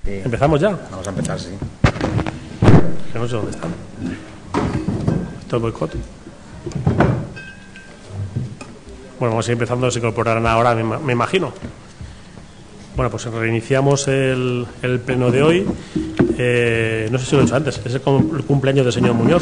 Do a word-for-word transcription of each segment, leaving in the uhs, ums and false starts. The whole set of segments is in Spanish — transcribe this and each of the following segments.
Sí. ¿Empezamos ya? Vamos a empezar, sí. Que no sé dónde está. Esto es boicot. Bueno, vamos a ir empezando, se incorporarán ahora, me, me imagino. Bueno, pues reiniciamos el, el pleno de hoy. Eh, no sé si lo he hecho antes, es el cumpleaños del señor Muñoz,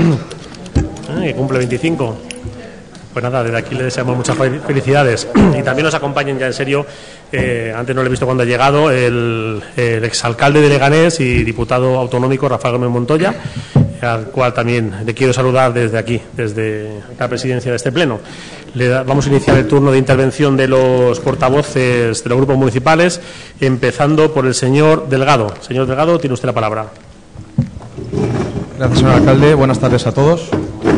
eh, que cumple veinticinco. Pues nada, desde aquí le deseamos muchas felicidades y también nos acompañen ya en serio, eh, antes no lo he visto cuando ha llegado, el, el exalcalde de Leganés y diputado autonómico Rafael Gómez Montoya, al cual también le quiero saludar desde aquí, desde la presidencia de este pleno. Le da, vamos a iniciar el turno de intervención de los portavoces de los grupos municipales, empezando por el señor Delgado. Señor Delgado, tiene usted la palabra. Gracias, señor alcalde. Buenas tardes a todos.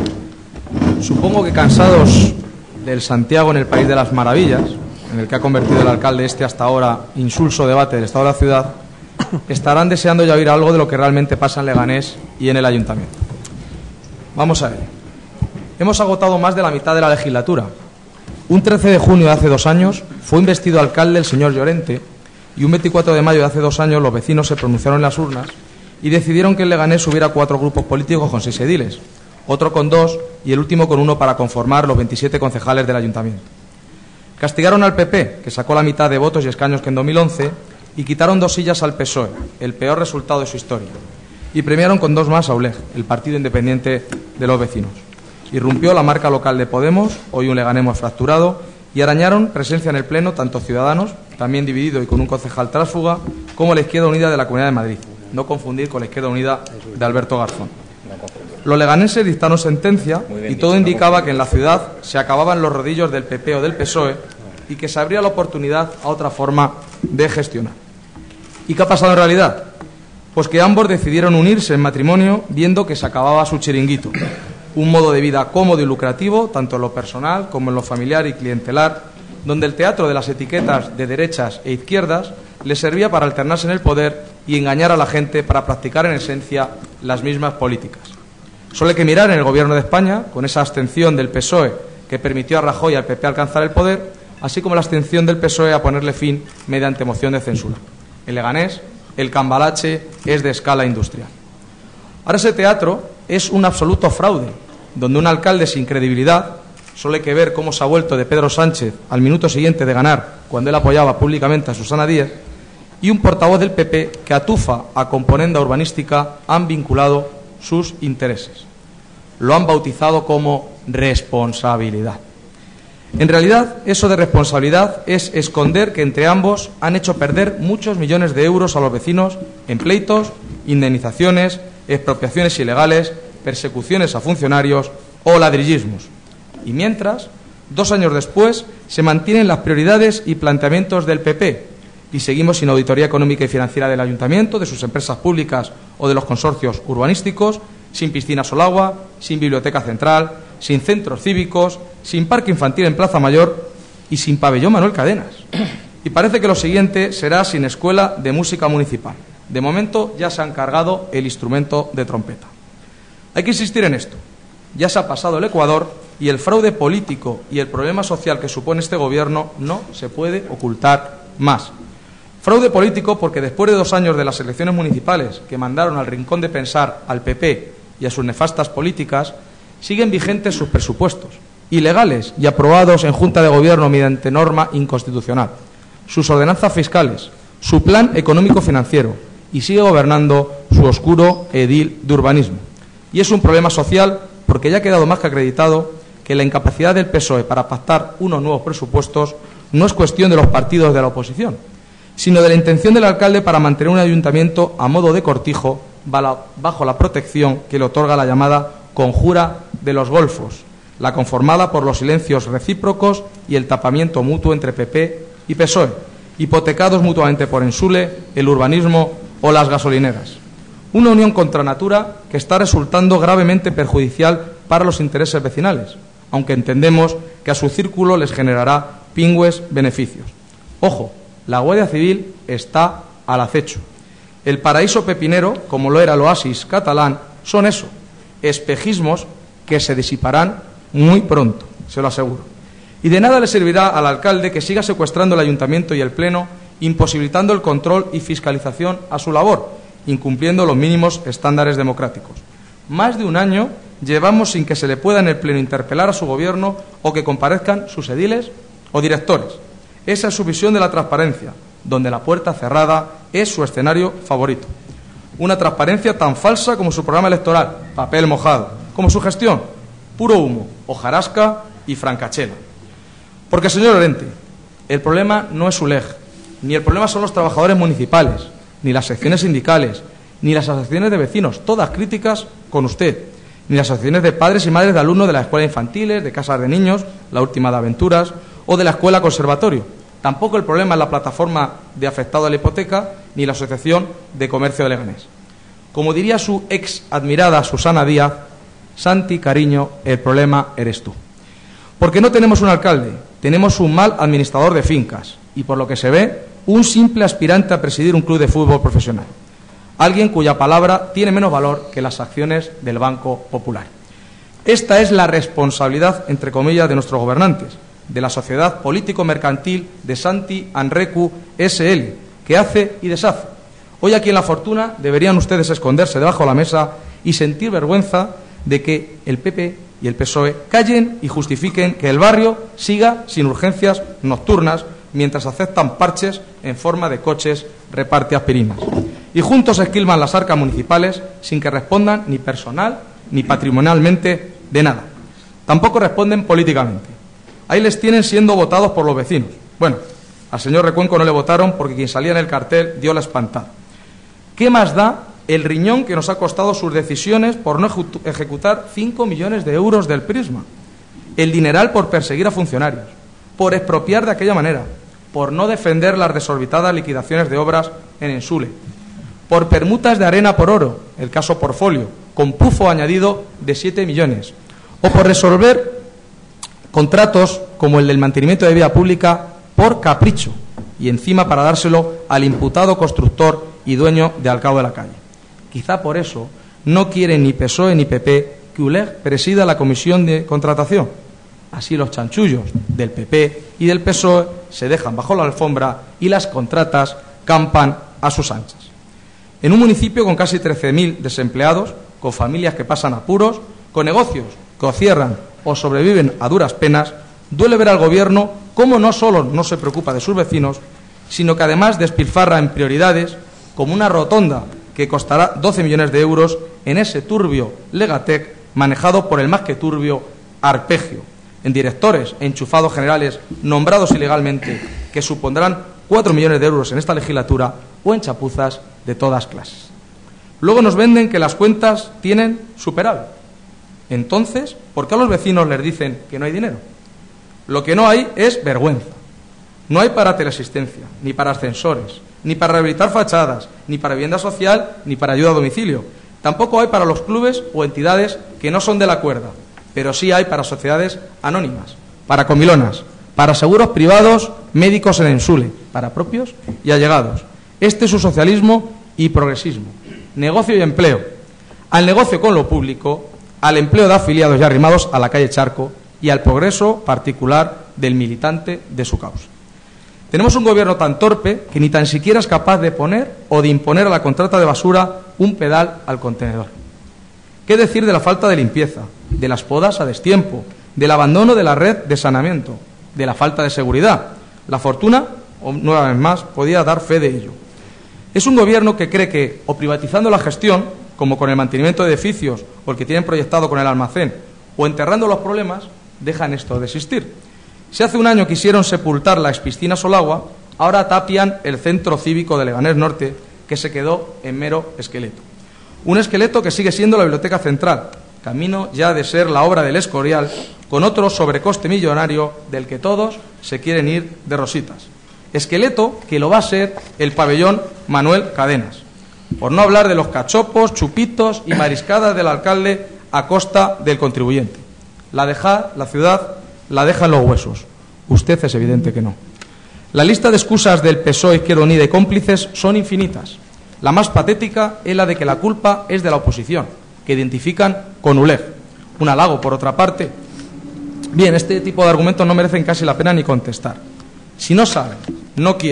Supongo que cansados del Santiago en el País de las Maravillas, en el que ha convertido el alcalde este hasta ahora insulso debate del estado de la ciudad, estarán deseando ya oír algo de lo que realmente pasa en Leganés y en el ayuntamiento. Vamos a ver. Hemos agotado más de la mitad de la legislatura. Un trece de junio de hace dos años fue investido alcalde el señor Llorente y un veinticuatro de mayo de hace dos años los vecinos se pronunciaron en las urnas y decidieron que en Leganés hubiera cuatro grupos políticos con seis ediles, otro con dos y el último con uno para conformar los veintisiete concejales del ayuntamiento. Castigaron al P P, que sacó la mitad de votos y escaños que en dos mil once, y quitaron dos sillas al P S O E, el peor resultado de su historia, y premiaron con dos más a U L E G, el partido independiente de los vecinos. Irrumpió la marca local de Podemos, hoy un Leganés fracturado, y arañaron presencia en el Pleno tanto Ciudadanos, también dividido y con un concejal tránsfuga, como la Izquierda Unida de la Comunidad de Madrid, no confundir con la Izquierda Unida de Alberto Garzón. Los leganeses dictaron sentencia y todo indicaba que en la ciudad se acababan los rodillos del P P o del P S O E y que se abría la oportunidad a otra forma de gestionar. ¿Y qué ha pasado en realidad? Pues que ambos decidieron unirse en matrimonio viendo que se acababa su chiringuito, un modo de vida cómodo y lucrativo, tanto en lo personal como en lo familiar y clientelar, donde el teatro de las etiquetas de derechas e izquierdas les servía para alternarse en el poder y engañar a la gente para practicar en esencia las mismas políticas. Solo hay que mirar en el Gobierno de España, con esa abstención del P S O E que permitió a Rajoy y al P P alcanzar el poder, así como la abstención del P S O E a ponerle fin mediante moción de censura. En Leganés, el cambalache es de escala industrial. Ahora ese teatro es un absoluto fraude, donde un alcalde sin credibilidad, solo hay que ver cómo se ha vuelto de Pedro Sánchez al minuto siguiente de ganar, cuando él apoyaba públicamente a Susana Díaz, y un portavoz del P P que atufa a componenda urbanística han vinculado sus intereses. Lo han bautizado como responsabilidad. En realidad, eso de responsabilidad es esconder que entre ambos han hecho perder muchos millones de euros a los vecinos en pleitos, indemnizaciones, expropiaciones ilegales, persecuciones a funcionarios o ladrillismos. Y mientras, dos años después, se mantienen las prioridades y planteamientos del P P y seguimos sin auditoría económica y financiera del ayuntamiento, de sus empresas públicas o de los consorcios urbanísticos, sin piscina Solagua, sin biblioteca central, sin centros cívicos, sin parque infantil en Plaza Mayor y sin pabellón Manuel Cadenas. Y parece que lo siguiente será sin escuela de música municipal. De momento ya se han cargado el instrumento de trompeta. Hay que insistir en esto. Ya se ha pasado el Ecuador y el fraude político y el problema social que supone este gobierno no se puede ocultar más. Fraude político porque después de dos años de las elecciones municipales que mandaron al rincón de pensar al P P y a sus nefastas políticas, siguen vigentes sus presupuestos, ilegales y aprobados en Junta de Gobierno mediante norma inconstitucional, sus ordenanzas fiscales, su plan económico-financiero y sigue gobernando su oscuro edil de urbanismo. Y es un problema social porque ya ha quedado más que acreditado que la incapacidad del P S O E para pactar unos nuevos presupuestos no es cuestión de los partidos de la oposición, sino de la intención del alcalde para mantener un ayuntamiento a modo de cortijo bajo la protección que le otorga la llamada conjura de los golfos, la conformada por los silencios recíprocos y el tapamiento mutuo entre P P y P S O E, hipotecados mutuamente por Ensule, el urbanismo o las gasolineras. Una unión contra natura que está resultando gravemente perjudicial para los intereses vecinales, aunque entendemos que a su círculo les generará pingües beneficios. Ojo, la Guardia Civil está al acecho. El paraíso pepinero, como lo era el oasis catalán, son eso, espejismos que se disiparán muy pronto, se lo aseguro. Y de nada le servirá al alcalde que siga secuestrando el ayuntamiento y el pleno imposibilitando el control y fiscalización a su labor, incumpliendo los mínimos estándares democráticos. Más de un año llevamos sin que se le pueda en el Pleno interpelar a su Gobierno o que comparezcan sus ediles o directores. Esa es su visión de la transparencia, donde la puerta cerrada es su escenario favorito. Una transparencia tan falsa como su programa electoral, papel mojado, como su gestión, puro humo, hojarasca y francachela. Porque, señor Lorente, el problema no es U L E G, ni el problema son los trabajadores municipales, ni las secciones sindicales, ni las asociaciones de vecinos, todas críticas con usted, ni las asociaciones de padres y madres de alumnos de las escuelas infantiles, de casas de niños, la última de Aventuras, o de la escuela conservatorio. Tampoco el problema es la plataforma de afectado a la hipoteca, ni la Asociación de Comercio de Leganés. Como diría su ex admirada Susana Díaz, Santi, cariño, el problema eres tú. Porque no tenemos un alcalde, tenemos un mal administrador de fincas y, por lo que se ve, un simple aspirante a presidir un club de fútbol profesional. Alguien cuya palabra tiene menos valor que las acciones del Banco Popular. Esta es la responsabilidad, entre comillas, de nuestros gobernantes, de la sociedad político-mercantil de Santi Anrecu S L, que hace y deshace. Hoy aquí en La Fortuna deberían ustedes esconderse debajo de la mesa y sentir vergüenza de que el P P y el P S O E callen y justifiquen que el barrio siga sin urgencias nocturnas mientras aceptan parches en forma de coches reparte aspirinas. Y juntos esquilman las arcas municipales sin que respondan ni personal ni patrimonialmente de nada. Tampoco responden políticamente. Ahí les tienen siendo votados por los vecinos. Bueno, al señor Recuenco no le votaron porque quien salía en el cartel dio la espantada. ¿Qué más da el riñón que nos ha costado sus decisiones por no ejecutar cinco millones de euros del Prisma? El dineral por perseguir a funcionarios, por expropiar de aquella manera, por no defender las desorbitadas liquidaciones de obras en Ensule, por permutas de arena por oro, el caso Portfolio, con pufo añadido de siete millones, o por resolver contratos como el del mantenimiento de vía pública por capricho y encima para dárselo al imputado constructor y dueño de Al Cabo de la Calle. Quizá por eso no quieren ni P S O E ni P P que U L E G presida la comisión de contratación. Así los chanchullos del P P y del P S O E se dejan bajo la alfombra y las contratas campan a sus anchas. En un municipio con casi trece mil desempleados, con familias que pasan apuros, con negocios que o cierran o sobreviven a duras penas, duele ver al Gobierno cómo no solo no se preocupa de sus vecinos, sino que además despilfarra en prioridades como una rotonda que costará doce millones de euros en ese turbio Legatec manejado por el más que turbio Arpegio, en directores e enchufados generales nombrados ilegalmente que supondrán cuatro millones de euros en esta legislatura o en chapuzas de todas clases. Luego nos venden que las cuentas tienen superávit. Entonces, ¿por qué a los vecinos les dicen que no hay dinero? Lo que no hay es vergüenza. No hay para teleasistencia, ni para ascensores, ni para rehabilitar fachadas, ni para vivienda social, ni para ayuda a domicilio. Tampoco hay para los clubes o entidades que no son de la cuerda, pero sí hay para sociedades anónimas, para comilonas, para seguros privados, médicos en Ensule, para propios y allegados. Este es su socialismo y progresismo, negocio y empleo. Al negocio con lo público, al empleo de afiliados y arrimados a la calle Charco y al progreso particular del militante de su causa. Tenemos un gobierno tan torpe que ni tan siquiera es capaz de poner o de imponer a la contrata de basura un pedal al contenedor. ¿Qué decir de la falta de limpieza, de las podas a destiempo, del abandono de la red de saneamiento, de la falta de seguridad? La Fortuna, nueva vez más, podía dar fe de ello. Es un gobierno que cree que, o privatizando la gestión, como con el mantenimiento de edificios o el que tienen proyectado con el almacén, o enterrando los problemas, dejan esto de existir. Si hace un año quisieron sepultar la expiscina Solagua, ahora tapian el centro cívico de Leganés Norte, que se quedó en mero esqueleto. Un esqueleto que sigue siendo la Biblioteca Central, camino ya de ser la obra del Escorial, con otro sobrecoste millonario del que todos se quieren ir de rositas. Esqueleto que lo va a ser el pabellón Manuel Cadenas. Por no hablar de los cachopos, chupitos y mariscadas del alcalde a costa del contribuyente. La deja, la ciudad la dejan los huesos. Usted es evidente que no. La lista de excusas del P S O E, Izquierda Unida y cómplices son infinitas. La más patética es la de que la culpa es de la oposición, que identifican con U L E G. Un halago, por otra parte. Bien, este tipo de argumentos no merecen casi la pena ni contestar. Si no saben, no quieren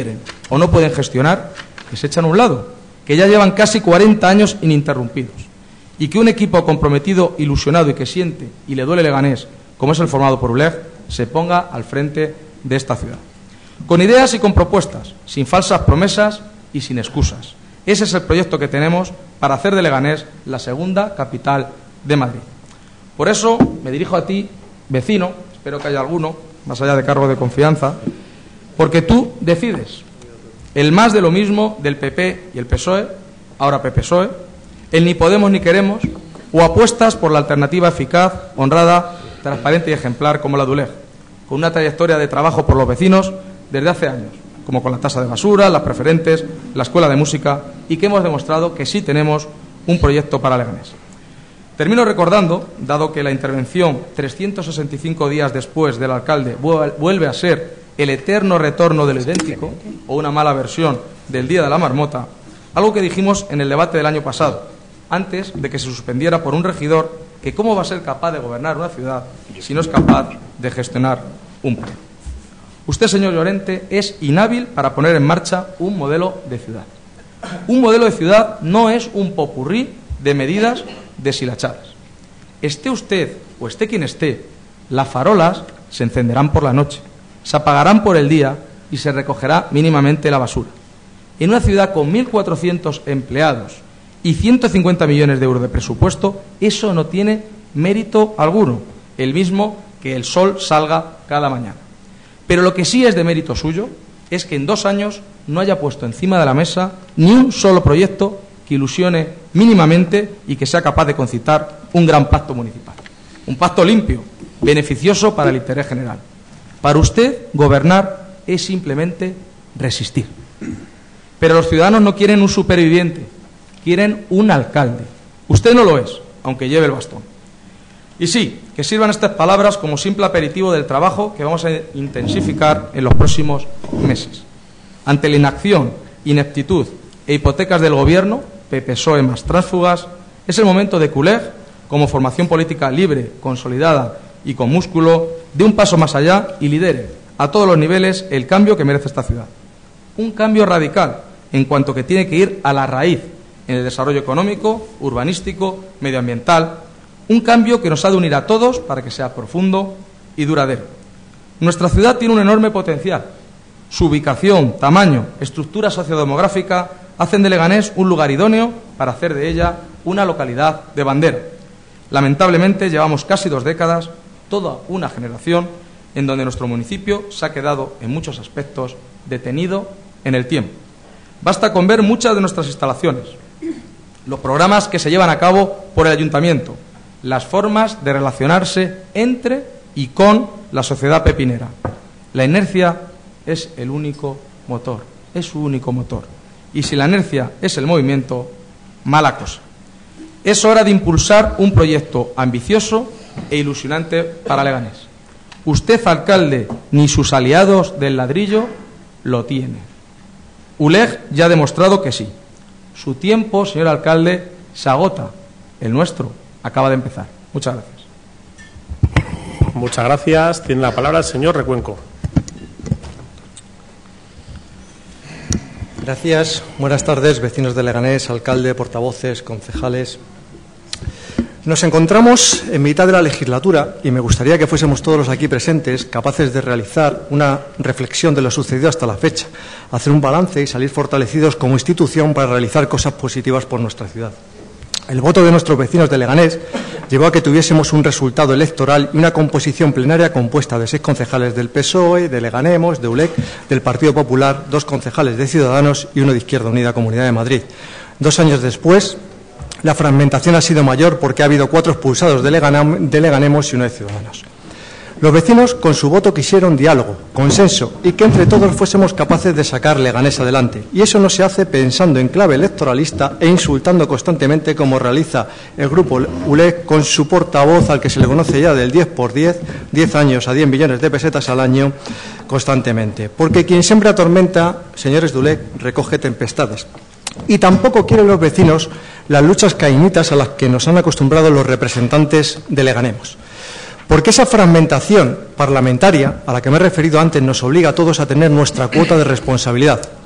o no pueden gestionar, que se echan a un lado, que ya llevan casi cuarenta años ininterrumpidos, y que un equipo comprometido, ilusionado y que siente y le duele Leganés, como es el formado por U L E G, se ponga al frente de esta ciudad. Con ideas y con propuestas, sin falsas promesas y sin excusas. Ese es el proyecto que tenemos para hacer de Leganés la segunda capital de Madrid. Por eso me dirijo a ti, vecino, espero que haya alguno, más allá de cargo de confianza, porque tú decides el más de lo mismo del P P y el P S O E, ahora P P S O E, el ni podemos ni queremos, o apuestas por la alternativa eficaz, honrada, transparente y ejemplar como la de U L E G, con una trayectoria de trabajo por los vecinos desde hace años, como con la tasa de basura, las preferentes, la escuela de música, y que hemos demostrado que sí tenemos un proyecto para Leganés. Termino recordando, dado que la intervención trescientos sesenta y cinco días después del alcalde vuelve a ser el eterno retorno de lo idéntico, o una mala versión del Día de la Marmota, algo que dijimos en el debate del año pasado, antes de que se suspendiera por un regidor que cómo va a ser capaz de gobernar una ciudad si no es capaz de gestionar un plan. Usted, señor Llorente, es inhábil para poner en marcha un modelo de ciudad. Un modelo de ciudad no es un popurrí de medidas deshilachadas. Esté usted o esté quien esté, las farolas se encenderán por la noche, se apagarán por el día y se recogerá mínimamente la basura. En una ciudad con mil cuatrocientos empleados y ciento cincuenta millones de euros de presupuesto, eso no tiene mérito alguno, el mismo que el sol salga cada mañana. Pero lo que sí es de mérito suyo es que en dos años no haya puesto encima de la mesa ni un solo proyecto que ilusione mínimamente y que sea capaz de concitar un gran pacto municipal. Un pacto limpio, beneficioso para el interés general. Para usted, gobernar es simplemente resistir. Pero los ciudadanos no quieren un superviviente, quieren un alcalde. Usted no lo es, aunque lleve el bastón. Y sí, que sirvan estas palabras como simple aperitivo del trabajo que vamos a intensificar en los próximos meses. Ante la inacción, ineptitud e hipotecas del Gobierno, P P S O E más tránsfugas, es el momento de que U L E G, como formación política libre, consolidada y con músculo, dé un paso más allá y lidere a todos los niveles el cambio que merece esta ciudad. Un cambio radical en cuanto que tiene que ir a la raíz en el desarrollo económico, urbanístico, medioambiental. Un cambio que nos ha de unir a todos para que sea profundo y duradero. Nuestra ciudad tiene un enorme potencial. Su ubicación, tamaño, estructura sociodemográfica hacen de Leganés un lugar idóneo para hacer de ella una localidad de bandera. Lamentablemente llevamos casi dos décadas, toda una generación, en donde nuestro municipio se ha quedado en muchos aspectos detenido en el tiempo. Basta con ver muchas de nuestras instalaciones, los programas que se llevan a cabo por el ayuntamiento, las formas de relacionarse entre y con la sociedad pepinera. La inercia es el único motor, es su único motor. Y si la inercia es el movimiento, mala cosa. Es hora de impulsar un proyecto ambicioso e ilusionante para Leganés. Usted, alcalde, ni sus aliados del ladrillo lo tiene. U L E G ya ha demostrado que sí. Su tiempo, señor alcalde, se agota. El nuestro acaba de empezar. Muchas gracias. Muchas gracias. Tiene la palabra el señor Recuenco. Gracias. Buenas tardes, vecinos de Leganés, alcalde, portavoces, concejales. Nos encontramos en mitad de la legislatura y me gustaría que fuésemos todos los aquí presentes capaces de realizar una reflexión de lo sucedido hasta la fecha, hacer un balance y salir fortalecidos como institución para realizar cosas positivas por nuestra ciudad. El voto de nuestros vecinos de Leganés llevó a que tuviésemos un resultado electoral y una composición plenaria compuesta de seis concejales del P S O E, de Leganemos, de U L E G, del Partido Popular, dos concejales de Ciudadanos y uno de Izquierda Unida Comunidad de Madrid. Dos años después, la fragmentación ha sido mayor porque ha habido cuatro expulsados de Leganemos y uno de Ciudadanos. Los vecinos con su voto quisieron diálogo, consenso y que entre todos fuésemos capaces de sacar Leganés adelante. Y eso no se hace pensando en clave electoralista e insultando constantemente como realiza el grupo U L E G con su portavoz al que se le conoce ya del diez por diez, diez años a diez millones de pesetas al año constantemente. Porque quien siembra tormenta, señores de U L E G, recoge tempestades. Y tampoco quieren los vecinos las luchas caínitas a las que nos han acostumbrado los representantes de Leganemos. Porque esa fragmentación parlamentaria a la que me he referido antes nos obliga a todos a tener nuestra cuota de responsabilidad.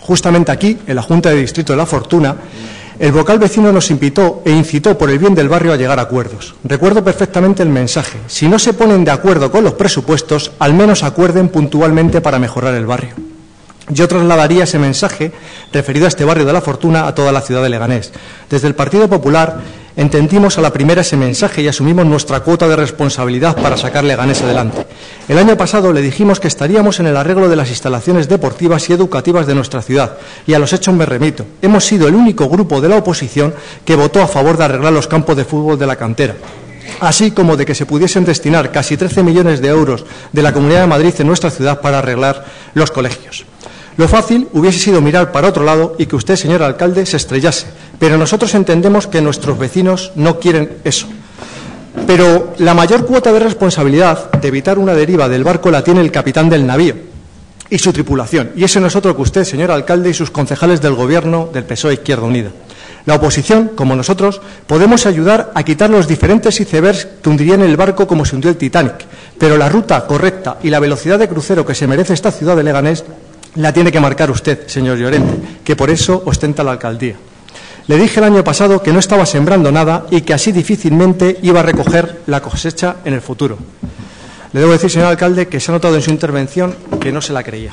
justamente aquí, en la Junta de Distrito de La Fortuna, el vocal vecino nos invitó e incitó por el bien del barrio a llegar a acuerdos. Recuerdo perfectamente el mensaje: si no se ponen de acuerdo con los presupuestos, al menos acuerden puntualmente para mejorar el barrio. Yo trasladaría ese mensaje referido a este barrio de La Fortuna a toda la ciudad de Leganés. Desde el Partido Popular entendimos a la primera ese mensaje y asumimos nuestra cuota de responsabilidad para sacar Leganés adelante. El año pasado le dijimos que estaríamos en el arreglo de las instalaciones deportivas y educativas de nuestra ciudad, y a los hechos me remito. Hemos sido el único grupo de la oposición que votó a favor de arreglar los campos de fútbol de la cantera, así como de que se pudiesen destinar casi trece millones de euros de la Comunidad de Madrid en nuestra ciudad para arreglar los colegios. Lo fácil hubiese sido mirar para otro lado y que usted, señor alcalde, se estrellase, pero nosotros entendemos que nuestros vecinos no quieren eso. Pero la mayor cuota de responsabilidad de evitar una deriva del barco la tiene el capitán del navío y su tripulación, y ese no es otro que usted, señor alcalde, y sus concejales del Gobierno del P S O E Izquierda Unida. La oposición, como nosotros, podemos ayudar a quitar los diferentes icebergs que hundirían el barco como se hundió el Titanic, pero la ruta correcta y la velocidad de crucero que se merece esta ciudad de Leganés la tiene que marcar usted, señor Llorente, que por eso ostenta la alcaldía. Le dije el año pasado que no estaba sembrando nada y que así difícilmente iba a recoger la cosecha en el futuro. Le debo decir, señor alcalde, que se ha notado en su intervención que no se la creía.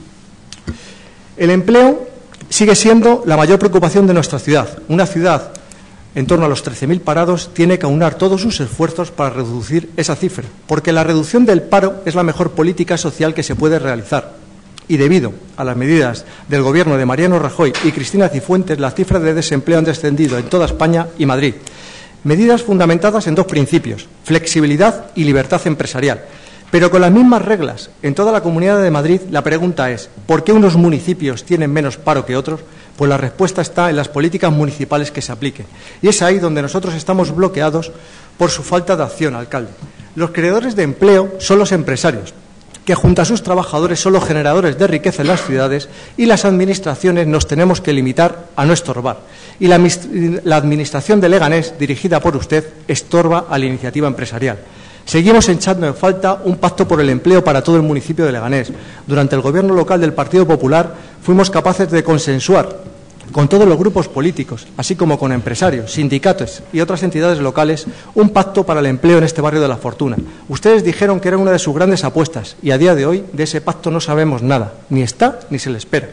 El empleo sigue siendo la mayor preocupación de nuestra ciudad. Una ciudad en torno a los trece mil parados tiene que aunar todos sus esfuerzos para reducir esa cifra, porque la reducción del paro es la mejor política social que se puede realizar. Y debido a las medidas del Gobierno de Mariano Rajoy y Cristina Cifuentes, las cifras de desempleo han descendido en toda España y Madrid. Medidas fundamentadas en dos principios: flexibilidad y libertad empresarial. Pero con las mismas reglas en toda la Comunidad de Madrid, la pregunta es: ¿por qué unos municipios tienen menos paro que otros? Pues la respuesta está en las políticas municipales que se apliquen. Y es ahí donde nosotros estamos bloqueados por su falta de acción, alcalde. Los creadores de empleo son los empresarios, que junto a sus trabajadores son los generadores de riqueza en las ciudades, y las administraciones nos tenemos que limitar a no estorbar. Y la, la administración de Leganés, dirigida por usted, estorba a la iniciativa empresarial. Seguimos echando en falta un pacto por el empleo para todo el municipio de Leganés. Durante el Gobierno local del Partido Popular fuimos capaces de consensuar con todos los grupos políticos, así como con empresarios, sindicatos y otras entidades locales, un pacto para el empleo en este barrio de La Fortuna. Ustedes dijeron que era una de sus grandes apuestas y a día de hoy de ese pacto no sabemos nada, ni está ni se le espera.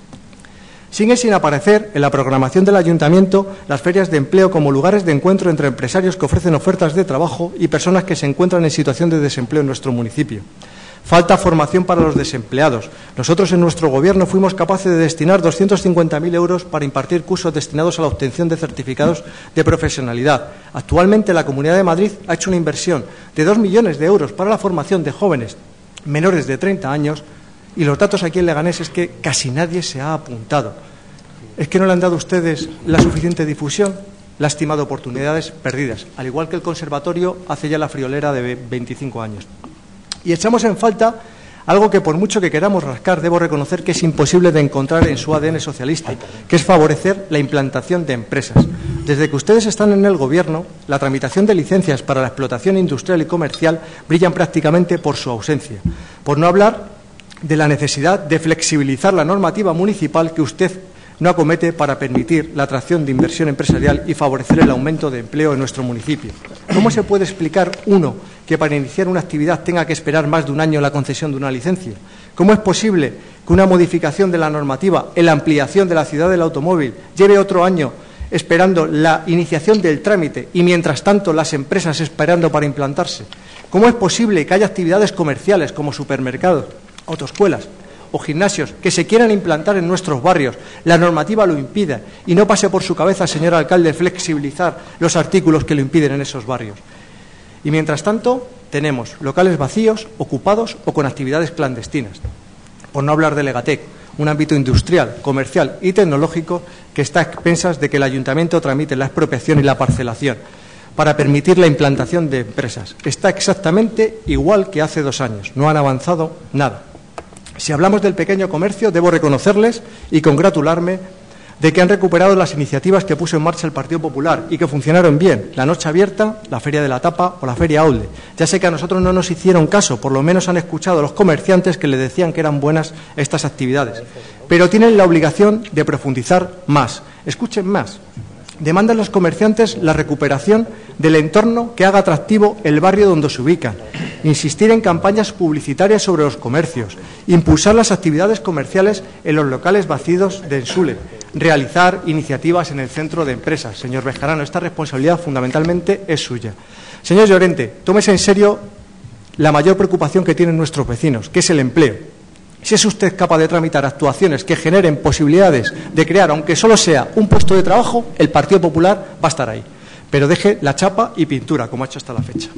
Sigue sin aparecer en la programación del Ayuntamiento las ferias de empleo como lugares de encuentro entre empresarios que ofrecen ofertas de trabajo y personas que se encuentran en situación de desempleo en nuestro municipio. Falta formación para los desempleados. Nosotros en nuestro Gobierno fuimos capaces de destinar doscientos cincuenta mil euros para impartir cursos destinados a la obtención de certificados de profesionalidad. Actualmente la Comunidad de Madrid ha hecho una inversión de dos millones de euros para la formación de jóvenes menores de treinta años, y los datos aquí en Leganés es que casi nadie se ha apuntado. ¿Es que no le han dado ustedes la suficiente difusión? Lastimado oportunidades perdidas, al igual que el conservatorio hace ya la friolera de veinticinco años. Y echamos en falta algo que, por mucho que queramos rascar, debo reconocer que es imposible de encontrar en su A D N socialista, que es favorecer la implantación de empresas. Desde que ustedes están en el Gobierno, la tramitación de licencias para la explotación industrial y comercial brillan prácticamente por su ausencia, por no hablar de la necesidad de flexibilizar la normativa municipal que usted no acomete para permitir la atracción de inversión empresarial y favorecer el aumento de empleo en nuestro municipio. ¿Cómo se puede explicar, uno, que para iniciar una actividad tenga que esperar más de un año la concesión de una licencia? ¿Cómo es posible que una modificación de la normativa en la ampliación de la ciudad del automóvil lleve otro año esperando la iniciación del trámite y, mientras tanto, las empresas esperando para implantarse? ¿Cómo es posible que haya actividades comerciales como supermercados, autoescuelas o gimnasios que se quieran implantar en nuestros barrios, la normativa lo impida y no pase por su cabeza, señor alcalde, flexibilizar los artículos que lo impiden en esos barrios? Y mientras tanto tenemos locales vacíos, ocupados o con actividades clandestinas, por no hablar de Legatec, un ámbito industrial, comercial y tecnológico que está a expensas de que el ayuntamiento tramite la expropiación y la parcelación para permitir la implantación de empresas. Está exactamente igual que hace dos años, no han avanzado nada. Si hablamos del pequeño comercio, debo reconocerles y congratularme de que han recuperado las iniciativas que puso en marcha el Partido Popular y que funcionaron bien, la Noche Abierta, la Feria de la Tapa o la Feria Aude. Ya sé que a nosotros no nos hicieron caso, por lo menos han escuchado a los comerciantes que le decían que eran buenas estas actividades, pero tienen la obligación de profundizar más. Escuchen más. Demandan los comerciantes la recuperación del entorno que haga atractivo el barrio donde se ubican, insistir en campañas publicitarias sobre los comercios, impulsar las actividades comerciales en los locales vacíos de Ensule, realizar iniciativas en el centro de empresas. Señor Bejarano, esta responsabilidad fundamentalmente es suya. Señor Llorente, tómese en serio la mayor preocupación que tienen nuestros vecinos, que es el empleo. Si es usted capaz de tramitar actuaciones que generen posibilidades de crear, aunque solo sea un puesto de trabajo, el Partido Popular va a estar ahí. Pero deje la chapa y pintura, como ha hecho hasta la fecha.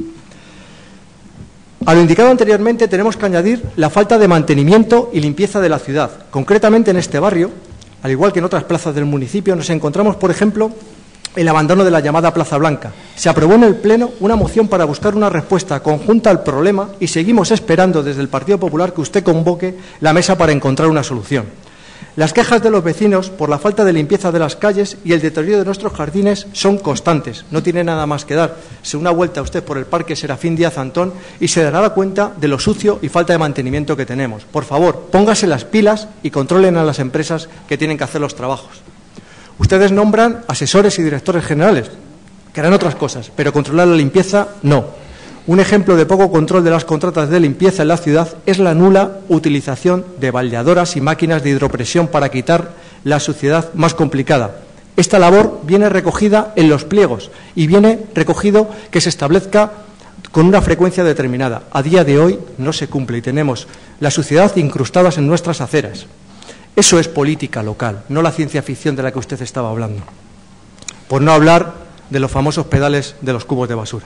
A lo indicado anteriormente tenemos que añadir la falta de mantenimiento y limpieza de la ciudad. Concretamente en este barrio, al igual que en otras plazas del municipio, nos encontramos, por ejemplo, el abandono de la llamada Plaza Blanca. Se aprobó en el Pleno una moción para buscar una respuesta conjunta al problema y seguimos esperando desde el Partido Popular que usted convoque la mesa para encontrar una solución. Las quejas de los vecinos por la falta de limpieza de las calles y el deterioro de nuestros jardines son constantes. No tiene nada más que dar. Se una vuelta usted por el Parque Serafín Díaz Antón y se dará cuenta de lo sucio y falta de mantenimiento que tenemos. Por favor, póngase las pilas y controlen a las empresas que tienen que hacer los trabajos. Ustedes nombran asesores y directores generales, que harán otras cosas, pero controlar la limpieza, no. Un ejemplo de poco control de las contratas de limpieza en la ciudad es la nula utilización de baldeadoras y máquinas de hidropresión para quitar la suciedad más complicada. Esta labor viene recogida en los pliegos y viene recogido que se establezca con una frecuencia determinada. A día de hoy no se cumple y tenemos la suciedad incrustadas en nuestras aceras. Eso es política local, no la ciencia ficción de la que usted estaba hablando. Por no hablar de los famosos pedales de los cubos de basura.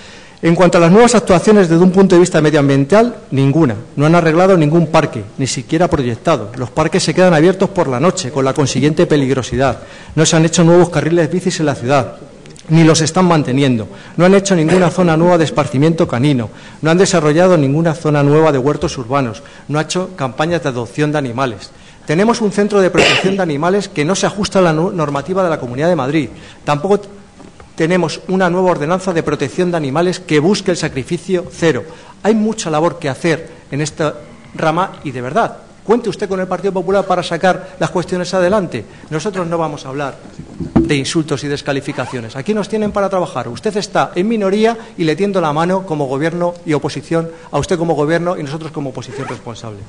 En cuanto a las nuevas actuaciones desde un punto de vista medioambiental, ninguna. No han arreglado ningún parque, ni siquiera proyectado. Los parques se quedan abiertos por la noche, con la consiguiente peligrosidad. No se han hecho nuevos carriles bicis en la ciudad, ni los están manteniendo. No han hecho ninguna zona nueva de esparcimiento canino. No han desarrollado ninguna zona nueva de huertos urbanos. No han hecho campañas de adopción de animales. Tenemos un centro de protección de animales que no se ajusta a la normativa de la Comunidad de Madrid. Tampoco tenemos una nueva ordenanza de protección de animales que busque el sacrificio cero. Hay mucha labor que hacer en esta rama y, de verdad, cuente usted con el Partido Popular para sacar las cuestiones adelante. Nosotros no vamos a hablar de insultos y descalificaciones. Aquí nos tienen para trabajar. Usted está en minoría y le tiendo la mano como Gobierno y oposición, a usted como Gobierno y nosotros como oposición responsable.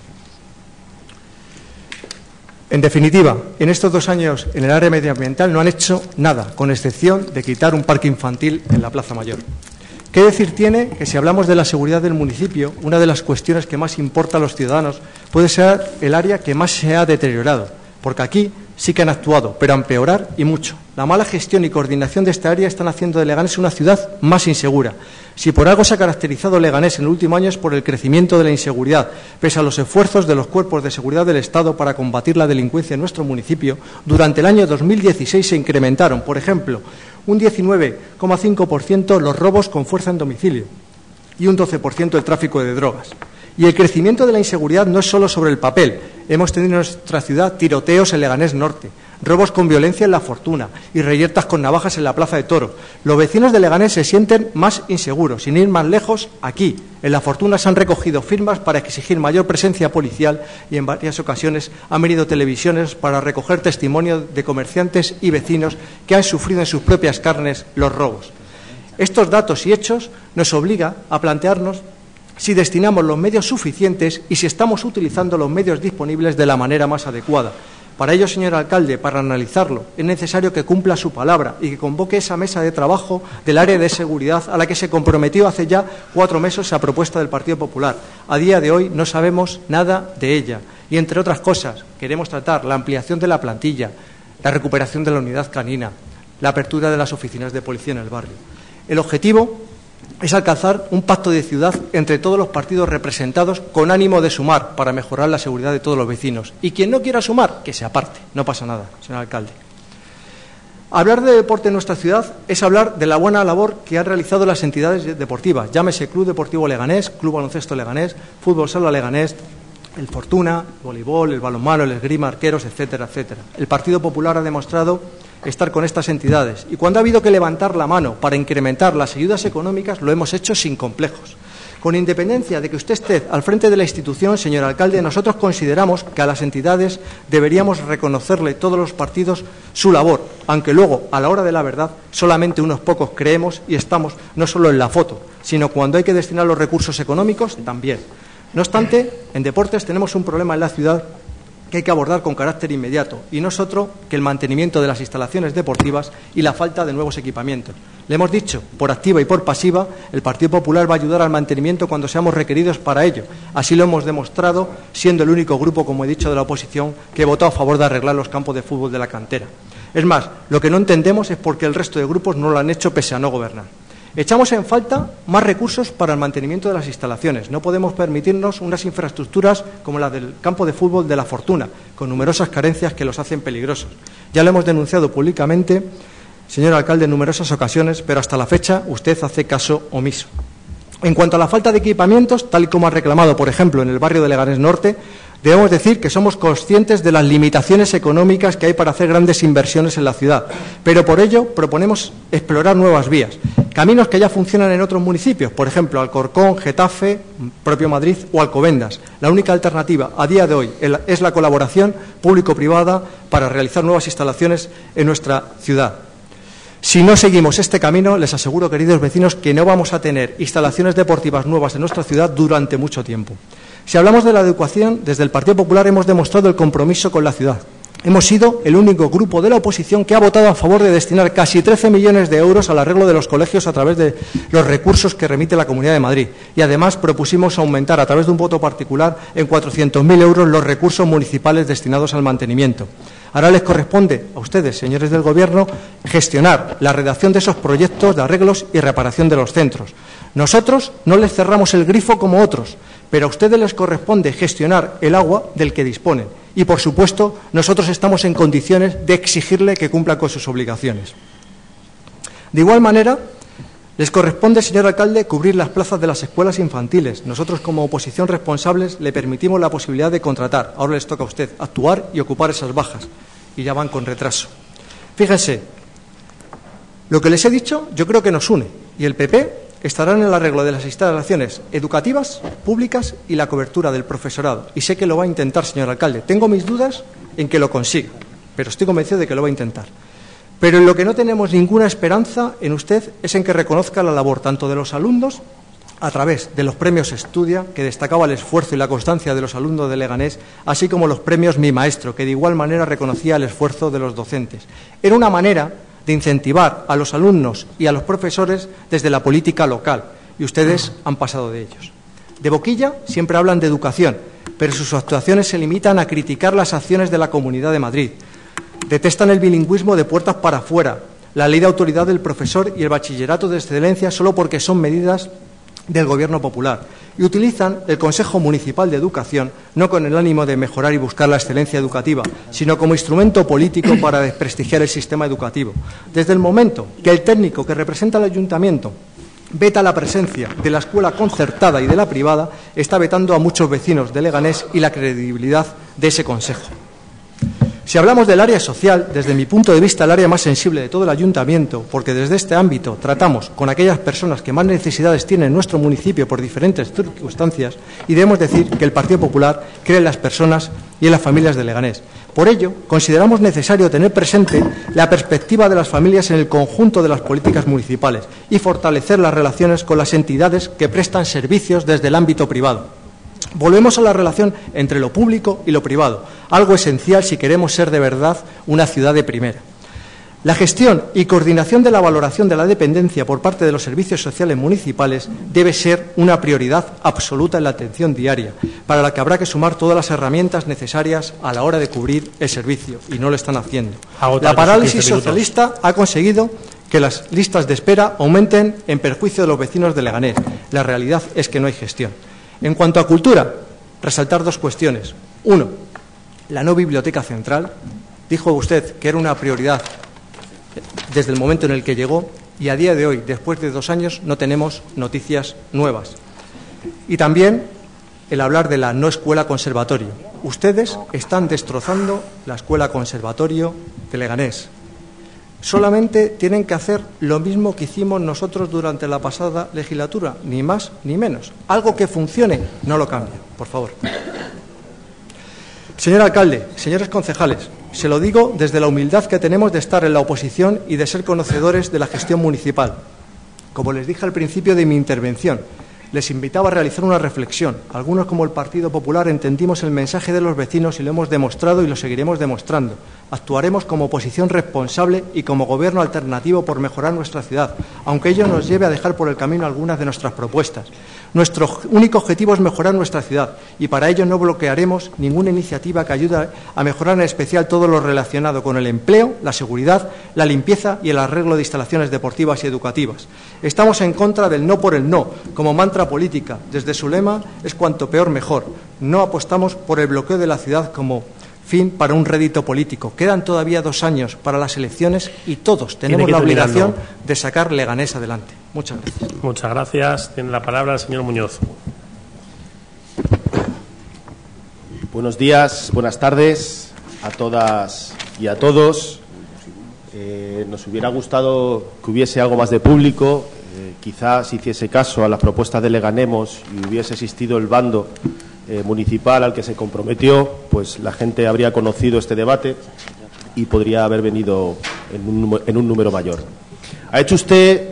En definitiva, en estos dos años en el área medioambiental no han hecho nada, con excepción de quitar un parque infantil en la Plaza Mayor. ¿Qué decir tiene que si hablamos de la seguridad del municipio, una de las cuestiones que más importa a los ciudadanos puede ser el área que más se ha deteriorado? Porque aquí sí que han actuado, pero a empeorar y mucho. La mala gestión y coordinación de esta área están haciendo de Leganés una ciudad más insegura. Si por algo se ha caracterizado Leganés en el último año es por el crecimiento de la inseguridad. Pese a los esfuerzos de los cuerpos de seguridad del Estado para combatir la delincuencia en nuestro municipio, durante el año dos mil dieciséis se incrementaron, por ejemplo, un diecinueve coma cinco por ciento los robos con fuerza en domicilio y un doce por ciento el tráfico de drogas. Y el crecimiento de la inseguridad no es solo sobre el papel. Hemos tenido en nuestra ciudad tiroteos en Leganés Norte, robos con violencia en La Fortuna y reyertas con navajas en la Plaza de Toros. Los vecinos de Leganés se sienten más inseguros. Sin ir más lejos, aquí, en La Fortuna, se han recogido firmas para exigir mayor presencia policial y en varias ocasiones han venido televisiones para recoger testimonio de comerciantes y vecinos que han sufrido en sus propias carnes los robos. Estos datos y hechos nos obligan a plantearnos si destinamos los medios suficientes y si estamos utilizando los medios disponibles de la manera más adecuada. Para ello, señor alcalde, para analizarlo, es necesario que cumpla su palabra y que convoque esa mesa de trabajo del área de seguridad a la que se comprometió hace ya cuatro meses a propuesta del Partido Popular. A día de hoy no sabemos nada de ella y, entre otras cosas, queremos tratar la ampliación de la plantilla, la recuperación de la unidad canina, la apertura de las oficinas de policía en el barrio. El objetivo es alcanzar un pacto de ciudad entre todos los partidos representados con ánimo de sumar para mejorar la seguridad de todos los vecinos. Y quien no quiera sumar, que se aparte, no pasa nada, señor alcalde. Hablar de deporte en nuestra ciudad es hablar de la buena labor que han realizado las entidades deportivas, llámese Club Deportivo Leganés, Club Baloncesto Leganés, Fútbol Sala Leganés, el Fortuna, el voleibol, el balonmano, el esgrima, arqueros, etcétera, etcétera. El Partido Popular ha demostrado estar con estas entidades y cuando ha habido que levantar la mano para incrementar las ayudas económicas lo hemos hecho sin complejos. Con independencia de que usted esté al frente de la institución, señor alcalde, nosotros consideramos que a las entidades deberíamos reconocerle todos los partidos su labor, aunque luego, a la hora de la verdad, solamente unos pocos creemos y estamos no solo en la foto, sino cuando hay que destinar los recursos económicos, también. No obstante, en deportes tenemos un problema en la ciudad que hay que abordar con carácter inmediato, y no es otro que el mantenimiento de las instalaciones deportivas y la falta de nuevos equipamientos. Le hemos dicho, por activa y por pasiva, el Partido Popular va a ayudar al mantenimiento cuando seamos requeridos para ello. Así lo hemos demostrado, siendo el único grupo, como he dicho, de la oposición que votó a favor de arreglar los campos de fútbol de la cantera. Es más, lo que no entendemos es por qué el resto de grupos no lo han hecho pese a no gobernar. Echamos en falta más recursos para el mantenimiento de las instalaciones. No podemos permitirnos unas infraestructuras como la del campo de fútbol de la Fortuna, con numerosas carencias que los hacen peligrosos. Ya lo hemos denunciado públicamente, señor alcalde, en numerosas ocasiones, pero hasta la fecha usted hace caso omiso. En cuanto a la falta de equipamientos, tal y como ha reclamado, por ejemplo, en el barrio de Leganés Norte, debemos decir que somos conscientes de las limitaciones económicas que hay para hacer grandes inversiones en la ciudad, pero por ello proponemos explorar nuevas vías, caminos que ya funcionan en otros municipios, por ejemplo, Alcorcón, Getafe, propio Madrid o Alcobendas. La única alternativa a día de hoy es la colaboración público-privada para realizar nuevas instalaciones en nuestra ciudad. Si no seguimos este camino, les aseguro, queridos vecinos, que no vamos a tener instalaciones deportivas nuevas en nuestra ciudad durante mucho tiempo. Si hablamos de la educación, desde el Partido Popular hemos demostrado el compromiso con la ciudad. Hemos sido el único grupo de la oposición que ha votado a favor de destinar casi trece millones de euros al arreglo de los colegios a través de los recursos que remite la Comunidad de Madrid. Y además propusimos aumentar a través de un voto particular en cuatrocientos mil euros los recursos municipales destinados al mantenimiento. Ahora les corresponde a ustedes, señores del Gobierno, gestionar la redacción de esos proyectos de arreglos y reparación de los centros. Nosotros no les cerramos el grifo como otros, pero a ustedes les corresponde gestionar el agua del que disponen. Y, por supuesto, nosotros estamos en condiciones de exigirle que cumpla con sus obligaciones. De igual manera, les corresponde, señor alcalde, cubrir las plazas de las escuelas infantiles. Nosotros, como oposición responsables, le permitimos la posibilidad de contratar. Ahora les toca a usted actuar y ocupar esas bajas. Y ya van con retraso. Fíjense, lo que les he dicho yo creo que nos une. Y el P P estará en el arreglo de las instalaciones educativas, públicas y la cobertura del profesorado. Y sé que lo va a intentar, señor alcalde. Tengo mis dudas en que lo consiga, pero estoy convencido de que lo va a intentar. Pero en lo que no tenemos ninguna esperanza en usted es en que reconozca la labor tanto de los alumnos a través de los premios Estudia, que destacaba el esfuerzo y la constancia de los alumnos de Leganés, así como los premios Mi Maestro, que de igual manera reconocía el esfuerzo de los docentes. Era una manera de incentivar a los alumnos y a los profesores desde la política local, y ustedes han pasado de ellos. De boquilla siempre hablan de educación, pero sus actuaciones se limitan a criticar las acciones de la Comunidad de Madrid. Detestan el bilingüismo de puertas para afuera, la ley de autoridad del profesor y el bachillerato de excelencia solo porque son medidas del Gobierno popular, y utilizan el Consejo Municipal de Educación no con el ánimo de mejorar y buscar la excelencia educativa, sino como instrumento político para desprestigiar el sistema educativo. Desde el momento que el técnico que representa al ayuntamiento veta la presencia de la escuela concertada y de la privada, está vetando a muchos vecinos de Leganés y la credibilidad de ese consejo. Si hablamos del área social, desde mi punto de vista el área más sensible de todo el ayuntamiento, porque desde este ámbito tratamos con aquellas personas que más necesidades tienen en nuestro municipio por diferentes circunstancias, y debemos decir que el Partido Popular cree en las personas y en las familias de Leganés. Por ello, consideramos necesario tener presente la perspectiva de las familias en el conjunto de las políticas municipales y fortalecer las relaciones con las entidades que prestan servicios desde el ámbito privado. Volvemos a la relación entre lo público y lo privado, algo esencial si queremos ser de verdad una ciudad de primera. La gestión y coordinación de la valoración de la dependencia por parte de los servicios sociales municipales debe ser una prioridad absoluta en la atención diaria, para la que habrá que sumar todas las herramientas necesarias a la hora de cubrir el servicio, y no lo están haciendo. La parálisis socialista ha conseguido que las listas de espera aumenten en perjuicio de los vecinos de Leganés. La realidad es que no hay gestión. En cuanto a cultura, resaltar dos cuestiones. Uno, la no biblioteca central. Dijo usted que era una prioridad desde el momento en el que llegó, y a día de hoy, después de dos años, no tenemos noticias nuevas. Y también el hablar de la no escuela conservatorio. Ustedes están destrozando la escuela conservatorio de Leganés. Solamente tienen que hacer lo mismo que hicimos nosotros durante la pasada legislatura, ni más ni menos. Algo que funcione, no lo cambien, por favor. Señor alcalde, señores concejales, se lo digo desde la humildad que tenemos de estar en la oposición y de ser conocedores de la gestión municipal. Como les dije al principio de mi intervención, les invitaba a realizar una reflexión. Algunos, como el Partido Popular, entendimos el mensaje de los vecinos y lo hemos demostrado y lo seguiremos demostrando. Actuaremos como oposición responsable y como gobierno alternativo por mejorar nuestra ciudad, aunque ello nos lleve a dejar por el camino algunas de nuestras propuestas. Nuestro único objetivo es mejorar nuestra ciudad y para ello no bloquearemos ninguna iniciativa que ayude a mejorar, en especial todo lo relacionado con el empleo, la seguridad, la limpieza y el arreglo de instalaciones deportivas y educativas. Estamos en contra del no por el no, como mantra política. Desde su lema es cuanto peor mejor. No apostamos por el bloqueo de la ciudad como fin para un rédito político. Quedan todavía dos años para las elecciones y todos tenemos la obligación de sacar Leganés adelante. Muchas gracias. Muchas gracias. Tiene la palabra el señor Muñoz. Buenos días, buenas tardes a todas y a todos. Eh, nos hubiera gustado que hubiese algo más de público. Eh, quizás si hiciese caso a las propuestas de Leganemos y hubiese existido el bando eh, municipal al que se comprometió, pues la gente habría conocido este debate y podría haber venido en un, en un número mayor. Ha hecho usted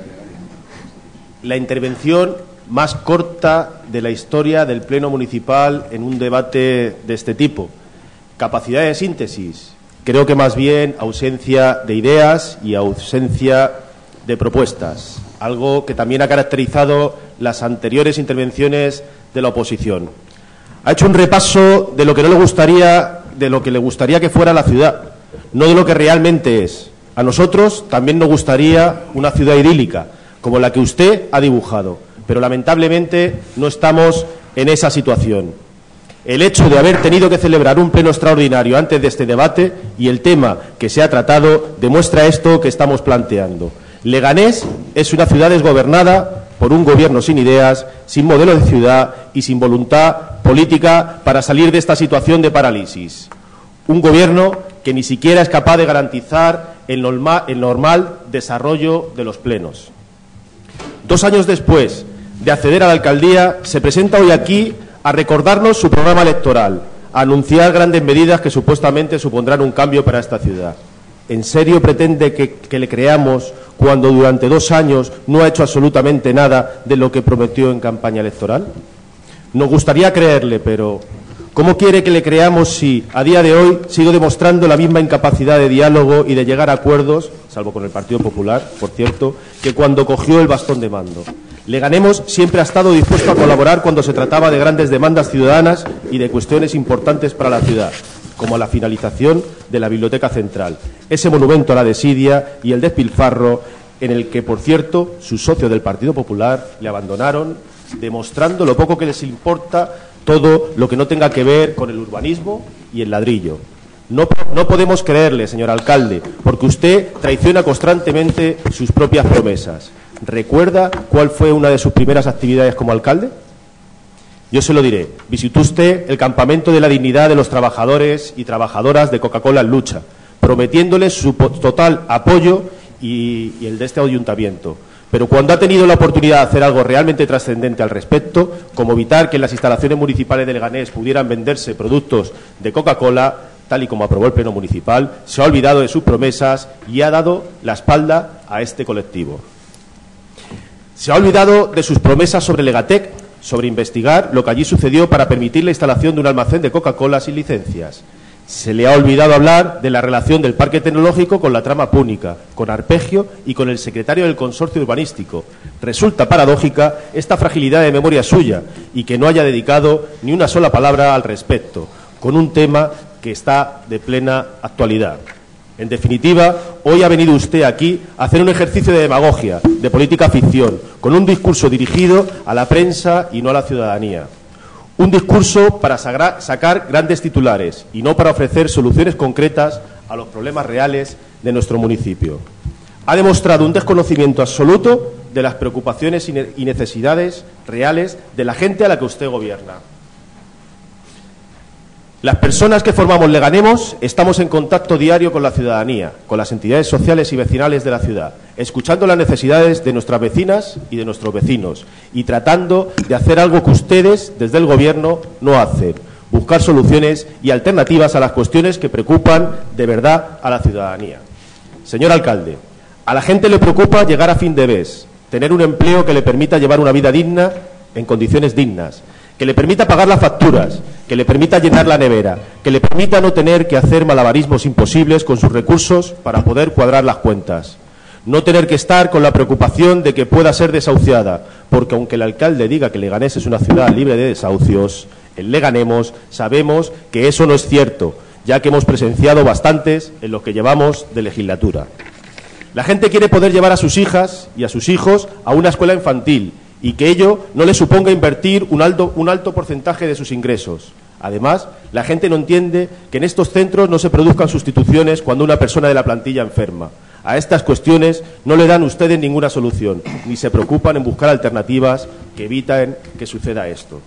la intervención más corta de la historia del Pleno Municipal en un debate de este tipo. Capacidad de síntesis, creo que más bien ausencia de ideas y ausencia de propuestas, algo que también ha caracterizado las anteriores intervenciones de la oposición. Ha hecho un repaso de lo que no le gustaría, de lo que le gustaría que fuera la ciudad, no de lo que realmente es. A nosotros también nos gustaría una ciudad idílica, como la que usted ha dibujado, pero lamentablemente no estamos en esa situación. El hecho de haber tenido que celebrar un pleno extraordinario antes de este debate y el tema que se ha tratado demuestra esto que estamos planteando. Leganés es una ciudad desgobernada por un gobierno sin ideas, sin modelo de ciudad y sin voluntad política para salir de esta situación de parálisis. Un gobierno que ni siquiera es capaz de garantizar el normal, el normal desarrollo de los plenos. Dos años después de acceder a la alcaldía, se presenta hoy aquí a recordarnos su programa electoral, a anunciar grandes medidas que supuestamente supondrán un cambio para esta ciudad. ¿En serio pretende que, que le creamos cuando durante dos años no ha hecho absolutamente nada de lo que prometió en campaña electoral? Nos gustaría creerle, pero ¿cómo quiere que le creamos si a día de hoy sigo demostrando la misma incapacidad de diálogo y de llegar a acuerdos, salvo con el Partido Popular, por cierto, que cuando cogió el bastón de mando? Leganemos siempre ha estado dispuesto a colaborar cuando se trataba de grandes demandas ciudadanas y de cuestiones importantes para la ciudad, como la finalización de la Biblioteca Central, ese monumento a la desidia y el despilfarro en el que, por cierto, sus socios del Partido Popular le abandonaron, demostrando lo poco que les importa todo lo que no tenga que ver con el urbanismo y el ladrillo. No, no podemos creerle, señor alcalde, porque usted traiciona constantemente sus propias promesas. ¿Recuerda cuál fue una de sus primeras actividades como alcalde? Yo se lo diré. Visitó usted el campamento de la dignidad de los trabajadores y trabajadoras de Coca-Cola en lucha, prometiéndoles su total apoyo y, y el de este ayuntamiento. Pero cuando ha tenido la oportunidad de hacer algo realmente trascendente al respecto, como evitar que en las instalaciones municipales de Leganés pudieran venderse productos de Coca-Cola, tal y como aprobó el Pleno Municipal, se ha olvidado de sus promesas y ha dado la espalda a este colectivo. Se ha olvidado de sus promesas sobre Legatec, sobre investigar lo que allí sucedió para permitir la instalación de un almacén de Coca-Cola sin licencias. Se le ha olvidado hablar de la relación del parque tecnológico con la trama púnica, con Arpegio y con el secretario del consorcio urbanístico. Resulta paradójica esta fragilidad de memoria suya y que no haya dedicado ni una sola palabra al respecto, con un tema que está de plena actualidad. En definitiva, hoy ha venido usted aquí a hacer un ejercicio de demagogia, de política ficción, con un discurso dirigido a la prensa y no a la ciudadanía. Un discurso para sacar grandes titulares y no para ofrecer soluciones concretas a los problemas reales de nuestro municipio. Ha demostrado un desconocimiento absoluto de las preocupaciones y necesidades reales de la gente a la que usted gobierna. Las personas que formamos Leganemos estamos en contacto diario con la ciudadanía, con las entidades sociales y vecinales de la ciudad, escuchando las necesidades de nuestras vecinas y de nuestros vecinos y tratando de hacer algo que ustedes, desde el Gobierno, no hacen: buscar soluciones y alternativas a las cuestiones que preocupan de verdad a la ciudadanía. Señor alcalde, a la gente le preocupa llegar a fin de mes, tener un empleo que le permita llevar una vida digna en condiciones dignas, que le permita pagar las facturas, que le permita llenar la nevera, que le permita no tener que hacer malabarismos imposibles con sus recursos para poder cuadrar las cuentas. No tener que estar con la preocupación de que pueda ser desahuciada, porque aunque el alcalde diga que Leganés es una ciudad libre de desahucios, en Leganemos sabemos que eso no es cierto, ya que hemos presenciado bastantes en lo que llevamos de legislatura. La gente quiere poder llevar a sus hijas y a sus hijos a una escuela infantil y que ello no le suponga invertir un alto, un alto porcentaje de sus ingresos. Además, la gente no entiende que en estos centros no se produzcan sustituciones cuando una persona de la plantilla enferma. A estas cuestiones no le dan ustedes ninguna solución, ni se preocupan en buscar alternativas que eviten que suceda esto.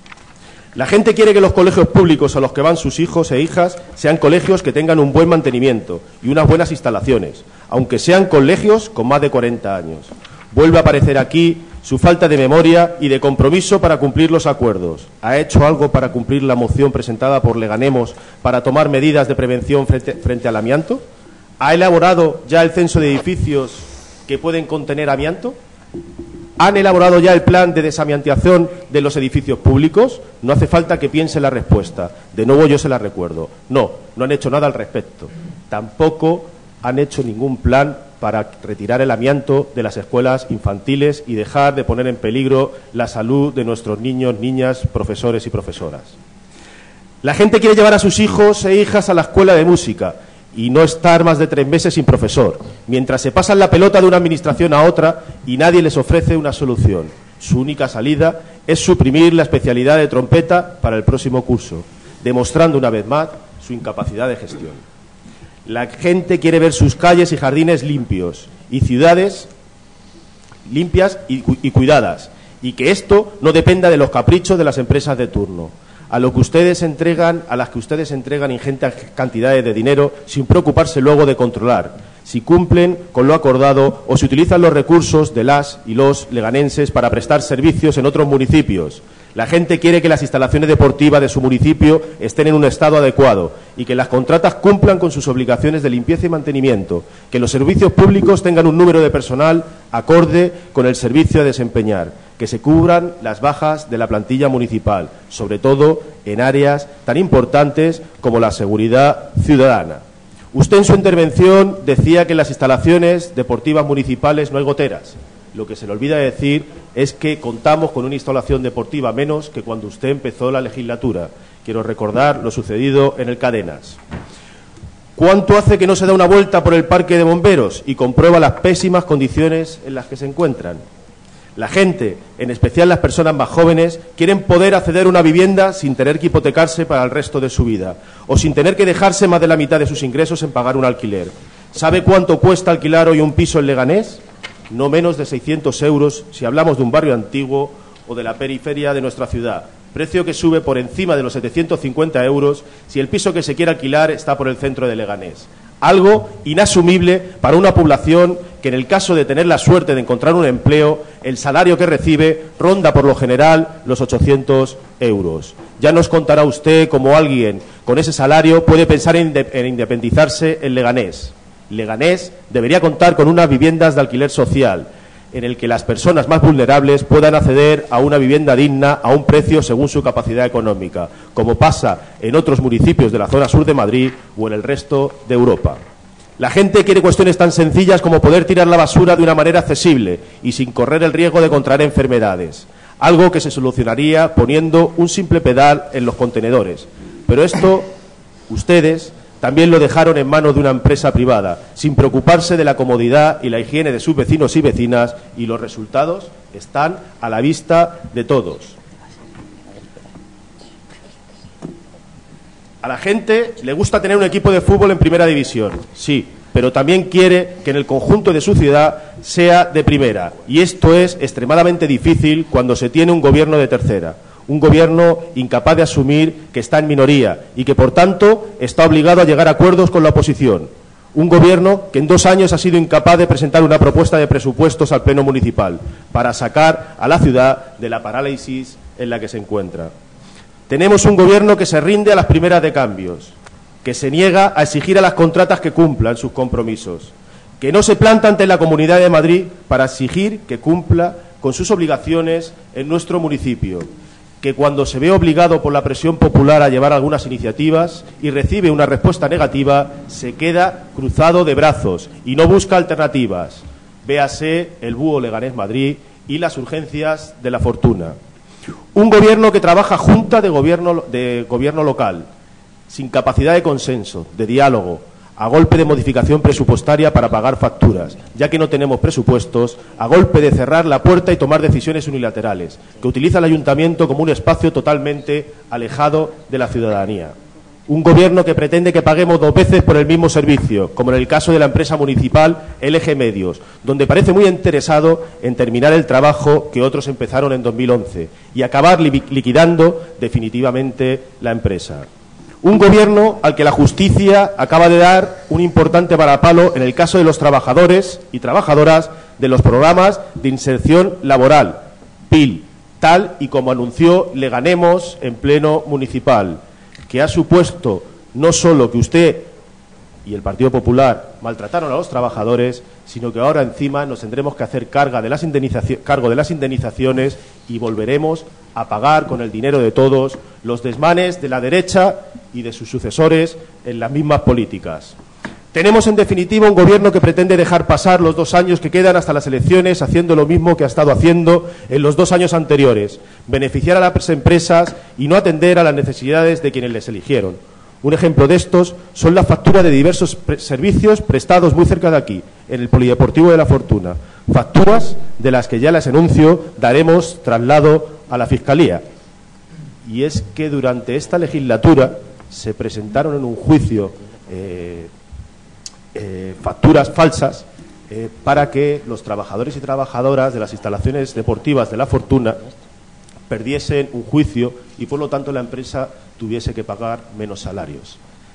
La gente quiere que los colegios públicos a los que van sus hijos e hijas sean colegios que tengan un buen mantenimiento y unas buenas instalaciones, aunque sean colegios con más de cuarenta años. Vuelve a aparecer aquí su falta de memoria y de compromiso para cumplir los acuerdos. ¿Ha hecho algo para cumplir la moción presentada por Leganemos para tomar medidas de prevención frente, frente al amianto? ¿Ha elaborado ya el censo de edificios que pueden contener amianto? ¿Han elaborado ya el plan de desamiantación de los edificios públicos? No hace falta que piense la respuesta. De nuevo yo se la recuerdo. No, no han hecho nada al respecto. Tampoco han hecho ningún plan para retirar el amianto de las escuelas infantiles y dejar de poner en peligro la salud de nuestros niños, niñas, profesores y profesoras. La gente quiere llevar a sus hijos e hijas a la escuela de música y no estar más de tres meses sin profesor, mientras se pasan la pelota de una administración a otra y nadie les ofrece una solución. Su única salida es suprimir la especialidad de trompeta para el próximo curso, demostrando una vez más su incapacidad de gestión. La gente quiere ver sus calles y jardines limpios y ciudades limpias y, cu y cuidadas, y que esto no dependa de los caprichos de las empresas de turno, a lo que ustedes entregan, a las que ustedes entregan ingentes cantidades de dinero sin preocuparse luego de controlar si cumplen con lo acordado o si utilizan los recursos de las y los leganenses para prestar servicios en otros municipios. La gente quiere que las instalaciones deportivas de su municipio estén en un estado adecuado y que las contratas cumplan con sus obligaciones de limpieza y mantenimiento, que los servicios públicos tengan un número de personal acorde con el servicio a desempeñar, que se cubran las bajas de la plantilla municipal, sobre todo en áreas tan importantes como la seguridad ciudadana. Usted en su intervención decía que en las instalaciones deportivas municipales no hay goteras. Lo que se le olvida decir es que contamos con una instalación deportiva menos que cuando usted empezó la legislatura. Quiero recordar lo sucedido en el Cadenas. ¿Cuánto hace que no se da una vuelta por el parque de bomberos y comprueba las pésimas condiciones en las que se encuentran? La gente, en especial las personas más jóvenes, quieren poder acceder a una vivienda sin tener que hipotecarse para el resto de su vida o sin tener que dejarse más de la mitad de sus ingresos en pagar un alquiler. ¿Sabe cuánto cuesta alquilar hoy un piso en Leganés? No menos de seiscientos euros si hablamos de un barrio antiguo o de la periferia de nuestra ciudad. Precio que sube por encima de los setecientos cincuenta euros si el piso que se quiere alquilar está por el centro de Leganés. Algo inasumible para una población que, en el caso de tener la suerte de encontrar un empleo, el salario que recibe ronda por lo general los ochocientos euros. Ya nos contará usted cómo alguien con ese salario puede pensar en, en independizarse en Leganés. Leganés debería contar con unas viviendas de alquiler social, en el que las personas más vulnerables puedan acceder a una vivienda digna a un precio según su capacidad económica, como pasa en otros municipios de la zona sur de Madrid o en el resto de Europa. La gente quiere cuestiones tan sencillas como poder tirar la basura de una manera accesible y sin correr el riesgo de contraer enfermedades, algo que se solucionaría poniendo un simple pedal en los contenedores. Pero esto, ustedes también lo dejaron en manos de una empresa privada, sin preocuparse de la comodidad y la higiene de sus vecinos y vecinas, y los resultados están a la vista de todos. A la gente le gusta tener un equipo de fútbol en primera división, sí, pero también quiere que en el conjunto de su ciudad sea de primera, y esto es extremadamente difícil cuando se tiene un gobierno de tercera. un gobierno incapaz de asumir que está en minoría y que, por tanto, está obligado a llegar a acuerdos con la oposición. Un gobierno que en dos años ha sido incapaz de presentar una propuesta de presupuestos al Pleno Municipal para sacar a la ciudad de la parálisis en la que se encuentra. Tenemos un gobierno que se rinde a las primeras de cambios, que se niega a exigir a las contratas que cumplan sus compromisos, que no se planta ante la Comunidad de Madrid para exigir que cumpla con sus obligaciones en nuestro municipio, que cuando se ve obligado por la presión popular a llevar algunas iniciativas y recibe una respuesta negativa, se queda cruzado de brazos y no busca alternativas. Véase el búho Leganés Madrid y las urgencias de la fortuna. Un gobierno que trabaja junta de gobierno, de gobierno local, sin capacidad de consenso, de diálogo, a golpe de modificación presupuestaria para pagar facturas, ya que no tenemos presupuestos, a golpe de cerrar la puerta y tomar decisiones unilaterales, que utiliza el ayuntamiento como un espacio totalmente alejado de la ciudadanía. Un gobierno que pretende que paguemos dos veces por el mismo servicio, como en el caso de la empresa municipal L G Medios, donde parece muy interesado en terminar el trabajo que otros empezaron en dos mil once y acabar li- liquidando definitivamente la empresa. Un gobierno al que la justicia acaba de dar un importante varapalo en el caso de los trabajadores y trabajadoras de los programas de inserción laboral, P I L, tal y como anunció Leganemos en pleno municipal, que ha supuesto no solo que usted y el Partido Popular maltrataron a los trabajadores, sino que ahora encima nos tendremos que hacer carga de las indemnizaci- cargo de las indemnizaciones y volveremos a pagar con el dinero de todos los desmanes de la derecha y de sus sucesores en las mismas políticas. Tenemos, en definitiva, un gobierno que pretende dejar pasar los dos años que quedan hasta las elecciones haciendo lo mismo que ha estado haciendo en los dos años anteriores, beneficiar a las empresas y no atender a las necesidades de quienes les eligieron. Un ejemplo de estos son las facturas de diversos pre- servicios prestados muy cerca de aquí, en el Polideportivo de la Fortuna. Facturas de las que ya les anuncio daremos traslado a la Fiscalía. Y es que durante esta legislatura se presentaron en un juicio eh, eh, facturas falsas eh, para que los trabajadores y trabajadoras de las instalaciones deportivas de la Fortuna perdiesen un juicio y, por lo tanto, la empresa tuviese que pagar menos salarios.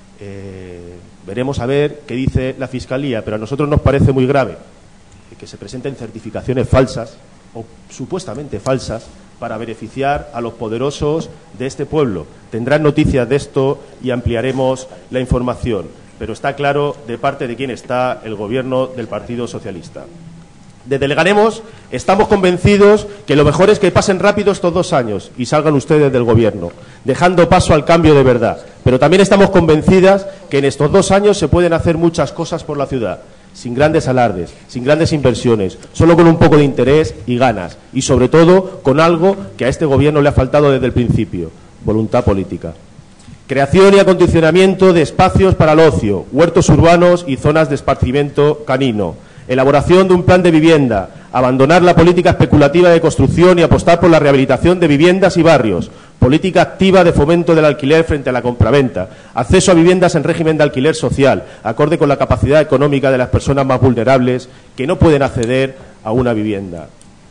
Eh, veremos a ver qué dice la Fiscalía, pero a nosotros nos parece muy grave que se presenten certificaciones falsas o supuestamente falsas para beneficiar a los poderosos de este pueblo. Tendrán noticias de esto y ampliaremos la información, pero está claro de parte de quién está el gobierno del Partido Socialista. Desde Leganemos estamos convencidos que lo mejor es que pasen rápido estos dos años y salgan ustedes del gobierno, dejando paso al cambio de verdad. Pero también estamos convencidas que en estos dos años se pueden hacer muchas cosas por la ciudad, sin grandes alardes, sin grandes inversiones, solo con un poco de interés y ganas, y sobre todo con algo que a este gobierno le ha faltado desde el principio: voluntad política. Creación y acondicionamiento de espacios para el ocio, huertos urbanos y zonas de esparcimiento canino. Elaboración de un plan de vivienda, abandonar la política especulativa de construcción y apostar por la rehabilitación de viviendas y barrios, política activa de fomento del alquiler frente a la compraventa, acceso a viviendas en régimen de alquiler social, acorde con la capacidad económica de las personas más vulnerables que no pueden acceder a una vivienda.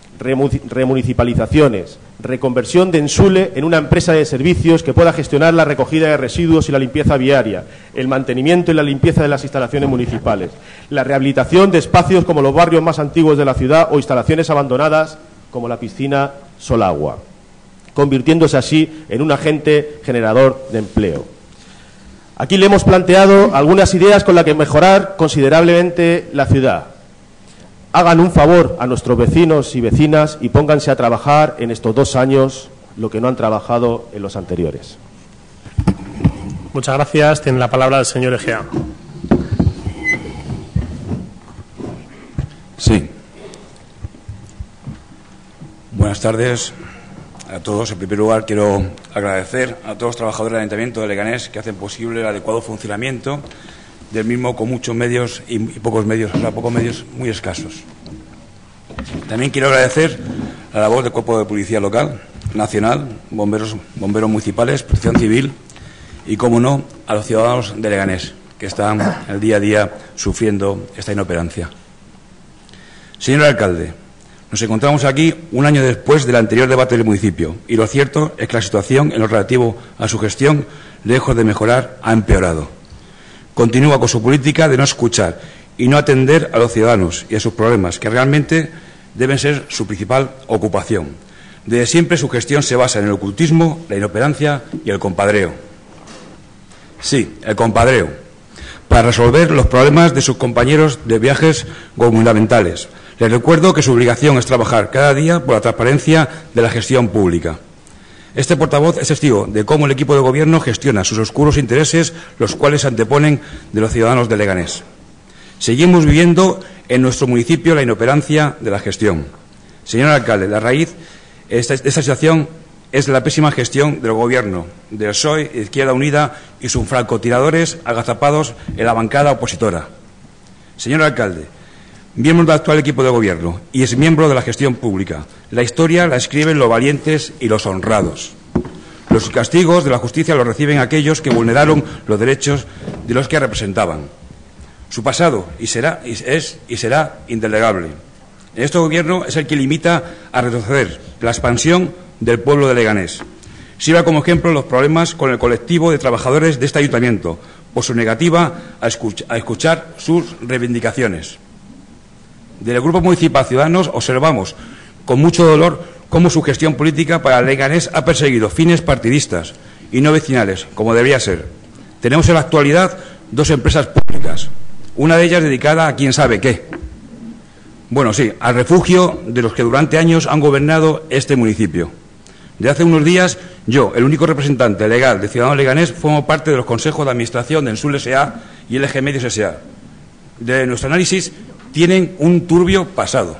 Remunicipalizaciones, reconversión de Ensule en una empresa de servicios que pueda gestionar la recogida de residuos y la limpieza viaria, el mantenimiento y la limpieza de las instalaciones municipales, la rehabilitación de espacios como los barrios más antiguos de la ciudad o instalaciones abandonadas como la piscina Solagua, convirtiéndose así en un agente generador de empleo. Aquí le hemos planteado algunas ideas con las que mejorar considerablemente la ciudad. Hagan un favor a nuestros vecinos y vecinas y pónganse a trabajar en estos dos años lo que no han trabajado en los anteriores. Muchas gracias. Tiene la palabra el señor Egea. Sí. Buenas tardes a todos. En primer lugar, quiero agradecer a todos los trabajadores del Ayuntamiento de Leganés que hacen posible el adecuado funcionamiento del mismo con muchos medios y pocos medios, o sea, pocos medios muy escasos. También quiero agradecer la labor del Cuerpo de Policía Local, Nacional, bomberos, bomberos municipales, Protección Civil y, como no, a los ciudadanos de Leganés, que están el día a día sufriendo esta inoperancia. Señor alcalde, Nos encontramos aquí un año después del anterior debate del municipio y lo cierto es que la situación en lo relativo a su gestión, lejos de mejorar, ha empeorado. Continúa con su política de no escuchar y no atender a los ciudadanos y a sus problemas, que realmente deben ser su principal ocupación. Desde siempre su gestión se basa en el ocultismo, la inoperancia y el compadreo. Sí, el compadreo, para resolver los problemas de sus compañeros de viajes gubernamentales. Les recuerdo que su obligación es trabajar cada día por la transparencia de la gestión pública. Este portavoz es testigo de cómo el equipo de gobierno gestiona sus oscuros intereses, los cuales se anteponen de los ciudadanos de Leganés. Seguimos viviendo en nuestro municipio la inoperancia de la gestión. Señor alcalde, la raíz de esta, esta situación es la pésima gestión del Gobierno, del P S O E, Izquierda Unida y sus francotiradores agazapados en la bancada opositora. Señor alcalde, miembro del actual equipo de Gobierno y es miembro de la gestión pública, la historia la escriben los valientes y los honrados. Los castigos de la justicia los reciben aquellos que vulneraron los derechos de los que representaban. Su pasado y será, es y será indelegable. Este Gobierno es el que limita a retroceder la expansión del pueblo de Leganés. Sirva como ejemplo los problemas con el colectivo de trabajadores de este ayuntamiento por su negativa a, escuch a escuchar sus reivindicaciones. Del Grupo Municipal Ciudadanos observamos con mucho dolor cómo su gestión política para Leganés ha perseguido fines partidistas y no vecinales, como debería ser. Tenemos en la actualidad dos empresas públicas, una de ellas dedicada a quién sabe qué. Bueno, sí, al refugio de los que durante años han gobernado este municipio. De hace unos días, yo, el único representante legal de Ciudadanos Leganés, formo parte de los consejos de administración de Ensul S A y L G Medios S A. De nuestro análisis, tienen un turbio pasado.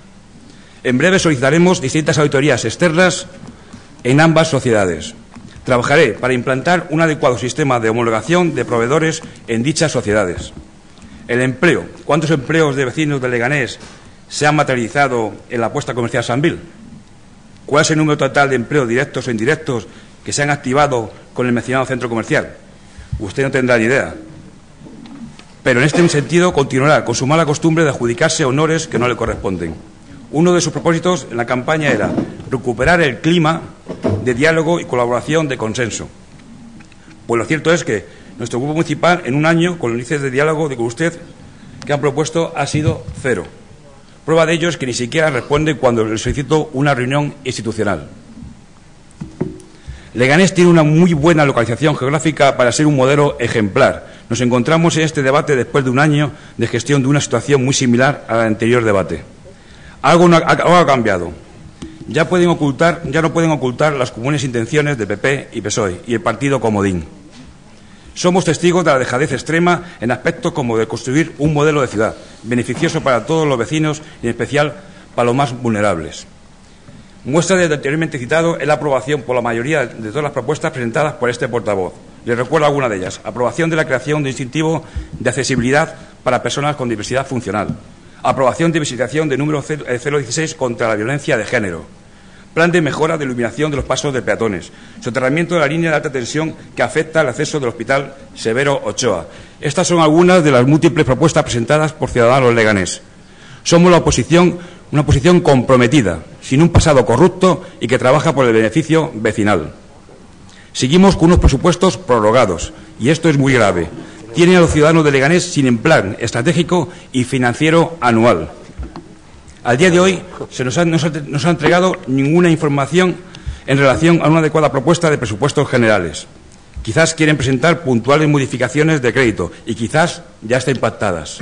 En breve solicitaremos distintas auditorías externas en ambas sociedades. Trabajaré para implantar un adecuado sistema de homologación de proveedores en dichas sociedades. El empleo. ¿Cuántos empleos de vecinos de Leganés se han materializado en la apuesta comercial Sanvil? ¿Cuál es el número total de empleos directos o indirectos que se han activado con el mencionado centro comercial? Usted no tendrá ni idea. Pero en este sentido continuará con su mala costumbre de adjudicarse honores que no le corresponden. Uno de sus propósitos en la campaña era recuperar el clima de diálogo y colaboración de consenso. Pues lo cierto es que nuestro grupo municipal, en un año, con los índices de diálogo de con usted que han propuesto, ha sido cero. Prueba de ello es que ni siquiera responde cuando le solicito una reunión institucional. Leganés tiene una muy buena localización geográfica para ser un modelo ejemplar. Nos encontramos en este debate después de un año de gestión de una situación muy similar al anterior debate. Algo, no, algo ha cambiado. Ya, pueden ocultar, ya no pueden ocultar las comunes intenciones de P P y P S O E y el partido comodín. Somos testigos de la dejadez extrema en aspectos como de construir un modelo de ciudad beneficioso para todos los vecinos y en especial para los más vulnerables. Muestra de lo anteriormente citado es la aprobación por la mayoría de todas las propuestas presentadas por este portavoz. Les recuerdo alguna de ellas. Aprobación de la creación de un distintivo de accesibilidad para personas con diversidad funcional. Aprobación de visitación de número cero dieciséis contra la violencia de género. Plan de mejora de iluminación de los pasos de peatones. Soterramiento de la línea de alta tensión que afecta al acceso del Hospital Severo Ochoa. Estas son algunas de las múltiples propuestas presentadas por Ciudadanos Leganés. Somos la oposición, una oposición comprometida, sin un pasado corrupto y que trabaja por el beneficio vecinal. Seguimos con unos presupuestos prorrogados, y esto es muy grave. Tienen a los ciudadanos de Leganés sin plan estratégico y financiero anual. Al día de hoy se nos ha, no se nos ha entregado ninguna información en relación a una adecuada propuesta de presupuestos generales. Quizás quieren presentar puntuales modificaciones de crédito y quizás ya estén pactadas.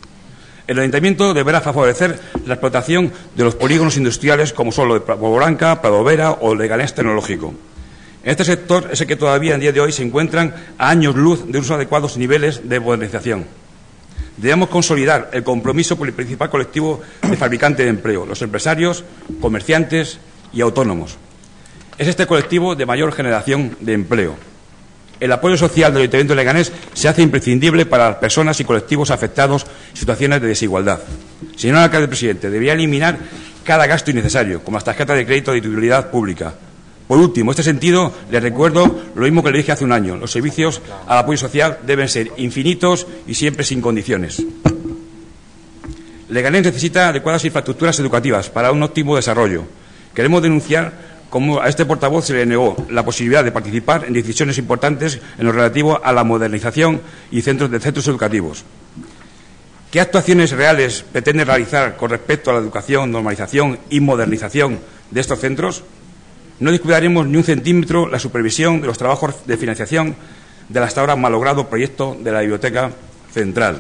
El Ayuntamiento deberá favorecer la explotación de los polígonos industriales como son los de Prado Blanca, Prado Vera o Leganés Tecnológico. En este sector es el que todavía en día de hoy se encuentran a años luz de unos adecuados niveles de modernización. Debemos consolidar el compromiso por el principal colectivo de fabricantes de empleo, los empresarios, comerciantes y autónomos. Es este colectivo de mayor generación de empleo. El apoyo social del Ayuntamiento de Leganés se hace imprescindible para las personas y colectivos afectados en situaciones de desigualdad. Señor alcalde presidente, debería eliminar cada gasto innecesario, como las tarjetas de crédito de titularidad pública. Por último, en este sentido, les recuerdo lo mismo que le dije hace un año. Los servicios al apoyo social deben ser infinitos y siempre sin condiciones. Leganés necesita adecuadas infraestructuras educativas para un óptimo desarrollo. Queremos denunciar cómo a este portavoz se le negó la posibilidad de participar en decisiones importantes en lo relativo a la modernización y centros de centros educativos. ¿Qué actuaciones reales pretende realizar con respecto a la educación, normalización y modernización de estos centros? No descuidaremos ni un centímetro la supervisión de los trabajos de financiación del hasta ahora malogrado proyecto de la Biblioteca Central.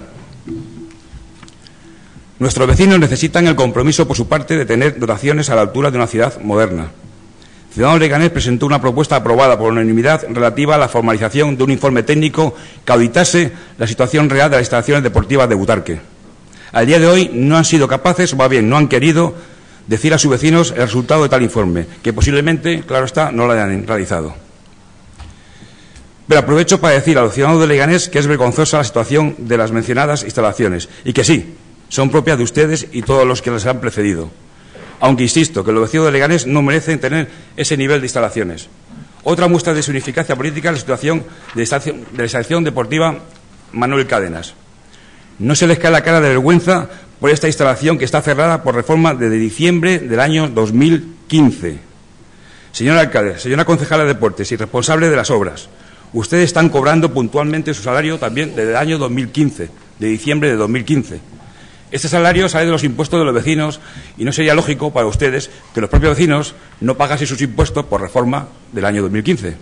Nuestros vecinos necesitan el compromiso por su parte de tener dotaciones a la altura de una ciudad moderna. Ciudadanos Leganés presentó una propuesta aprobada por unanimidad relativa a la formalización de un informe técnico que auditase la situación real de las instalaciones deportivas de Butarque. Al día de hoy no han sido capaces, o más bien no han querido, decir a sus vecinos el resultado de tal informe, que posiblemente, claro está, no lo hayan realizado. Pero aprovecho para decir a los ciudadanos de Leganés que es vergonzosa la situación de las mencionadas instalaciones y que sí, son propias de ustedes y todos los que les han precedido. Aunque insisto que los vecinos de Leganés no merecen tener ese nivel de instalaciones. Otra muestra de su ineficacia política es la situación de, estación, de la estación deportiva Manuel Cádenas. No se les cae la cara de vergüenza por esta instalación que está cerrada por reforma desde diciembre del año dos mil quince. Señor alcalde, señora concejala de Deportes y responsable de las obras, ustedes están cobrando puntualmente su salario también desde el año dos mil quince, de diciembre de dos mil quince. Este salario sale de los impuestos de los vecinos y no sería lógico para ustedes que los propios vecinos no pagasen sus impuestos por reforma del año dos mil quince.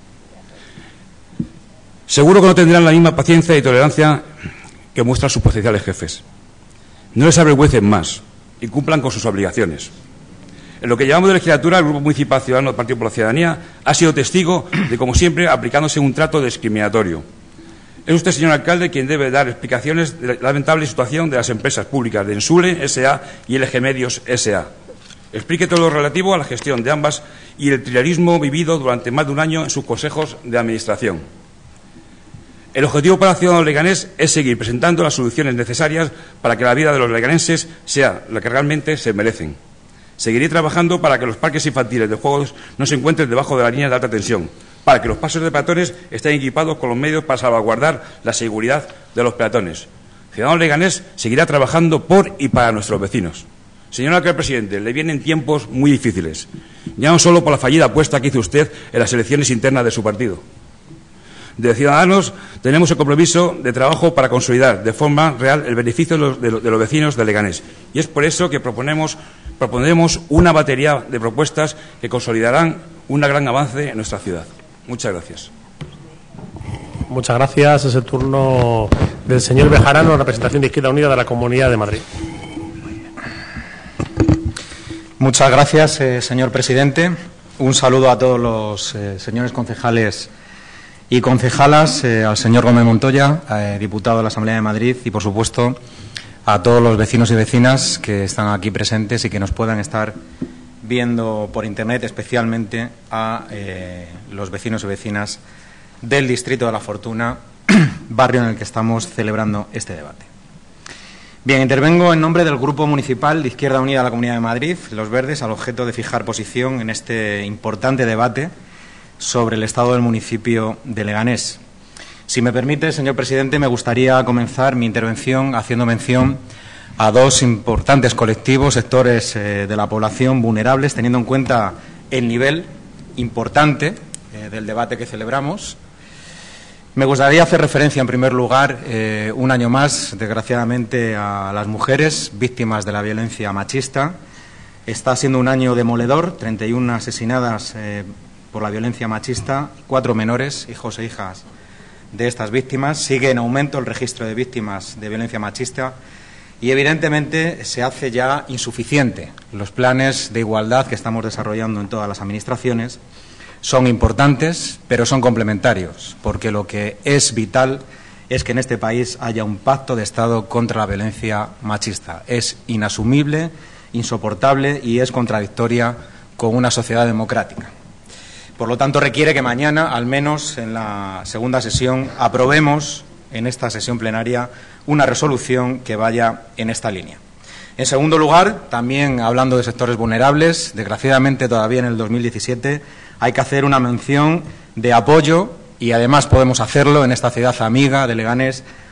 Seguro que no tendrán la misma paciencia y tolerancia que muestran sus potenciales jefes. No les avergüencen más y cumplan con sus obligaciones. En lo que llevamos de legislatura, el Grupo Municipal Ciudadano del Partido por la Ciudadanía ha sido testigo de, como siempre, aplicándose un trato discriminatorio. Es usted, señor alcalde, quien debe dar explicaciones de la lamentable situación de las empresas públicas de Ensule S A y L G Medios S A. Explique todo lo relativo a la gestión de ambas y el trilerismo vivido durante más de un año en sus consejos de administración. El objetivo para el ciudadano leganés es seguir presentando las soluciones necesarias para que la vida de los leganenses sea la que realmente se merecen. Seguiré trabajando para que los parques infantiles de juegos no se encuentren debajo de la línea de alta tensión, para que los pasos de peatones estén equipados con los medios para salvaguardar la seguridad de los peatones. Ciudadano Leganés seguirá trabajando por y para nuestros vecinos. Señor alcalde presidente, le vienen tiempos muy difíciles, ya no solo por la fallida apuesta que hizo usted en las elecciones internas de su partido. De Ciudadanos tenemos el compromiso de trabajo para consolidar de forma real el beneficio de los, de los, de los vecinos de Leganés. Y es por eso que proponemos, proponemos una batería de propuestas que consolidarán un gran avance en nuestra ciudad. Muchas gracias. Muchas gracias. Es el turno del señor Bejarano, representación de Izquierda Unida de la Comunidad de Madrid. Muchas gracias, eh, señor presidente. Un saludo a todos los eh, señores concejales y concejalas, eh, al señor Gómez Montoya, eh, diputado de la Asamblea de Madrid, y, por supuesto, a todos los vecinos y vecinas que están aquí presentes y que nos puedan estar viendo por Internet, especialmente a eh, los vecinos y vecinas del Distrito de la Fortuna, barrio en el que estamos celebrando este debate. Bien, intervengo en nombre del Grupo Municipal de Izquierda Unida de la Comunidad de Madrid, Los Verdes, al objeto de fijar posición en este importante debate sobre el estado del municipio de Leganés. Si me permite, señor presidente, me gustaría comenzar mi intervención haciendo mención a dos importantes colectivos, sectores eh, de la población vulnerables, teniendo en cuenta el nivel importante eh, del debate que celebramos. Me gustaría hacer referencia, en primer lugar, eh, un año más, desgraciadamente, a las mujeres víctimas de la violencia machista. Está siendo un año demoledor, treinta y una asesinadas eh, por la violencia machista, cuatro menores, hijos e hijas de estas víctimas. Sigue en aumento el registro de víctimas de violencia machista y, evidentemente, se hace ya insuficiente. Los planes de igualdad que estamos desarrollando en todas las administraciones son importantes, pero son complementarios, porque lo que es vital es que en este país haya un pacto de Estado contra la violencia machista. Es inasumible, insoportable y es contradictoria con una sociedad democrática. Por lo tanto, requiere que mañana, al menos en la segunda sesión, aprobemos en esta sesión plenaria una resolución que vaya en esta línea. En segundo lugar, también hablando de sectores vulnerables, desgraciadamente todavía en el dos mil diecisiete hay que hacer una mención de apoyo, y además podemos hacerlo en esta ciudad amiga de Leganés,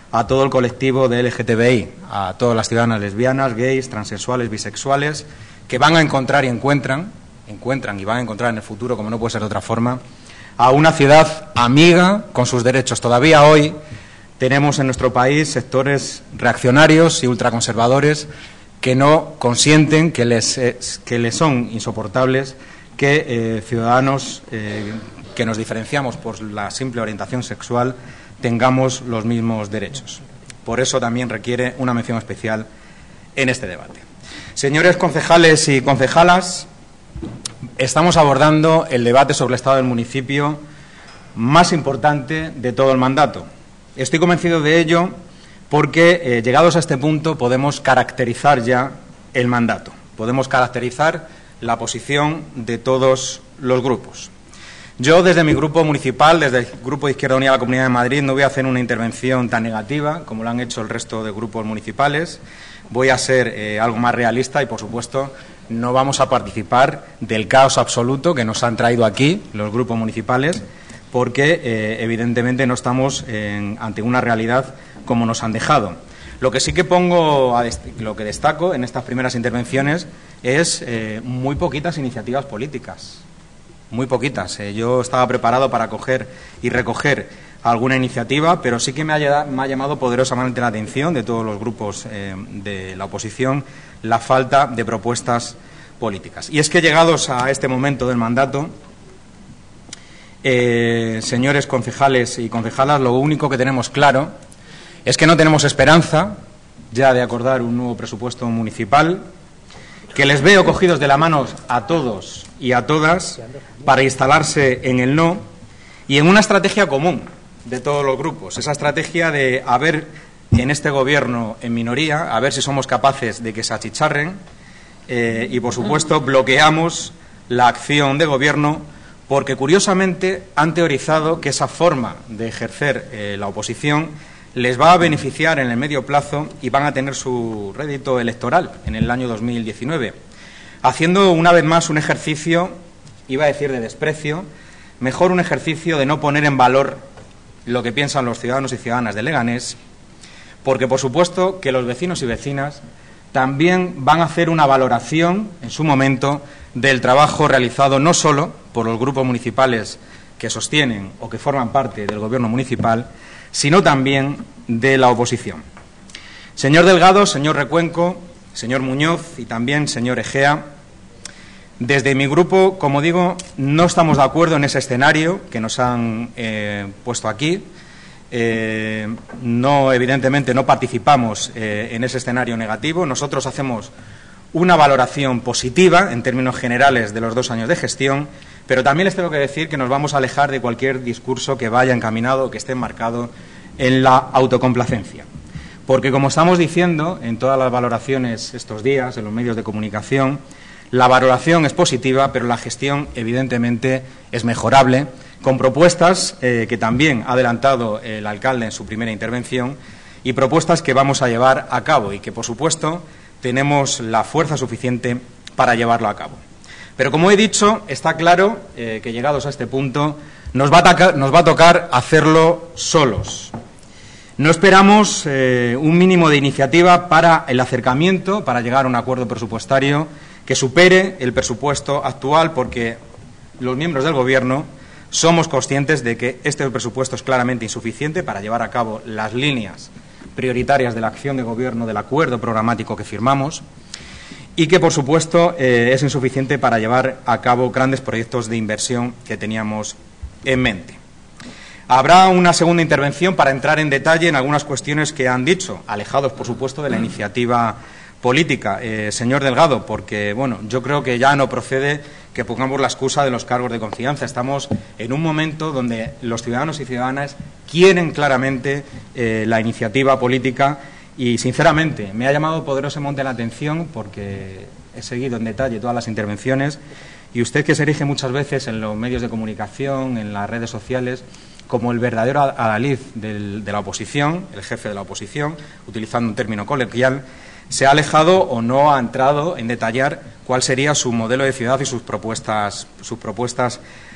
a todo el colectivo de L G T B I, a todas las ciudadanas lesbianas, gays, transexuales, bisexuales, que van a encontrar y encuentran, encuentran y van a encontrar en el futuro, como no puede ser de otra forma, a una ciudad amiga con sus derechos. Todavía hoy tenemos en nuestro país sectores reaccionarios y ultraconservadores que no consienten, que les, eh, que les son insoportables que eh, ciudadanos eh, que nos diferenciamos por la simple orientación sexual tengamos los mismos derechos. Por eso también requiere una mención especial en este debate. Señores concejales y concejalas, estamos abordando el debate sobre el estado del municipio más importante de todo el mandato. Estoy convencido de ello porque, eh, llegados a este punto, podemos caracterizar ya el mandato. Podemos caracterizar la posición de todos los grupos. Yo, desde mi grupo municipal, desde el Grupo de Izquierda Unida de la Comunidad de Madrid, no voy a hacer una intervención tan negativa como lo han hecho el resto de grupos municipales. Voy a ser eh, algo más realista y, por supuesto, no vamos a participar del caos absoluto que nos han traído aquí los grupos municipales, porque, eh, evidentemente, no estamos en, ante una realidad como nos han dejado. Lo que sí que pongo, a lo que destaco en estas primeras intervenciones es eh, muy poquitas iniciativas políticas. Muy poquitas. Eh, yo estaba preparado para coger y recoger alguna iniciativa, pero sí que me ha, me ha llamado poderosamente la atención de todos los grupos eh, de la oposición la falta de propuestas políticas. Y es que, llegados a este momento del mandato, eh, señores concejales y concejalas, lo único que tenemos claro es que no tenemos esperanza ya de acordar un nuevo presupuesto municipal, que les veo cogidos de la mano a todos y a todas para instalarse en el no y en una estrategia común de todos los grupos, esa estrategia de a ver en este gobierno en minoría, a ver si somos capaces de que se achicharren eh, y, por supuesto, bloqueamos la acción de gobierno porque, curiosamente, han teorizado que esa forma de ejercer eh, la oposición les va a beneficiar en el medio plazo y van a tener su rédito electoral en el año dos mil diecinueve, haciendo una vez más un ejercicio, iba a decir de desprecio, mejor un ejercicio de no poner en valor lo que piensan los ciudadanos y ciudadanas de Leganés, porque, por supuesto, que los vecinos y vecinas también van a hacer una valoración en su momento del trabajo realizado no solo por los grupos municipales que sostienen o que forman parte del gobierno municipal, sino también de la oposición. Señor Delgado, señor Recuenco, señor Muñoz y también señor Egea, desde mi grupo, como digo, no estamos de acuerdo en ese escenario que nos han eh, puesto aquí. Eh, no, evidentemente, no participamos eh, en ese escenario negativo. Nosotros hacemos una valoración positiva en términos generales de los dos años de gestión, pero también les tengo que decir que nos vamos a alejar de cualquier discurso que vaya encaminado o que esté enmarcado en la autocomplacencia. Porque, como estamos diciendo en todas las valoraciones estos días, en los medios de comunicación, la valoración es positiva, pero la gestión, evidentemente, es mejorable, con propuestas eh, que también ha adelantado el alcalde en su primera intervención y propuestas que vamos a llevar a cabo y que, por supuesto, tenemos la fuerza suficiente para llevarlo a cabo. Pero, como he dicho, está claro eh, que, llegados a este punto, nos va a, tacar, nos va a tocar hacerlo solos. No esperamos eh, un mínimo de iniciativa para el acercamiento, para llegar a un acuerdo presupuestario que supere el presupuesto actual, porque los miembros del Gobierno somos conscientes de que este presupuesto es claramente insuficiente para llevar a cabo las líneas prioritarias de la acción de Gobierno del acuerdo programático que firmamos y que, por supuesto, eh, es insuficiente para llevar a cabo grandes proyectos de inversión que teníamos en mente. Habrá una segunda intervención para entrar en detalle en algunas cuestiones que han dicho, alejados, por supuesto, de la iniciativa política, eh, señor Delgado, porque, bueno, yo creo que ya no procede que pongamos la excusa de los cargos de confianza. Estamos en un momento donde los ciudadanos y ciudadanas quieren claramente eh, la iniciativa política y, sinceramente, me ha llamado poderosamente la atención porque he seguido en detalle todas las intervenciones y usted, que se erige muchas veces en los medios de comunicación, en las redes sociales, como el verdadero adalid del, de la oposición, el jefe de la oposición, utilizando un término coloquial, se ha alejado o no ha entrado en detallar cuál sería su modelo de ciudad y sus propuestas, sus propuestas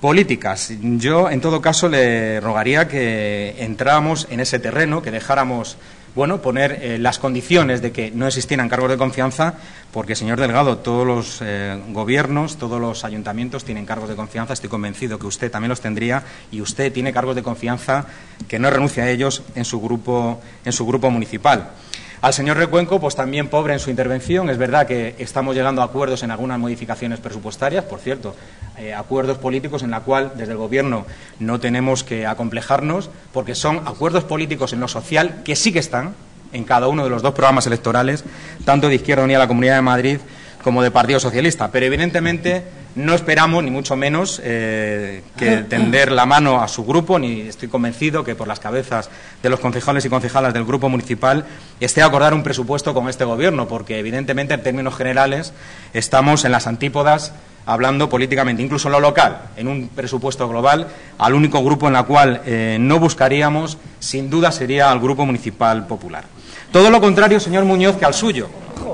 políticas. Yo, en todo caso, le rogaría que entráramos en ese terreno, que dejáramos, bueno, poner eh, las condiciones de que no existieran cargos de confianza, porque, señor Delgado, todos los eh, gobiernos, todos los ayuntamientos tienen cargos de confianza. Estoy convencido que usted también los tendría, y usted tiene cargos de confianza que no renuncia a ellos en su grupo, en su grupo municipal. Al señor Recuenco, pues también pobre en su intervención. Es verdad que estamos llegando a acuerdos en algunas modificaciones presupuestarias, por cierto, eh, acuerdos políticos en la cual desde el Gobierno no tenemos que acomplejarnos, porque son acuerdos políticos en lo social que sí que están en cada uno de los dos programas electorales, tanto de Izquierda Unida a la Comunidad de Madrid como de Partido Socialista. Pero evidentemente no esperamos, ni mucho menos, eh, que tender la mano a su grupo, ni estoy convencido que por las cabezas de los concejales y concejalas del grupo municipal esté a acordar un presupuesto con este Gobierno, porque evidentemente en términos generales estamos en las antípodas hablando políticamente, incluso en lo local, en un presupuesto global. Al único grupo en la cual eh, no buscaríamos, sin duda, sería al Grupo Municipal Popular. Todo lo contrario, señor Muñoz, que al suyo.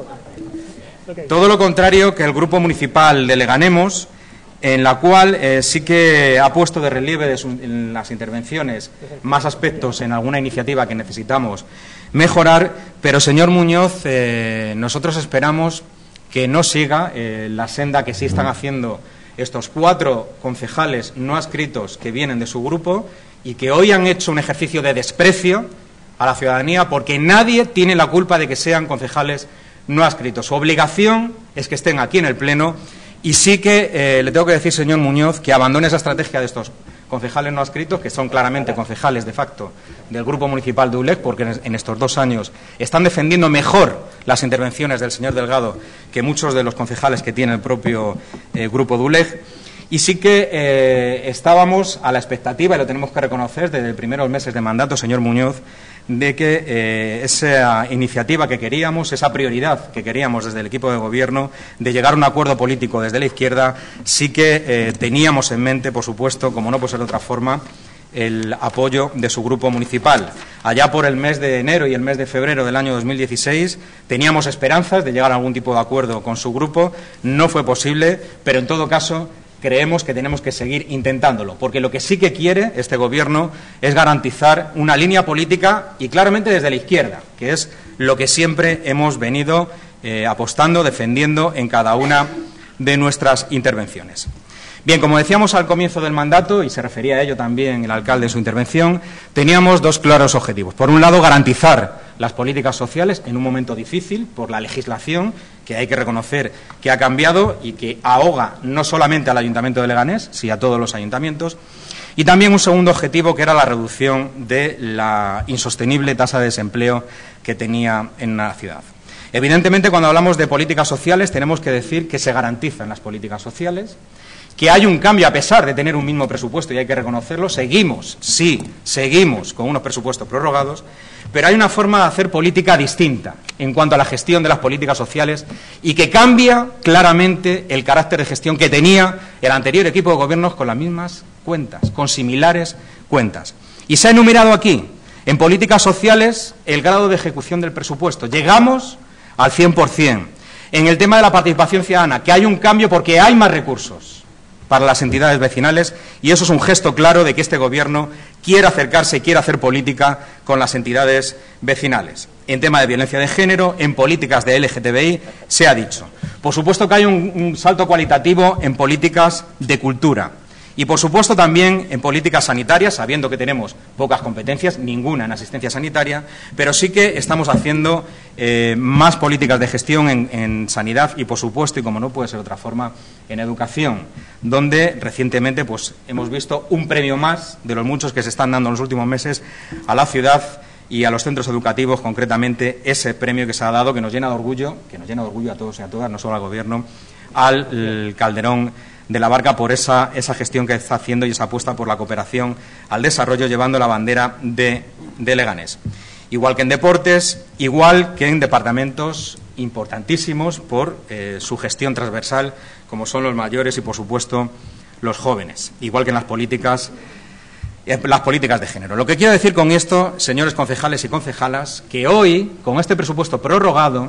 Todo lo contrario que el Grupo Municipal de Leganemos, en la cual eh, sí que ha puesto de relieve de su, en las intervenciones más aspectos en alguna iniciativa que necesitamos mejorar, pero, señor Muñoz, eh, nosotros esperamos que no siga eh, la senda que sí están haciendo estos cuatro concejales no adscritos que vienen de su grupo y que hoy han hecho un ejercicio de desprecio a la ciudadanía, porque nadie tiene la culpa de que sean concejales no adscritos. Su obligación es que estén aquí en el Pleno, y sí que eh, le tengo que decir, señor Muñoz, que abandone esa estrategia de estos concejales no adscritos, que son claramente concejales de facto del Grupo Municipal de U L E G, porque en estos dos años están defendiendo mejor las intervenciones del señor Delgado que muchos de los concejales que tiene el propio eh, Grupo de U L E G. Y sí que eh, estábamos a la expectativa, y lo tenemos que reconocer, desde los primeros meses de mandato, señor Muñoz, de que eh, esa iniciativa que queríamos, esa prioridad que queríamos desde el equipo de Gobierno, de llegar a un acuerdo político desde la izquierda, sí que eh, teníamos en mente, por supuesto, como no puede ser de otra forma, el apoyo de su grupo municipal. Allá por el mes de enero y el mes de febrero del año dos mil dieciséis teníamos esperanzas de llegar a algún tipo de acuerdo con su grupo. No fue posible, pero en todo caso creemos que tenemos que seguir intentándolo, porque lo que sí que quiere este Gobierno es garantizar una línea política, y claramente desde la izquierda, que es lo que siempre hemos venido eh, apostando, defendiendo en cada una de nuestras intervenciones. Bien, como decíamos al comienzo del mandato, y se refería a ello también el alcalde en su intervención, teníamos dos claros objetivos. Por un lado, garantizar las políticas sociales en un momento difícil por la legislación, que hay que reconocer que ha cambiado y que ahoga no solamente al Ayuntamiento de Leganés, sino a todos los ayuntamientos. Y también un segundo objetivo, que era la reducción de la insostenible tasa de desempleo que tenía en la ciudad. Evidentemente, cuando hablamos de políticas sociales, tenemos que decir que se garantizan las políticas sociales, que hay un cambio a pesar de tener un mismo presupuesto, y hay que reconocerlo. Seguimos, sí, seguimos con unos presupuestos prorrogados, pero hay una forma de hacer política distinta en cuanto a la gestión de las políticas sociales, y que cambia claramente el carácter de gestión que tenía el anterior equipo de gobiernos con las mismas cuentas, con similares cuentas. Y se ha enumerado aquí, en políticas sociales, el grado de ejecución del presupuesto. Llegamos al cien por cien. En el tema de la participación ciudadana, que hay un cambio porque hay más recursos para las entidades vecinales, y eso es un gesto claro de que este Gobierno quiere acercarse y quiere hacer política con las entidades vecinales. En tema de violencia de género, en políticas de L G T B I, se ha dicho. Por supuesto que hay un, un salto cualitativo en políticas de cultura. Y, por supuesto, también en políticas sanitarias, sabiendo que tenemos pocas competencias, ninguna en asistencia sanitaria, pero sí que estamos haciendo eh, más políticas de gestión en, en sanidad y, por supuesto, y como no puede ser de otra forma, en educación, donde recientemente pues, hemos visto un premio más de los muchos que se están dando en los últimos meses a la ciudad y a los centros educativos, concretamente ese premio que se ha dado, que nos llena de orgullo, que nos llena de orgullo a todos y a todas, no solo al Gobierno, al Calderón de la Barca, por esa, esa gestión que está haciendo y esa apuesta por la cooperación al desarrollo, llevando la bandera de, de Leganés. Igual que en deportes, igual que en departamentos importantísimos por eh, su gestión transversal, como son los mayores y, por supuesto, los jóvenes, igual que en las políticas, eh, las políticas de género. Lo que quiero decir con esto, señores concejales y concejalas, que hoy, con este presupuesto prorrogado,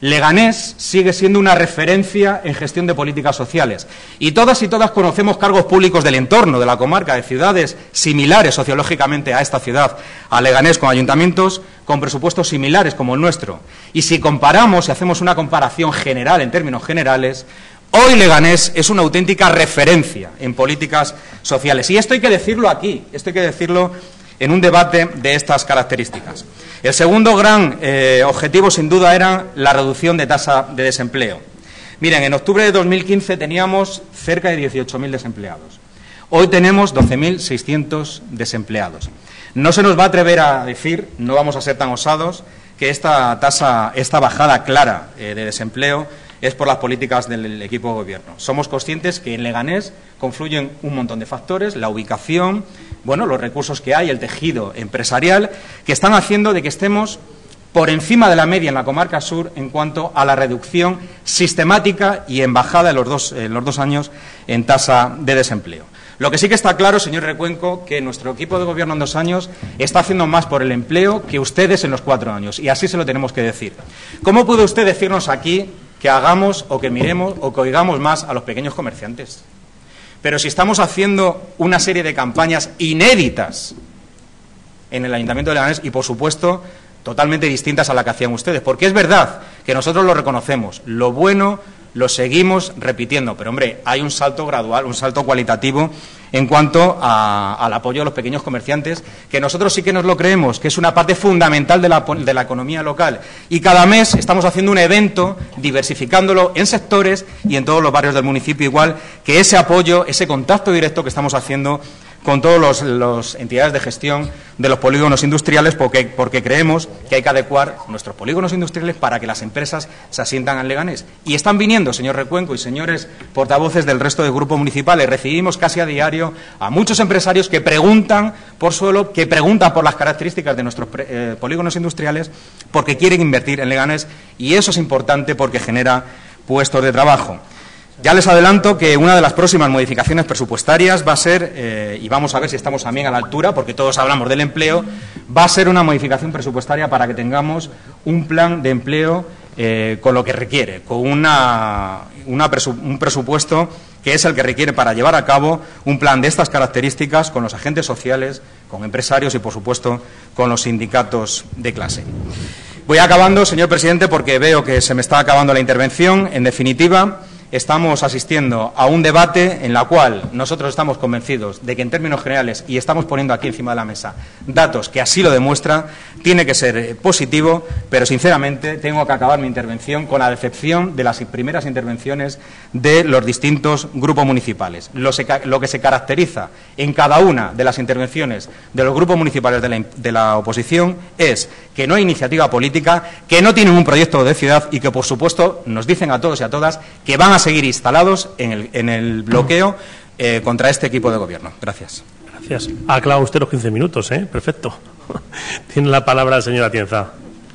Leganés sigue siendo una referencia en gestión de políticas sociales. Y todas y todas conocemos cargos públicos del entorno, de la comarca, de ciudades similares sociológicamente a esta ciudad, a Leganés, con ayuntamientos con presupuestos similares como el nuestro. Y si comparamos, si hacemos una comparación general, en términos generales, hoy Leganés es una auténtica referencia en políticas sociales. Y esto hay que decirlo aquí, esto hay que decirlo en un debate de estas características. El segundo gran eh, objetivo, sin duda, era la reducción de tasa de desempleo. Miren, en octubre de dos mil quince teníamos cerca de dieciocho mil desempleados. Hoy tenemos doce mil seiscientos desempleados. No se nos va a atrever a decir, no vamos a ser tan osados, que esta tasa, esta bajada clara eh, de desempleo es por las políticas del equipo de gobierno. Somos conscientes que en Leganés confluyen un montón de factores, la ubicación, bueno, los recursos que hay, el tejido empresarial, que están haciendo de que estemos por encima de la media en la comarca sur en cuanto a la reducción sistemática y en bajada en los dos, en los dos años en tasa de desempleo. Lo que sí que está claro, señor Recuenco, que nuestro equipo de gobierno en dos años está haciendo más por el empleo que ustedes en los cuatro años, y así se lo tenemos que decir. ¿Cómo puede usted decirnos aquí que hagamos o que miremos o que oigamos más a los pequeños comerciantes? Pero si estamos haciendo una serie de campañas inéditas en el Ayuntamiento de Leganés y, por supuesto, totalmente distintas a la que hacían ustedes, porque es verdad que nosotros lo reconocemos, lo bueno lo seguimos repitiendo, pero, hombre, hay un salto gradual, un salto cualitativo en cuanto a, al apoyo a los pequeños comerciantes, que nosotros sí que nos lo creemos, que es una parte fundamental de la, de la economía local. Y cada mes estamos haciendo un evento diversificándolo en sectores y en todos los barrios del municipio, igual que ese apoyo, ese contacto directo que estamos haciendo con todas las entidades de gestión de los polígonos industriales, porque, porque creemos que hay que adecuar nuestros polígonos industriales para que las empresas se asientan en Leganés. Y están viniendo, señor Recuenco y señores portavoces del resto de grupos municipales, recibimos casi a diario a muchos empresarios que preguntan por suelo, que preguntan por las características de nuestros eh, polígonos industriales, porque quieren invertir en Leganés, y eso es importante porque genera puestos de trabajo. Ya les adelanto que una de las próximas modificaciones presupuestarias va a ser, eh, y vamos a ver si estamos también a la altura, porque todos hablamos del empleo, va a ser una modificación presupuestaria para que tengamos un plan de empleo eh, con lo que requiere, con una, una presu un presupuesto que es el que requiere para llevar a cabo un plan de estas características con los agentes sociales, con empresarios y, por supuesto, con los sindicatos de clase. Voy acabando, señor presidente, porque veo que se me está acabando la intervención. En definitiva, estamos asistiendo a un debate en el cual nosotros estamos convencidos de que, en términos generales, y estamos poniendo aquí encima de la mesa datos que así lo demuestran, tiene que ser positivo, pero sinceramente tengo que acabar mi intervención con la decepción de las primeras intervenciones de los distintos grupos municipales. Lo, se, lo que se caracteriza en cada una de las intervenciones de los grupos municipales de la, de la oposición es que no hay iniciativa política, que no tienen un proyecto de ciudad y que, por supuesto, nos dicen a todos y a todas que van a seguir instalados en el, en el bloqueo eh, contra este equipo de gobierno. Gracias. Gracias. Ha clavado usted los quince minutos, ¿eh? Perfecto. Tiene la palabra la señora Atienza.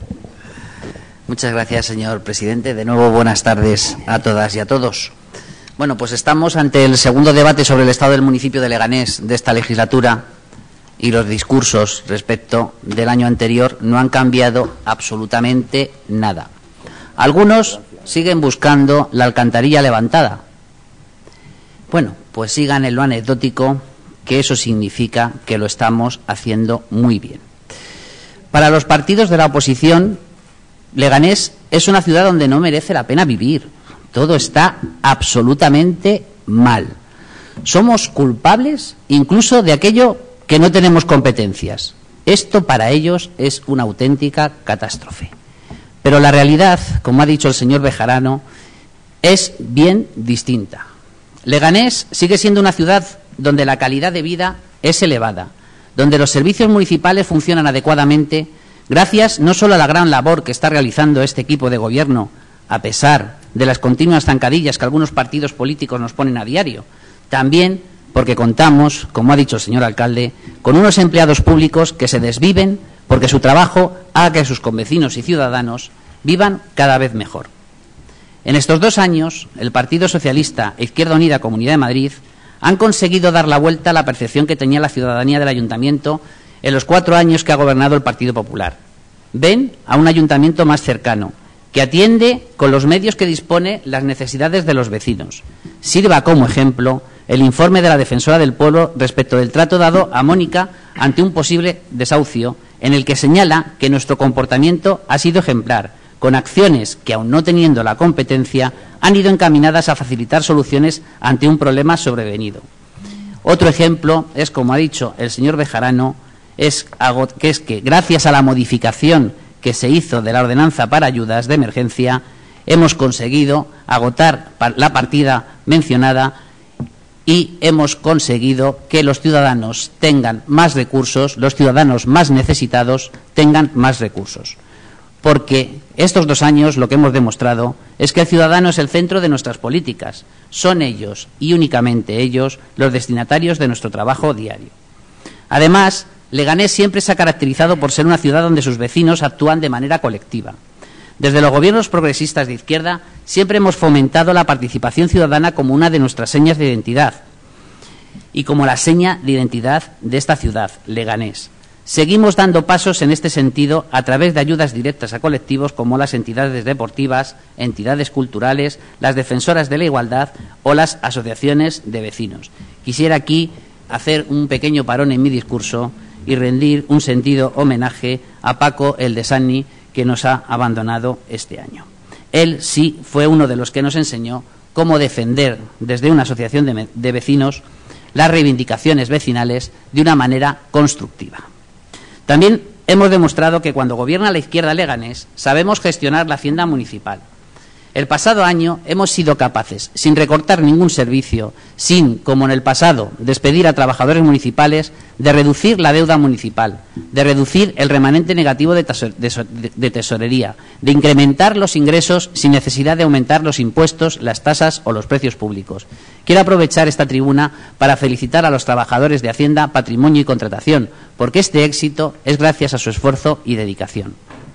Muchas gracias, señor presidente. De nuevo, buenas tardes a todas y a todos. Bueno, pues estamos ante el segundo debate sobre el estado del municipio de Leganés de esta legislatura, y los discursos respecto del año anterior no han cambiado absolutamente nada. Algunos siguen buscando la alcantarilla levantada. Bueno, pues sigan en lo anecdótico, que eso significa que lo estamos haciendo muy bien. Para los partidos de la oposición, Leganés es una ciudad donde no merece la pena vivir. Todo está absolutamente mal. Somos culpables incluso de aquello que no tenemos competencias. Esto para ellos es una auténtica catástrofe. Pero la realidad, como ha dicho el señor Bejarano, es bien distinta. Leganés sigue siendo una ciudad donde la calidad de vida es elevada, donde los servicios municipales funcionan adecuadamente, gracias no solo a la gran labor que está realizando este equipo de gobierno, a pesar de las continuas zancadillas que algunos partidos políticos nos ponen a diario, también porque contamos, como ha dicho el señor alcalde, con unos empleados públicos que se desviven porque su trabajo haga que sus convecinos y ciudadanos vivan cada vez mejor. En estos dos años, el Partido Socialista e Izquierda Unida Comunidad de Madrid han conseguido dar la vuelta a la percepción que tenía la ciudadanía del ayuntamiento en los cuatro años que ha gobernado el Partido Popular. Ven a un ayuntamiento más cercano, que atiende con los medios que dispone las necesidades de los vecinos. Sirva como ejemplo el informe de la Defensora del Pueblo respecto del trato dado a Mónica ante un posible desahucio, en el que señala que nuestro comportamiento ha sido ejemplar, con acciones que, aun no teniendo la competencia, han ido encaminadas a facilitar soluciones ante un problema sobrevenido. Otro ejemplo es, como ha dicho el señor Bejarano, es, que es que gracias a la modificación que se hizo de la ordenanza para ayudas de emergencia, hemos conseguido agotar la partida mencionada y hemos conseguido que los ciudadanos tengan más recursos, los ciudadanos más necesitados tengan más recursos. Porque estos dos años lo que hemos demostrado es que el ciudadano es el centro de nuestras políticas. Son ellos, y únicamente ellos, los destinatarios de nuestro trabajo diario. Además, Leganés siempre se ha caracterizado por ser una ciudad donde sus vecinos actúan de manera colectiva. Desde los gobiernos progresistas de izquierda siempre hemos fomentado la participación ciudadana como una de nuestras señas de identidad y como la seña de identidad de esta ciudad, Leganés. Seguimos dando pasos en este sentido a través de ayudas directas a colectivos como las entidades deportivas, entidades culturales, las defensoras de la igualdad o las asociaciones de vecinos. Quisiera aquí hacer un pequeño parón en mi discurso y rendir un sentido homenaje a Paco el de Sanni, que nos ha abandonado este año. Él sí fue uno de los que nos enseñó cómo defender desde una asociación de, de vecinos las reivindicaciones vecinales de una manera constructiva. También hemos demostrado que cuando gobierna la izquierda leganés sabemos gestionar la hacienda municipal. El pasado año hemos sido capaces, sin recortar ningún servicio, sin, como en el pasado, despedir a trabajadores municipales, de reducir la deuda municipal, de reducir el remanente negativo de, de, de tesorería, de incrementar los ingresos sin necesidad de aumentar los impuestos, las tasas o los precios públicos. Quiero aprovechar esta tribuna para felicitar a los trabajadores de Hacienda, Patrimonio y Contratación, porque este éxito es gracias a su esfuerzo y dedicación.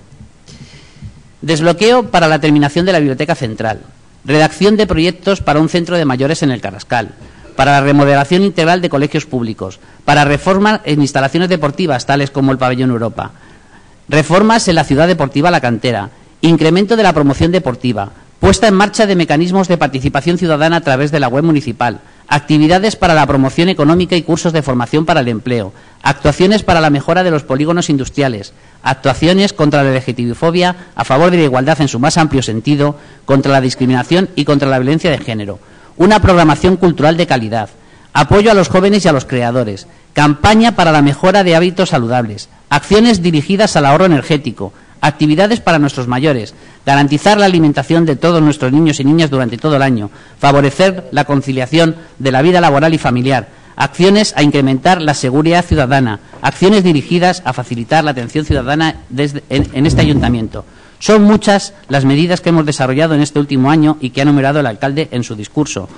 Desbloqueo para la terminación de la Biblioteca Central, redacción de proyectos para un centro de mayores en el Carrascal, para la remodelación integral de colegios públicos, para reformas en instalaciones deportivas tales como el Pabellón Europa, reformas en la Ciudad Deportiva La Cantera, incremento de la promoción deportiva, puesta en marcha de mecanismos de participación ciudadana a través de la web municipal, actividades para la promoción económica y cursos de formación para el empleo, actuaciones para la mejora de los polígonos industriales, actuaciones contra la L G T B fobia a favor de la igualdad en su más amplio sentido, contra la discriminación y contra la violencia de género, una programación cultural de calidad, apoyo a los jóvenes y a los creadores, campaña para la mejora de hábitos saludables, acciones dirigidas al ahorro energético, actividades para nuestros mayores, garantizar la alimentación de todos nuestros niños y niñas durante todo el año, favorecer la conciliación de la vida laboral y familiar, acciones a incrementar la seguridad ciudadana, acciones dirigidas a facilitar la atención ciudadana desde, en, en este ayuntamiento. Son muchas las medidas que hemos desarrollado en este último año y que ha enumerado el alcalde en su discurso.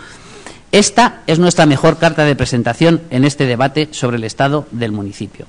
Esta es nuestra mejor carta de presentación en este debate sobre el estado del municipio.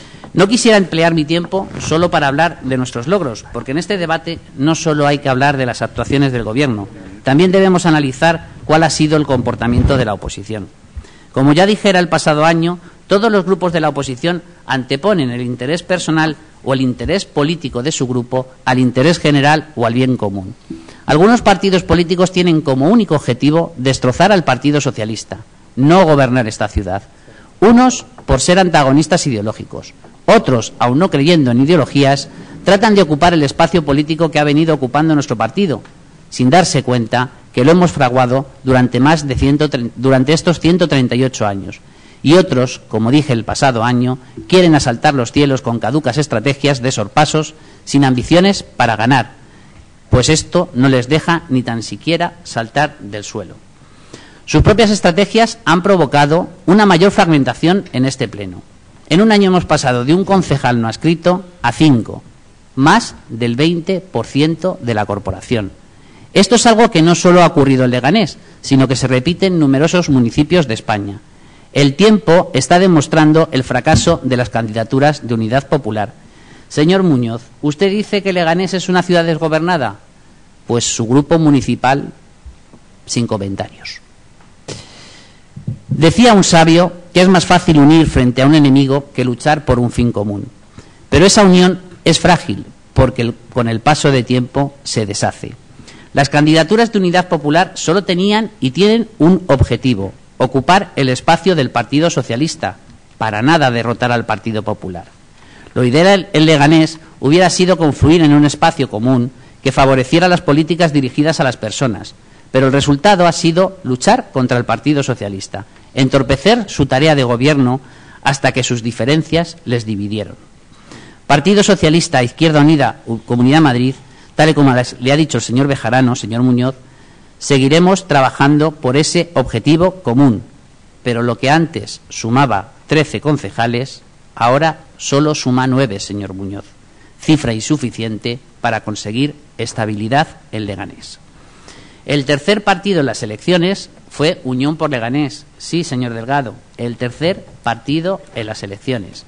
No quisiera emplear mi tiempo solo para hablar de nuestros logros, porque en este debate no solo hay que hablar de las actuaciones del Gobierno, también debemos analizar cuál ha sido el comportamiento de la oposición. Como ya dijera el pasado año, todos los grupos de la oposición anteponen el interés personal o el interés político de su grupo al interés general o al bien común. Algunos partidos políticos tienen como único objetivo destrozar al Partido Socialista, no gobernar esta ciudad. Unos por ser antagonistas ideológicos, otros, aun no creyendo en ideologías, tratan de ocupar el espacio político que ha venido ocupando nuestro partido, sin darse cuenta que lo hemos fraguado durante, más de ciento, durante estos ciento treinta y ocho años. Y otros, como dije el pasado año, quieren asaltar los cielos con caducas estrategias de sorpasos, sin ambiciones para ganar, pues esto no les deja ni tan siquiera saltar del suelo. Sus propias estrategias han provocado una mayor fragmentación en este pleno. En un año hemos pasado de un concejal no adscrito a cinco, más del veinte por ciento de la corporación. Esto es algo que no solo ha ocurrido en Leganés, sino que se repite en numerosos municipios de España. El tiempo está demostrando el fracaso de las candidaturas de Unidad Popular. Señor Muñoz, ¿usted dice que Leganés es una ciudad desgobernada? Pues su grupo municipal, sin comentarios. Decía un sabio que es más fácil unir frente a un enemigo que luchar por un fin común. Pero esa unión es frágil, porque el, con el paso de tiempo se deshace. Las candidaturas de Unidad Popular solo tenían y tienen un objetivo: ocupar el espacio del Partido Socialista, para nada derrotar al Partido Popular. Lo ideal en Leganés hubiera sido confluir en un espacio común que favoreciera las políticas dirigidas a las personas, pero el resultado ha sido luchar contra el Partido Socialista, entorpecer su tarea de gobierno hasta que sus diferencias les dividieron. Partido Socialista, Izquierda Unida, Comunidad de Madrid, tal y como le ha dicho el señor Bejarano, señor Muñoz, seguiremos trabajando por ese objetivo común, pero lo que antes sumaba trece concejales, ahora solo suma nueve, señor Muñoz, cifra insuficiente para conseguir estabilidad en Leganés. El tercer partido en las elecciones fue Unión por Leganés. Sí, señor Delgado, el tercer partido en las elecciones.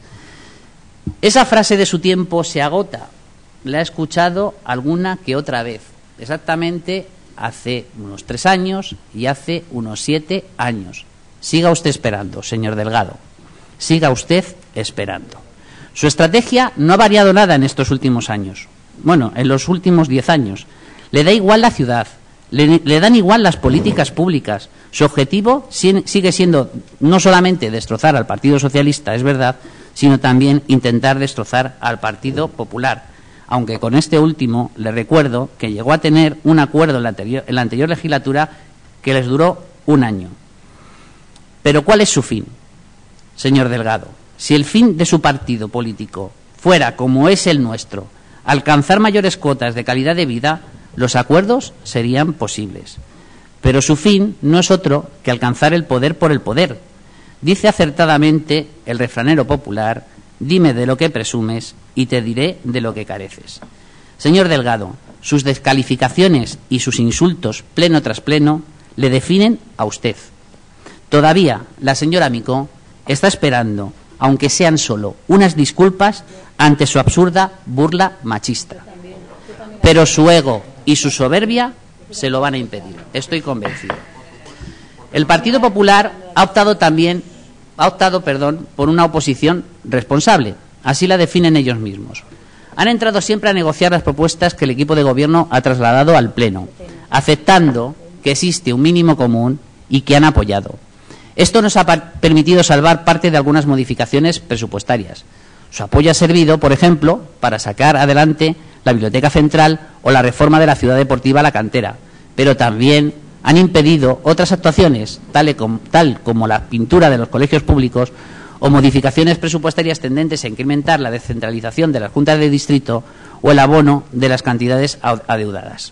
Esa frase de su tiempo se agota. La he escuchado alguna que otra vez, exactamente hace unos tres años y hace unos siete años. Siga usted esperando, señor Delgado. Siga usted esperando. Su estrategia no ha variado nada en estos últimos años. Bueno, en los últimos diez años. Le da igual la ciudad, le, le dan igual las políticas públicas. Su objetivo sigue siendo no solamente destrozar al Partido Socialista, es verdad, sino también intentar destrozar al Partido Popular. Aunque con este último le recuerdo que llegó a tener un acuerdo en la anterior, en la anterior legislatura que les duró un año. Pero ¿cuál es su fin, señor Delgado? Si el fin de su partido político fuera, como es el nuestro, alcanzar mayores cuotas de calidad de vida, los acuerdos serían posibles. Pero su fin no es otro que alcanzar el poder por el poder. Dice acertadamente el refranero popular: dime de lo que presumes y te diré de lo que careces. Señor Delgado, sus descalificaciones y sus insultos pleno tras pleno le definen a usted. Todavía la señora Micó está esperando, aunque sean solo unas disculpas, ante su absurda burla machista. Pero su ego y su soberbia se lo van a impedir. Estoy convencido. El Partido Popular ha optado también, ha optado, perdón, por una oposición responsable. Así la definen ellos mismos. Han entrado siempre a negociar las propuestas que el equipo de gobierno ha trasladado al Pleno, aceptando que existe un mínimo común y que han apoyado. Esto nos ha permitido salvar parte de algunas modificaciones presupuestarias. Su apoyo ha servido, por ejemplo, para sacar adelante la Biblioteca Central o la reforma de la Ciudad Deportiva La Cantera, pero también han impedido otras actuaciones, tal como, tal como la pintura de los colegios públicos o modificaciones presupuestarias tendentes a incrementar la descentralización de las juntas de distrito o el abono de las cantidades adeudadas.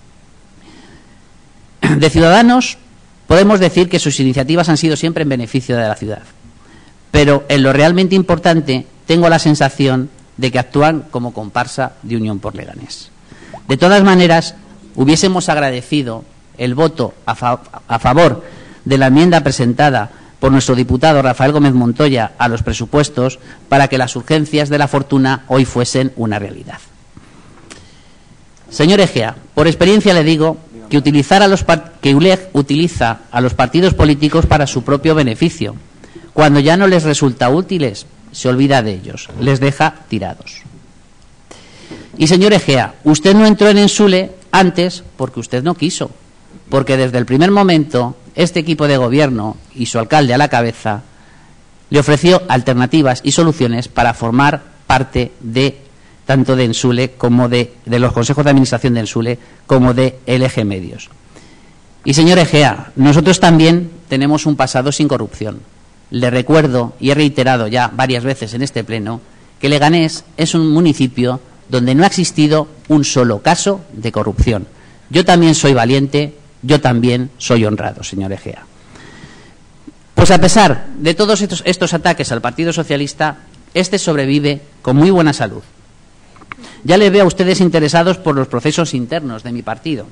De Ciudadanos podemos decir que sus iniciativas han sido siempre en beneficio de la ciudad, pero en lo realmente importante tengo la sensación de que actúan como comparsa de Unión por Leganés. De todas maneras, hubiésemos agradecido el voto a, fa a favor de la enmienda presentada por nuestro diputado Rafael Gómez Montoya a los presupuestos para que las urgencias de la fortuna hoy fuesen una realidad. Señor Egea, por experiencia le digo que, utilizar a los que U L E G utiliza a los partidos políticos para su propio beneficio. Cuando ya no les resulta útiles, se olvida de ellos, les deja tirados. Y señor Egea, usted no entró en Ensule antes porque usted no quiso, porque desde el primer momento este equipo de gobierno y su alcalde a la cabeza le ofreció alternativas y soluciones para formar parte de tanto de Ensule como de, de los consejos de administración de Ensule como de L G Medios. Y señor Egea, nosotros también tenemos un pasado sin corrupción. Le recuerdo, y he reiterado ya varias veces en este pleno, que Leganés es un municipio donde no ha existido un solo caso de corrupción. Yo también soy valiente, yo también soy honrado, señor Egea. Pues a pesar de todos estos, estos ataques al Partido Socialista, este sobrevive con muy buena salud. Ya les veo a ustedes interesados por los procesos internos de mi partido.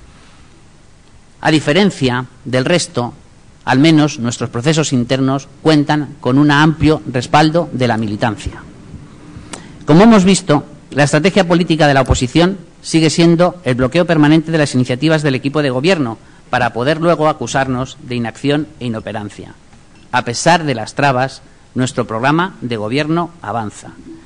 A diferencia del resto, al menos nuestros procesos internos cuentan con un amplio respaldo de la militancia. Como hemos visto, la estrategia política de la oposición sigue siendo el bloqueo permanente de las iniciativas del equipo de gobierno para poder luego acusarnos de inacción e inoperancia. A pesar de las trabas, nuestro programa de gobierno avanza.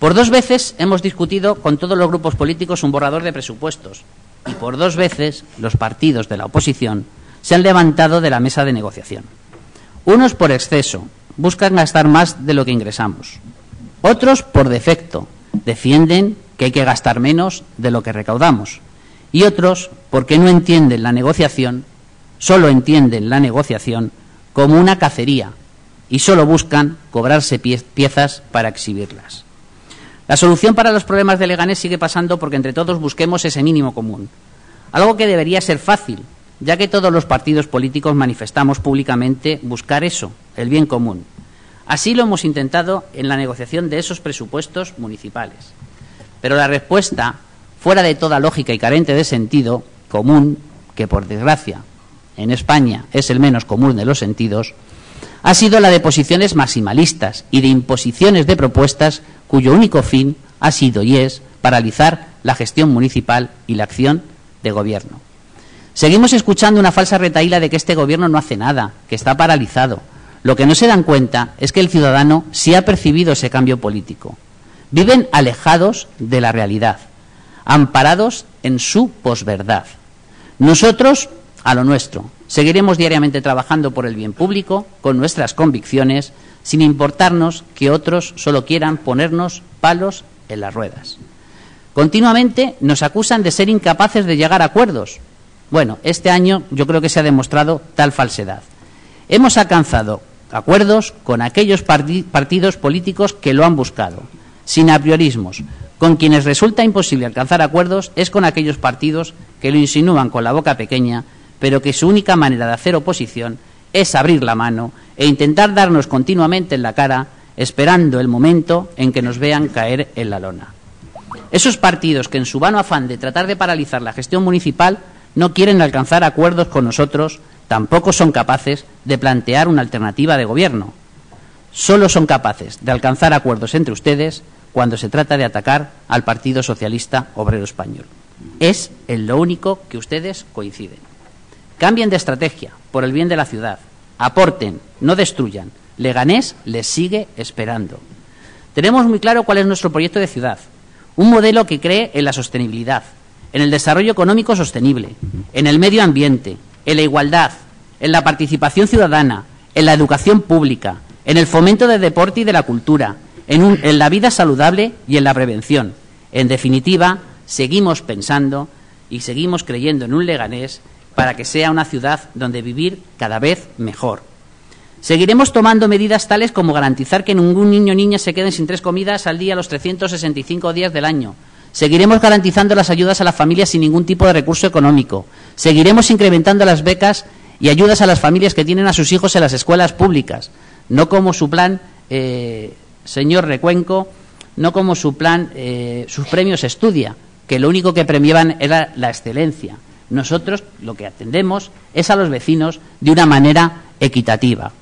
Por dos veces hemos discutido con todos los grupos políticos un borrador de presupuestos y por dos veces los partidos de la oposición se han levantado de la mesa de negociación. Unos por exceso, buscan gastar más de lo que ingresamos. Otros por defecto, defienden que hay que gastar menos de lo que recaudamos. Y otros porque no entienden la negociación, solo entienden la negociación como una cacería y solo buscan cobrarse pie- piezas para exhibirlas. La solución para los problemas de Leganés sigue pasando porque entre todos busquemos ese mínimo común, algo que debería ser fácil, ya que todos los partidos políticos manifestamos públicamente buscar eso, el bien común. Así lo hemos intentado en la negociación de esos presupuestos municipales. Pero la respuesta, fuera de toda lógica y carente de sentido común, que por desgracia en España es el menos común de los sentidos, ha sido la de posiciones maximalistas y de imposiciones de propuestas cuyo único fin ha sido y es paralizar la gestión municipal y la acción de gobierno. Seguimos escuchando una falsa retahíla de que este gobierno no hace nada, que está paralizado. Lo que no se dan cuenta es que el ciudadano sí ha percibido ese cambio político. Viven alejados de la realidad, amparados en su posverdad. Nosotros, a lo nuestro, seguiremos diariamente trabajando por el bien público, con nuestras convicciones, sin importarnos que otros solo quieran ponernos palos en las ruedas. Continuamente nos acusan de ser incapaces de llegar a acuerdos. Bueno, este año yo creo que se ha demostrado tal falsedad. Hemos alcanzado acuerdos con aquellos parti- partidos políticos que lo han buscado, sin apriorismos. Con quienes resulta imposible alcanzar acuerdos es con aquellos partidos que lo insinúan con la boca pequeña, pero que su única manera de hacer oposición es abrir la mano e intentar darnos continuamente en la cara, esperando el momento en que nos vean caer en la lona. Esos partidos que en su vano afán de tratar de paralizar la gestión municipal no quieren alcanzar acuerdos con nosotros, tampoco son capaces de plantear una alternativa de gobierno. Solo son capaces de alcanzar acuerdos entre ustedes cuando se trata de atacar al Partido Socialista Obrero Español. Es en lo único que ustedes coinciden. Cambien de estrategia por el bien de la ciudad. Aporten, no destruyan. Leganés les sigue esperando. Tenemos muy claro cuál es nuestro proyecto de ciudad. Un modelo que cree en la sostenibilidad, en el desarrollo económico sostenible, en el medio ambiente, en la igualdad, en la participación ciudadana, en la educación pública, en el fomento del deporte y de la cultura, en, un, en la vida saludable y en la prevención. En definitiva, seguimos pensando y seguimos creyendo en un Leganés para que sea una ciudad donde vivir cada vez mejor. Seguiremos tomando medidas tales como garantizar que ningún niño o niña se queden sin tres comidas al día los trescientos sesenta y cinco días del año. Seguiremos garantizando las ayudas a las familias sin ningún tipo de recurso económico. Seguiremos incrementando las becas y ayudas a las familias que tienen a sus hijos en las escuelas públicas. No como su plan, eh, señor Recuenco, no como su plan, eh, sus premios Estudia, que lo único que premiaban era la excelencia. Nosotros lo que atendemos es a los vecinos de una manera equitativa.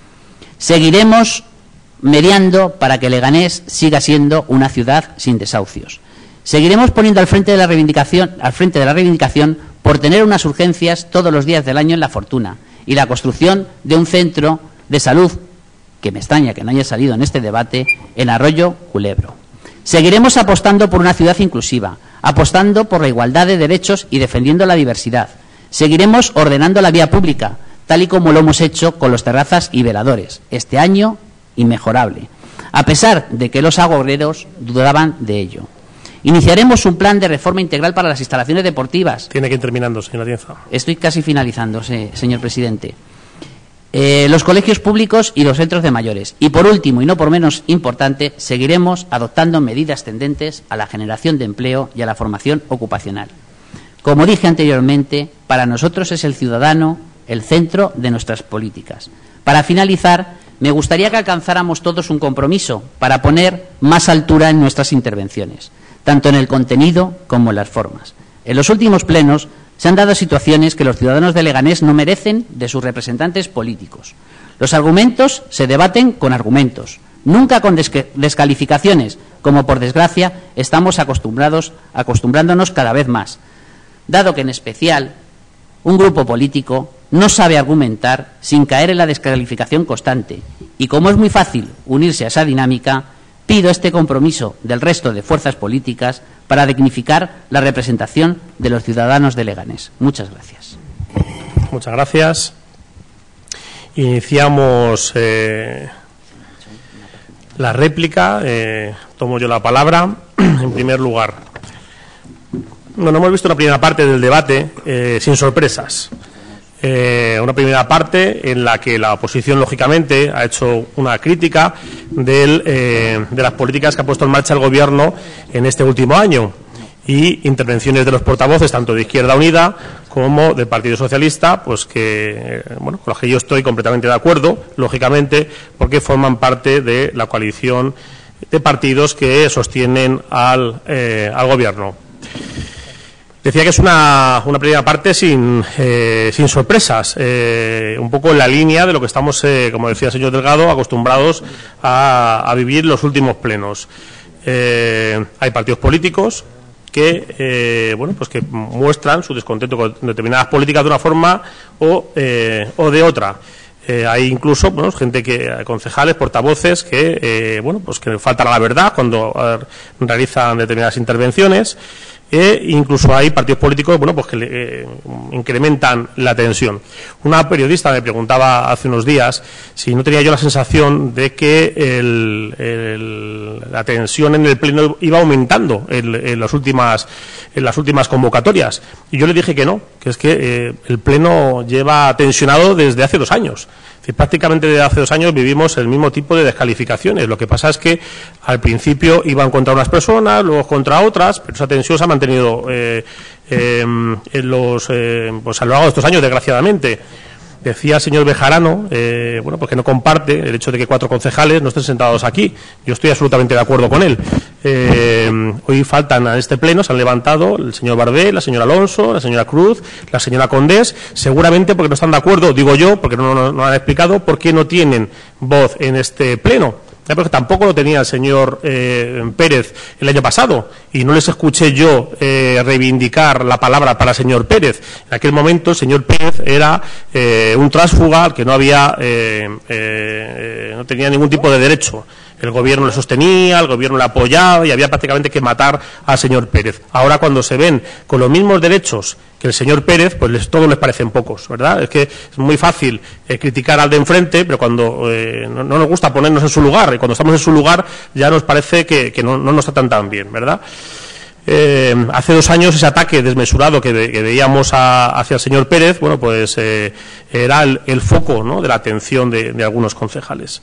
Seguiremos mediando para que Leganés siga siendo una ciudad sin desahucios. Seguiremos poniendo al frente de la reivindicación, al frente de la reivindicación por tener unas urgencias todos los días del año en La Fortuna y la construcción de un centro de salud, que me extraña que no haya salido en este debate, en Arroyo Culebro. Seguiremos apostando por una ciudad inclusiva, apostando por la igualdad de derechos y defendiendo la diversidad. Seguiremos ordenando la vía pública, tal y como lo hemos hecho con los terrazas y veladores. Este año, inmejorable, a pesar de que los agoreros dudaban de ello. Iniciaremos un plan de reforma integral para las instalaciones deportivas. Tiene que ir terminando, señor Atienza. Estoy casi finalizando, señor presidente. Eh, los colegios públicos y los centros de mayores. Y por último, y no por menos importante, seguiremos adoptando medidas tendentes a la generación de empleo y a la formación ocupacional. Como dije anteriormente, para nosotros es el ciudadano el centro de nuestras políticas. Para finalizar, me gustaría que alcanzáramos todos un compromiso para poner más altura en nuestras intervenciones, tanto en el contenido como en las formas. En los últimos plenos se han dado situaciones que los ciudadanos de Leganés no merecen de sus representantes políticos. Los argumentos se debaten con argumentos, nunca con descalificaciones, como por desgracia estamos acostumbrados, acostumbrándonos cada vez más, dado que en especial un grupo político no sabe argumentar sin caer en la descalificación constante y como es muy fácil unirse a esa dinámica, pido este compromiso del resto de fuerzas políticas para dignificar la representación de los ciudadanos de Leganés. Muchas gracias. Muchas gracias. Iniciamos eh, la réplica. Eh, tomo yo la palabra. En primer lugar, bueno, hemos visto una primera parte del debate eh, sin sorpresas. Eh, una primera parte en la que la oposición, lógicamente, ha hecho una crítica del, eh, de las políticas que ha puesto en marcha el Gobierno en este último año y intervenciones de los portavoces, tanto de Izquierda Unida como del Partido Socialista, pues que, eh, bueno, con los que yo estoy completamente de acuerdo, lógicamente, porque forman parte de la coalición de partidos que sostienen al, eh, al Gobierno. Decía que es una, una primera parte sin, eh, sin sorpresas, eh, un poco en la línea de lo que estamos, eh, como decía el señor Delgado, acostumbrados a, a vivir los últimos plenos. Eh, hay partidos políticos que, eh, bueno, pues que muestran su descontento con determinadas políticas de una forma o, eh, o de otra. Eh, hay incluso, bueno, gente que, concejales, portavoces, que, eh, bueno, pues que faltan a la verdad cuando eh, realizan determinadas intervenciones. E incluso hay partidos políticos, bueno, pues que eh, incrementan la tensión. Una periodista me preguntaba hace unos días si no tenía yo la sensación de que el, el, la tensión en el pleno iba aumentando en, en las últimas en las últimas convocatorias, y yo le dije que no, que es que eh, el pleno lleva tensionado desde hace dos años. Es decir, prácticamente desde hace dos años vivimos el mismo tipo de descalificaciones. Lo que pasa es que al principio iban contra unas personas, luego contra otras, pero esa tensión se ha mantenido eh, eh, en los, eh, pues a lo largo de estos años, desgraciadamente. Decía el señor Bejarano, eh, bueno, pues que no comparte el hecho de que cuatro concejales no estén sentados aquí. Yo estoy absolutamente de acuerdo con él. Eh, hoy faltan a este pleno, se han levantado el señor Barbé, la señora Alonso, la señora Cruz, la señora Condés, seguramente porque no están de acuerdo, digo yo, porque no, no, no han explicado por qué no tienen voz en este pleno. Porque tampoco lo tenía el señor eh, Pérez el año pasado, y no les escuché yo eh, reivindicar la palabra para el señor Pérez. En aquel momento el señor Pérez era eh, un tránsfuga al que no había eh, eh, no tenía ningún tipo de derecho. El Gobierno le sostenía, el Gobierno le apoyaba y había prácticamente que matar al señor Pérez. Ahora, cuando se ven con los mismos derechos que el señor Pérez, pues les, todos les parecen pocos, ¿verdad? Es que es muy fácil eh, criticar al de enfrente, pero cuando eh, no, no nos gusta ponernos en su lugar, y cuando estamos en su lugar ya nos parece que, que no, no nos tratan tan bien, ¿verdad? Eh, hace dos años ese ataque desmesurado que, ve, que veíamos a, hacia el señor Pérez, bueno, pues eh, era el, el foco, ¿no?, de la atención de, de algunos concejales.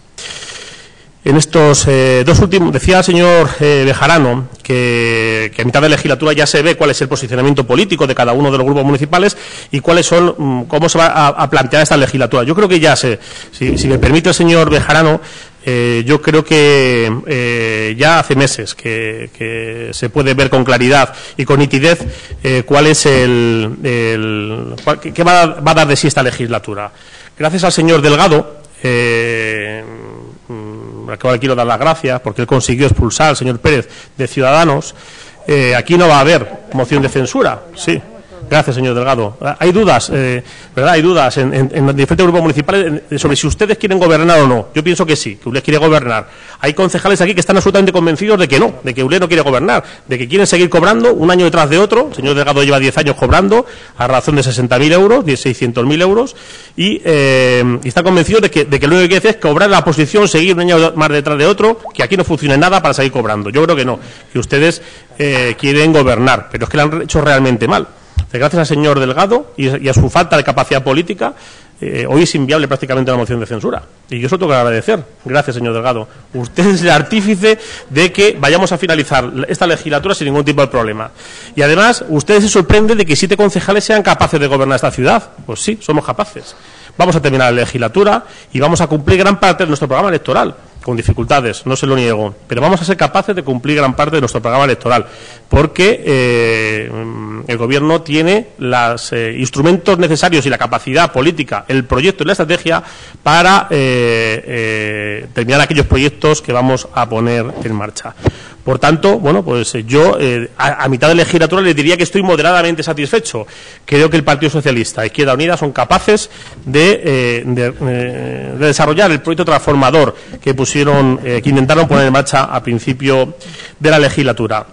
En estos eh, dos últimos, decía el señor eh, Bejarano que, que a mitad de legislatura ya se ve cuál es el posicionamiento político de cada uno de los grupos municipales y cuáles son, mm, cómo se va a, a plantear esta legislatura. Yo creo que ya se, si, si me permite el señor Bejarano, eh, yo creo que eh, ya hace meses que, que se puede ver con claridad y con nitidez eh, cuál es el, el cuál, qué va a, va a dar de sí esta legislatura. Gracias al señor Delgado, eh, al que quiero dar las gracias porque él consiguió expulsar al señor Pérez de Ciudadanos, eh, aquí no va a haber moción de censura, sí. Gracias, señor Delgado. Hay dudas, eh, ¿verdad? Hay dudas en, en, en diferentes grupos municipales sobre si ustedes quieren gobernar o no. Yo pienso que sí, que U L E quiere gobernar. Hay concejales aquí que están absolutamente convencidos de que no, de que U L E no quiere gobernar, de que quieren seguir cobrando un año detrás de otro. El señor Delgado lleva diez años cobrando a razón de sesenta mil euros, de seiscientos mil euros, y, eh, y está convencido de que, de que lo único que quiere hacer es cobrar la posición, seguir un año más detrás de otro, que aquí no funcione nada para seguir cobrando. Yo creo que no, que ustedes eh, quieren gobernar, pero es que lo han hecho realmente mal. Gracias al señor Delgado y a su falta de capacidad política, eh, hoy es inviable prácticamente una moción de censura. Y yo eso tengo que agradecer. Gracias, señor Delgado. Usted es el artífice de que vayamos a finalizar esta legislatura sin ningún tipo de problema. Y además, usted se sorprende de que siete concejales sean capaces de gobernar esta ciudad. Pues sí, somos capaces. Vamos a terminar la legislatura y vamos a cumplir gran parte de nuestro programa electoral. Con dificultades, no se lo niego, pero vamos a ser capaces de cumplir gran parte de nuestro programa electoral, porque eh, el Gobierno tiene los eh, instrumentos necesarios y la capacidad política, el proyecto y la estrategia para eh, eh, terminar aquellos proyectos que vamos a poner en marcha. Por tanto, bueno, pues yo eh, a, a mitad de legislatura les diría que estoy moderadamente satisfecho. Creo que el Partido Socialista e Izquierda Unida son capaces de, eh, de, eh, de desarrollar el proyecto transformador que pusieron, eh, que intentaron poner en marcha a principio de la legislatura.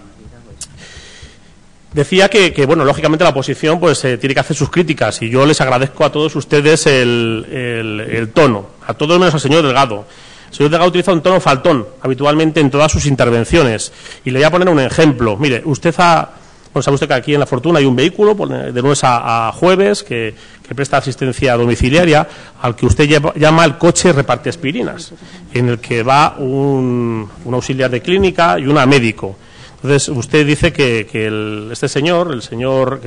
Decía que, que, bueno, lógicamente la oposición pues eh, tiene que hacer sus críticas y yo les agradezco a todos ustedes el, el, el tono, a todos menos al señor Delgado. El señor Delgado utiliza un tono faltón habitualmente en todas sus intervenciones. Y le voy a poner un ejemplo. Mire, usted ha... Bueno, sabe usted que aquí en La Fortuna hay un vehículo de lunes a, a jueves que, que presta asistencia domiciliaria al que usted lleva, llama el coche reparte aspirinas, en el que va un, un auxiliar de clínica y una médico. Entonces, usted dice que, que el, este señor, el señor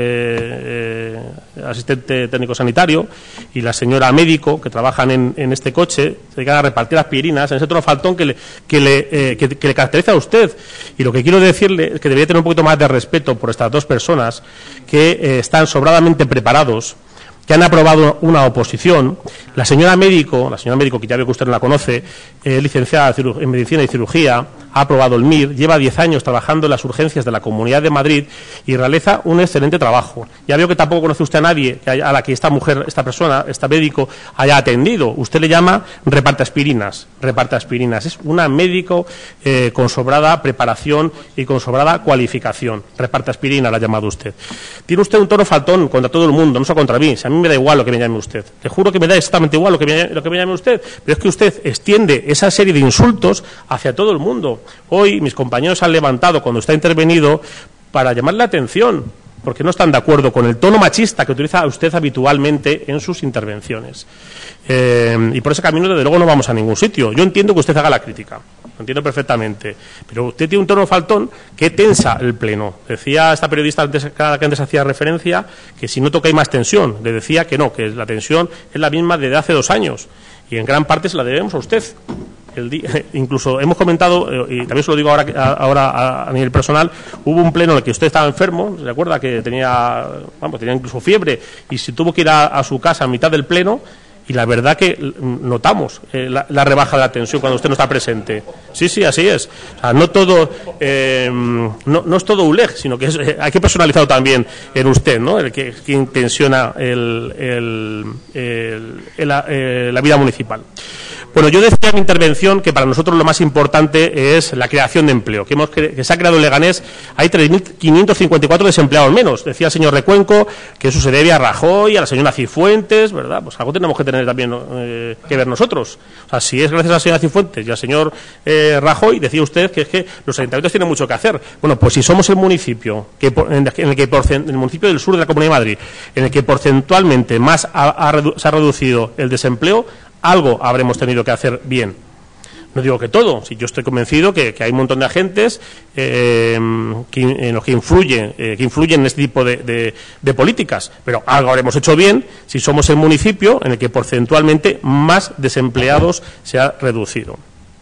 eh, asistente técnico sanitario y la señora médico que trabajan en, en este coche se dedican a repartir aspirinas en ese tono faltón que le, que, le, eh, que, que le caracteriza a usted. Y lo que quiero decirle es que debería tener un poquito más de respeto por estas dos personas que eh, están sobradamente preparados, que han aprobado una oposición. La señora médico, la señora médico, que ya veo que usted no la conoce, es eh, licenciada en Medicina y Cirugía, ha aprobado el M I R, lleva diez años trabajando en las urgencias de la Comunidad de Madrid y realiza un excelente trabajo. Ya veo que tampoco conoce usted a nadie que haya, a la que esta mujer, esta persona, esta médico, haya atendido. Usted le llama reparte aspirinas, reparte aspirinas. Es una médico eh, con sobrada preparación y con sobrada cualificación. Reparte aspirina, la ha llamado usted. Tiene usted un tono faltón contra todo el mundo, no solo contra mí. Si a mí me da igual lo que me llame usted. Le juro que me da exactamente igual lo que me, lo que me llame usted. Pero es que usted extiende esa serie de insultos hacia todo el mundo. Hoy mis compañeros han levantado cuando usted ha intervenido para llamarle la atención, porque no están de acuerdo con el tono machista que utiliza usted habitualmente en sus intervenciones. Eh, y por ese camino, desde luego, no vamos a ningún sitio. Yo entiendo que usted haga la crítica, lo entiendo perfectamente, pero usted tiene un tono faltón que tensa el Pleno. Decía esta periodista antes, que antes hacía referencia que si no toca hay más tensión. Le decía que no, que la tensión es la misma desde hace dos años y en gran parte se la debemos a usted. El día, incluso hemos comentado, eh, y también se lo digo ahora, a, ahora a, a nivel personal, hubo un pleno en el que usted estaba enfermo, ¿se acuerda? Que tenía, vamos, tenía incluso fiebre y se tuvo que ir a, a su casa a mitad del pleno. Y la verdad que notamos eh, la, la rebaja de la tensión cuando usted no está presente. Sí, sí, así es. O sea, no todo, eh, no, no es todo U L E G, sino que es, eh, hay que personalizarlo también en usted, ¿no? El que quien tensiona el, el, el, el, la, eh, la vida municipal. Bueno, yo decía en mi intervención que para nosotros lo más importante es la creación de empleo, que, hemos cre que se ha creado en Leganés, hay tres mil quinientos cincuenta y cuatro desempleados menos. Decía el señor Recuenco que eso se debe a Rajoy, a la señora Cifuentes, ¿verdad? Pues algo tenemos que tener también eh, que ver nosotros. O sea, si es gracias a la señora Cifuentes y al señor eh, Rajoy, decía usted que es que los ayuntamientos tienen mucho que hacer. Bueno, pues si somos el municipio, que por, en el que por, en el municipio del sur de la Comunidad de Madrid, en el que porcentualmente más ha, ha redu se ha reducido el desempleo, algo habremos tenido que hacer bien. No digo que todo, si yo estoy convencido que, que hay un montón de agentes eh, que, en los que influyen, eh, que influyen en este tipo de, de, de políticas, pero algo habremos hecho bien si somos el municipio en el que porcentualmente más desempleados se ha reducido.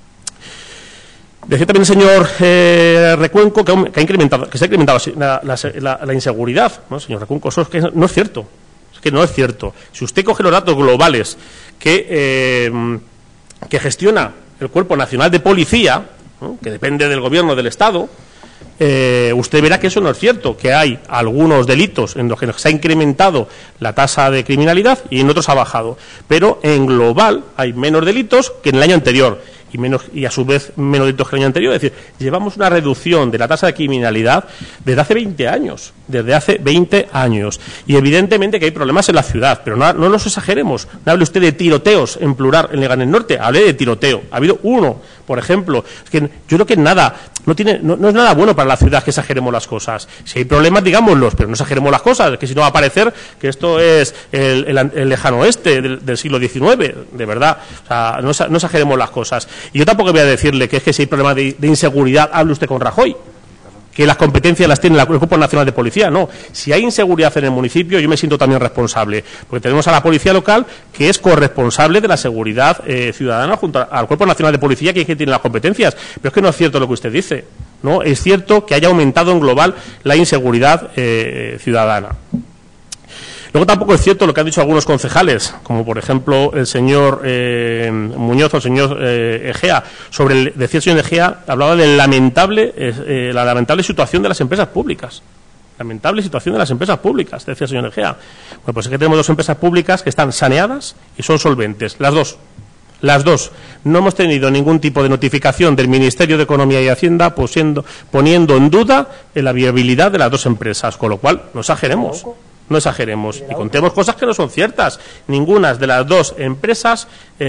Decía también el señor eh, Recuenco que, que, ha incrementado, que se ha incrementado la, la, la, la inseguridad, ¿no, señor Recuenco? Eso es que no es cierto. Que no es cierto. Si usted coge los datos globales que, eh, que gestiona el Cuerpo Nacional de Policía, ¿no?, que depende del Gobierno del Estado, eh, usted verá que eso no es cierto, que hay algunos delitos en los que se ha incrementado la tasa de criminalidad y en otros ha bajado. Pero en global hay menos delitos que en el año anterior. Y, menos, y a su vez menos delitos que el año anterior. Es decir, llevamos una reducción de la tasa de criminalidad desde hace veinte años. Desde hace veinte años. Y evidentemente que hay problemas en la ciudad, pero no, no nos exageremos. No hable usted de tiroteos en plural en Leganés Norte. Hable de tiroteo. Ha habido uno, por ejemplo. Es que yo creo que nada, no, tiene, no, no es nada bueno para la ciudad que exageremos las cosas. Si hay problemas, digámoslos, pero no exageremos las cosas, que si no va a parecer que esto es el, el, el lejano oeste del, del siglo diecinueve, de verdad. O sea, no, no exageremos las cosas. Y yo tampoco voy a decirle que es que si hay problemas de, de inseguridad, hable usted con Rajoy, que las competencias las tiene el Cuerpo Nacional de Policía. No, si hay inseguridad en el municipio, yo me siento también responsable, porque tenemos a la Policía Local, que es corresponsable de la seguridad eh, ciudadana junto al Cuerpo Nacional de Policía, que es quien tiene las competencias. Pero es que no es cierto lo que usted dice, ¿no? Es cierto que haya aumentado en global la inseguridad eh, ciudadana. Luego tampoco es cierto lo que han dicho algunos concejales, como por ejemplo el señor eh, Muñoz o el señor eh, Egea, sobre el, decía el señor Egea, hablaba de lamentable, eh, la lamentable situación de las empresas públicas. Lamentable situación de las empresas públicas, decía el señor Egea. Bueno, pues es que tenemos dos empresas públicas que están saneadas y son solventes, las dos. Las dos. No hemos tenido ningún tipo de notificación del Ministerio de Economía y Hacienda poniendo, poniendo en duda la viabilidad de las dos empresas, con lo cual no exageremos. No exageremos y contemos cosas que no son ciertas. Ninguna de las dos empresas,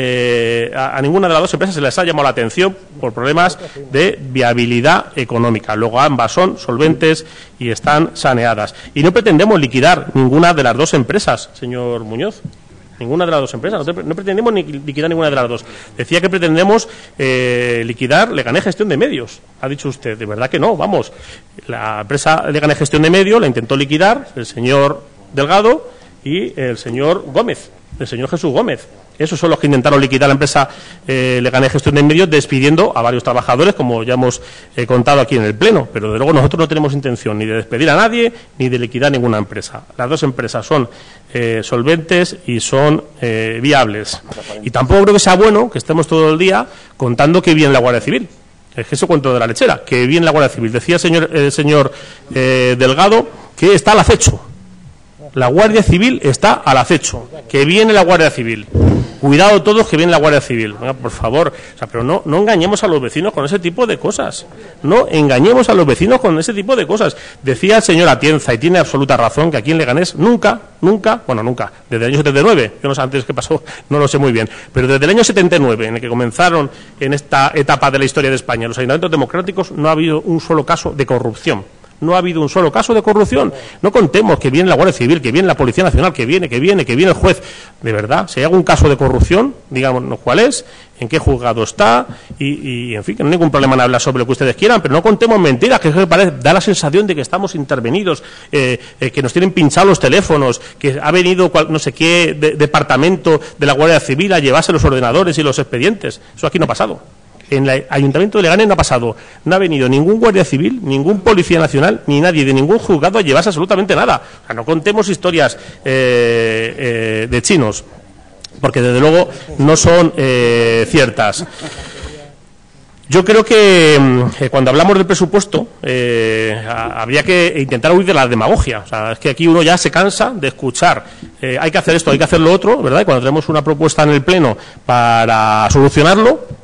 eh, a, a ninguna de las dos empresas se les ha llamado la atención por problemas de viabilidad económica. Luego ambas son solventes y están saneadas. Y no pretendemos liquidar ninguna de las dos empresas, señor Muñoz. Ninguna de las dos empresas. No, no pretendemos ni liquidar ninguna de las dos. Decía que pretendemos eh, liquidar Leganés Gestión de Medios. Ha dicho usted. De verdad que no. Vamos. La empresa Leganés Gestión de Medios la intentó liquidar el señor Delgado y el señor Gómez, el señor Jesús Gómez. Esos son los que intentaron liquidar la empresa eh, Leganés Gestión de Medios, despidiendo a varios trabajadores, como ya hemos eh, contado aquí en el Pleno. Pero, de luego, nosotros no tenemos intención ni de despedir a nadie ni de liquidar ninguna empresa. Las dos empresas son eh, solventes y son eh, viables. Y tampoco creo que sea bueno que estemos todo el día contando que viene la Guardia Civil. Es que eso cuento de la lechera, que viene la Guardia Civil. Decía el señor, el señor eh, Delgado que está al acecho. La Guardia Civil está al acecho. Que viene la Guardia Civil. Cuidado todos que viene la Guardia Civil. Venga, por favor. O sea, pero no, no engañemos a los vecinos con ese tipo de cosas. No engañemos a los vecinos con ese tipo de cosas. Decía el señor Atienza, y tiene absoluta razón, que aquí en Leganés nunca, nunca, bueno, nunca, desde el año setenta y nueve, yo no sé antes qué pasó, no lo sé muy bien, pero desde el año setenta y nueve, en el que comenzaron en esta etapa de la historia de España los ayuntamientos democráticos, no ha habido un solo caso de corrupción. No ha habido un solo caso de corrupción. No contemos que viene la Guardia Civil, que viene la Policía Nacional, que viene, que viene, que viene el juez. De verdad, si hay algún caso de corrupción, díganos cuál es, en qué juzgado está, y, y en fin, que no hay ningún problema en hablar sobre lo que ustedes quieran, pero no contemos mentiras, que, es que parece, da la sensación de que estamos intervenidos, eh, eh, que nos tienen pinchados los teléfonos, que ha venido cual, no sé qué de, departamento de la Guardia Civil a llevarse los ordenadores y los expedientes. Eso aquí no ha pasado. En el Ayuntamiento de Leganés no ha pasado. No ha venido ningún guardia civil, ningún policía nacional, ni nadie de ningún juzgado a llevarse absolutamente nada. O sea, no contemos historias eh, eh, de chinos, porque desde luego no son eh, ciertas. Yo creo que eh, cuando hablamos del presupuesto eh, habría que intentar huir de la demagogia. O sea, es que aquí uno ya se cansa de escuchar eh, hay que hacer esto, hay que hacer lo otro, ¿verdad? Y cuando tenemos una propuesta en el Pleno para solucionarlo,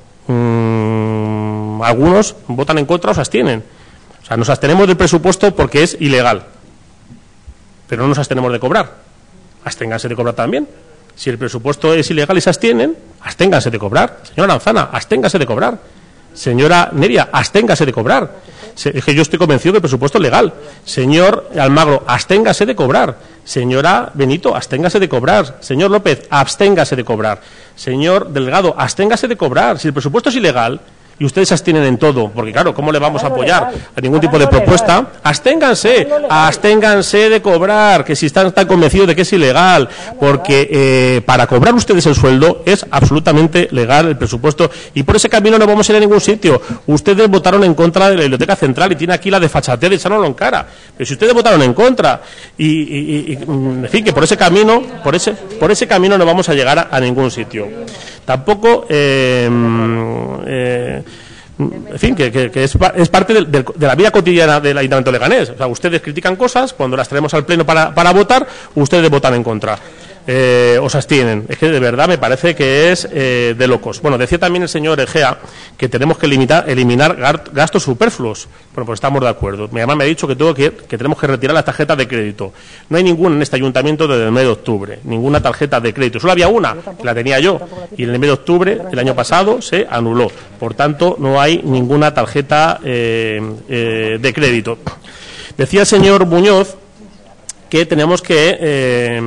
Mm, algunos votan en contra o se abstienen. O sea, nos abstenemos del presupuesto porque es ilegal, pero no nos abstenemos de cobrar. Absténganse de cobrar también. Si el presupuesto es ilegal y se abstienen, absténganse de cobrar. Señora Lanzana, absténgase de cobrar. Señora Neria, absténgase de cobrar. Es que yo estoy convencido que el presupuesto es legal. Señor Almagro, absténgase de cobrar. Señora Benito, absténgase de cobrar. Señor López, absténgase de cobrar. Señor Delgado, absténgase de cobrar. Si el presupuesto es ilegal y ustedes se abstienen en todo, porque claro, ¿cómo le vamos a apoyar a ningún tipo de propuesta? Absténganse, absténganse de cobrar, que si están tan convencidos de que es ilegal, porque eh, para cobrar ustedes el sueldo es absolutamente legal el presupuesto, y por ese camino no vamos a ir a ningún sitio. Ustedes votaron en contra de la Biblioteca Central y tiene aquí la desfachatez de echarlo en cara. Pero si ustedes votaron en contra y, y, y en fin, que por ese camino, por ese, por ese camino no vamos a llegar a, a ningún sitio. Tampoco, eh, eh, en fin, que, que, que es, es parte de, de, de la vida cotidiana del Ayuntamiento de Leganés. O sea, ustedes critican cosas, cuando las traemos al Pleno para, para votar, ustedes votan en contra. Eh, o se abstienen. Es que de verdad me parece que es eh, de locos. Bueno, decía también el señor Egea que tenemos que limitar, eliminar gastos superfluos. Bueno, pues estamos de acuerdo. Mi mamá me ha dicho que, tengo que, que tenemos que retirar las tarjetas de crédito. No hay ninguna en este ayuntamiento desde el mes de octubre. Ninguna tarjeta de crédito. Solo había una, que la tenía yo. Y en el mes de octubre del año pasado se anuló. Por tanto, no hay ninguna tarjeta eh, eh, de crédito. Decía el señor Muñoz que tenemos que eh,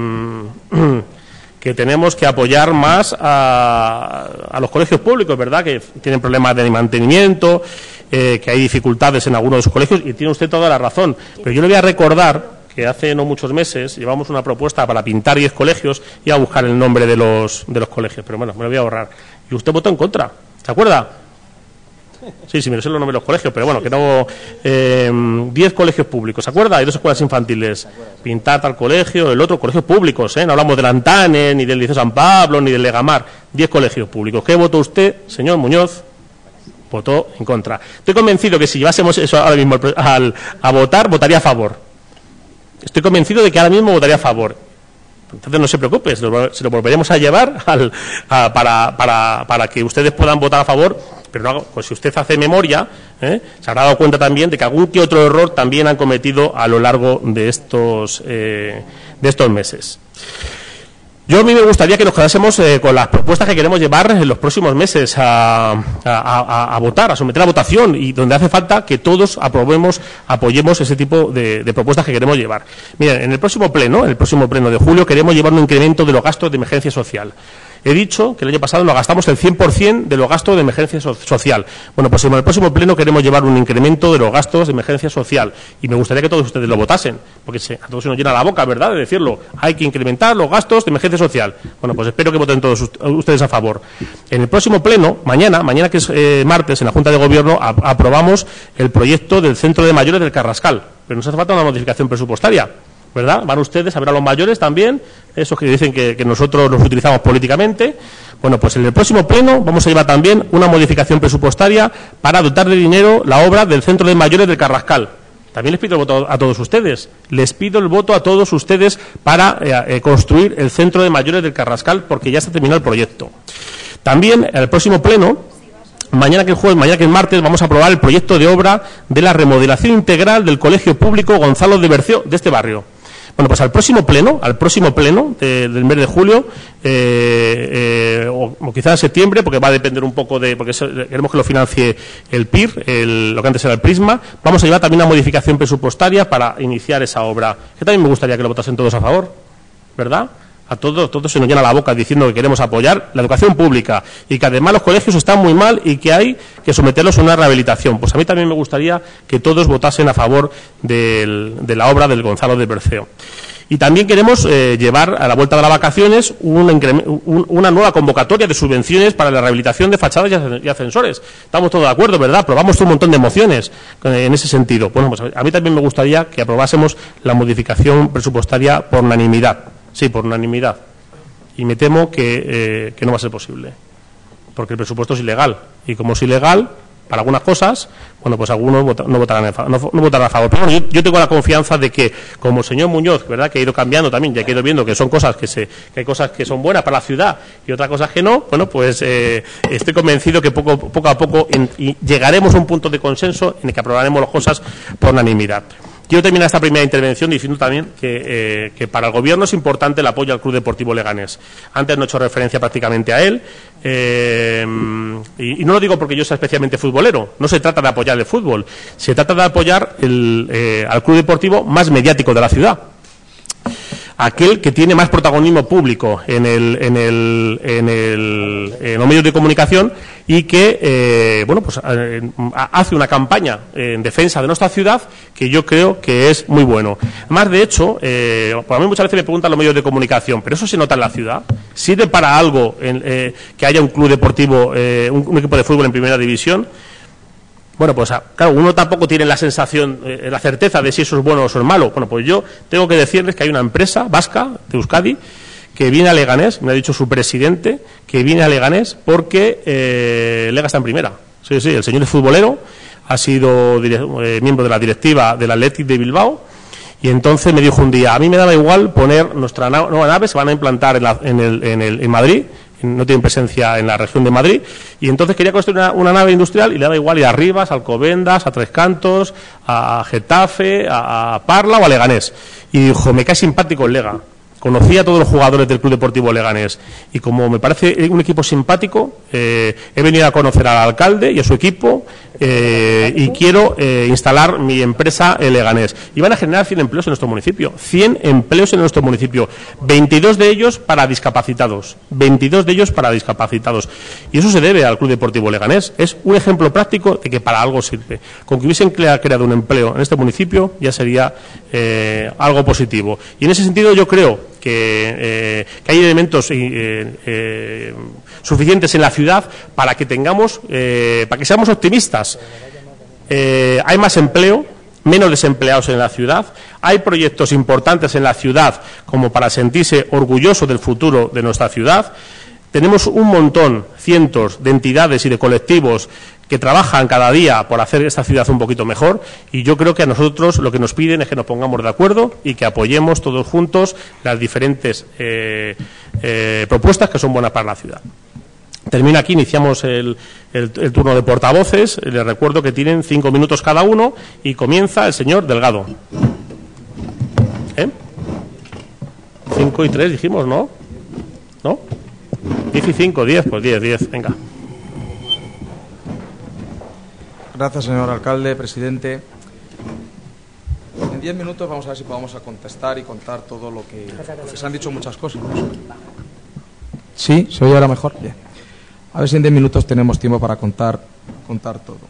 que tenemos que apoyar más a, a los colegios públicos, ¿verdad? Que tienen problemas de mantenimiento, eh, que hay dificultades en algunos de sus colegios, y tiene usted toda la razón. Pero yo le voy a recordar que hace no muchos meses llevamos una propuesta para pintar diez colegios y a buscar el nombre de los de los colegios, pero bueno, me lo voy a ahorrar. Y usted votó en contra, ¿se acuerda? Sí, sí, me lo sé los nombres de los colegios, pero bueno, que no... Eh, diez colegios públicos, ¿se acuerda? Hay dos escuelas infantiles. Pintar tal colegio, el otro, colegios públicos, ¿eh? No hablamos del Antane, ni del Liceo San Pablo, ni del Legamar. Diez colegios públicos. ¿Qué votó usted, señor Muñoz? Votó en contra. Estoy convencido que si llevásemos eso ahora mismo al, a votar, votaría a favor. Estoy convencido de que ahora mismo votaría a favor. Entonces no se preocupe, se lo, se lo volveremos a llevar al, a, para, para, para que ustedes puedan votar a favor, pero no, pues si usted hace memoria, ¿eh? Se habrá dado cuenta también de que algún que otro error también han cometido a lo largo de estos, eh, de estos meses. Yo a mí me gustaría que nos quedásemos eh, con las propuestas que queremos llevar en los próximos meses a, a, a, a votar, a someter a votación, y donde hace falta que todos aprobemos, apoyemos ese tipo de, de propuestas que queremos llevar. Miren, en el próximo pleno, en el próximo pleno de julio, queremos llevar un incremento de los gastos de emergencia social. He dicho que el año pasado nos gastamos el cien por cien de los gastos de emergencia so social. Bueno, pues en el próximo pleno queremos llevar un incremento de los gastos de emergencia social. Y me gustaría que todos ustedes lo votasen, porque se, a todos se nos llena la boca, ¿verdad?, de decirlo. Hay que incrementar los gastos de emergencia social. Bueno, pues espero que voten todos ustedes a favor. En el próximo pleno, mañana, mañana que es eh, martes, en la Junta de Gobierno, a, aprobamos el proyecto del Centro de Mayores del Carrascal. Pero nos hace falta una modificación presupuestaria, ¿verdad? Van ustedes a ver a los mayores también, esos que dicen que, que nosotros los utilizamos políticamente. Bueno, pues en el próximo pleno vamos a llevar también una modificación presupuestaria para dotar de dinero la obra del Centro de Mayores del Carrascal. También les pido el voto a todos ustedes. Les pido el voto a todos ustedes para eh, eh, construir el Centro de Mayores del Carrascal, porque ya se terminó el proyecto. También en el próximo pleno, mañana que es jueves, mañana que es martes, vamos a aprobar el proyecto de obra de la remodelación integral del Colegio Público Gonzalo de Berceo de este barrio. Bueno, pues al próximo pleno, al próximo pleno de, del mes de julio, eh, eh, o, o quizás en septiembre, porque va a depender un poco de, porque queremos que lo financie el P I R, el, lo que antes era el Prisma, vamos a llevar también una modificación presupuestaria para iniciar esa obra, que también me gustaría que lo votasen todos a favor, ¿verdad? A todos, todos se nos llena la boca diciendo que queremos apoyar la educación pública y que además los colegios están muy mal y que hay que someterlos a una rehabilitación. Pues a mí también me gustaría que todos votasen a favor del, de la obra del Gonzalo de Berceo. Y también queremos eh, llevar a la vuelta de las vacaciones una, un, una nueva convocatoria de subvenciones para la rehabilitación de fachadas y ascensores. Estamos todos de acuerdo, ¿verdad? Aprobamos un montón de mociones eh, en ese sentido. Bueno, pues a mí también me gustaría que aprobásemos la modificación presupuestaria por unanimidad. Sí, por unanimidad. Y me temo que, eh, que no va a ser posible. Porque el presupuesto es ilegal. Y como es ilegal, para algunas cosas, bueno, pues algunos vota, no, votarán a, no, no votarán a favor. Pero bueno, yo, yo tengo la confianza de que, como el señor Muñoz, ¿verdad?, que ha ido cambiando también, ya que ha ido viendo que son cosas que se, que hay cosas que son buenas para la ciudad y otras cosas que no, bueno, pues eh, estoy convencido que poco, poco a poco en, y llegaremos a un punto de consenso en el que aprobaremos las cosas por unanimidad. Quiero terminar esta primera intervención diciendo también que, eh, que para el Gobierno es importante el apoyo al Club Deportivo Leganés. Antes no he hecho referencia prácticamente a él, eh, y, y no lo digo porque yo sea especialmente futbolero. No se trata de apoyar el fútbol, se trata de apoyar el, eh, al Club Deportivo más mediático de la ciudad. Aquel que tiene más protagonismo público en, el, en, el, en, el, en los medios de comunicación y que eh, bueno, pues, eh, hace una campaña en defensa de nuestra ciudad que yo creo que es muy bueno. Más de hecho, eh, por a mí muchas veces me preguntan los medios de comunicación, pero eso se nota en la ciudad. ¿Sirve para algo en, eh, que haya un club deportivo, eh, un, un equipo de fútbol en primera división? Bueno, pues claro, uno tampoco tiene la sensación, eh, la certeza de si eso es bueno o eso es malo. Bueno, pues yo tengo que decirles que hay una empresa vasca de Euskadi que viene a Leganés, me ha dicho su presidente, que viene a Leganés porque eh, Lega está en primera. Sí, sí, el señor es futbolero, ha sido eh, miembro de la directiva del Athletic de Bilbao, y entonces me dijo un día, a mí me daba igual poner nuestra nueva nave, se van a implantar en, la, en, el, en, el, en Madrid, no tienen presencia en la región de Madrid, y entonces quería construir una, una nave industrial y le daba igual ir a Rivas, a Alcobendas, a Tres Cantos, a Getafe, a, a Parla o a Leganés. Y dijo, me cae simpático el Lega. Conocí a todos los jugadores del Club Deportivo Leganés y como me parece un equipo simpático, eh, he venido a conocer al alcalde y a su equipo eh, y quiero eh, instalar mi empresa en Leganés. Y van a generar cien empleos en nuestro municipio, cien empleos en nuestro municipio, veintidós de ellos para discapacitados, veintidós de ellos para discapacitados. Y eso se debe al Club Deportivo Leganés. Es un ejemplo práctico de que para algo sirve. Con que hubiesen creado un empleo en este municipio ya sería eh, algo positivo. Y en ese sentido yo creo que, eh, que hay elementos eh, eh, suficientes en la ciudad para que tengamos, eh, para que seamos optimistas. Eh, hay más empleo, menos desempleados en la ciudad, hay proyectos importantes en la ciudad como para sentirse orgulloso del futuro de nuestra ciudad. Tenemos un montón, cientos de entidades y de colectivos que trabajan cada día por hacer esta ciudad un poquito mejor, y yo creo que a nosotros lo que nos piden es que nos pongamos de acuerdo y que apoyemos todos juntos las diferentes eh, eh, propuestas que son buenas para la ciudad. Termina aquí, iniciamos el, el, el turno de portavoces. Les recuerdo que tienen cinco minutos cada uno y comienza el señor Delgado. ¿Eh? Cinco y tres dijimos, ¿no? ¿No? Diez y cinco, diez, pues diez, diez, venga. Gracias, señor alcalde, presidente. En diez minutos vamos a ver si podemos a contestar y contar todo lo que... Porque se han dicho muchas cosas, ¿no? ¿Sí? ¿Se oye ahora mejor? Bien. A ver si en diez minutos tenemos tiempo para contar, contar todo.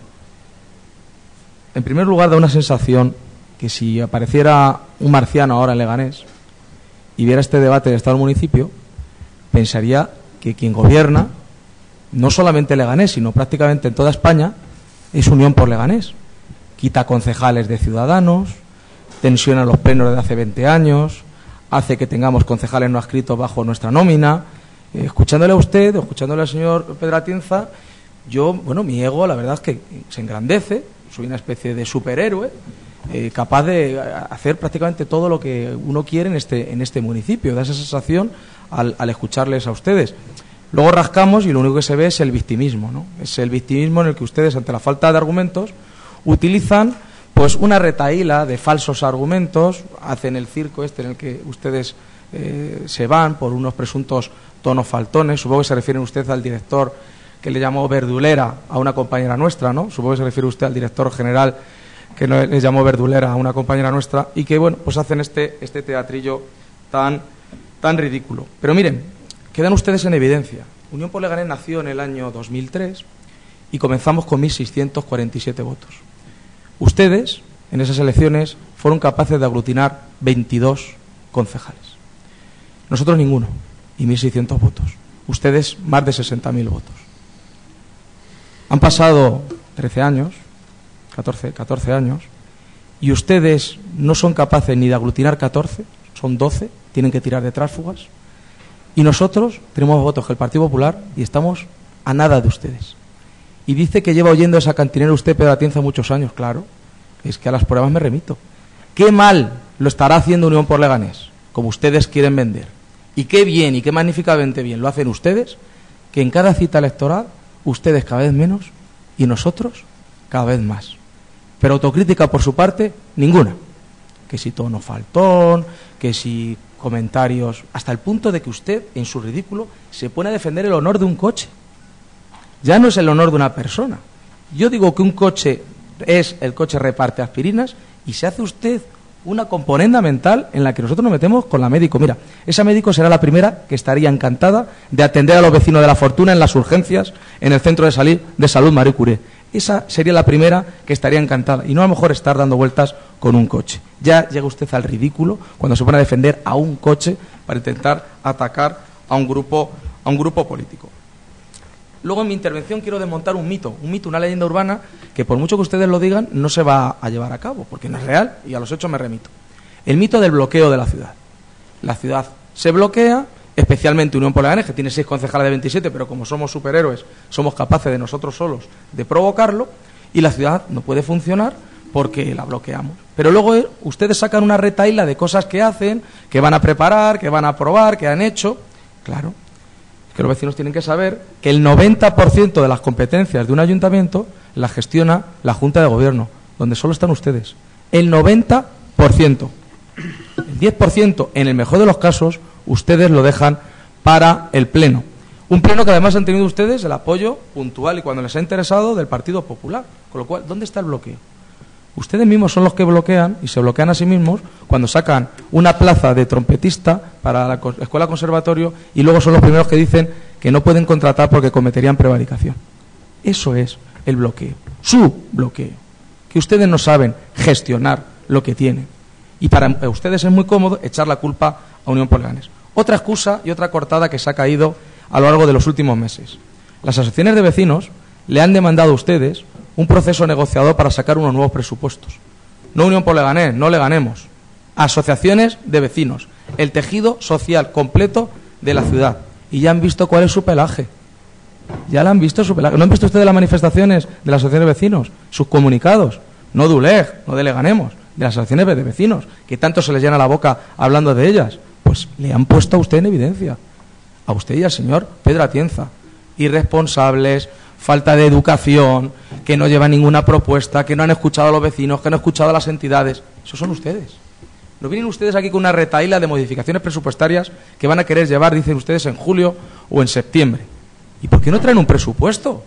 En primer lugar, da una sensación que si apareciera un marciano ahora en Leganés y viera este debate del Estado del municipio, pensaría que quien gobierna, no solamente Leganés, sino prácticamente en toda España, es Unión por Leganés. Quita concejales de Ciudadanos, tensiona los plenos desde hace veinte años, hace que tengamos concejales no adscritos bajo nuestra nómina. Eh, escuchándole a usted, o escuchándole al señor Pedro Atienza, yo, bueno, mi ego, la verdad es que se engrandece, soy una especie de superhéroe, eh, capaz de hacer prácticamente todo lo que uno quiere en este, en este municipio. Da esa sensación al, al escucharles a ustedes. Luego rascamos y lo único que se ve es el victimismo, ¿no? Es el victimismo en el que ustedes, ante la falta de argumentos, utilizan pues una retahíla de falsos argumentos, hacen el circo este en el que ustedes eh, se van por unos presuntos tonos faltones. Supongo que se refiere usted al director que le llamó verdulera a una compañera nuestra, ¿no? Supongo que se refiere usted al director general que no le llamó verdulera a una compañera nuestra, y que, bueno, pues hacen este, este teatrillo tan, tan ridículo. Pero miren, quedan ustedes en evidencia. Unión por Leganés nació en el año dos mil tres y comenzamos con mil seiscientos cuarenta y siete votos. Ustedes, en esas elecciones, fueron capaces de aglutinar veintidós concejales. Nosotros ninguno, y mil seiscientos votos. Ustedes, más de sesenta mil votos. Han pasado trece años, catorce, catorce años, y ustedes no son capaces ni de aglutinar catorce, son doce, tienen que tirar de tránsfugas. Y nosotros tenemos más votos que el Partido Popular y estamos a nada de ustedes. Y dice que lleva oyendo esa cantinera usted, Pedro Atienza, muchos años. Claro, es que a las pruebas me remito. Qué mal lo estará haciendo Unión por Leganés, como ustedes quieren vender. Y qué bien y qué magníficamente bien lo hacen ustedes, que en cada cita electoral ustedes cada vez menos y nosotros cada vez más. Pero autocrítica por su parte, ninguna. Que si tono faltón, que si comentarios, hasta el punto de que usted, en su ridículo, se pone a defender el honor de un coche. Ya no es el honor de una persona. Yo digo que un coche es el coche reparte aspirinas y se hace usted una componenda mental en la que nosotros nos metemos con la médico. Mira, esa médico será la primera que estaría encantada de atender a los vecinos de La Fortuna en las urgencias en el centro de, salir, de salud Marie Curie. Esa sería la primera que estaría encantada, y no a lo mejor estar dando vueltas con un coche. Ya llega usted al ridículo cuando se pone a defender a un coche para intentar atacar a un grupo, a un grupo político. Luego en mi intervención quiero desmontar un mito, un mito, una leyenda urbana que por mucho que ustedes lo digan no se va a llevar a cabo, porque no es real y a los hechos me remito. El mito del bloqueo de la ciudad. La ciudad se bloquea, especialmente Unión por Leganés, que tiene seis concejales de veintisiete, pero como somos superhéroes, somos capaces de nosotros solos de provocarlo, y la ciudad no puede funcionar porque la bloqueamos. Pero luego eh, ustedes sacan una retahíla de cosas que hacen, que van a preparar, que van a aprobar, que han hecho. Claro, es que los vecinos tienen que saber que el noventa por ciento de las competencias de un ayuntamiento las gestiona la Junta de Gobierno, donde solo están ustedes. El noventa por ciento. El diez por ciento, en el mejor de los casos, ustedes lo dejan para el Pleno. Un Pleno que además han tenido ustedes el apoyo puntual y cuando les ha interesado del Partido Popular. Con lo cual, ¿dónde está el bloqueo? Ustedes mismos son los que bloquean y se bloquean a sí mismos cuando sacan una plaza de trompetista para la escuela conservatorio y luego son los primeros que dicen que no pueden contratar porque cometerían prevaricación. Eso es el bloqueo, su bloqueo, que ustedes no saben gestionar lo que tienen. Y para ustedes es muy cómodo echar la culpa a Unión por Leganés. Otra excusa y otra cortada que se ha caído a lo largo de los últimos meses. Las asociaciones de vecinos le han demandado a ustedes un proceso negociador para sacar unos nuevos presupuestos. No Unión por Leganés, no Leganemos. Asociaciones de vecinos, el tejido social completo de la ciudad. Y ya han visto cuál es su pelaje. Ya la han visto su pelaje. ¿No han visto ustedes las manifestaciones de las asociaciones de vecinos? Sus comunicados. No de U L E G, no de Leganemos, de las asociaciones de vecinos, que tanto se les llena la boca hablando de ellas. Pues le han puesto a usted en evidencia. A usted y al señor Pedro Atienza. Irresponsables, falta de educación, que no llevan ninguna propuesta, que no han escuchado a los vecinos, que no han escuchado a las entidades. Esos son ustedes. No vienen ustedes aquí con una retahíla de modificaciones presupuestarias que van a querer llevar, dicen ustedes, en julio o en septiembre. ¿Y por qué no traen un presupuesto?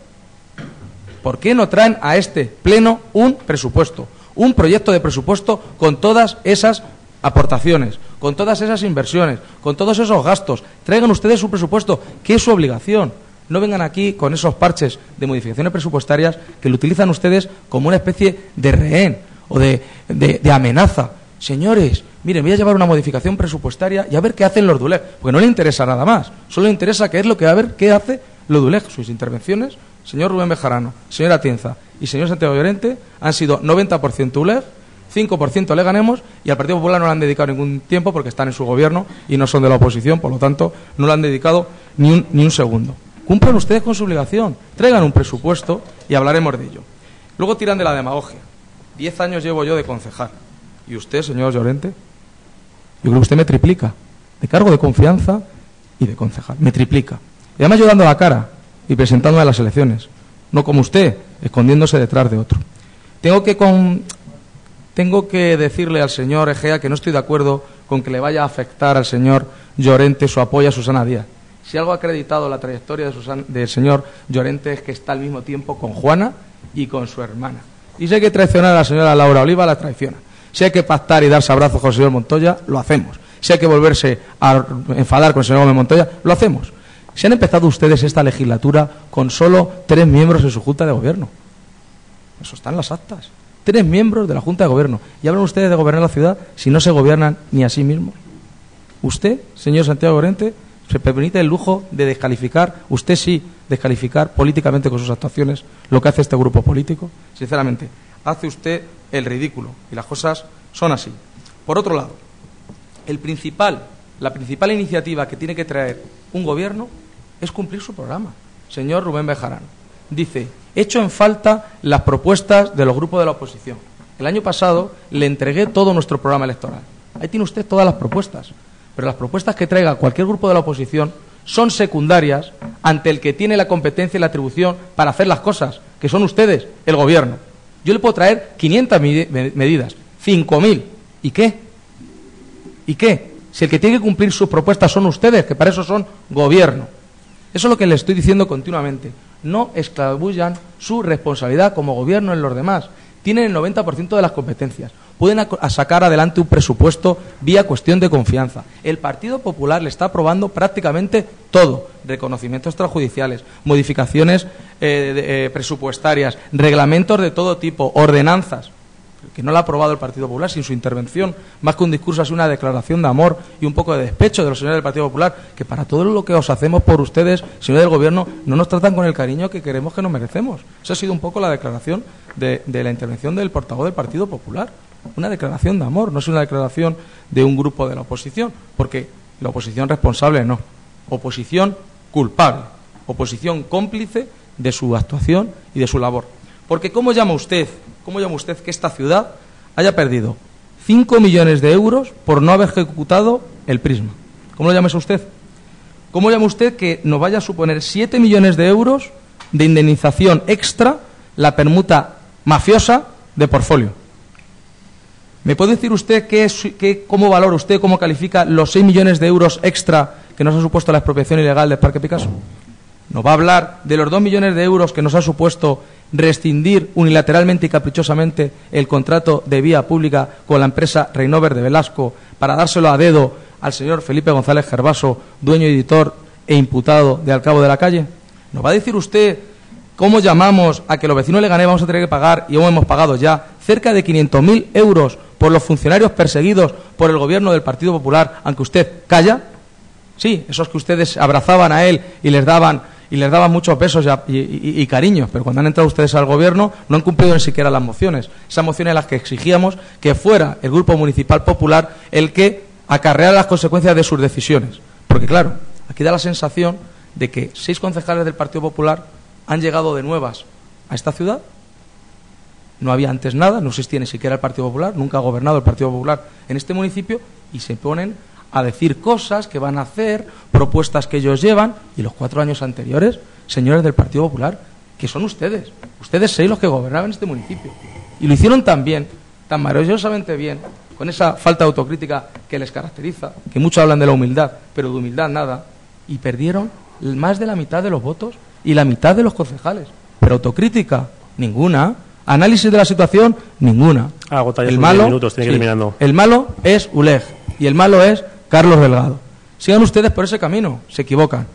¿Por qué no traen a este pleno un presupuesto? Un proyecto de presupuesto con todas esas aportaciones, con todas esas inversiones, con todos esos gastos. Traigan ustedes su presupuesto, que es su obligación. No vengan aquí con esos parches de modificaciones presupuestarias que lo utilizan ustedes como una especie de rehén o de, de, de amenaza. Señores, miren, voy a llevar una modificación presupuestaria y a ver qué hacen los D U L E G, porque no le interesa nada más, solo le interesa qué es lo que va a ver qué hace los D U L E G. Sus intervenciones, señor Rubén Bejarano, señor Atienza y señor Santiago Llorente, han sido noventa por ciento U L E G, cinco por ciento Leganemos, y al Partido Popular no le han dedicado ningún tiempo porque están en su gobierno y no son de la oposición, por lo tanto no le han dedicado ni un, ni un segundo. Cumplan ustedes con su obligación, traigan un presupuesto y hablaremos de ello. Luego tiran de la demagogia. Diez años llevo yo de concejal. ¿Y usted, señor Llorente? Yo creo que usted me triplica de cargo de confianza y de concejal. Me triplica. Y además yo dando la cara y presentándome a las elecciones. No como usted, escondiéndose detrás de otro. Tengo que, con... Tengo que decirle al señor Egea que no estoy de acuerdo con que le vaya a afectar al señor Llorente su apoyo a Susana Díaz. Si algo ha acreditado la trayectoria de Susan... del señor Llorente es que está al mismo tiempo con Juana y con su hermana. Y si hay que traicionar a la señora Laura Oliva, la traiciona. Si hay que pactar y darse abrazos con el señor Montoya, lo hacemos. Si hay que volverse a enfadar con el señor Gómez Montoya, lo hacemos. Si han empezado ustedes esta legislatura con solo tres miembros en su Junta de Gobierno. Eso está en las actas. Tres miembros de la Junta de Gobierno. Y hablan ustedes de gobernar la ciudad si no se gobiernan ni a sí mismos. Usted, señor Santiago Llorente, se permite el lujo de descalificar, usted sí, descalificar políticamente con sus actuaciones lo que hace este grupo político. Sinceramente, hace usted el ridículo y las cosas son así. Por otro lado, el principal, la principal iniciativa que tiene que traer un gobierno es cumplir su programa. Señor Rubén Bejarano, dice, echo en falta las propuestas de los grupos de la oposición. El año pasado le entregué todo nuestro programa electoral. Ahí tiene usted todas las propuestas. Pero las propuestas que traiga cualquier grupo de la oposición son secundarias ante el que tiene la competencia y la atribución para hacer las cosas, que son ustedes, el gobierno. Yo le puedo traer quinientas medidas, cinco mil. ¿Y qué? ¿Y qué? Si el que tiene que cumplir sus propuestas son ustedes, que para eso son gobierno. Eso es lo que le estoy diciendo continuamente. No esclavullan su responsabilidad como gobierno en los demás. Tienen el noventa por ciento de las competencias. Pueden a, a sacar adelante un presupuesto vía cuestión de confianza. El Partido Popular le está aprobando prácticamente todo. Reconocimientos extrajudiciales, modificaciones eh, de, eh, presupuestarias, reglamentos de todo tipo, ordenanzas. Que no lo ha aprobado el Partido Popular sin su intervención, más que un discurso, ha sido una declaración de amor y un poco de despecho de los señores del Partido Popular, que para todo lo que os hacemos por ustedes, señores del Gobierno, no nos tratan con el cariño que queremos, que nos merecemos. Esa ha sido un poco la declaración de, de la intervención del portavoz del Partido Popular. Una declaración de amor, no es una declaración de un grupo de la oposición, porque la oposición responsable no. Oposición culpable, oposición cómplice de su actuación y de su labor. Porque ¿cómo llama usted, cómo llama usted que esta ciudad haya perdido cinco millones de euros por no haber ejecutado el Prisma? ¿Cómo lo llama eso usted? ¿Cómo llama usted que nos vaya a suponer siete millones de euros de indemnización extra la permuta mafiosa de Portfolio? ¿Me puede decir usted qué, qué, cómo valora usted, cómo califica los seis millones de euros extra que nos ha supuesto la expropiación ilegal del Parque Picasso? ¿Nos va a hablar de los dos millones de euros que nos ha supuesto rescindir unilateralmente y caprichosamente el contrato de vía pública con la empresa Reinover de Velasco para dárselo a dedo al señor Felipe González Gervaso, dueño, editor e imputado de Al Cabo de la Calle? ¿Nos va a decir usted cómo llamamos a que los vecinos de Leganés vamos a tener que pagar, y aún hemos pagado ya, cerca de quinientos mil euros por los funcionarios perseguidos por el gobierno del Partido Popular, aunque usted calla. Sí, esos que ustedes abrazaban a él y les daban y les daban muchos besos y, y, y cariños, pero cuando han entrado ustedes al gobierno no han cumplido ni siquiera las mociones. Esas mociones en las que exigíamos que fuera el Grupo Municipal Popular el que acarreara las consecuencias de sus decisiones. Porque claro, aquí da la sensación de que seis concejales del Partido Popular han llegado de nuevas a esta ciudad. No había antes nada, no existía ni siquiera el Partido Popular, nunca ha gobernado el Partido Popular en este municipio, y se ponen a decir cosas que van a hacer, propuestas que ellos llevan, y los cuatro años anteriores, señores del Partido Popular, que son ustedes, ustedes seis los que gobernaban este municipio, y lo hicieron tan bien, tan maravillosamente bien, con esa falta de autocrítica que les caracteriza, que muchos hablan de la humildad, pero de humildad nada, y perdieron más de la mitad de los votos y la mitad de los concejales, pero autocrítica ninguna, análisis de la situación ninguna. Ah, el malo, minutos, tiene que ir terminando. El malo es U L E G y el malo es Carlos Delgado. Sigan ustedes por ese camino, se equivocan.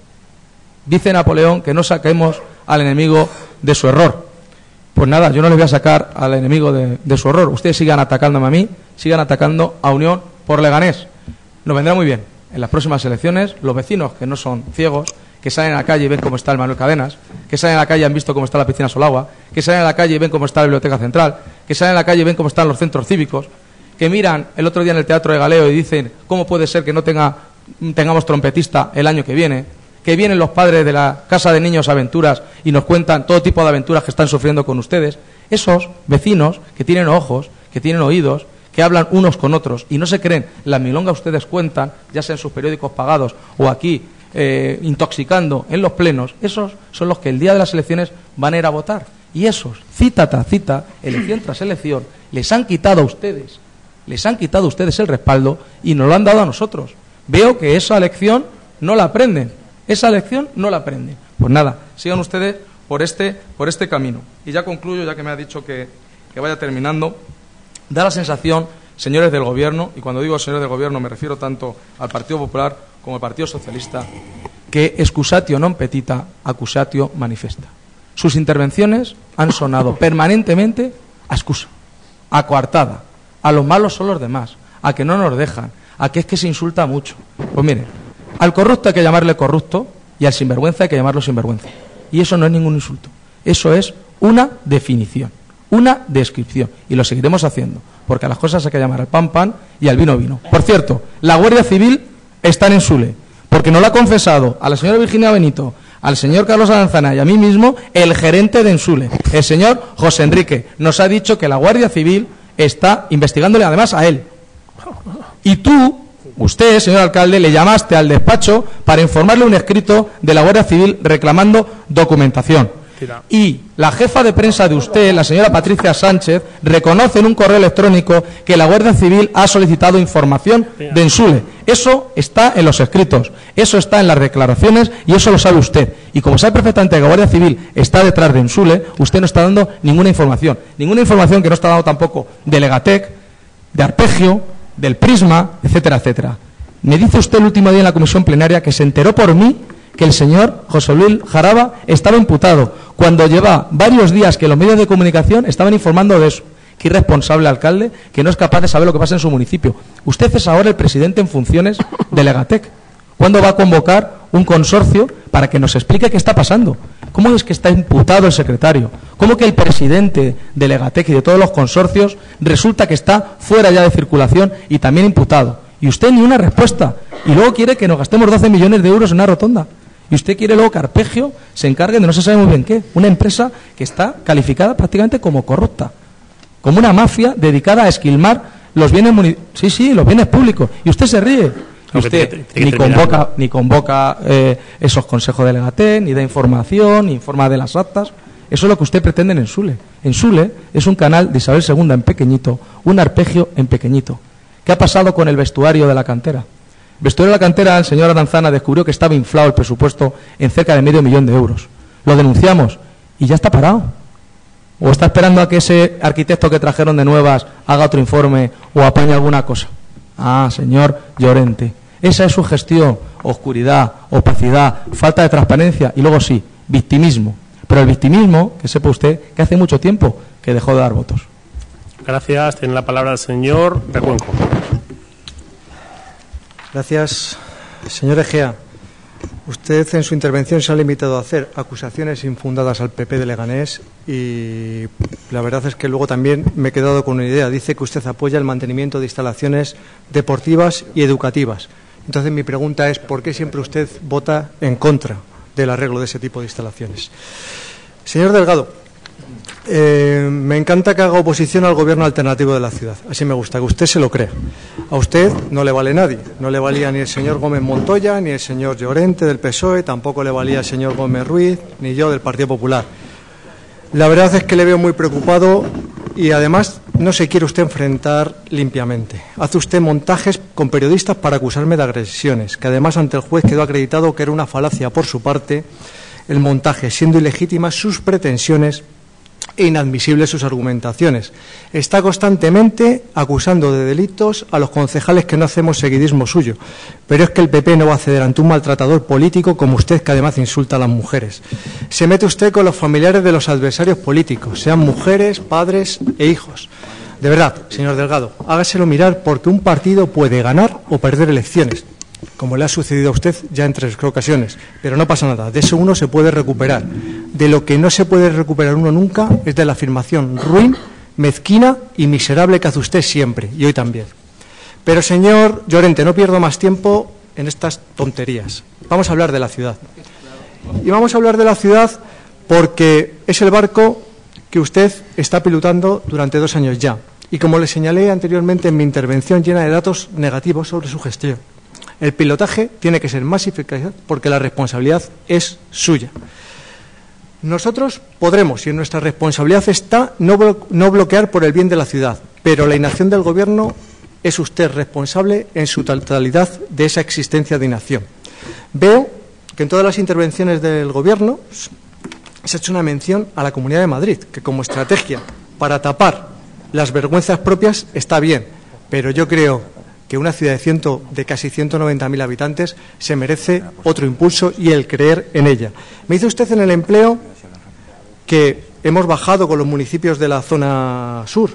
Dice Napoleón que no saquemos al enemigo de su error. Pues nada, yo no les voy a sacar al enemigo de, de su error. Ustedes sigan atacándome a mí, sigan atacando a Unión por Leganés. Nos vendrá muy bien. En las próximas elecciones, los vecinos que no son ciegos, que salen a la calle y ven cómo está el Manuel Cadenas, que salen a la calle y han visto cómo está la piscina Solagua, que salen a la calle y ven cómo está la Biblioteca Central, que salen a la calle y ven cómo están los centros cívicos, que miran el otro día en el Teatro de Galeo y dicen cómo puede ser que no tenga, tengamos trompetista el año que viene, que vienen los padres de la Casa de Niños Aventuras y nos cuentan todo tipo de aventuras que están sufriendo con ustedes. Esos vecinos que tienen ojos, que tienen oídos, que hablan unos con otros y no se creen la milonga ustedes cuentan, ya sea en sus periódicos pagados o aquí eh, intoxicando en los plenos, esos son los que el día de las elecciones van a ir a votar. Y esos, cita tras cita, elección tras elección, les han quitado a ustedes, les han quitado a ustedes el respaldo y nos lo han dado a nosotros. Veo que esa elección no la aprenden, esa elección no la aprenden. Pues nada, sigan ustedes por este, por este camino. Y ya concluyo, ya que me ha dicho que, que vaya terminando. Da la sensación, señores del Gobierno, y cuando digo señores del Gobierno me refiero tanto al Partido Popular como al Partido Socialista, que excusatio non petita, accusatio manifesta. Sus intervenciones han sonado permanentemente a excusa, a coartada, a los malos son los demás, a que no nos dejan, a que es que se insulta mucho. Pues miren, al corrupto hay que llamarle corrupto y al sinvergüenza hay que llamarlo sinvergüenza. Y eso no es ningún insulto, eso es una definición, una descripción, y lo seguiremos haciendo, porque a las cosas hay que llamar al pan pan y al vino vino. Por cierto, la Guardia Civil está en Sule, porque nos lo ha confesado a la señora Virginia Benito, al señor Carlos Aranzana y a mí mismo el gerente de Ensule, el señor José Enrique. Nos ha dicho que la Guardia Civil está investigándole además a él. Y tú, usted, señor alcalde, le llamaste al despacho para informarle un escrito de la Guardia Civil reclamando documentación. Y la jefa de prensa de usted, la señora Patricia Sánchez, reconoce en un correo electrónico que la Guardia Civil ha solicitado información de Ensule. Eso está en los escritos, eso está en las declaraciones y eso lo sabe usted. Y como sabe perfectamente que la Guardia Civil está detrás de Ensule, usted no está dando ninguna información. Ninguna información que no está dando tampoco de Legatec, de Arpegio, del Prisma, etcétera, etcétera. Me dice usted el último día en la comisión plenaria que se enteró por mí que el señor José Luis Jaraba estaba imputado, cuando lleva varios días que los medios de comunicación estaban informando de eso. Qué irresponsable alcalde, que no es capaz de saber lo que pasa en su municipio. Usted es ahora el presidente en funciones de Legatec. ¿Cuándo va a convocar un consorcio para que nos explique qué está pasando? ¿Cómo es que está imputado el secretario? ¿Cómo que el presidente de Legatec y de todos los consorcios resulta que está fuera ya de circulación y también imputado? Y usted ni una respuesta. Y luego quiere que nos gastemos doce millones de euros en una rotonda. Y usted quiere luego que Arpegio se encargue de no se sabe muy bien qué. Una empresa que está calificada prácticamente como corrupta, como una mafia dedicada a esquilmar los bienes muni- sí, sí, los bienes públicos. Y usted se ríe. Y usted ni convoca, ni convoca eh, esos consejos de Legatec, ni da información, ni informa de las actas. Eso es lo que usted pretende en Ensule. Ensule es un canal de Isabel segunda en pequeñito, un Arpegio en pequeñito. ¿Qué ha pasado con el vestuario de la cantera? El vestuario de la cantera, el señor Aranzana descubrió que estaba inflado el presupuesto en cerca de medio millón de euros. Lo denunciamos y ya está parado. ¿O está esperando a que ese arquitecto que trajeron de nuevas haga otro informe o apañe alguna cosa? Ah, señor Llorente, esa es su gestión: oscuridad, opacidad, falta de transparencia y luego sí, victimismo. Pero el victimismo, que sepa usted, que hace mucho tiempo que dejó de dar votos. Gracias. Tiene la palabra el señor Recuenco. Gracias. Señor Egea, usted en su intervención se ha limitado a hacer acusaciones infundadas al P P de Leganés y la verdad es que luego también me he quedado con una idea. Dice que usted apoya el mantenimiento de instalaciones deportivas y educativas. Entonces mi pregunta es, ¿por qué siempre usted vota en contra del arreglo de ese tipo de instalaciones? Señor Delgado, eh, me encanta que haga oposición al gobierno alternativo de la ciudad. Así me gusta, que usted se lo crea. A usted no le vale nadie. No le valía ni el señor Gómez Montoya, ni el señor Llorente del P S O E, tampoco le valía el señor Gómez Ruiz, ni yo del Partido Popular. La verdad es que le veo muy preocupado y además no se quiere usted enfrentar limpiamente. Hace usted montajes con periodistas para acusarme de agresiones, que además ante el juez quedó acreditado que era una falacia por su parte el montaje, siendo ilegítimas sus pretensiones e inadmisibles sus argumentaciones. Está constantemente acusando de delitos a los concejales que no hacemos seguidismo suyo. Pero es que el P P no va a ceder ante un maltratador político como usted, que además insulta a las mujeres. Se mete usted con los familiares de los adversarios políticos, sean mujeres, padres e hijos. De verdad, señor Delgado, hágaselo mirar, porque un partido puede ganar o perder elecciones, como le ha sucedido a usted ya en tres ocasiones, pero no pasa nada, de eso uno se puede recuperar. De lo que no se puede recuperar uno nunca es de la afirmación ruin, mezquina y miserable que hace usted siempre, y hoy también. Pero, señor Llorente, no pierdo más tiempo en estas tonterías. Vamos a hablar de la ciudad. Y vamos a hablar de la ciudad porque es el barco que usted está pilotando durante dos años ya. Y como le señalé anteriormente en mi intervención llena de datos negativos sobre su gestión, el pilotaje tiene que ser más eficaz porque la responsabilidad es suya. Nosotros podremos, y en nuestra responsabilidad está, no, blo no bloquear por el bien de la ciudad, pero la inacción del Gobierno es usted responsable en su totalidad de esa existencia de inacción. Veo que en todas las intervenciones del Gobierno se ha hecho una mención a la Comunidad de Madrid, que como estrategia para tapar las vergüenzas propias está bien, pero yo creo que una ciudad de, ciento, de casi ciento noventa mil habitantes se merece otro impulso y el creer en ella. Me dice usted en el empleo que hemos bajado con los municipios de la zona sur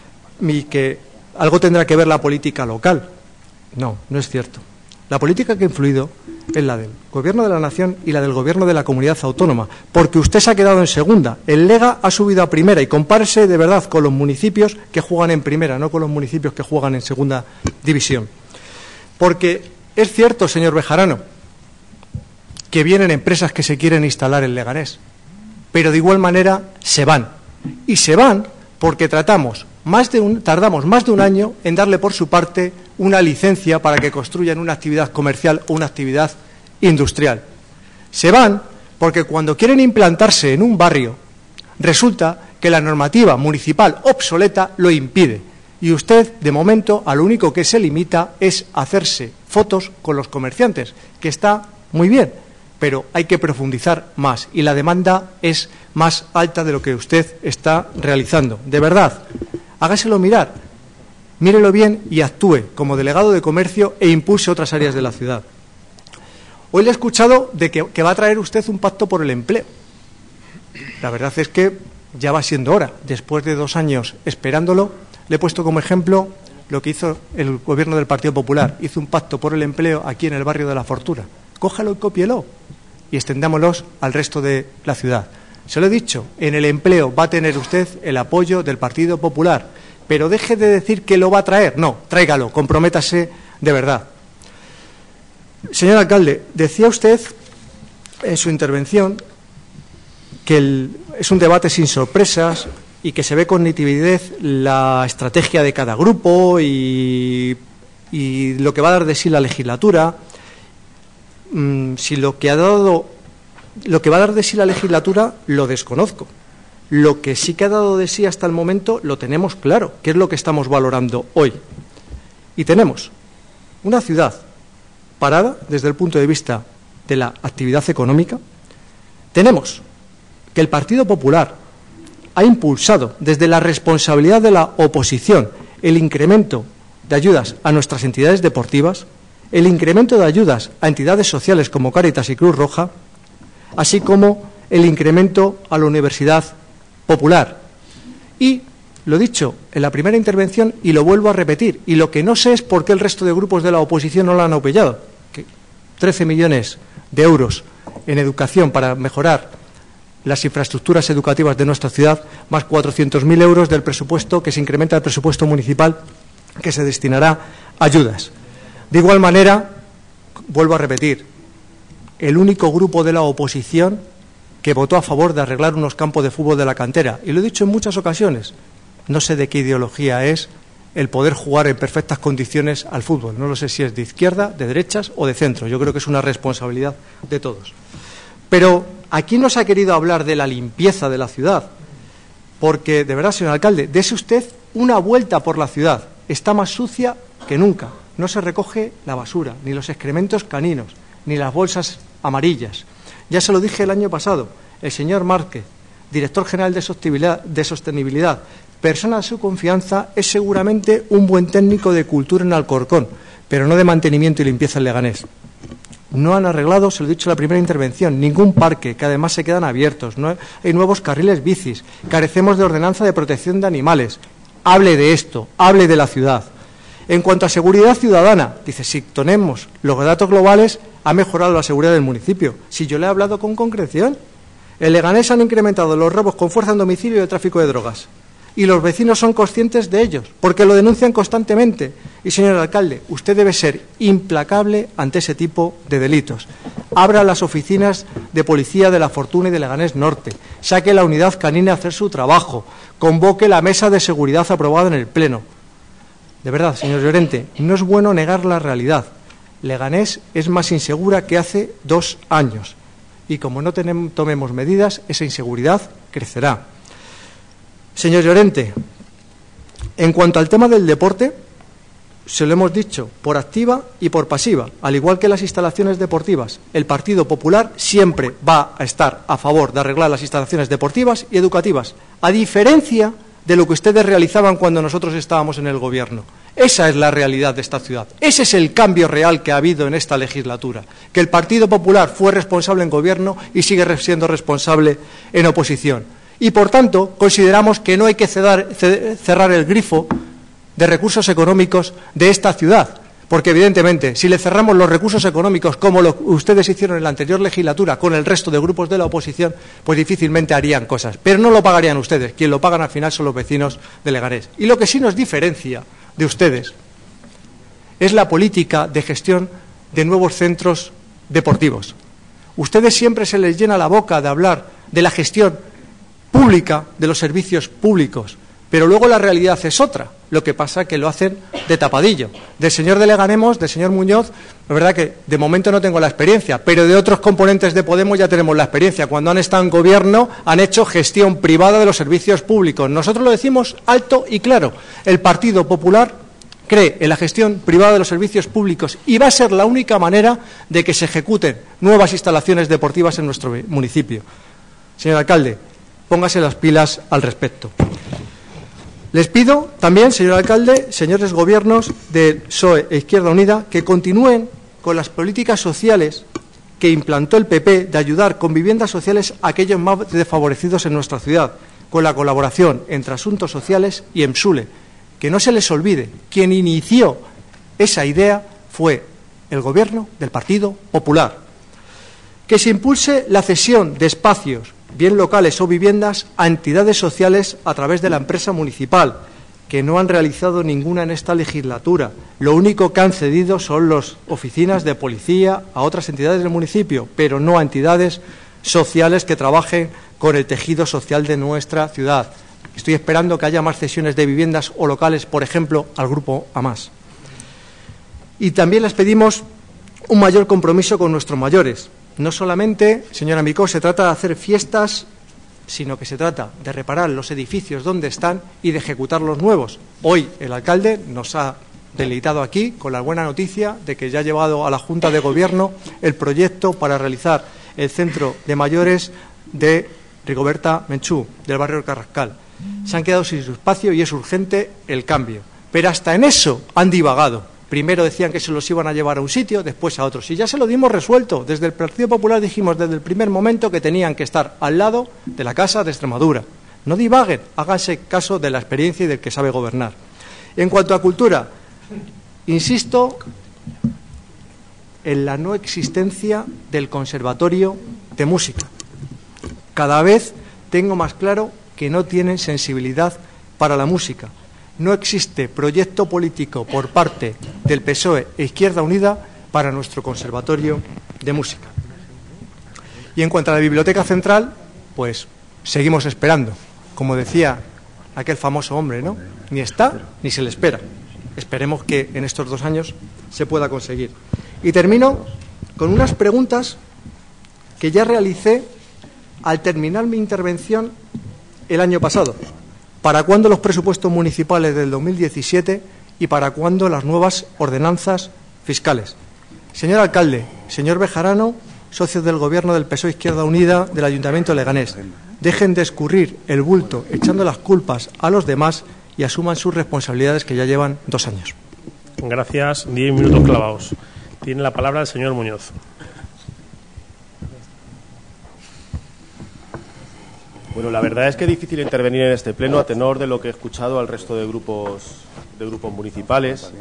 y que algo tendrá que ver la política local. No, no es cierto. La política que ha influido es la del Gobierno de la Nación y la del Gobierno de la Comunidad Autónoma, porque usted se ha quedado en segunda. El Lega ha subido a primera y compárese de verdad con los municipios que juegan en primera, no con los municipios que juegan en segunda división. Porque es cierto, señor Bejarano, que vienen empresas que se quieren instalar en Leganés, pero de igual manera se van. Y se van porque tratamos más de un, tardamos más de un año en darle por su parte una licencia para que construyan una actividad comercial o una actividad industrial. Se van porque cuando quieren implantarse en un barrio resulta que la normativa municipal obsoleta lo impide. Y usted, de momento, a lo único que se limita es hacerse fotos con los comerciantes, que está muy bien, pero hay que profundizar más y la demanda es más alta de lo que usted está realizando. De verdad, hágaselo mirar, mírelo bien y actúe como delegado de comercio e impulse otras áreas de la ciudad. Hoy le he escuchado de que, que va a traer usted un pacto por el empleo. La verdad es que ya va siendo hora. Después de dos años esperándolo, le he puesto como ejemplo lo que hizo el gobierno del Partido Popular. Hizo un pacto por el empleo aquí en el barrio de La Fortuna. Cójalo y cópielo y extendámoslos al resto de la ciudad. Se lo he dicho, en el empleo va a tener usted el apoyo del Partido Popular, pero deje de decir que lo va a traer. No, tráigalo, comprométase de verdad. Señor alcalde, decía usted en su intervención que el, es un debate sin sorpresas y que se ve con nitidez la estrategia de cada grupo y, y lo que va a dar de sí la legislatura. Mm, si lo que ha dado, lo que va a dar de sí la legislatura lo desconozco. Lo que sí que ha dado de sí hasta el momento lo tenemos claro, que es lo que estamos valorando hoy. Y tenemos una ciudad parada desde el punto de vista de la actividad económica. Tenemos que el Partido Popular ha impulsado desde la responsabilidad de la oposición el incremento de ayudas a nuestras entidades deportivas, el incremento de ayudas a entidades sociales como Cáritas y Cruz Roja, así como el incremento a la Universidad Popular. Y lo dicho en la primera intervención y lo vuelvo a repetir. Y lo que no sé es por qué el resto de grupos de la oposición no lo han apoyado. Que trece millones de euros en educación para mejorar las infraestructuras educativas de nuestra ciudad, más cuatrocientos mil euros del presupuesto que se incrementa el presupuesto municipal que se destinará a ayudas. De igual manera, vuelvo a repetir, el único grupo de la oposición que votó a favor de arreglar unos campos de fútbol de la cantera, y lo he dicho en muchas ocasiones, no sé de qué ideología es el poder jugar en perfectas condiciones al fútbol, no lo sé si es de izquierda, de derechas o de centro, yo creo que es una responsabilidad de todos. Pero aquí no se ha querido hablar de la limpieza de la ciudad, porque, de verdad, señor alcalde, dese usted una vuelta por la ciudad, está más sucia que nunca, no se recoge la basura, ni los excrementos caninos, ni las bolsas amarillas. Ya se lo dije el año pasado, el señor Márquez, director general de sostenibilidad, de sostenibilidad, persona de su confianza, es seguramente un buen técnico de cultura en Alcorcón, pero no de mantenimiento y limpieza en Leganés. No han arreglado, se lo he dicho en la primera intervención, ningún parque, que además se quedan abiertos, no hay nuevos carriles bicis, carecemos de ordenanza de protección de animales. Hable de esto, hable de la ciudad. En cuanto a seguridad ciudadana, dice, si tenemos los datos globales, ha mejorado la seguridad del municipio. Si yo le he hablado con concreción, en Leganés han incrementado los robos con fuerza en domicilio y el tráfico de drogas. Y los vecinos son conscientes de ellos, porque lo denuncian constantemente. Y, señor alcalde, usted debe ser implacable ante ese tipo de delitos. Abra las oficinas de policía de La Fortuna y de Leganés Norte. Saque la unidad canina a hacer su trabajo. Convoque la mesa de seguridad aprobada en el Pleno. De verdad, señor Llorente, no es bueno negar la realidad. Leganés es más insegura que hace dos años. Y como no tenemos, tomemos medidas, esa inseguridad crecerá. Señor Llorente, en cuanto al tema del deporte, se lo hemos dicho por activa y por pasiva, al igual que las instalaciones deportivas. El Partido Popular siempre va a estar a favor de arreglar las instalaciones deportivas y educativas, a diferencia de lo que ustedes realizaban cuando nosotros estábamos en el gobierno. Esa es la realidad de esta ciudad. Ese es el cambio real que ha habido en esta legislatura, que el Partido Popular fue responsable en gobierno y sigue siendo responsable en oposición. Y, por tanto, consideramos que no hay que cerrar el grifo de recursos económicos de esta ciudad, porque, evidentemente, si le cerramos los recursos económicos, como lo ustedes hicieron en la anterior legislatura con el resto de grupos de la oposición, pues difícilmente harían cosas. Pero no lo pagarían ustedes, quien lo pagan al final son los vecinos de Leganés. Y lo que sí nos diferencia de ustedes es la política de gestión de nuevos centros deportivos. Ustedes siempre se les llena la boca de hablar de la gestión pública de los servicios públicos, pero luego la realidad es otra. Lo que pasa es que lo hacen de tapadillo. Del señor de Leganemos, del señor Muñoz, la verdad que de momento no tengo la experiencia, pero de otros componentes de Podemos ya tenemos la experiencia. Cuando han estado en gobierno han hecho gestión privada de los servicios públicos. Nosotros lo decimos alto y claro. El Partido Popular cree en la gestión privada de los servicios públicos y va a ser la única manera de que se ejecuten nuevas instalaciones deportivas en nuestro municipio. Señor alcalde, póngase las pilas al respecto. Les pido también, señor alcalde, señores gobiernos de P S O E e Izquierda Unida, que continúen con las políticas sociales que implantó el P P de ayudar con viviendas sociales a aquellos más desfavorecidos en nuestra ciudad, con la colaboración entre Asuntos Sociales y EMSULE. Que no se les olvide, quien inició esa idea fue el gobierno del Partido Popular. Que se impulse la cesión de espacios, bien locales o viviendas, a entidades sociales a través de la empresa municipal, que no han realizado ninguna en esta legislatura. Lo único que han cedido son las oficinas de policía a otras entidades del municipio, pero no a entidades sociales que trabajen con el tejido social de nuestra ciudad. Estoy esperando que haya más cesiones de viviendas o locales, por ejemplo, al Grupo AMAS. Y también les pedimos un mayor compromiso con nuestros mayores. No solamente, señora Micó, se trata de hacer fiestas, sino que se trata de reparar los edificios donde están y de ejecutar los nuevos. Hoy el alcalde nos ha deleitado aquí con la buena noticia de que ya ha llevado a la Junta de Gobierno el proyecto para realizar el centro de mayores de Rigoberta Menchú, del barrio del Carrascal. Se han quedado sin su espacio y es urgente el cambio. Pero hasta en eso han divagado. Primero decían que se los iban a llevar a un sitio, después a otro. Y ya se lo dimos resuelto. Desde el Partido Popular dijimos desde el primer momento que tenían que estar al lado de la Casa de Extremadura. No divaguen, háganse caso de la experiencia y del que sabe gobernar. En cuanto a cultura, insisto en la no existencia del Conservatorio de Música. Cada vez tengo más claro que no tienen sensibilidad para la música. No existe proyecto político por parte del P S O E e Izquierda Unida para nuestro Conservatorio de Música. Y en cuanto a la Biblioteca Central, pues seguimos esperando. Como decía aquel famoso hombre, ¿no? Ni está ni se le espera. Esperemos que en estos dos años se pueda conseguir. Y termino con unas preguntas que ya realicé al terminar mi intervención el año pasado. ¿Para cuándo los presupuestos municipales del dos mil diecisiete y para cuándo las nuevas ordenanzas fiscales? Señor alcalde, señor Bejarano, socios del Gobierno del P S O E Izquierda Unida del Ayuntamiento de Leganés, dejen de escurrir el bulto echando las culpas a los demás y asuman sus responsabilidades que ya llevan dos años. Gracias. Diez minutos clavados. Tiene la palabra el señor Muñoz. Bueno, la verdad es que es difícil intervenir en este pleno a tenor de lo que he escuchado al resto de grupos de grupos municipales.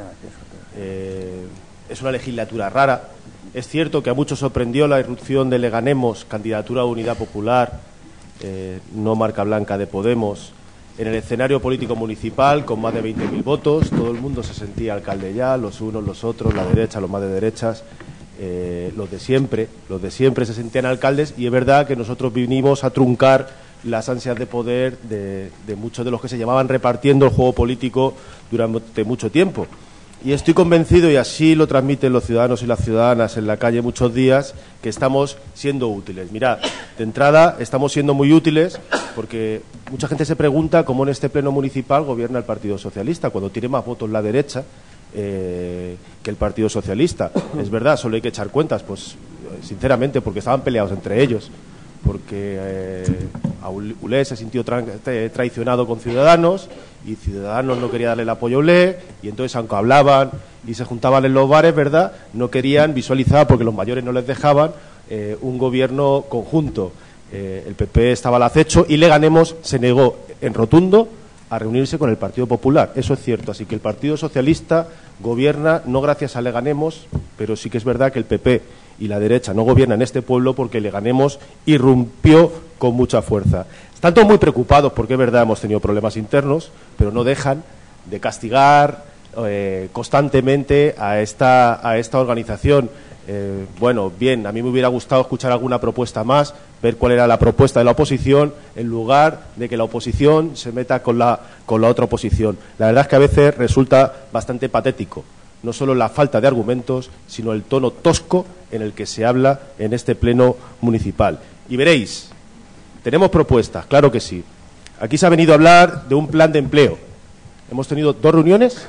Eh, es una legislatura rara. Es cierto que a muchos sorprendió la irrupción de Leganemos, candidatura a Unidad Popular, eh, no marca blanca de Podemos, en el escenario político municipal con más de veinte mil votos. Todo el mundo se sentía alcalde ya, los unos, los otros, la derecha, los más de derechas, eh, los de siempre, los de siempre se sentían alcaldes, y es verdad que nosotros vinimos a truncar las ansias de poder de, de muchos de los que se llamaban repartiendo el juego político durante mucho tiempo. Y estoy convencido, y así lo transmiten los ciudadanos y las ciudadanas en la calle muchos días, que estamos siendo útiles. Mirad, de entrada estamos siendo muy útiles porque mucha gente se pregunta cómo en este pleno municipal gobierna el Partido Socialista, cuando tiene más votos la derecha eh, que el Partido Socialista. Es verdad, solo hay que echar cuentas, pues sinceramente, porque estaban peleados entre ellos. Porque eh, Ulé se sintió tra traicionado con Ciudadanos y Ciudadanos no quería darle el apoyo a Ulé, y entonces, aunque hablaban y se juntaban en los bares, ¿verdad?, no querían visualizar, porque los mayores no les dejaban, eh, un gobierno conjunto. Eh, el P P estaba al acecho y Leganemos se negó en rotundo a reunirse con el Partido Popular. Eso es cierto. Así que el Partido Socialista gobierna no gracias a Leganemos, pero sí que es verdad que el P P y la derecha no gobierna en este pueblo porque Leganemos irrumpió con mucha fuerza. Están todos muy preocupados porque es verdad, hemos tenido problemas internos, pero no dejan de castigar eh, constantemente a esta, a esta organización. Eh, bueno, bien, a mí me hubiera gustado escuchar alguna propuesta más, ver cuál era la propuesta de la oposición, en lugar de que la oposición se meta con la, con la otra oposición. La verdad es que a veces resulta bastante patético, no solo la falta de argumentos, sino el tono tosco en el que se habla en este pleno municipal. Y veréis, tenemos propuestas, claro que sí. Aquí se ha venido a hablar de un plan de empleo. Hemos tenido dos reuniones.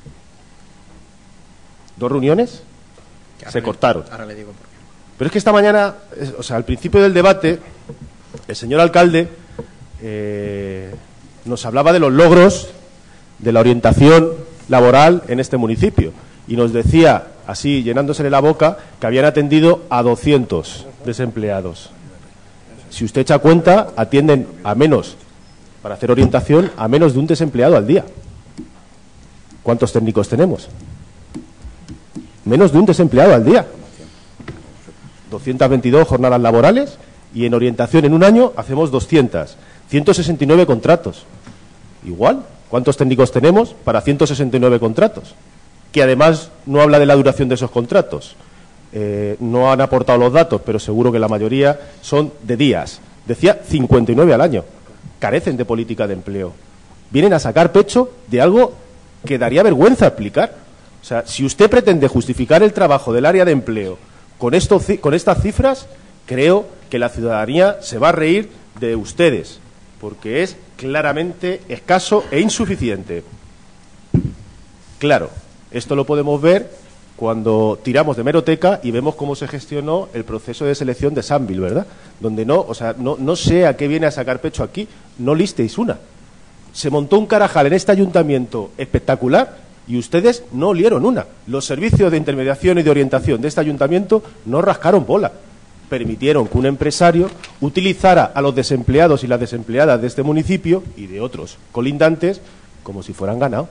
¿Dos reuniones? Se cortaron. Ahora le digo por qué. Pero es que esta mañana, o sea, al principio del debate, el señor alcalde eh, nos hablaba de los logros de la orientación laboral en este municipio y nos decía, así llenándosele la boca, que habían atendido a doscientos desempleados. Si usted echa cuenta, atienden a menos, para hacer orientación, a menos de un desempleado al día. ¿Cuántos técnicos tenemos? Menos de un desempleado al día. doscientas veintidós jornadas laborales y en orientación en un año hacemos doscientos. ciento sesenta y nueve contratos. Igual, ¿cuántos técnicos tenemos para ciento sesenta y nueve contratos? Que además no habla de la duración de esos contratos. Eh, no han aportado los datos, pero seguro que la mayoría son de días. Decía cincuenta y nueve al año. Carecen de política de empleo. Vienen a sacar pecho de algo que daría vergüenza explicar. O sea, si usted pretende justificar el trabajo del área de empleo con, esto, con estas cifras, creo que la ciudadanía se va a reír de ustedes, porque es claramente escaso e insuficiente. Claro, esto lo podemos ver cuando tiramos de hemeroteca y vemos cómo se gestionó el proceso de selección de Sambil, ¿verdad? Donde no, o sea, no, no sé a qué viene a sacar pecho aquí, no listeis una. Se montó un carajal en este ayuntamiento espectacular y ustedes no olieron una. Los servicios de intermediación y de orientación de este ayuntamiento no rascaron bola. permitieron que un empresario utilizara a los desempleados y las desempleadas de este municipio y de otros colindantes como si fueran ganado.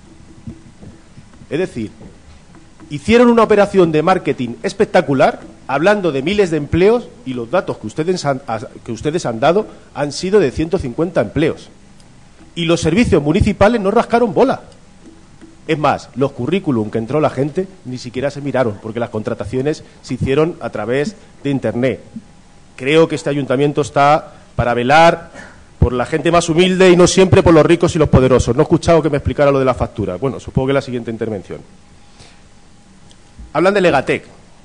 Es decir, hicieron una operación de marketing espectacular hablando de miles de empleos y los datos que ustedes han, que ustedes han dado han sido de ciento cincuenta empleos. Y los servicios municipales no rascaron bola. Es más, los currículum que entró la gente ni siquiera se miraron, porque las contrataciones se hicieron a través de Internet. Creo que este ayuntamiento está para velar por la gente más humilde y no siempre por los ricos y los poderosos. No he escuchado que me explicara lo de la factura. Bueno, supongo que la siguiente intervención. Hablan de Legatec.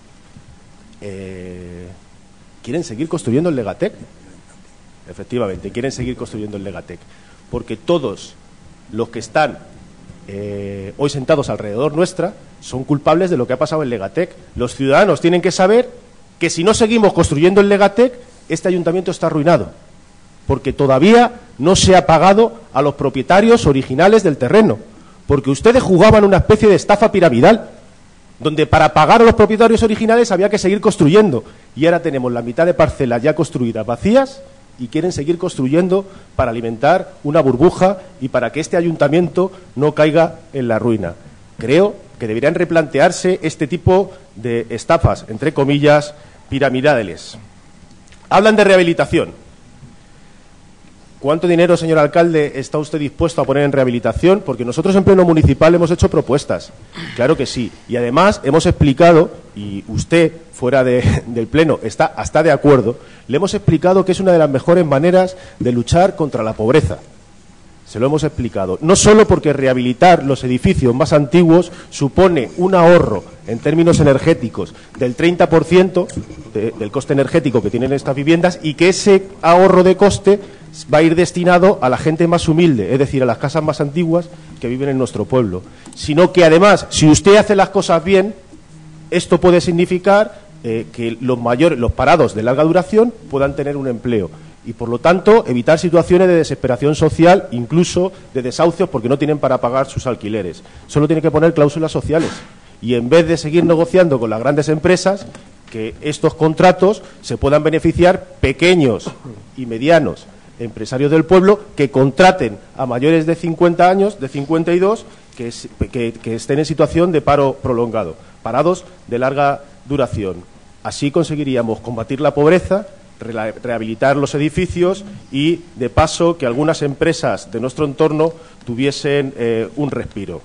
Eh, ¿Quieren seguir construyendo el Legatec? Efectivamente, quieren seguir construyendo el Legatec. Porque todos los que están eh, hoy sentados alrededor nuestra son culpables de lo que ha pasado en Legatec. Los ciudadanos tienen que saber que si no seguimos construyendo el Legatec, este ayuntamiento está arruinado, porque todavía no se ha pagado a los propietarios originales del terreno, porque ustedes jugaban una especie de estafa piramidal, donde para pagar a los propietarios originales había que seguir construyendo, y ahora tenemos la mitad de parcelas ya construidas vacías y quieren seguir construyendo para alimentar una burbuja y para que este ayuntamiento no caiga en la ruina. Creo que deberían replantearse este tipo de estafas, entre comillas, piramidales. Hablan de rehabilitación. ¿Cuánto dinero, señor alcalde, está usted dispuesto a poner en rehabilitación? Porque nosotros en Pleno Municipal hemos hecho propuestas. Claro que sí. Y además hemos explicado, y usted, fuera de, del Pleno, está hasta de acuerdo, le hemos explicado que es una de las mejores maneras de luchar contra la pobreza. Se lo hemos explicado. No solo porque rehabilitar los edificios más antiguos supone un ahorro en términos energéticos del treinta por ciento de, del coste energético que tienen estas viviendas, y que ese ahorro de coste va a ir destinado a la gente más humilde, es decir, a las casas más antiguas que viven en nuestro pueblo, sino que además, si usted hace las cosas bien, esto puede significar eh, que los mayores, los parados de larga duración puedan tener un empleo y, por lo tanto, evitar situaciones de desesperación social, incluso de desahucios porque no tienen para pagar sus alquileres. Solo tiene que poner cláusulas sociales y, en vez de seguir negociando con las grandes empresas, que estos contratos se puedan beneficiar pequeños y medianos empresarios del pueblo que contraten a mayores de cincuenta años, de cincuenta y dos, que, que, que estén en situación de paro prolongado, parados de larga duración. Así conseguiríamos combatir la pobreza, re rehabilitar los edificios y, de paso, que algunas empresas de nuestro entorno tuviesen eh, un respiro.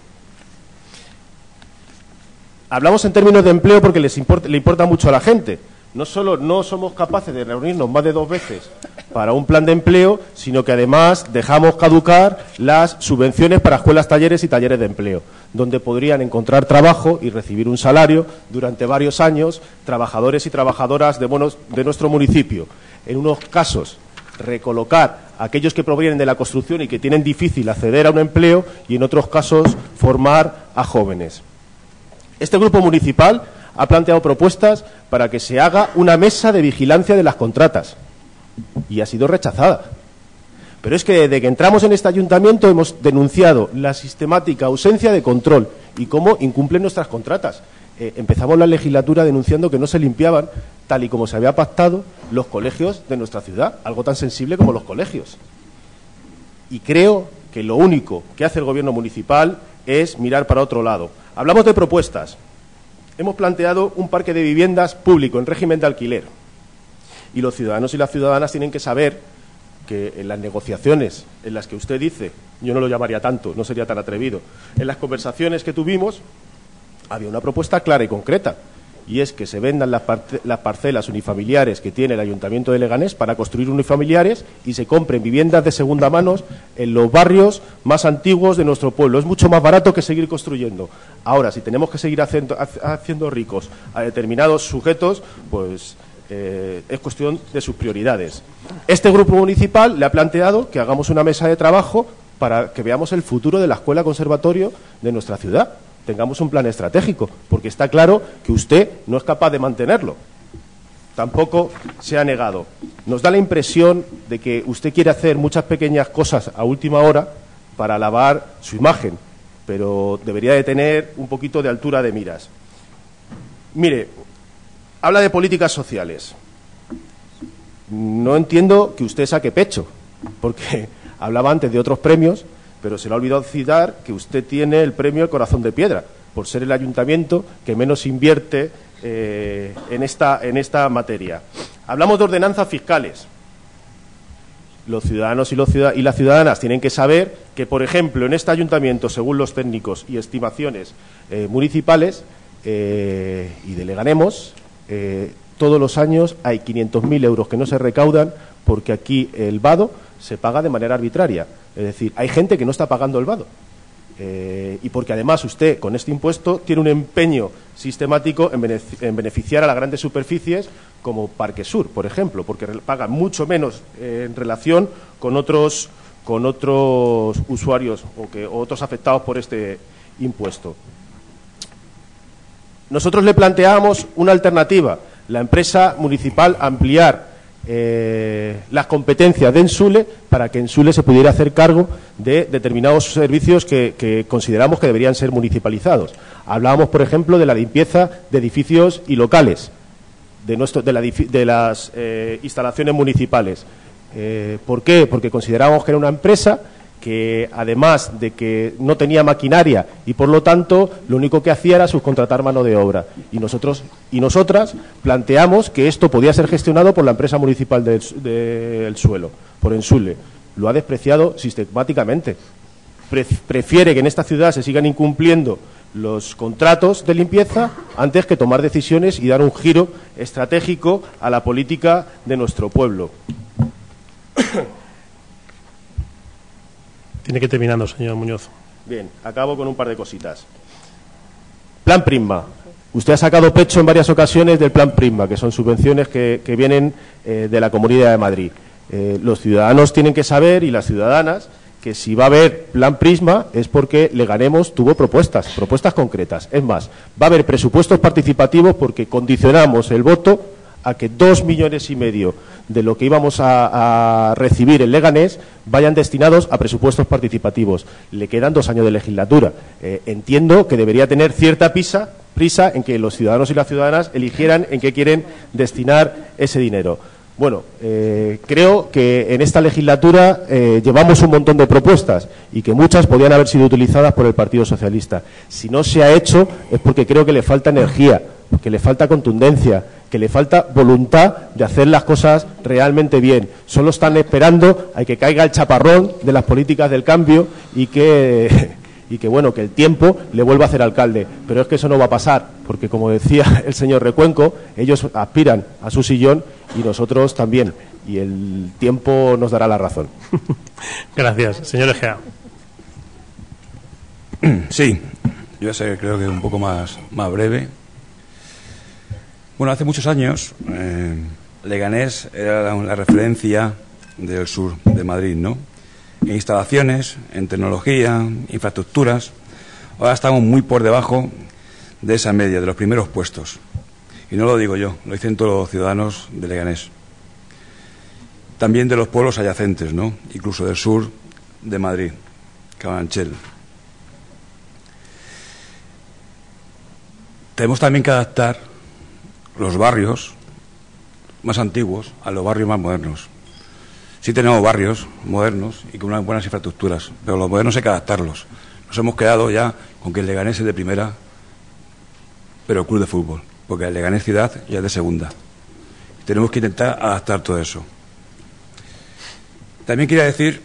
Hablamos en términos de empleo porque les importa, le importa mucho a la gente. No solo no somos capaces de reunirnos más de dos veces para un plan de empleo, sino que además dejamos caducar las subvenciones para escuelas, talleres y talleres de empleo, donde podrían encontrar trabajo y recibir un salario durante varios años trabajadores y trabajadoras de, buenos, de nuestro municipio. En unos casos, recolocar a aquellos que provienen de la construcción y que tienen difícil acceder a un empleo, y en otros casos formar a jóvenes. Este grupo municipal ha planteado propuestas para que se haga una mesa de vigilancia de las contratas y ha sido rechazada. Pero es que desde que entramos en este ayuntamiento hemos denunciado la sistemática ausencia de control y cómo incumplen nuestras contratas. Eh, empezamos la legislatura denunciando que no se limpiaban, tal y como se había pactado, los colegios de nuestra ciudad, algo tan sensible como los colegios. Y creo que lo único que hace el gobierno municipal es mirar para otro lado. Hablamos de propuestas. Hemos planteado un parque de viviendas público en régimen de alquiler. Y los ciudadanos y las ciudadanas tienen que saber que en las negociaciones en las que usted dice, yo no lo llamaría tanto, no sería tan atrevido, en las conversaciones que tuvimos, había una propuesta clara y concreta, y es que se vendan las, las parcelas unifamiliares que tiene el Ayuntamiento de Leganés para construir unifamiliares y se compren viviendas de segunda mano en los barrios más antiguos de nuestro pueblo. Es mucho más barato que seguir construyendo. Ahora, si tenemos que seguir haciendo, haciendo ricos a determinados sujetos, pues eh, es cuestión de sus prioridades. Este grupo municipal le ha planteado que hagamos una mesa de trabajo para que veamos el futuro de la escuela conservatorio de nuestra ciudad. Tengamos un plan estratégico, porque está claro que usted no es capaz de mantenerlo. Tampoco se ha negado. Nos da la impresión de que usted quiere hacer muchas pequeñas cosas a última hora para lavar su imagen, pero debería de tener un poquito de altura de miras. Mire, habla de políticas sociales. no entiendo que usted saque pecho, porque hablaba antes de otros premios, pero se le ha olvidado citar que usted tiene el premio El Corazón de Piedra, por ser el ayuntamiento que menos invierte eh, en, esta, en esta materia. Hablamos de ordenanzas fiscales. Los ciudadanos y, los ciudad y las ciudadanas tienen que saber que, por ejemplo, en este ayuntamiento, según los técnicos y estimaciones eh, municipales eh, y de Leganemos, eh, todos los años hay quinientos mil euros que no se recaudan porque aquí el vado se paga de manera arbitraria. Es decir, hay gente que no está pagando el vado. Eh, y porque además usted con este impuesto tiene un empeño sistemático en, benefic en beneficiar a las grandes superficies como Parque Sur, por ejemplo, porque pagan mucho menos eh, en relación con otros con otros usuarios o, que, o otros afectados por este impuesto. Nosotros le planteamos una alternativa, la empresa municipal ampliar Eh, las competencias de Ensule para que Ensule se pudiera hacer cargo de determinados servicios que, que consideramos que deberían ser municipalizados. Hablábamos, por ejemplo, de la limpieza de edificios y locales, de, nuestro, de, la, de las eh, instalaciones municipales. Eh, ¿Por qué? Porque considerábamos que era una empresa que, además de que no tenía maquinaria y, por lo tanto, lo único que hacía era subcontratar mano de obra. Y nosotros y nosotras planteamos que esto podía ser gestionado por la empresa municipal del de, de suelo, por Ensule. Lo ha despreciado sistemáticamente. Pre prefiere que en esta ciudad se sigan incumpliendo los contratos de limpieza antes que tomar decisiones y dar un giro estratégico a la política de nuestro pueblo. Tiene que ir terminando, señor Muñoz. Bien, acabo con un par de cositas. Plan Prisma. Usted ha sacado pecho en varias ocasiones del Plan Prisma, que son subvenciones que, que vienen eh, de la Comunidad de Madrid. Eh, los ciudadanos tienen que saber, y las ciudadanas, que si va a haber Plan Prisma es porque Leganemos tuvo propuestas, propuestas concretas. Es más, va a haber presupuestos participativos porque condicionamos el voto a que dos millones y medio de lo que íbamos a, a recibir en Leganés vayan destinados a presupuestos participativos. Le quedan dos años de legislatura. Eh, entiendo que debería tener cierta prisa, prisa en que los ciudadanos y las ciudadanas eligieran en qué quieren destinar ese dinero. Bueno, eh, creo que en esta legislatura eh, llevamos un montón de propuestas y que muchas podían haber sido utilizadas por el Partido Socialista. Si no se ha hecho es porque creo que le falta energía, que le falta contundencia, que le falta voluntad de hacer las cosas realmente bien. Solo están esperando a que caiga el chaparrón de las políticas del cambio y que, y que bueno, que el tiempo le vuelva a hacer alcalde. Pero es que eso no va a pasar, porque como decía el señor Recuenco, ellos aspiran a su sillón y nosotros también. Y el tiempo nos dará la razón. Gracias. Señor Egea. Sí, yo sé, creo que un poco más, más breve. Bueno, hace muchos años eh, Leganés era la, la referencia del sur de Madrid, ¿no? En instalaciones, en tecnología, infraestructuras. Ahora estamos muy por debajo de esa media, de los primeros puestos. Y no lo digo yo, lo dicen todos los ciudadanos de Leganés. También de los pueblos adyacentes, ¿no? Incluso del sur de Madrid, Carabanchel. Tenemos también que adaptar los barrios más antiguos a los barrios más modernos. Sí tenemos barrios modernos y con unas buenas infraestructuras, pero los modernos hay que adaptarlos. Nos hemos quedado ya con que el Leganés es de primera, pero club de fútbol, porque el Leganés ciudad ya es de segunda. Tenemos que intentar adaptar todo eso. También quería decir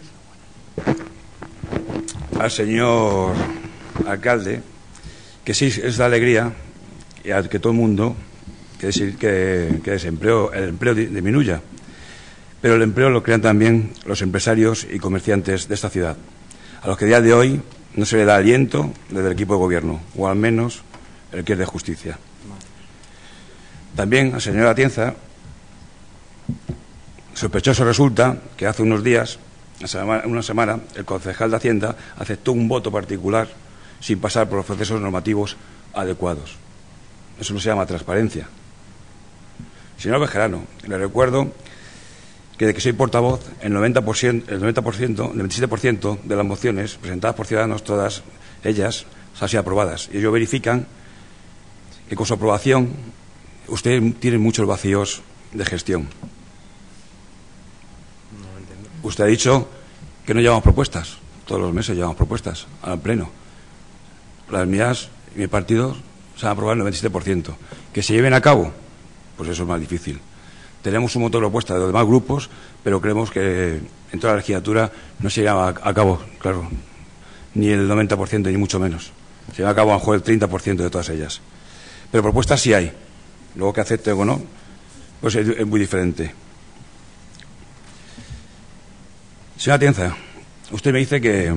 al señor alcalde que sí es de alegría y a que todo el mundo que, que, que desempleo, el empleo disminuya, pero el empleo lo crean también los empresarios y comerciantes de esta ciudad, a los que a día de hoy no se le da aliento desde el equipo de gobierno, o al menos el que es de justicia. También al señor Atienza, sospechoso resulta que hace unos días, una semana, el concejal de Hacienda aceptó un voto particular sin pasar por los procesos normativos adecuados. Eso no se llama transparencia. Señor Bejarano, le recuerdo que de que soy portavoz, el noventa por ciento, el noventa por ciento, el veintisiete por ciento de las mociones presentadas por ciudadanos, todas ellas, han sido aprobadas. Y ellos verifican que con su aprobación usted tiene muchos vacíos de gestión. Usted ha dicho que no llevamos propuestas. Todos los meses llevamos propuestas al Pleno. Las mías y mi partido se han aprobado el noventa y siete por ciento. Que se lleven a cabo, pues eso es más difícil. Tenemos un montón de propuestas de los demás grupos, pero creemos que en toda la legislatura no se lleva a cabo, claro, ni el noventa por ciento, ni mucho menos. Se lleva a cabo a lo mejor el treinta por ciento de todas ellas. Pero propuestas sí hay. Luego que acepte o no, pues es, es muy diferente. Señora Atienza, usted me dice que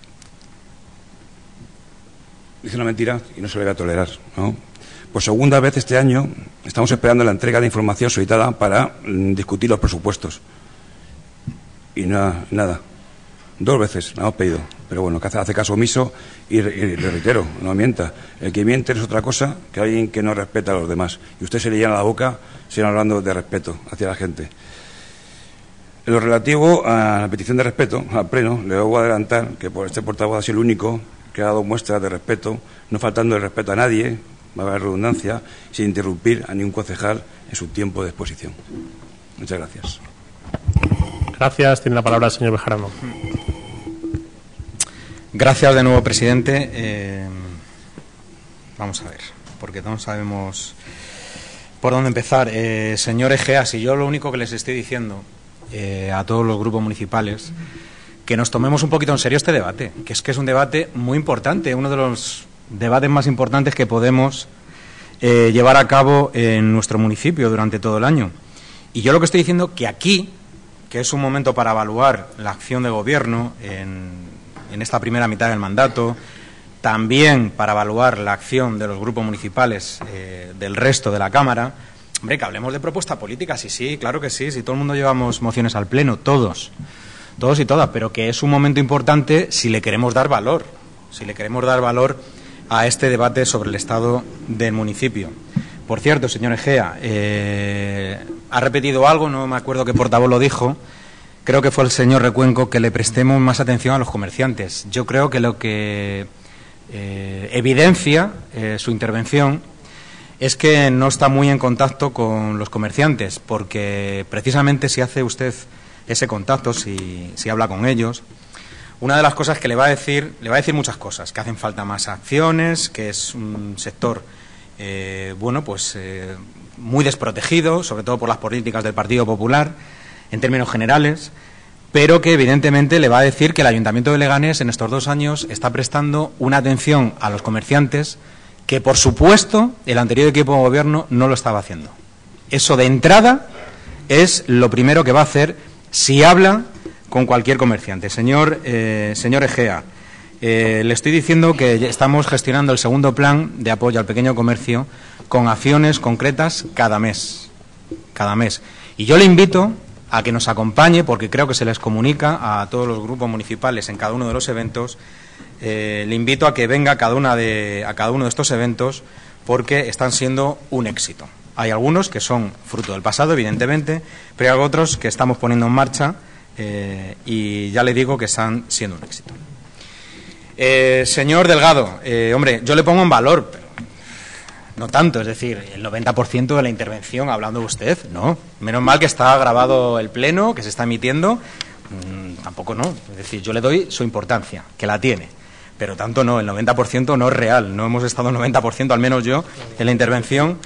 dice una mentira y no se le va a tolerar, ¿no? Por segunda vez este año estamos esperando la entrega de información solicitada para mm, discutir los presupuestos. Y nada, nada. Dos veces la hemos pedido. Pero bueno, que hace, hace caso omiso y, y le reitero, no mienta. El que miente es otra cosa que alguien que no respeta a los demás. Y usted se le llena la boca, sigue hablando de respeto hacia la gente. En lo relativo a la petición de respeto al Pleno, le debo adelantar que por este portavoz ha sido el único que ha dado muestras de respeto, no faltando el respeto a nadie, va a haber redundancia, sin interrumpir a ningún concejal en su tiempo de exposición. Muchas gracias. Gracias. Tiene la palabra el señor Bejarano. Gracias de nuevo, presidente. Eh, vamos a ver, porque no sabemos por dónde empezar. Eh, señor Egea, si yo lo único que les estoy diciendo eh, a todos los grupos municipales, que nos tomemos un poquito en serio este debate, que es que es un debate muy importante, uno de los debates más importantes que podemos eh, llevar a cabo en nuestro municipio durante todo el año. Y yo lo que estoy diciendo que aquí, que es un momento para evaluar la acción de gobierno en, en esta primera mitad del mandato, también para evaluar la acción de los grupos municipales eh, del resto de la Cámara. Hombre, que hablemos de propuesta política, sí, sí, claro que sí, si todo el mundo llevamos mociones al Pleno, todos, todos y todas, pero que es un momento importante si le queremos dar valor, si le queremos dar valor a este debate sobre el estado del municipio. Por cierto, señor Egea, eh, ha repetido algo, no me acuerdo qué portavoz lo dijo, creo que fue el señor Recuenco, que le prestemos más atención a los comerciantes. Yo creo que lo que eh, evidencia eh, su intervención es que no está muy en contacto con los comerciantes, porque precisamente si hace usted ese contacto, si, si habla con ellos, una de las cosas que le va a decir, le va a decir muchas cosas, que hacen falta más acciones, que es un sector, eh, bueno, pues eh, muy desprotegido, sobre todo por las políticas del Partido Popular, en términos generales, pero que evidentemente le va a decir que el Ayuntamiento de Leganés en estos dos años está prestando una atención a los comerciantes que, por supuesto, el anterior equipo de gobierno no lo estaba haciendo. Eso de entrada es lo primero que va a hacer si habla con cualquier comerciante. Señor, eh, señor Egea, eh, le estoy diciendo que estamos gestionando el segundo plan de apoyo al pequeño comercio con acciones concretas cada mes, cada mes. Y yo le invito a que nos acompañe, porque creo que se les comunica a todos los grupos municipales en cada uno de los eventos. Eh, le invito a que venga a cada, una de, a cada uno de estos eventos, porque están siendo un éxito. Hay algunos que son fruto del pasado, evidentemente, pero hay otros que estamos poniendo en marcha eh, y ya le digo que están siendo un éxito. Eh, señor Delgado, eh, hombre, yo le pongo en valor, pero no tanto, es decir, el noventa por ciento de la intervención hablando de usted, no. Menos mal que está grabado el pleno, que se está emitiendo, mmm, tampoco no. Es decir, yo le doy su importancia, que la tiene, pero tanto no, el noventa por ciento no es real, no hemos estado el noventa por ciento, al menos yo, en la intervención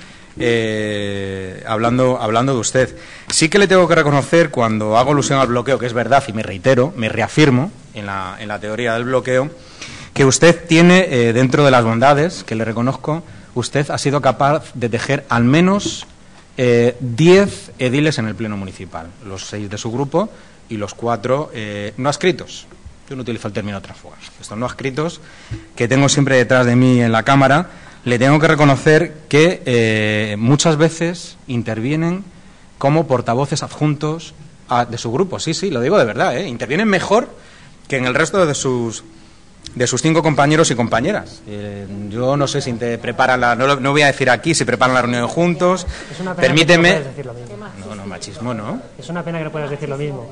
eh, hablando, hablando de usted. Sí que le tengo que reconocer, cuando hago alusión al bloqueo, que es verdad, y me reitero, me reafirmo en la, en la teoría del bloqueo, que usted tiene, eh, dentro de las bondades que le reconozco, usted ha sido capaz de tejer al menos eh, diez ediles en el Pleno Municipal, los seis de su grupo y los cuatro eh, no adscritos. Yo no utilizo el término tránsfugas. Estos no adscritos que tengo siempre detrás de mí en la Cámara, le tengo que reconocer que eh, muchas veces intervienen como portavoces adjuntos a, de su grupo. Sí, sí, lo digo de verdad, ¿eh? Intervienen mejor que en el resto de sus de sus cinco compañeros y compañeras. Eh, yo no sé si te preparan la... No, no voy a decir aquí si preparan la reunión juntos. Es una pena Permíteme... que no puedas decir lo mismo. No, no, machismo, ¿no? Es una pena que no puedas decir lo mismo.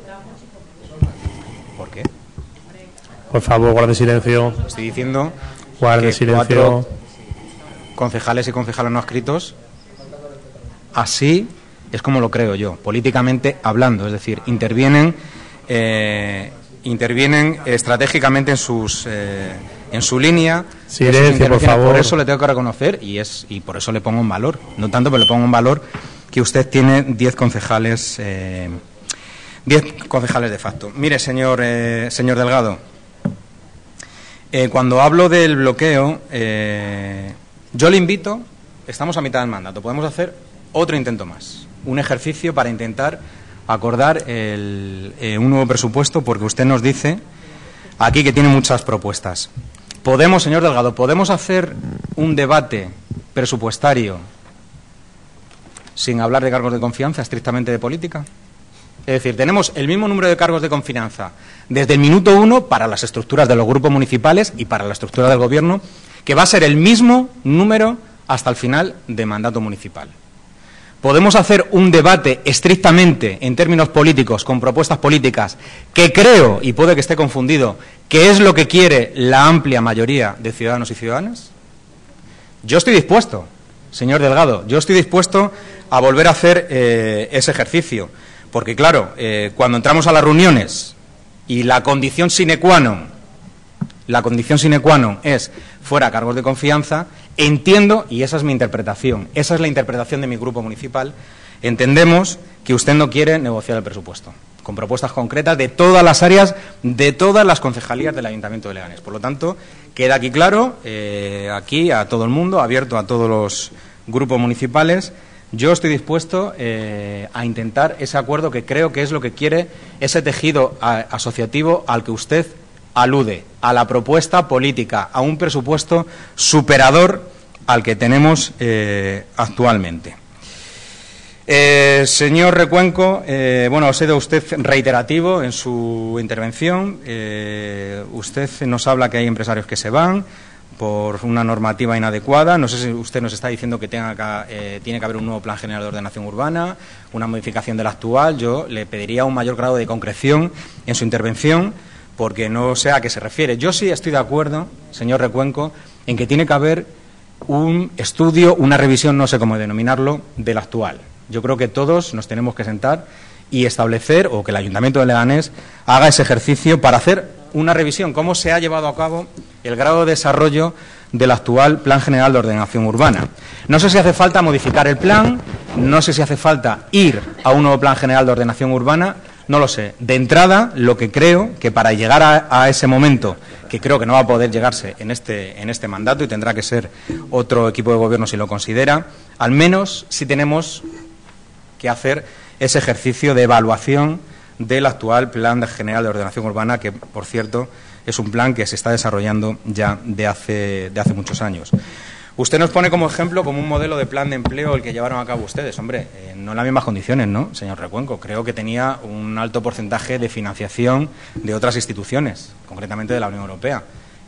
¿Por qué? Por favor, guarde silencio. Estoy diciendo Guarde que silencio. cuatro concejales y concejales no adscritos, así es como lo creo yo, políticamente hablando. Es decir, intervienen eh, intervienen estratégicamente en sus eh, en su línea. Silencio, por favor. Por eso le tengo que reconocer y es y por eso le pongo en valor, no tanto, pero le pongo en valor que usted tiene diez concejales eh, diez concejales de facto. Mire, señor eh, señor Delgado, eh, cuando hablo del bloqueo, eh, yo le invito, estamos a mitad del mandato, podemos hacer otro intento más, un ejercicio para intentar acordar el, eh, un nuevo presupuesto, porque usted nos dice aquí que tiene muchas propuestas. Podemos, señor Delgado, podemos hacer un debate presupuestario sin hablar de cargos de confianza, estrictamente de política. Es decir, tenemos el mismo número de cargos de confianza desde el minuto uno para las estructuras de los grupos municipales y para la estructura del Gobierno, que va a ser el mismo número hasta el final de mandato municipal. Podemos hacer un debate estrictamente en términos políticos, con propuestas políticas, que creo, y puede que esté confundido, que es lo que quiere la amplia mayoría de ciudadanos y ciudadanas. Yo estoy dispuesto, señor Delgado, yo estoy dispuesto a volver a hacer eh, ese ejercicio, porque claro, eh, cuando entramos a las reuniones y la condición sine qua non, la condición sine qua non es fuera cargos de confianza, entiendo, y esa es mi interpretación, esa es la interpretación de mi grupo municipal, entendemos que usted no quiere negociar el presupuesto, con propuestas concretas de todas las áreas, de todas las concejalías del Ayuntamiento de Leganés. Por lo tanto, queda aquí claro, eh, aquí a todo el mundo, abierto a todos los grupos municipales, yo estoy dispuesto eh, a intentar ese acuerdo que creo que es lo que quiere ese tejido a, asociativo al que usted alude, a la propuesta política, a un presupuesto superador al que tenemos eh, actualmente. Eh, señor Recuenco, eh, bueno, ha sido usted reiterativo en su intervención. Eh, usted nos habla que hay empresarios que se van por una normativa inadecuada. No sé si usted nos está diciendo que tenga que, eh, tiene que haber un nuevo plan general de ordenación urbana, una modificación del actual. Yo le pediría un mayor grado de concreción en su intervención, porque no sé a qué se refiere. Yo sí estoy de acuerdo, señor Recuenco, en que tiene que haber un estudio, una revisión, no sé cómo denominarlo, del actual. Yo creo que todos nos tenemos que sentar y establecer, o que el Ayuntamiento de Leganés haga ese ejercicio para hacer una revisión, cómo se ha llevado a cabo el grado de desarrollo del actual Plan General de Ordenación Urbana. No sé si hace falta modificar el plan, no sé si hace falta ir a un nuevo Plan General de Ordenación Urbana, no lo sé. De entrada, lo que creo que para llegar a, a ese momento, que creo que no va a poder llegarse en este, en este mandato y tendrá que ser otro equipo de gobierno si lo considera, al menos si tenemos que hacer ese ejercicio de evaluación del actual Plan General de Ordenación Urbana, que, por cierto, es un plan que se está desarrollando ya de hace, de hace muchos años. Usted nos pone como ejemplo, como un modelo de plan de empleo el que llevaron a cabo ustedes. Hombre, eh, no en las mismas condiciones, ¿no, señor Recuenco? Creo que tenía un alto porcentaje de financiación de otras instituciones, concretamente de la Unión Europea.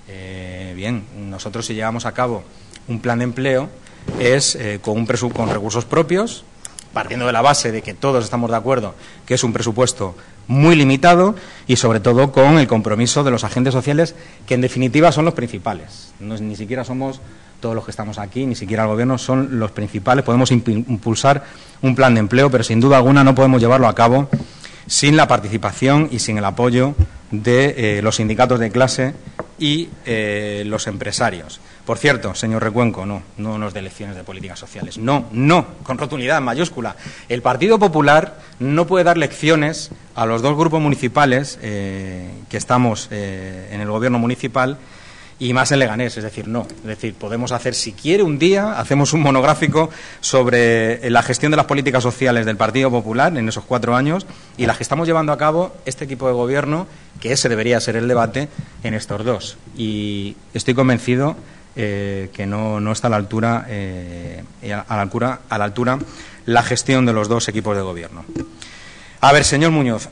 Eh, bien, nosotros si llevamos a cabo un plan de empleo es eh, con, un presu con recursos propios, partiendo de la base de que todos estamos de acuerdo que es un presupuesto muy limitado y, sobre todo, con el compromiso de los agentes sociales, que en definitiva son los principales. No, ni siquiera somos todos los que estamos aquí, ni siquiera el Gobierno, son los principales. Podemos impulsar un plan de empleo, pero sin duda alguna no podemos llevarlo a cabo sin la participación y sin el apoyo de eh, los sindicatos de clase y eh, los empresarios. Por cierto, señor Recuenco, no, no nos dé lecciones de políticas sociales. No, no, con rotundidad en mayúscula. El Partido Popular no puede dar lecciones a los dos grupos municipales eh, que estamos eh, en el Gobierno municipal y más en Leganés, es decir, no. Es decir, podemos hacer, si quiere, un día, hacemos un monográfico sobre la gestión de las políticas sociales del Partido Popular en esos cuatro años y las que estamos llevando a cabo este equipo de gobierno, que ese debería ser el debate en estos dos. Y estoy convencido eh, que no, no está a la altura, eh, a la altura, a la altura la gestión de los dos equipos de gobierno. A ver, señor Muñoz,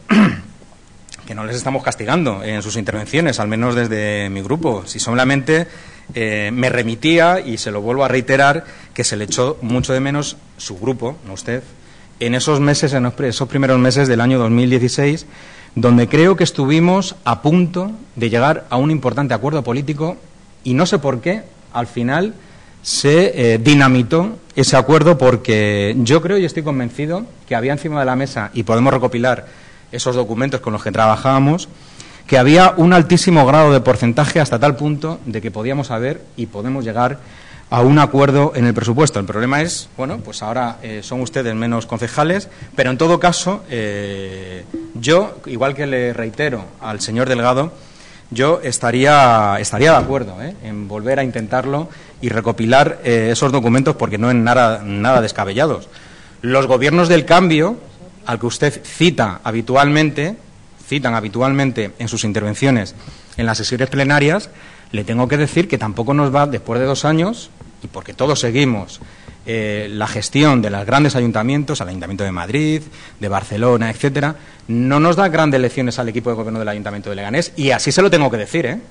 que no les estamos castigando en sus intervenciones, al menos desde mi grupo. Si solamente eh, me remitía, y se lo vuelvo a reiterar, que se le echó mucho de menos su grupo, no usted, en esos meses, en esos primeros meses del año dos mil dieciséis, donde creo que estuvimos a punto de llegar a un importante acuerdo político y no sé por qué, al final se eh, dinamitó ese acuerdo, porque yo creo y estoy convencido que había encima de la mesa, y podemos recopilar esos documentos con los que trabajábamos, que había un altísimo grado de porcentaje hasta tal punto de que podíamos haber y podemos llegar a un acuerdo en el presupuesto. El problema es, bueno, pues ahora eh, son ustedes menos concejales, pero en todo caso, eh, yo, igual que le reitero al señor Delgado, yo estaría, estaría de acuerdo ¿eh? en volver a intentarlo y recopilar eh, esos documentos porque no es nada, nada descabellados. Los gobiernos del cambio, al que usted cita habitualmente, citan habitualmente en sus intervenciones en las sesiones plenarias, le tengo que decir que tampoco nos va, después de dos años, y porque todos seguimos eh, la gestión de los grandes ayuntamientos, al Ayuntamiento de Madrid, de Barcelona, etcétera, no nos da grandes lecciones al equipo de gobierno del Ayuntamiento de Leganés, y así se lo tengo que decir, ¿eh?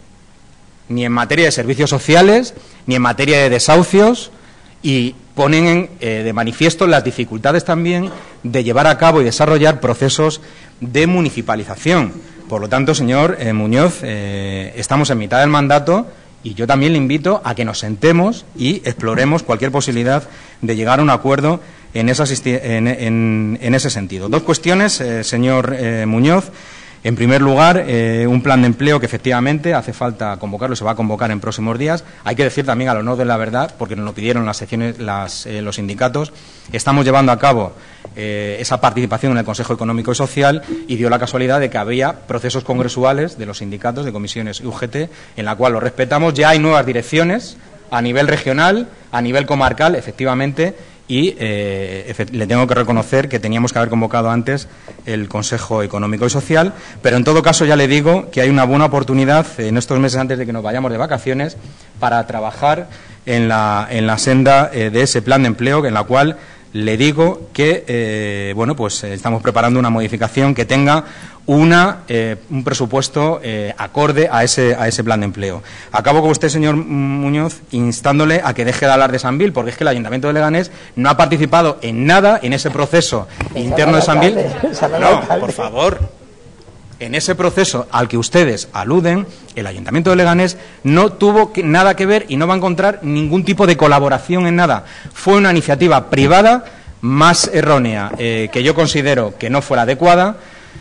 Ni en materia de servicios sociales, ni en materia de desahucios, y ponen en, eh, de manifiesto las dificultades también de llevar a cabo y desarrollar procesos de municipalización. Por lo tanto, señor eh, Muñoz, eh, estamos en mitad del mandato y yo también le invito a que nos sentemos y exploremos cualquier posibilidad de llegar a un acuerdo en, esas, en, en, en ese sentido. Dos cuestiones, eh, señor eh, Muñoz. En primer lugar, eh, un plan de empleo que efectivamente hace falta convocarlo, se va a convocar en próximos días. Hay que decir también, al honor de la verdad, porque nos lo pidieron las secciones, las, eh, los sindicatos, estamos llevando a cabo eh, esa participación en el Consejo Económico y Social y dio la casualidad de que había procesos congresuales de los sindicatos, de comisiones y U G T, en la cual lo respetamos. Ya hay nuevas direcciones a nivel regional, a nivel comarcal, efectivamente, y eh, le tengo que reconocer que teníamos que haber convocado antes el Consejo Económico y Social, pero en todo caso ya le digo que hay una buena oportunidad en estos meses antes de que nos vayamos de vacaciones para trabajar en la, en la senda eh, de ese plan de empleo, en la cual le digo que eh, bueno, pues eh, estamos preparando una modificación que tenga una, eh, un presupuesto eh, acorde a ese, a ese plan de empleo. Acabo con usted, señor Muñoz, instándole a que deje de hablar de Sambil, porque es que el Ayuntamiento de Leganés no ha participado en nada en ese proceso interno de Sambil. No, por favor. En ese proceso al que ustedes aluden, el Ayuntamiento de Leganés no tuvo que, nada que ver y no va a encontrar ningún tipo de colaboración en nada. Fue una iniciativa privada más errónea, eh, que yo considero que no fue la adecuada,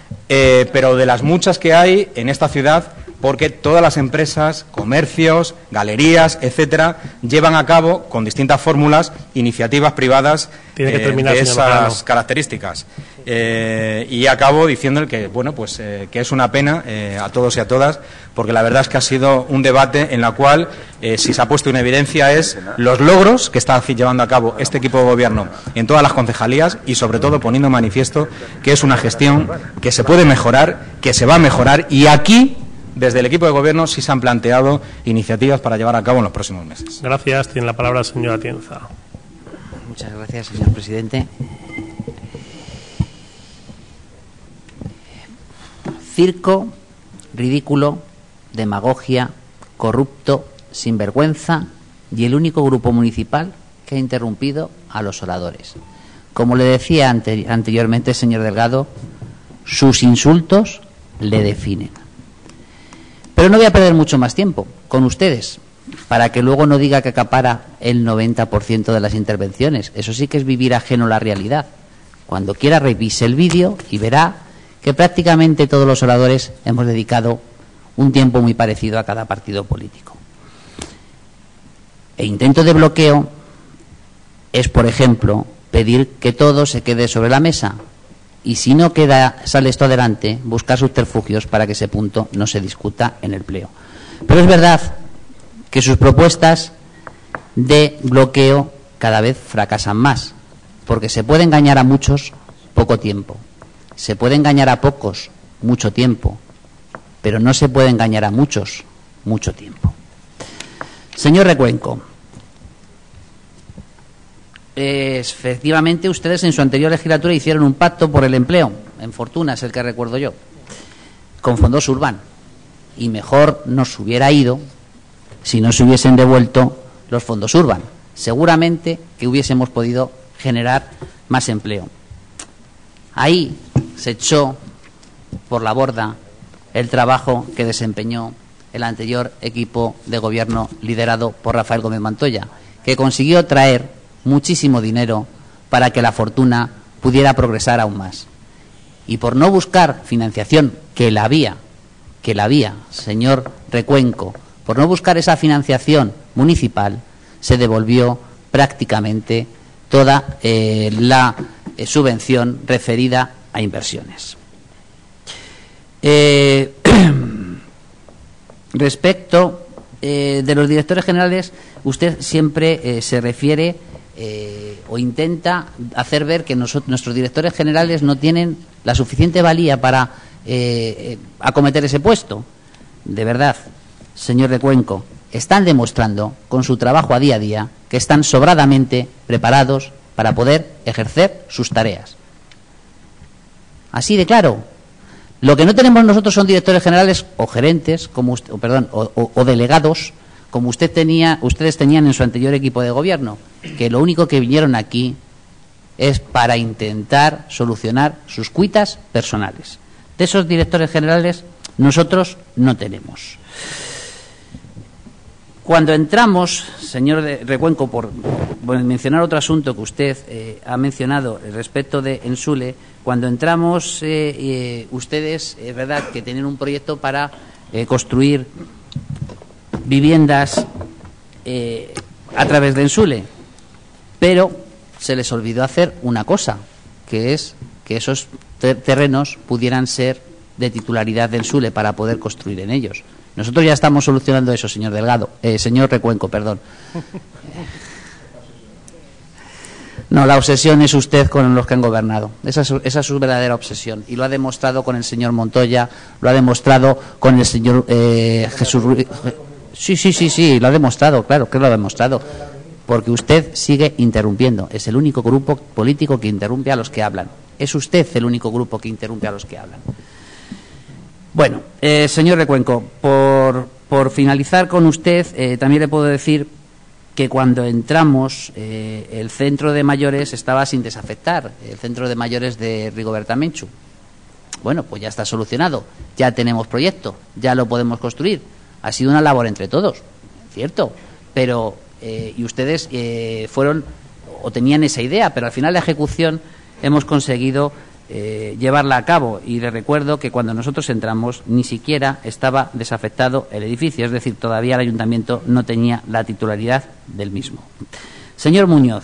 eh, pero de las muchas que hay en esta ciudad, porque todas las empresas, comercios, galerías, etcétera, llevan a cabo, con distintas fórmulas, iniciativas privadas Tiene que eh, terminar, de señor esas Marrano. características. Eh, y acabo diciendo que, bueno, pues, eh, que es una pena eh, a todos y a todas, porque la verdad es que ha sido un debate en la cual, eh, si se ha puesto en evidencia, es los logros que está llevando a cabo este equipo de gobierno en todas las concejalías y, sobre todo, poniendo en manifiesto que es una gestión que se puede mejorar, que se va a mejorar, y aquí, desde el equipo de gobierno, sí se han planteado iniciativas para llevar a cabo en los próximos meses. Gracias. Tiene la palabra el señor Atienza. Muchas gracias, señor presidente. Circo, ridículo, demagogia, corrupto, sinvergüenza y el único grupo municipal que ha interrumpido a los oradores. Como le decía ante, anteriormente, señor Delgado, sus insultos le definen. Pero no voy a perder mucho más tiempo con ustedes, para que luego no diga que acapara el noventa por ciento de las intervenciones. Eso sí que es vivir ajeno a la realidad. Cuando quiera, revise el vídeo y verá que prácticamente todos los oradores hemos dedicado un tiempo muy parecido a cada partido político. El intento de bloqueo es, por ejemplo, pedir que todo se quede sobre la mesa y, si no queda, sale esto adelante, buscar subterfugios para que ese punto no se discuta en el pleno. Pero es verdad que sus propuestas de bloqueo cada vez fracasan más, porque se puede engañar a muchos poco tiempo, se puede engañar a pocos mucho tiempo, pero no se puede engañar a muchos mucho tiempo. Señor Recuenco, eh, efectivamente ustedes en su anterior legislatura hicieron un pacto por el empleo, en Fortuna es el que recuerdo yo, con Fondos Urban, y mejor nos hubiera ido si no se hubiesen devuelto los Fondos Urban. Seguramente que hubiésemos podido generar más empleo. Ahí se echó por la borda el trabajo que desempeñó el anterior equipo de gobierno liderado por Rafael Gómez Mantoya, que consiguió traer muchísimo dinero para que la Fortuna pudiera progresar aún más. y por no buscar financiación, que la había, que la había, señor Recuenco, por no buscar esa financiación municipal, se devolvió prácticamente toda eh, la eh, subvención referida a inversiones. Eh, respecto eh, de los directores generales, usted siempre eh, se refiere eh, o intenta hacer ver que nosotros, nuestros directores generales no tienen la suficiente valía para eh, eh, acometer ese puesto. De verdad, señor Recuenco, están demostrando con su trabajo a día a día que están sobradamente preparados para poder ejercer sus tareas. Así de claro. Lo que no tenemos nosotros son directores generales o gerentes, como usted, o, perdón, o, o, o delegados, como usted tenía, ustedes tenían en su anterior equipo de gobierno, que lo único que vinieron aquí es para intentar solucionar sus cuitas personales. De esos directores generales nosotros no tenemos. Cuando entramos, señor Recuenco, por, por mencionar otro asunto que usted eh, ha mencionado respecto de Ensule, cuando entramos, eh, eh, ustedes, es verdad que tienen un proyecto para eh, construir viviendas eh, a través de Ensule, pero se les olvidó hacer una cosa, que es que esos ter- terrenos pudieran ser de titularidad de Ensule para poder construir en ellos. Nosotros ya estamos solucionando eso, señor Delgado, eh, señor Recuenco, perdón. No, la obsesión es usted con los que han gobernado. Esa es, esa es su verdadera obsesión. Y lo ha demostrado con el señor Montoya, lo ha demostrado con el señor eh, Jesús Ruiz. Sí, sí, sí, sí, lo ha demostrado, claro que lo ha demostrado. Porque usted sigue interrumpiendo. Es el único grupo político que interrumpe a los que hablan. Es usted el único grupo que interrumpe a los que hablan. Bueno, eh, señor Recuenco, por, por finalizar con usted, eh, también le puedo decir que cuando entramos eh, el centro de mayores estaba sin desafectar, el centro de mayores de Rigoberta Menchú. Bueno, pues ya está solucionado, ya tenemos proyecto, ya lo podemos construir. Ha sido una labor entre todos, cierto, pero eh, y ustedes eh, fueron o tenían esa idea, pero al final la ejecución hemos conseguido Eh, llevarla a cabo, y le recuerdo que cuando nosotros entramos ni siquiera estaba desafectado el edificio, es decir, todavía el ayuntamiento no tenía la titularidad del mismo. Señor Muñoz,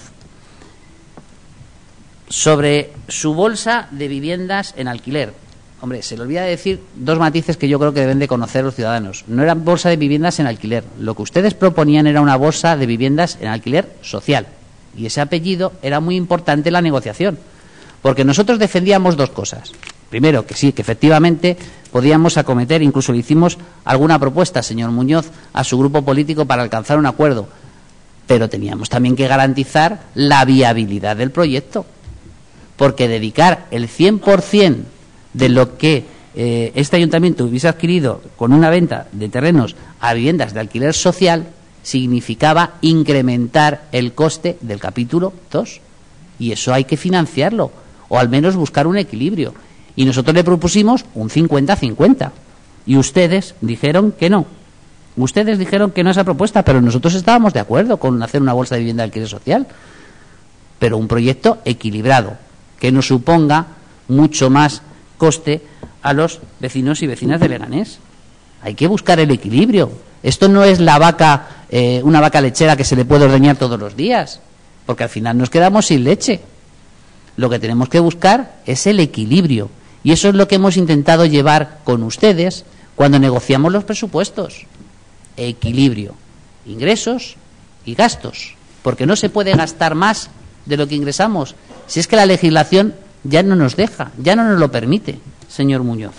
sobre su bolsa de viviendas en alquiler, hombre, se le olvida decir dos matices que yo creo que deben de conocer los ciudadanos. No era bolsa de viviendas en alquiler, lo que ustedes proponían era una bolsa de viviendas en alquiler social, y ese apellido era muy importante en la negociación. Porque nosotros defendíamos dos cosas. Primero, que sí, que efectivamente podíamos acometer, incluso le hicimos alguna propuesta, señor Muñoz, a su grupo político para alcanzar un acuerdo. Pero teníamos también que garantizar la viabilidad del proyecto. Porque dedicar el cien por ciento de lo que eh, este ayuntamiento hubiese adquirido con una venta de terrenos a viviendas de alquiler social significaba incrementar el coste del capítulo dos. Y eso hay que financiarlo, o al menos buscar un equilibrio. Y nosotros le propusimos un cincuenta cincuenta. Y ustedes dijeron que no. Ustedes dijeron que no a esa propuesta, pero nosotros estábamos de acuerdo con hacer una bolsa de vivienda de alquiler social. Pero un proyecto equilibrado, que no suponga mucho más coste a los vecinos y vecinas de Leganés. Hay que buscar el equilibrio. Esto no es la vaca, eh, una vaca lechera que se le puede ordeñar todos los días, porque al final nos quedamos sin leche. Lo que tenemos que buscar es el equilibrio, y eso es lo que hemos intentado llevar con ustedes cuando negociamos los presupuestos. Equilibrio, ingresos y gastos, porque no se puede gastar más de lo que ingresamos, si es que la legislación ya no nos deja, ya no nos lo permite, señor Muñoz.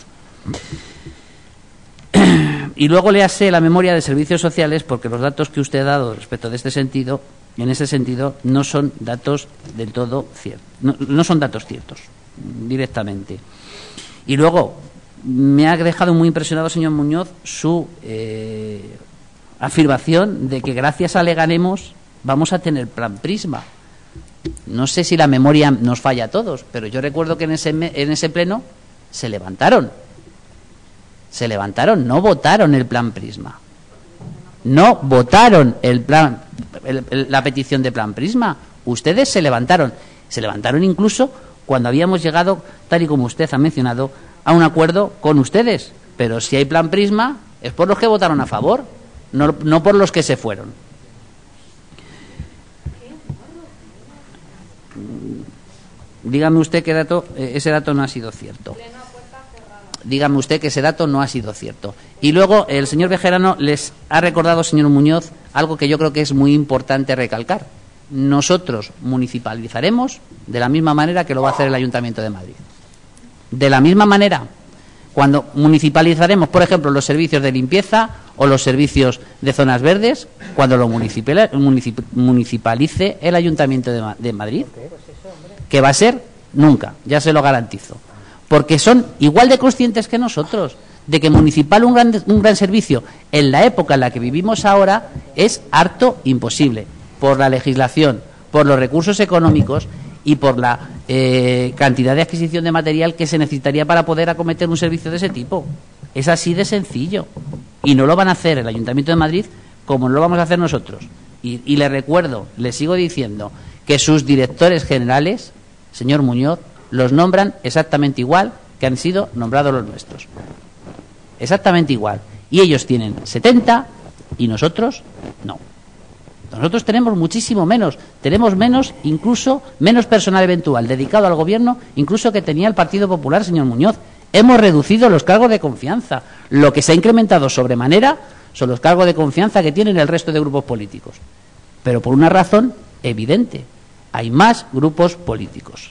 Y luego léase la memoria de servicios sociales, porque los datos que usted ha dado respecto de este sentido, en ese sentido, no son datos del todo ciertos, no, no son datos ciertos, directamente. Y luego, me ha dejado muy impresionado, señor Muñoz, su eh, afirmación de que gracias a Leganemos vamos a tener plan Prisma. No sé si la memoria nos falla a todos, pero yo recuerdo que en ese, en ese pleno se levantaron. Se levantaron, no votaron el plan Prisma. No votaron el plan, el, el, la petición de plan Prisma. Ustedes se levantaron. Se levantaron incluso cuando habíamos llegado, tal y como usted ha mencionado, a un acuerdo con ustedes. Pero si hay plan Prisma, es por los que votaron a favor, no, no por los que se fueron. Dígame usted que dato, ese dato no ha sido cierto. Dígame usted que ese dato no ha sido cierto. Y luego el señor Bejarano les ha recordado, señor Muñoz, algo que yo creo que es muy importante recalcar. Nosotros municipalizaremos de la misma manera que lo va a hacer el Ayuntamiento de Madrid. De la misma manera, cuando municipalizaremos, por ejemplo, los servicios de limpieza o los servicios de zonas verdes, cuando lo municipalice el Ayuntamiento de, de Madrid, que va a ser nunca, ya se lo garantizo. Porque son igual de conscientes que nosotros de que municipal un gran, un gran servicio en la época en la que vivimos ahora es harto imposible, por la legislación, por los recursos económicos y por la eh, cantidad de adquisición de material que se necesitaría para poder acometer un servicio de ese tipo. Es así de sencillo. Y no lo van a hacer el Ayuntamiento de Madrid como no lo vamos a hacer nosotros. Y, y le recuerdo, le sigo diciendo, que sus directores generales, señor Muñoz, los nombran exactamente igual que han sido nombrados los nuestros. Exactamente igual. Y ellos tienen setenta y nosotros no. Nosotros tenemos muchísimo menos. Tenemos menos, incluso menos personal eventual dedicado al gobierno, incluso que tenía el Partido Popular, señor Muñoz. Hemos reducido los cargos de confianza. Lo que se ha incrementado sobremanera son los cargos de confianza que tienen el resto de grupos políticos. Pero por una razón evidente. Hay más grupos políticos.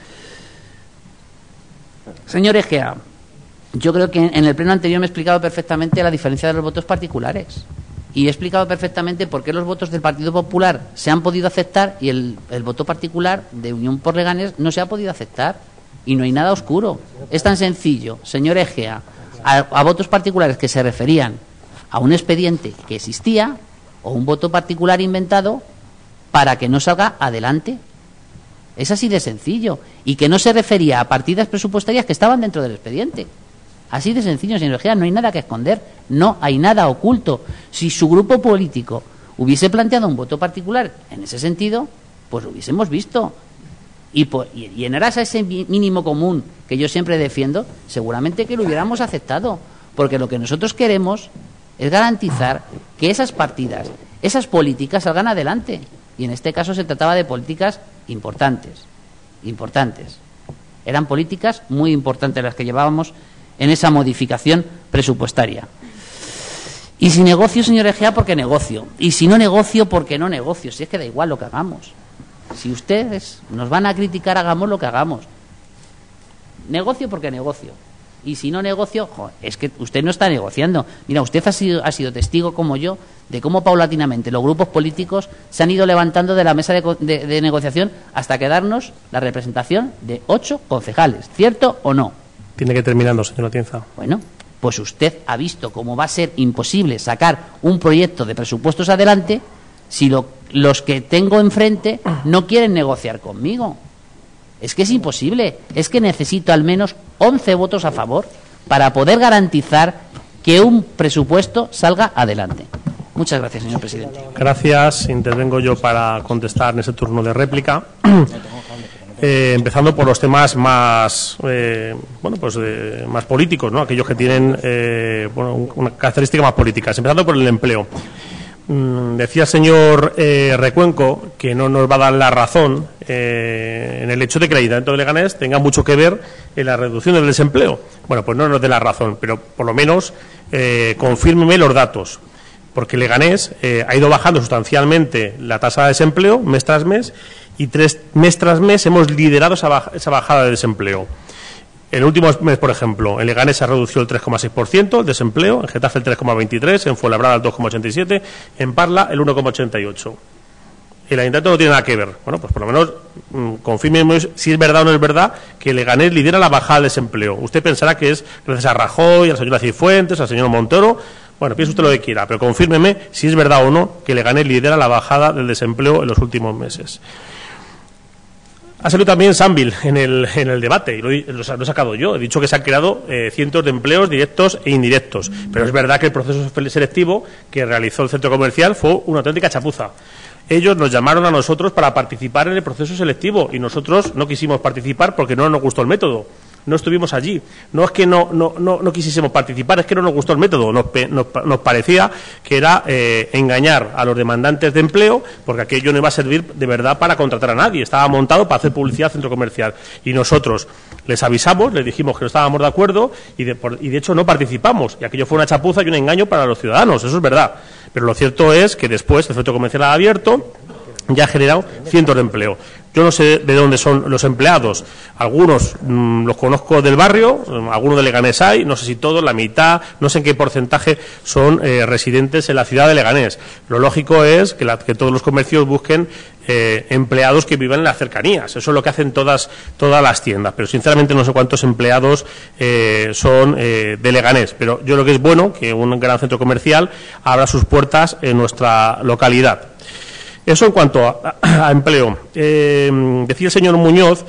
Señor Egea, yo creo que en el pleno anterior me he explicado perfectamente la diferencia de los votos particulares. Y he explicado perfectamente por qué los votos del Partido Popular se han podido aceptar y el, el voto particular de Unión por Leganés no se ha podido aceptar. Y no hay nada oscuro. Es tan sencillo, señor Egea, a, a votos particulares que se referían a un expediente que existía o un voto particular inventado para que no salga adelante. Es así de sencillo. Y que no se refería a partidas presupuestarias que estaban dentro del expediente. Así de sencillo, señor Egea, no hay nada que esconder, no hay nada oculto. Si su grupo político hubiese planteado un voto particular en ese sentido, pues lo hubiésemos visto. Y, por, y, y en aras a ese mínimo común que yo siempre defiendo, seguramente que lo hubiéramos aceptado. Porque lo que nosotros queremos es garantizar que esas partidas, esas políticas salgan adelante. Y en este caso se trataba de políticas importantes, importantes. Eran políticas muy importantes las que llevábamos en esa modificación presupuestaria. Y si negocio, señor Egea, porque negocio. Y si no negocio, porque no negocio. Si es que da igual lo que hagamos. Si ustedes nos van a criticar, hagamos lo que hagamos. Negocio porque negocio. Y si no negocio, jo, es que usted no está negociando. Mira, usted ha sido, ha sido testigo, como yo, de cómo paulatinamente los grupos políticos se han ido levantando de la mesa de, de, de negociación hasta quedarnos la representación de ocho concejales. ¿Cierto o no? Tiene que terminando, señor Atienza. Bueno, pues usted ha visto cómo va a ser imposible sacar un proyecto de presupuestos adelante si lo, los que tengo enfrente no quieren negociar conmigo. Es que es imposible. Es que necesito al menos once votos a favor para poder garantizar que un presupuesto salga adelante. Muchas gracias, señor presidente. Gracias. Intervengo yo para contestar en ese turno de réplica. Eh, empezando por los temas más eh, bueno pues eh, más políticos, ¿no? Aquellos que tienen eh, bueno, una característica más políticas. Empezando por el empleo. Mm, decía el señor eh, Recuenco que no nos va a dar la razón eh, en el hecho de que el Ayuntamiento de Leganés tenga mucho que ver en la reducción del desempleo. Bueno, pues no nos dé la razón, pero por lo menos eh, confírmeme los datos. Porque Leganés eh, ha ido bajando sustancialmente la tasa de desempleo mes tras mes y tres mes tras mes hemos liderado esa, baja, esa bajada de desempleo. En el último mes, por ejemplo, en Leganés se ha reducido el tres coma seis por ciento el desempleo, en Getafe el tres coma veintitrés por ciento, en Fuenlabrada el dos coma ochenta y siete por ciento, en Parla el uno coma ochenta y ocho por ciento. El Ayuntamiento no tiene nada que ver. Bueno, pues por lo menos mmm, confirme si es verdad o no es verdad que Leganés lidera la bajada del desempleo. Usted pensará que es gracias a Rajoy, a la señora Cifuentes, al señor Montoro. Bueno, piense usted lo que quiera, pero confírmeme si es verdad o no que Leganés lidera la bajada del desempleo en los últimos meses. Ha salido también Sambil en el, en el debate, y lo, lo he sacado yo. He dicho que se han creado eh, cientos de empleos directos e indirectos. Pero es verdad que el proceso selectivo que realizó el centro comercial fue una auténtica chapuza. ellos nos llamaron a nosotros para participar en el proceso selectivo y nosotros no quisimos participar porque no nos gustó el método. No estuvimos allí. No es que no, no, no, no quisiésemos participar, es que no nos gustó el método. Nos, nos, nos parecía que era eh, engañar a los demandantes de empleo, porque aquello no iba a servir de verdad para contratar a nadie. Estaba montado para hacer publicidad al centro comercial. Y nosotros les avisamos, les dijimos que no estábamos de acuerdo y de, por, y de hecho no participamos. Y aquello fue una chapuza y un engaño para los ciudadanos. Eso es verdad. Pero lo cierto es que después el centro comercial ha abierto, ya ha generado cientos de empleo. Yo no sé de dónde son los empleados. Algunos mmm, los conozco del barrio, algunos de Leganés hay, no sé si todos, la mitad, no sé en qué porcentaje son eh, residentes en la ciudad de Leganés. Lo lógico es que, la, que todos los comercios busquen eh, empleados que vivan en las cercanías. Eso es lo que hacen todas, todas las tiendas. Pero sinceramente no sé cuántos empleados eh, son eh, de Leganés. Pero yo creo que es bueno que un gran centro comercial abra sus puertas en nuestra localidad. Eso en cuanto a, a empleo. Eh, decía el señor Muñoz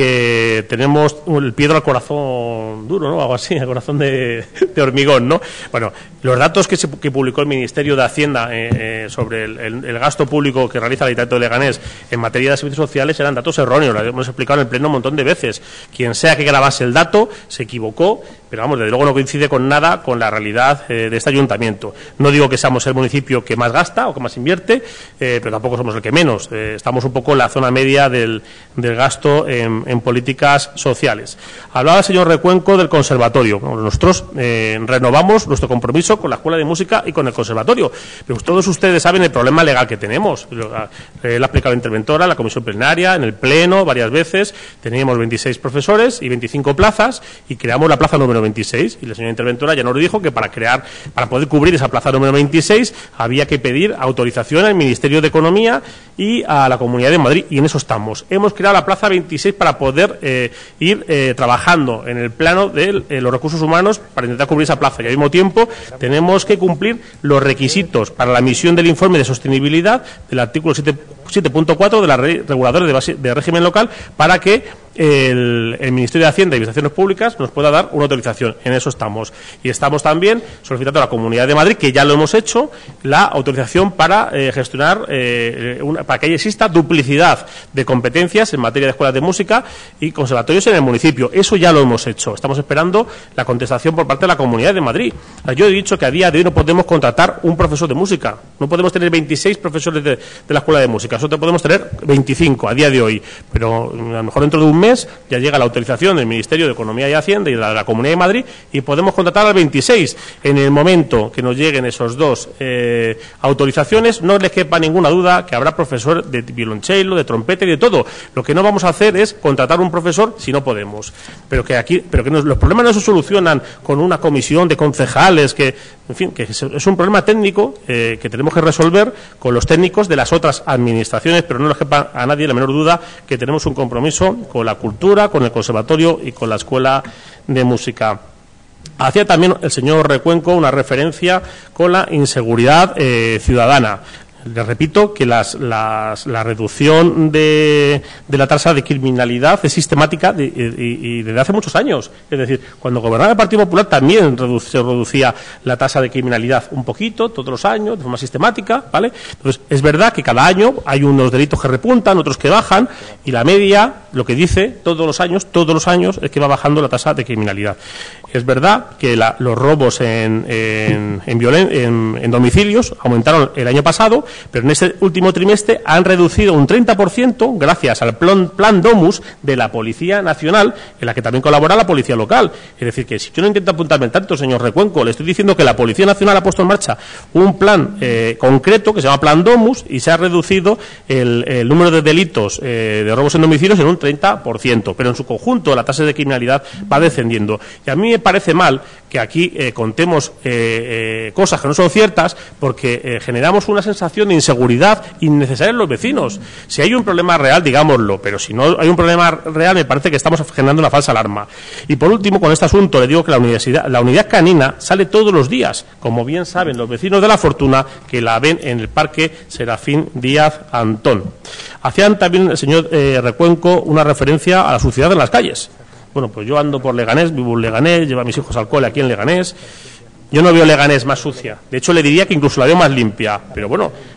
que tenemos el piedra al corazón duro, ¿no? Algo así, el corazón de, de hormigón, ¿no? Bueno, los datos que, se, que publicó el Ministerio de Hacienda eh, eh, sobre el, el, el gasto público que realiza el Ayuntamiento de Leganés en materia de servicios sociales eran datos erróneos, lo hemos explicado en el Pleno un montón de veces. Quien sea que grabase el dato se equivocó, pero vamos, desde luego no coincide con nada con la realidad eh, de este ayuntamiento. No digo que seamos el municipio que más gasta o que más invierte, eh, pero tampoco somos el que menos. Eh, estamos un poco en la zona media del, del gasto en, en políticas sociales. Hablaba el señor Recuenco del conservatorio. Bueno, nosotros eh, renovamos nuestro compromiso con la Escuela de Música y con el conservatorio. Pero todos ustedes saben el problema legal que tenemos. Lo ha explicado la interventora, en la comisión plenaria, en el pleno, varias veces. Teníamos veintiséis profesores y veinticinco plazas y creamos la plaza número veintiséis. Y la señora interventora ya nos dijo que para crear, para poder cubrir esa plaza número veintiséis había que pedir autorización al Ministerio de Economía y a la Comunidad de Madrid. Y en eso estamos. Hemos creado la plaza veintiséis para poder eh, ir eh, trabajando en el plano de eh, los recursos humanos para intentar cubrir esa plaza. Y al mismo tiempo tenemos que cumplir los requisitos para la emisión del informe de sostenibilidad del artículo siete punto cuatro de la Ley Reguladora de, base, de Régimen Local para que el, el Ministerio de Hacienda y Administraciones Públicas nos pueda dar una autorización. En eso estamos. Y estamos también solicitando a la Comunidad de Madrid, que ya lo hemos hecho, la autorización para eh, gestionar, eh, una, para que exista duplicidad de competencias en materia de escuelas de música y conservatorios en el municipio. Eso ya lo hemos hecho. Estamos esperando la contestación por parte de la Comunidad de Madrid. Yo he dicho que a día de hoy no podemos contratar un profesor de música. No podemos tener veintiséis profesores de, de la escuela de música. Solo podemos tener veinticinco a día de hoy. Pero a lo mejor dentro de un mes ya llega la autorización del Ministerio de Economía y Hacienda y de la, de la Comunidad de Madrid y podemos contratar al veintiséis. En el momento que nos lleguen esos dos eh, autorizaciones, no les quepa ninguna duda que habrá profesor de violonchelo, de trompeta y de todo. Lo que no vamos a hacer es contratar un profesor si no podemos. Pero que aquí, pero que no, los problemas no se solucionan con una comisión de concejales, que, en fin, que es, es un problema técnico eh, que tenemos que resolver con los técnicos de las otras administraciones, pero no les quepa a nadie la menor duda que tenemos un compromiso con la cultura, con el conservatorio y con la escuela de música. Hacía también el señor Recuenco una referencia con la inseguridad eh, ciudadana. Les repito que las, las, la reducción de, de la tasa de criminalidad es sistemática de, y, y desde hace muchos años. Es decir, cuando gobernaba el Partido Popular también redu se reducía la tasa de criminalidad un poquito, todos los años, de forma sistemática, ¿vale? Entonces, es verdad que cada año hay unos delitos que repuntan, otros que bajan, y la media, lo que dice todos los años, todos los años, es que va bajando la tasa de criminalidad. Es verdad que la, los robos en, en, en, violen, en, en domicilios aumentaron el año pasado, pero en este último trimestre han reducido un treinta por ciento gracias al plan, plan Domus de la Policía Nacional, en la que también colabora la Policía Local. Es decir, que si yo no intento apuntarme tanto, señor Recuenco, le estoy diciendo que la Policía Nacional ha puesto en marcha un plan eh, concreto que se llama Plan Domus y se ha reducido el, el número de delitos eh, de robos en domicilios en un treinta por ciento, pero en su conjunto la tasa de criminalidad va descendiendo. Y a mí me parece mal que aquí eh, contemos eh, eh, cosas que no son ciertas porque eh, generamos una sensación de inseguridad innecesaria en los vecinos. Si hay un problema real, digámoslo, pero si no hay un problema real, me parece que estamos generando una falsa alarma. Y por último, con este asunto, le digo que la, universidad, la unidad canina sale todos los días, como bien saben los vecinos de La Fortuna, que la ven en el Parque Serafín Díaz Antón. Hacían también el señor eh, Recuenco una referencia a la suciedad en las calles. Bueno, pues yo ando por Leganés, vivo en Leganés, llevo a mis hijos al cole aquí en Leganés. Yo no veo Leganés más sucia. De hecho, le diría que incluso la veo más limpia. Pero bueno,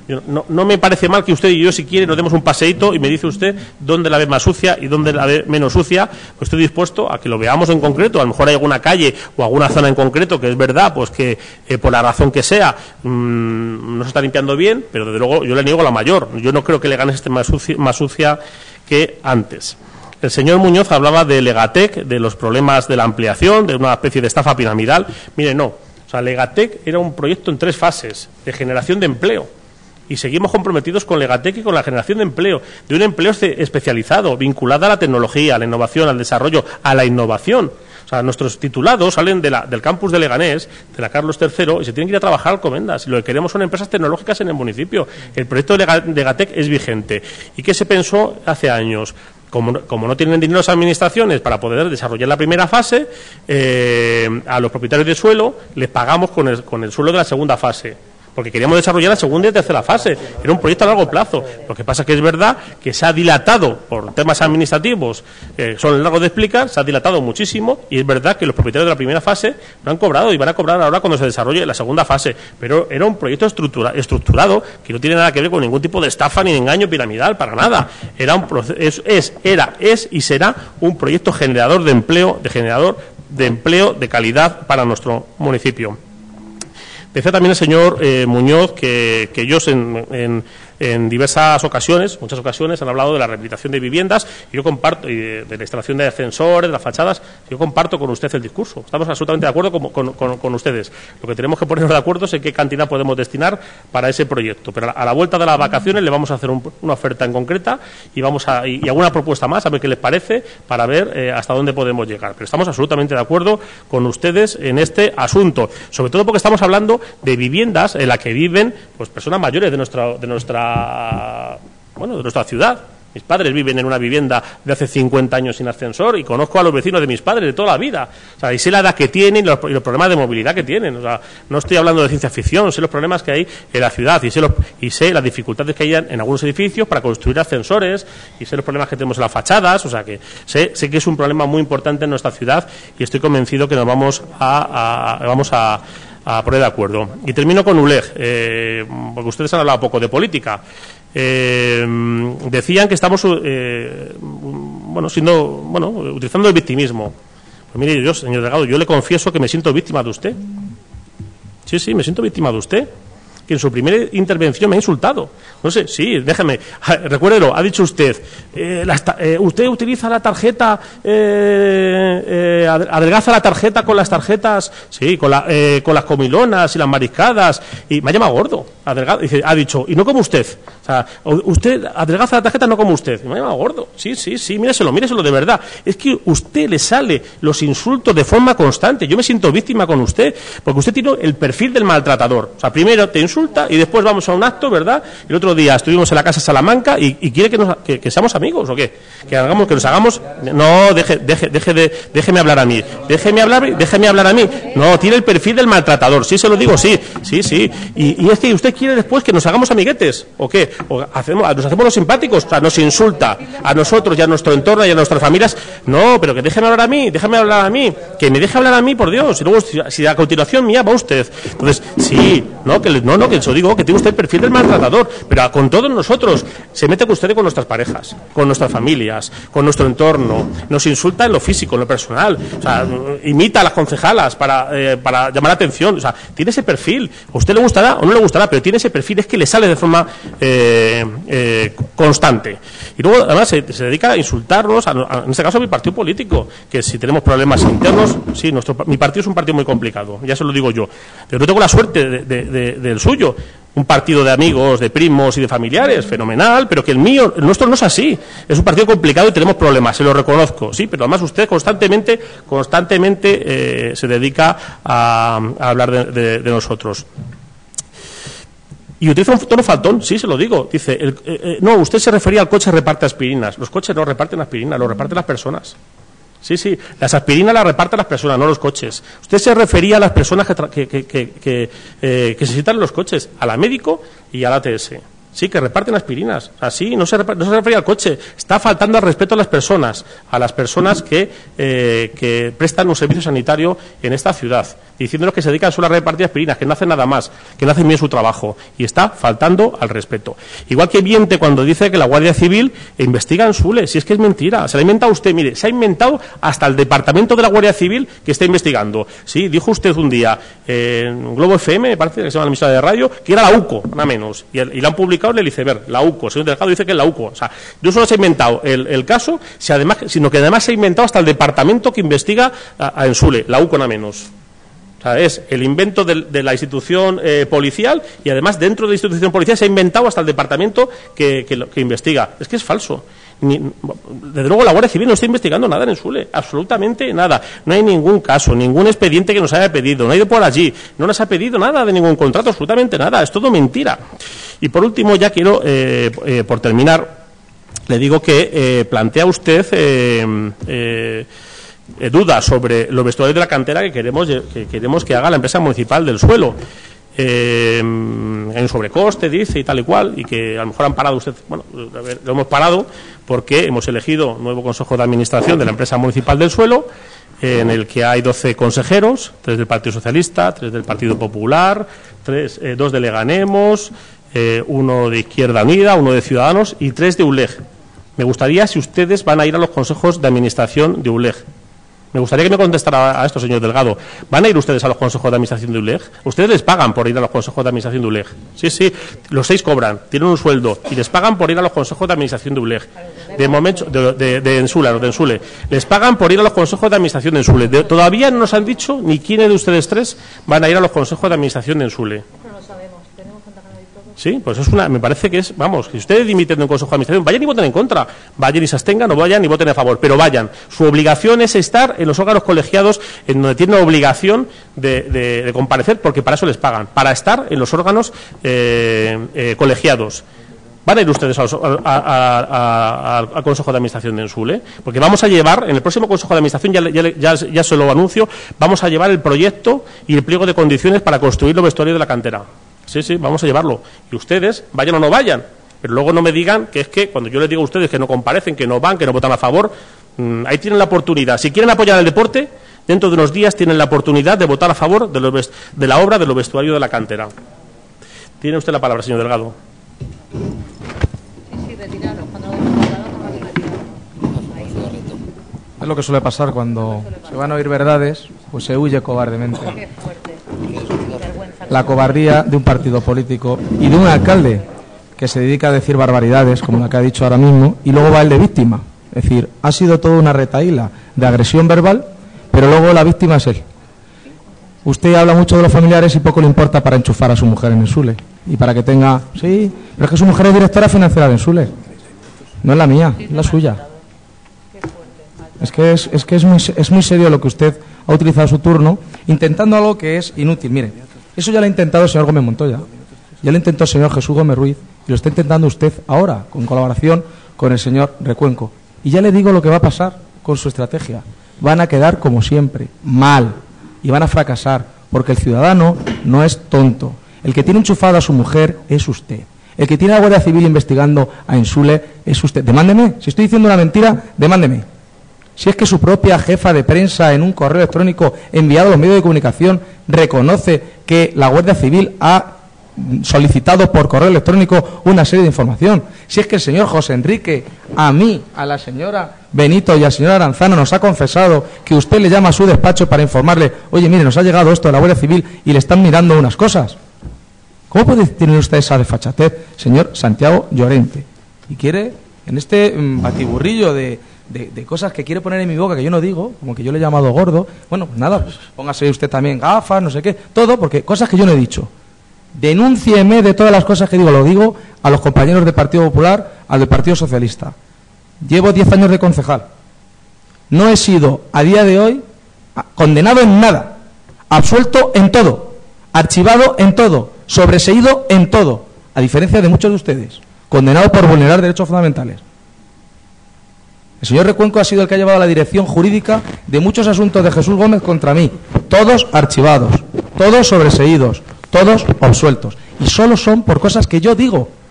Yo, no, no me parece mal que usted y yo, si quiere, nos demos un paseíto y me dice usted dónde la ve más sucia y dónde la ve menos sucia. Pues estoy dispuesto a que lo veamos en concreto. A lo mejor hay alguna calle o alguna zona en concreto que es verdad, pues que eh, por la razón que sea mmm, no se está limpiando bien, pero desde luego yo le niego la mayor. Yo no creo que Leganés esté más sucia, más sucia que antes. El señor Muñoz hablaba de Legatec, de los problemas de la ampliación, de una especie de estafa piramidal. Mire, no. O sea, Legatec era un proyecto en tres fases de generación de empleo. Y seguimos comprometidos con Legatec y con la generación de empleo, de un empleo especializado, vinculado a la tecnología, a la innovación, al desarrollo, a la innovación. O sea, nuestros titulados salen de la, del campus de Leganés, de la Carlos tercero, y se tienen que ir a trabajar a Alcobendas. Y lo que queremos son empresas tecnológicas en el municipio. El proyecto de Legatec es vigente. ¿Y qué se pensó hace años? Como, como no tienen dinero las administraciones para poder desarrollar la primera fase, eh, a los propietarios de suelo les pagamos con el, con el suelo de la segunda fase, porque queríamos desarrollar la segunda y tercera fase. Era un proyecto a largo plazo. Lo que pasa es que es verdad que se ha dilatado por temas administrativos, eh, son largos de explicar, se ha dilatado muchísimo, y es verdad que los propietarios de la primera fase no han cobrado y van a cobrar ahora cuando se desarrolle la segunda fase. Pero era un proyecto estructura, estructurado que no tiene nada que ver con ningún tipo de estafa ni de engaño piramidal, para nada. Era un es, es, era, es y será un proyecto generador de empleo, de generador de empleo de calidad para nuestro municipio. Decía también el señor eh, Muñoz que, que ellos en, en, en diversas ocasiones, muchas ocasiones, han hablado de la rehabilitación de viviendas, y yo comparto, y de, de la instalación de ascensores, de las fachadas. Yo comparto con usted el discurso. Estamos absolutamente de acuerdo con, con, con, con ustedes. Lo que tenemos que ponernos de acuerdo es en qué cantidad podemos destinar para ese proyecto. Pero a la, a la vuelta de las vacaciones le vamos a hacer un, una oferta en concreta y vamos a y, y alguna propuesta más, a ver qué les parece, para ver eh, hasta dónde podemos llegar. Pero estamos absolutamente de acuerdo con ustedes en este asunto, sobre todo porque estamos hablando de viviendas en las que viven pues personas mayores de nuestra de nuestra bueno de nuestra ciudad. Mis padres viven en una vivienda de hace cincuenta años sin ascensor, y conozco a los vecinos de mis padres de toda la vida. O sea, y sé la edad que tienen y los, y los problemas de movilidad que tienen. O sea, no estoy hablando de ciencia ficción, sé los problemas que hay en la ciudad, y sé, los, y sé las dificultades que hay en, en algunos edificios para construir ascensores, y sé los problemas que tenemos en las fachadas. O sea, que sé, sé que es un problema muy importante en nuestra ciudad, y estoy convencido que nos vamos a, a vamos a a poner de acuerdo. Y termino con U L E G, eh, porque ustedes han hablado poco de política. Eh, decían que estamos eh, bueno, siendo, bueno, utilizando el victimismo. Pues mire, yo, señor Delgado, yo le confieso que me siento víctima de usted. Sí, sí, me siento víctima de usted, que en su primera intervención me ha insultado. No sé, sí, déjeme, recuérdelo, ha dicho usted, eh, la, eh, usted utiliza la tarjeta, eh, eh, adelgaza la tarjeta con las tarjetas, sí, con, la, eh, con las comilonas y las mariscadas, y me ha llamado gordo, adelgado, dice, ha dicho, y no como usted, o sea, usted adelgaza la tarjeta no como usted, y me ha llamado gordo, sí, sí, sí, míreselo, míreselo de verdad, es que usted le sale los insultos de forma constante, yo me siento víctima con usted, porque usted tiene el perfil del maltratador, o sea, primero te insulta y después vamos a un acto, ¿verdad? El otro día estuvimos en la Casa Salamanca y, y quiere que, nos, que, que seamos amigos, ¿o qué? Que hagamos, que nos hagamos... No, deje, deje, deje de, déjeme hablar a mí. Déjeme hablar, déjeme hablar a mí. No, tiene el perfil del maltratador. Sí, se lo digo, sí, sí, sí. Y, y es que usted quiere después que nos hagamos amiguetes, ¿o qué? O hacemos, nos hacemos los simpáticos, o sea, nos insulta a nosotros y a nuestro entorno y a nuestras familias. No, pero que déjeme hablar a mí, déjame hablar a mí. Que me deje hablar a mí, por Dios. Y luego, si, si a continuación mía va usted. Entonces, sí, no, que no, no, que eso digo, que tiene usted el perfil del maltratador, pero con todos nosotros se mete con usted con nuestras parejas, con nuestras familias, con nuestro entorno, nos insulta en lo físico, en lo personal, o sea, imita a las concejalas para, eh, para llamar la atención, o sea, tiene ese perfil, a usted le gustará o no le gustará, pero tiene ese perfil, es que le sale de forma eh, eh, constante. Y luego, además, se, se dedica a insultarnos, a, a, en este caso a mi partido político, que si tenemos problemas internos, sí, nuestro, mi partido es un partido muy complicado, ya se lo digo yo, pero no tengo la suerte de, de, de, del suyo. Un partido de amigos, de primos y de familiares, fenomenal, pero que el mío, el nuestro no es así. Es un partido complicado y tenemos problemas, se lo reconozco, sí, pero además usted constantemente, constantemente eh, se dedica a, a hablar de, de, de nosotros. Y utiliza un tono faltón, sí, se lo digo. Dice, el, eh, eh, no, usted se refería al coche reparte aspirinas. Los coches no reparten aspirinas, lo reparten las personas. Sí, sí, las aspirinas las reparten las personas, no los coches. Usted se refería a las personas que, que, que, que, que, eh, que se citan en los coches, a la médico y a la A T S. Sí, que reparten aspirinas. Así, no se, no se refería al coche. Está faltando al respeto a las personas, a las personas que, eh, que prestan un servicio sanitario en esta ciudad, diciéndonos que se dedican solo a repartir aspirinas, que no hacen nada más, que no hacen bien su trabajo. Y está faltando al respeto. Igual que miente cuando dice que la Guardia Civil investiga en Sule. Si es que es mentira. Se la ha inventado usted. Mire, se ha inventado hasta el departamento de la Guardia Civil que está investigando. Sí, dijo usted un día eh, en Globo F M, me parece que se llama la emisora de radio, que era la U C O, nada menos. Y, el, y la han publicado en el iceberg, la U C O. El señor Delgado dice que es la U C O. O sea, no solo se ha inventado el, el caso, si además, sino que además se ha inventado hasta el departamento que investiga a, a Ensule, la U C O, nada menos. O sea, es el invento de, de la institución eh, policial, y además dentro de la institución policial se ha inventado hasta el departamento que, que, que investiga. Es que es falso. Ni, desde luego la Guardia Civil no está investigando nada en Ensule, absolutamente nada. No hay ningún caso, ningún expediente que nos haya pedido, no ha ido por allí, no nos ha pedido nada de ningún contrato, absolutamente nada, es todo mentira. Y por último, ya quiero, eh, eh, por terminar, le digo que eh, plantea usted eh, eh, eh, dudas sobre los vestuarios de la cantera que queremos que queremos que haga la empresa municipal del suelo. Eh, en sobrecoste, dice, y tal y cual, y que a lo mejor han parado usted, bueno, a ver, lo hemos parado porque hemos elegido un nuevo Consejo de Administración de la empresa municipal del suelo, eh, en el que hay doce consejeros, tres del Partido Socialista, tres del Partido Popular, tres, eh, dos de Leganemos, eh, uno de Izquierda Unida, uno de Ciudadanos y tres de U L E G. Me gustaría si ustedes van a ir a los consejos de administración de U L E G. Me gustaría que me contestara a esto, señor Delgado. ¿Van a ir ustedes a los consejos de administración de U L E G? Ustedes les pagan por ir a los consejos de administración de U L E G. Sí, sí, los seis cobran, tienen un sueldo y les pagan por ir a los consejos de administración de U L E G. De momento, de, de, de Ensula, de Ensule. Les pagan por ir a los consejos de administración de Ensule. De, todavía no nos han dicho ni quiénes de ustedes tres van a ir a los consejos de administración de Ensule. Sí, pues es una, me parece que es, vamos, que si ustedes dimiten de un consejo de administración, vayan y voten en contra, vayan y se abstengan, o vayan y voten a favor, pero vayan. Su obligación es estar en los órganos colegiados en donde tienen obligación de, de, de comparecer, porque para eso les pagan, para estar en los órganos eh, eh, colegiados. ¿Van a ir ustedes a los, a, a, a, al Consejo de Administración de Ensule? Porque vamos a llevar, en el próximo Consejo de Administración, ya, ya, ya, ya se lo anuncio, vamos a llevar el proyecto y el pliego de condiciones para construir los vestuarios de la cantera. Sí, sí, vamos a llevarlo. Y ustedes, vayan o no vayan, pero luego no me digan que es que cuando yo les digo a ustedes que no comparecen, que no van, que no votan a favor, mmm, ahí tienen la oportunidad. Si quieren apoyar el deporte, dentro de unos días tienen la oportunidad de votar a favor de, los, de la obra de los vestuarios de la cantera. Tiene usted la palabra, señor Delgado. Es lo que suele pasar cuando se van a oír verdades, pues se huye cobardemente. La cobardía de un partido político y de un alcalde que se dedica a decir barbaridades, como la que ha dicho ahora mismo, y luego va el de víctima. Es decir, ha sido toda una retahíla de agresión verbal, pero luego la víctima es él. Usted habla mucho de los familiares y poco le importa para enchufar a su mujer en Ensule. Y para que tenga... Sí, pero es que su mujer es directora financiera de Ensule. No es la mía, es la suya. Es que es, es, que es, muy, es muy serio lo que usted ha utilizado su turno, intentando algo que es inútil. Mire, eso ya lo ha intentado el señor Gómez Montoya, ya lo intentó el señor Jesús Gómez Ruiz, y lo está intentando usted ahora, con colaboración con el señor Recuenco. Y ya le digo lo que va a pasar con su estrategia. Van a quedar como siempre, mal, y van a fracasar, porque el ciudadano no es tonto. El que tiene enchufada a su mujer es usted. El que tiene a la Guardia Civil investigando a Ensule es usted. Demándeme, si estoy diciendo una mentira, demándeme. Si es que su propia jefa de prensa en un correo electrónico enviado a los medios de comunicación reconoce que la Guardia Civil ha solicitado por correo electrónico una serie de información. Si es que el señor José Enrique, a mí, a la señora Benito y al señor Aranzano nos ha confesado que usted le llama a su despacho para informarle, oye, mire, nos ha llegado esto de la Guardia Civil y le están mirando unas cosas. ¿Cómo puede tener usted esa desfachatez, señor Santiago Llorente? Y quiere, en este um, batiburrillo de... De, de cosas que quiere poner en mi boca que yo no digo, como que yo le he llamado gordo, bueno, pues nada, pues póngase usted también gafas, no sé qué, todo, porque cosas que yo no he dicho. Denúncieme de todas las cosas que digo, lo digo a los compañeros del Partido Popular, al del Partido Socialista. Llevo diez años de concejal. No he sido, a día de hoy, condenado en nada, absuelto en todo, archivado en todo, sobreseído en todo, a diferencia de muchos de ustedes, condenado por vulnerar derechos fundamentales. El señor Recuenco ha sido el que ha llevado la dirección jurídica de muchos asuntos de Jesús Gómez contra mí, todos archivados, todos sobreseídos, todos absueltos, y solo son por cosas que yo digo.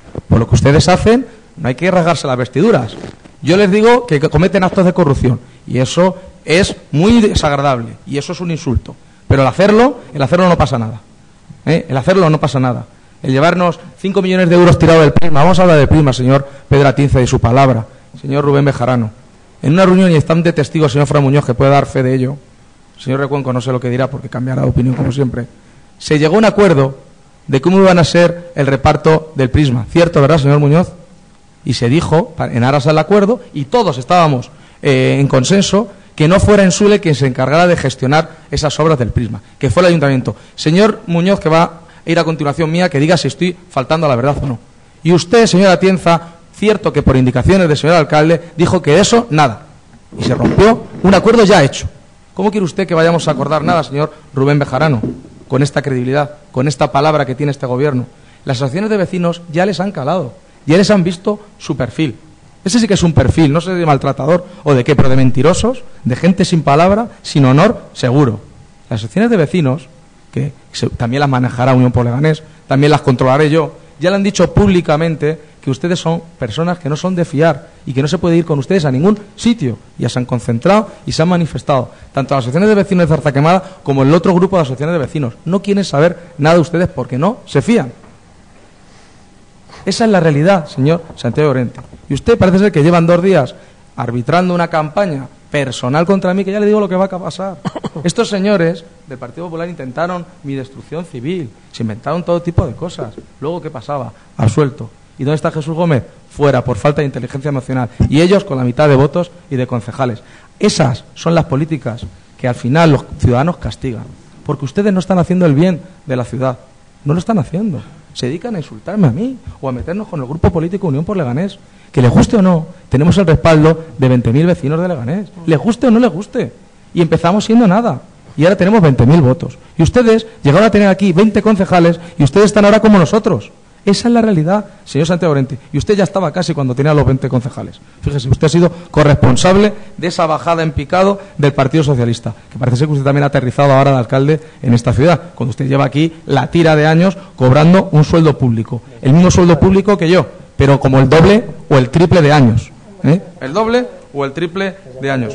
Por lo que ustedes hacen, no hay que rasgarse las vestiduras. Yo les digo que cometen actos de corrupción y eso es muy desagradable y eso es un insulto. Pero el hacerlo, el hacerlo no pasa nada. ¿Eh? El hacerlo no pasa nada. El llevarnos cinco millones de euros tirados del Prisma. Vamos a hablar del Prisma, señor Pedro Atienza, y su palabra. Señor Rubén Bejarano. En una reunión, y están de testigo el señor Fran Muñoz, que puede dar fe de ello. El señor Recuenco no sé lo que dirá porque cambiará de opinión como siempre. Se llegó a un acuerdo de cómo iban a ser el reparto del Prisma. ¿Cierto, verdad, señor Muñoz? Y se dijo, en aras al acuerdo, y todos estábamos eh, en consenso, que no fuera Ensule quien se encargara de gestionar esas obras del Prisma, que fue el ayuntamiento. Señor Muñoz, que va a ir a continuación mía, que diga si estoy faltando a la verdad o no. Y usted, señor Atienza, cierto que por indicaciones del señor alcalde, dijo que de eso nada. Y se rompió un acuerdo ya hecho. ¿Cómo quiere usted que vayamos a acordar nada, señor Rubén Bejarano, con esta credibilidad, con esta palabra que tiene este gobierno? Las asociaciones de vecinos ya les han calado, ya les han visto su perfil. Ese sí que es un perfil, no sé de maltratador o de qué, pero de mentirosos, de gente sin palabra, sin honor, seguro. Las asociaciones de vecinos, que se, también las manejará Unión por Leganés, también las controlaré yo, ya le han dicho públicamente que ustedes son personas que no son de fiar y que no se puede ir con ustedes a ningún sitio. Ya se han concentrado y se han manifestado, tanto las asociaciones de vecinos de Zarzaquemada como el otro grupo de asociaciones de vecinos. No quieren saber nada de ustedes porque no se fían. Esa es la realidad, señor Santiago Llorente. Y usted parece ser que llevan dos días arbitrando una campaña personal contra mí, que ya le digo lo que va a pasar. Estos señores del Partido Popular intentaron mi destrucción civil, se inventaron todo tipo de cosas. Luego, ¿qué pasaba? Absuelto. ¿Y dónde está Jesús Gómez? Fuera, por falta de inteligencia emocional. Y ellos con la mitad de votos y de concejales. Esas son las políticas que al final los ciudadanos castigan. Porque ustedes no están haciendo el bien de la ciudad. No lo están haciendo. Se dedican a insultarme a mí o a meternos con el grupo político Unión por Leganés. Que les guste o no, tenemos el respaldo de veinte mil vecinos de Leganés. Les guste o no les guste. Y empezamos siendo nada. Y ahora tenemos veinte mil votos. Y ustedes llegaron a tener aquí veinte concejales y ustedes están ahora como nosotros. Esa es la realidad, señor Santiago Llorente. Y usted ya estaba casi cuando tenía los veinte concejales. Fíjese, usted ha sido corresponsable de esa bajada en picado del Partido Socialista, que parece ser que usted también ha aterrizado ahora de alcalde en esta ciudad, cuando usted lleva aquí la tira de años cobrando un sueldo público. El mismo sueldo público que yo, pero como el doble o el triple de años. ¿Eh? El doble o el triple de años.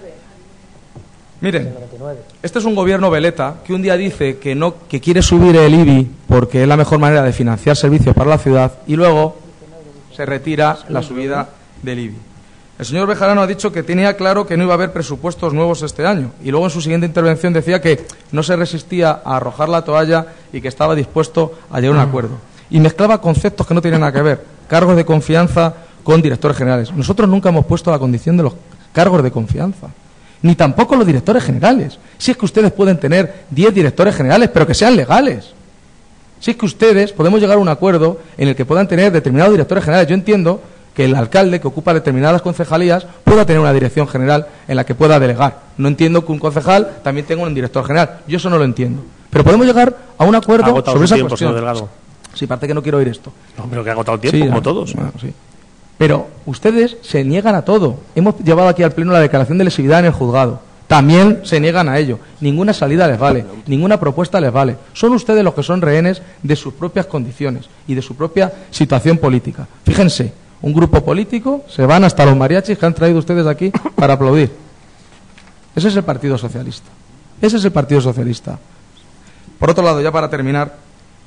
Miren, este es un gobierno veleta que un día dice que no que quiere subir el I B I porque es la mejor manera de financiar servicios para la ciudad y luego se retira la subida del I B I. El señor Bejarano ha dicho que tenía claro que no iba a haber presupuestos nuevos este año y luego en su siguiente intervención decía que no se resistía a arrojar la toalla y que estaba dispuesto a llegar a un acuerdo. Y mezclaba conceptos que no tienen nada que ver, cargos de confianza con directores generales. Nosotros nunca hemos puesto la condición de los cargos de confianza. Ni tampoco los directores generales. Si es que ustedes pueden tener diez directores generales, pero que sean legales. Si es que ustedes podemos llegar a un acuerdo en el que puedan tener determinados directores generales. Yo entiendo que el alcalde que ocupa determinadas concejalías pueda tener una dirección general en la que pueda delegar. No entiendo que un concejal también tenga un director general. Yo eso no lo entiendo. Pero podemos llegar a un acuerdo sobre esa tiempo, cuestión. Señor Delgado. Sí, parte que no quiero oír esto. No, pero que ha agotado el tiempo, Sí, como ah, todos. bueno, sí. Pero ustedes se niegan a todo. Hemos llevado aquí al Pleno la declaración de lesividad en el juzgado. También se niegan a ello. Ninguna salida les vale, ninguna propuesta les vale. Son ustedes los que son rehenes de sus propias condiciones y de su propia situación política. Fíjense, un grupo político se van hasta los mariachis que han traído ustedes aquí para aplaudir. Ese es el Partido Socialista. Ese es el Partido Socialista. Por otro lado, ya para terminar,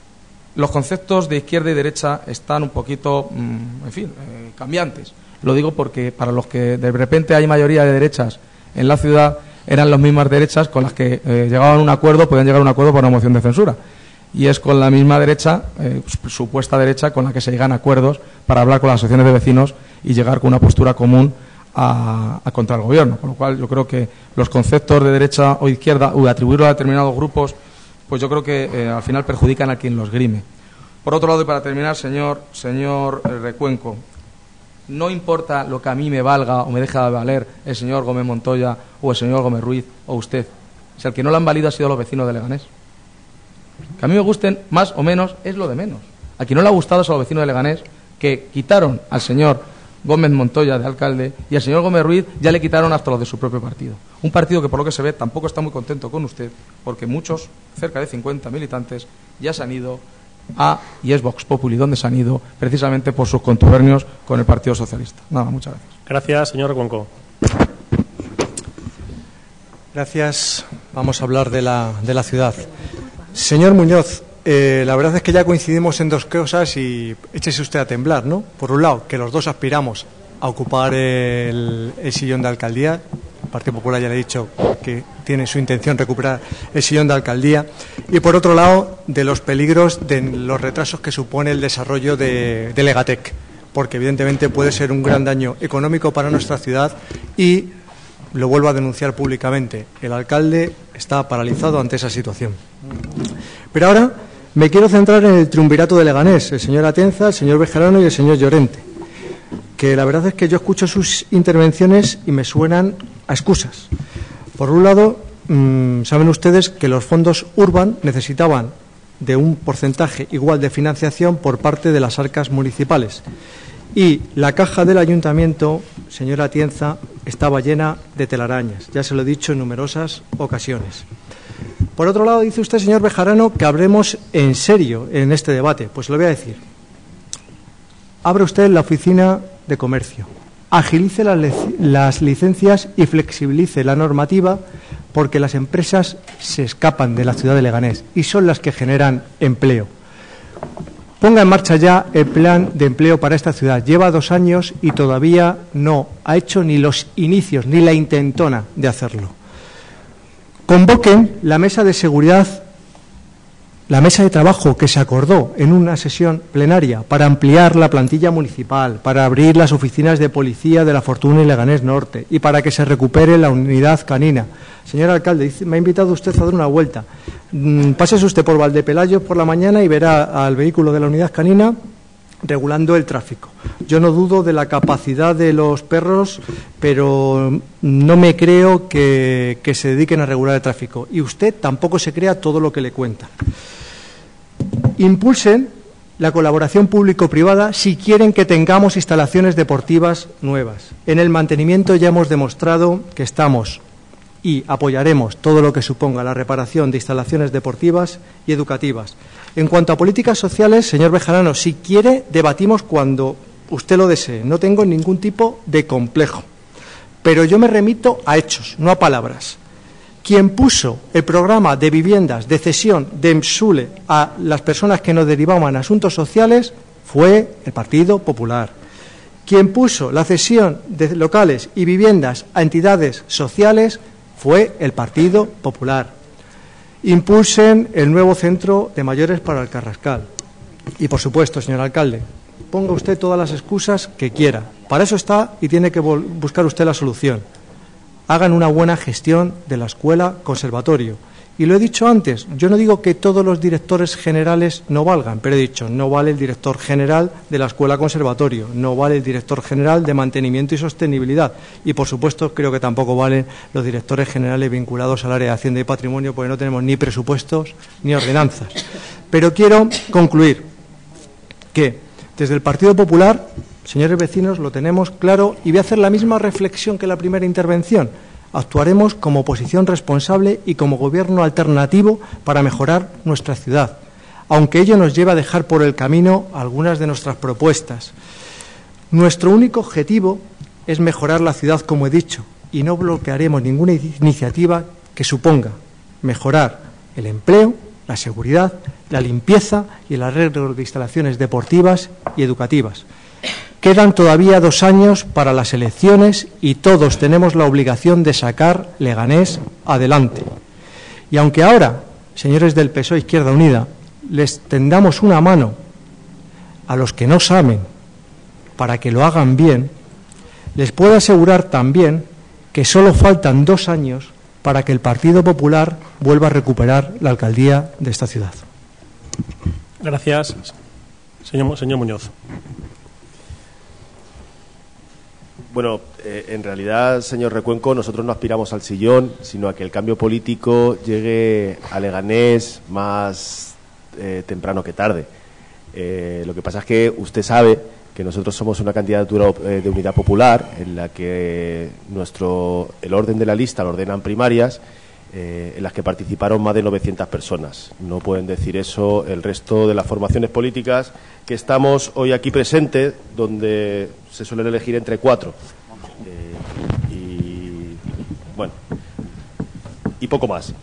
los conceptos de izquierda y derecha están un poquito, mmm, en fin, eh, cambiantes. Lo digo porque para los que de repente hay mayoría de derechas en la ciudad, eran las mismas derechas con las que eh, llegaban a un acuerdo, podían llegar a un acuerdo por una moción de censura. Y es con la misma derecha, eh, supuesta derecha, con la que se llegan a acuerdos para hablar con las asociaciones de vecinos y llegar con una postura común a, a contra el gobierno. Con lo cual yo creo que los conceptos de derecha o izquierda, o atribuirlo a determinados grupos, pues yo creo que eh, al final perjudican a quien los grime. Por otro lado, y para terminar, señor, señor eh, Recuenco, no importa lo que a mí me valga o me deje de valer el señor Gómez Montoya o el señor Gómez Ruiz o usted. Si el que no lo han valido ha sido los vecinos de Leganés. Que a mí me gusten más o menos es lo de menos. A quien no le ha gustado son los vecinos de Leganés, que quitaron al señor Gómez Montoya de alcalde y al señor Gómez Ruiz ya le quitaron hasta los de su propio partido. Un partido que por lo que se ve tampoco está muy contento con usted, porque muchos, cerca de cincuenta militantes, ya se han ido a y es Vox Populi, donde se han ido precisamente por sus contubernios con el Partido Socialista. Nada, muchas gracias. Gracias, señor Recuenco. Gracias. Vamos a hablar de la, de la ciudad. Señor Muñoz, eh, la verdad es que ya coincidimos en dos cosas y échese usted a temblar, ¿no? Por un lado, que los dos aspiramos a ocupar el, el sillón de alcaldía. El Partido Popular ya le ha dicho que tiene su intención recuperar el sillón de alcaldía. Y por otro lado, de los peligros, de los retrasos que supone el desarrollo de, de Legatec, porque evidentemente puede ser un gran daño económico para nuestra ciudad y, lo vuelvo a denunciar públicamente, el alcalde está paralizado ante esa situación. Pero ahora me quiero centrar en el triunvirato de Leganés, el señor Atienza, el señor Bejarano y el señor Llorente, que la verdad es que yo escucho sus intervenciones y me suenan a excusas. Por un lado, mmm, saben ustedes que los fondos Urban necesitaban de un porcentaje igual de financiación por parte de las arcas municipales. Y la caja del ayuntamiento, señora Atienza, estaba llena de telarañas. Ya se lo he dicho en numerosas ocasiones. Por otro lado, dice usted, señor Bejarano, que hablemos en serio en este debate. Pues lo voy a decir. Abra usted la oficina de comercio, agilice las, las licencias y flexibilice la normativa, porque las empresas se escapan de la ciudad de Leganés y son las que generan empleo. Ponga en marcha ya el plan de empleo para esta ciudad. Lleva dos años y todavía no ha hecho ni los inicios, ni la intentona de hacerlo. Convoquen la mesa de seguridad, la mesa de trabajo que se acordó en una sesión plenaria para ampliar la plantilla municipal, para abrir las oficinas de policía de La Fortuna y Leganés Norte y para que se recupere la unidad canina. Señor alcalde, dice, me ha invitado usted a dar una vuelta. Mm, pásese usted por Valdepelayos por la mañana y verá al vehículo de la unidad canina regulando el tráfico. Yo no dudo de la capacidad de los perros, pero no me creo que, que se dediquen a regular el tráfico. Y usted tampoco se crea todo lo que le cuentan. Impulsen la colaboración público-privada si quieren que tengamos instalaciones deportivas nuevas. En el mantenimiento ya hemos demostrado que estamos y apoyaremos todo lo que suponga la reparación de instalaciones deportivas y educativas. En cuanto a políticas sociales, señor Bejarano, si quiere, debatimos cuando usted lo desee. No tengo ningún tipo de complejo. Pero yo me remito a hechos, no a palabras. Quien puso el programa de viviendas de cesión de EMSULE a las personas que nos derivaban a asuntos sociales fue el Partido Popular. Quien puso la cesión de locales y viviendas a entidades sociales fue el Partido Popular. Impulsen el nuevo centro de mayores para el Carrascal. Y, por supuesto, señor alcalde, ponga usted todas las excusas que quiera. Para eso está y tiene que buscar usted la solución. Hagan una buena gestión de la escuela conservatorio. Y lo he dicho antes, yo no digo que todos los directores generales no valgan, pero he dicho, no vale el director general de la escuela conservatorio, no vale el director general de mantenimiento y sostenibilidad. Y, por supuesto, creo que tampoco valen los directores generales vinculados al área de Hacienda y Patrimonio, porque no tenemos ni presupuestos ni ordenanzas. Pero quiero concluir que desde el Partido Popular, señores vecinos, lo tenemos claro y voy a hacer la misma reflexión que la primera intervención. Actuaremos como oposición responsable y como gobierno alternativo para mejorar nuestra ciudad, aunque ello nos lleve a dejar por el camino algunas de nuestras propuestas. Nuestro único objetivo es mejorar la ciudad, como he dicho, y no bloquearemos ninguna iniciativa que suponga mejorar el empleo, la seguridad, la limpieza y el arreglo de instalaciones deportivas y educativas. Quedan todavía dos años para las elecciones y todos tenemos la obligación de sacar Leganés adelante. Y aunque ahora, señores del P S O E Izquierda Unida, les tendamos una mano a los que no saben para que lo hagan bien, les puedo asegurar también que solo faltan dos años para que el Partido Popular vuelva a recuperar la alcaldía de esta ciudad. Gracias, señor, señor Muñoz. Bueno, eh, en realidad, señor Recuenco, nosotros no aspiramos al sillón, sino a que el cambio político llegue a Leganés más eh, temprano que tarde. Eh, lo que pasa es que usted sabe que nosotros somos una candidatura eh, de unidad popular en la que nuestro el orden de la lista lo ordenan primarias eh, en las que participaron más de novecientas personas. No pueden decir eso el resto de las formaciones políticas que estamos hoy aquí presentes, donde se suelen elegir entre cuatro. Eh, y, bueno, y poco más.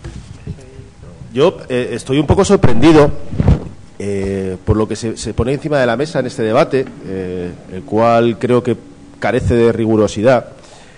Yo eh, estoy un poco sorprendido eh, por lo que se, se pone encima de la mesa en este debate, eh, el cual creo que carece de rigurosidad.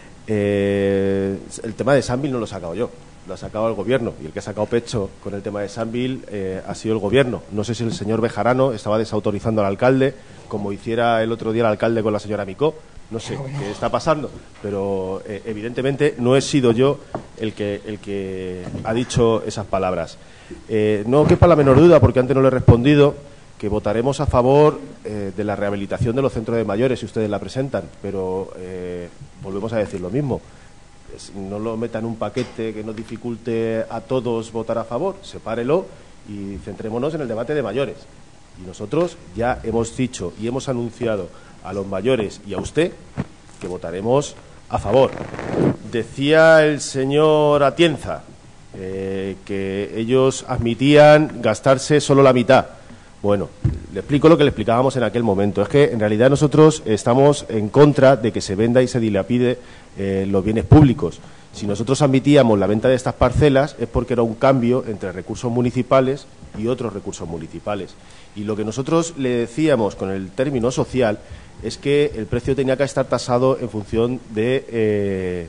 Eh, el tema de Sambil no lo he sacado yo, lo ha sacado el Gobierno, y el que ha sacado pecho con el tema de Sambil eh, ha sido el Gobierno. No sé si el señor Bejarano estaba desautorizando al alcalde, como hiciera el otro día el alcalde con la señora Micó. No sé qué está pasando, pero eh, evidentemente no he sido yo el que, el que ha dicho esas palabras. Eh, no quepa la menor duda, porque antes no le he respondido, que votaremos a favor eh, de la rehabilitación de los centros de mayores si ustedes la presentan, pero eh, volvemos a decir lo mismo. No lo metan en un paquete que nos dificulte a todos votar a favor, sepárelo y centrémonos en el debate de mayores. Y nosotros ya hemos dicho y hemos anunciado a los mayores y a usted que votaremos a favor. Decía el señor Atienza eh, que ellos admitían gastarse solo la mitad. Bueno, le explico lo que le explicábamos en aquel momento. Es que en realidad nosotros estamos en contra de que se venda y se dilapide eh, los bienes públicos. Si nosotros admitíamos la venta de estas parcelas es porque era un cambio entre recursos municipales y otros recursos municipales. Y lo que nosotros le decíamos con el término social es que el precio tenía que estar tasado en función de, eh,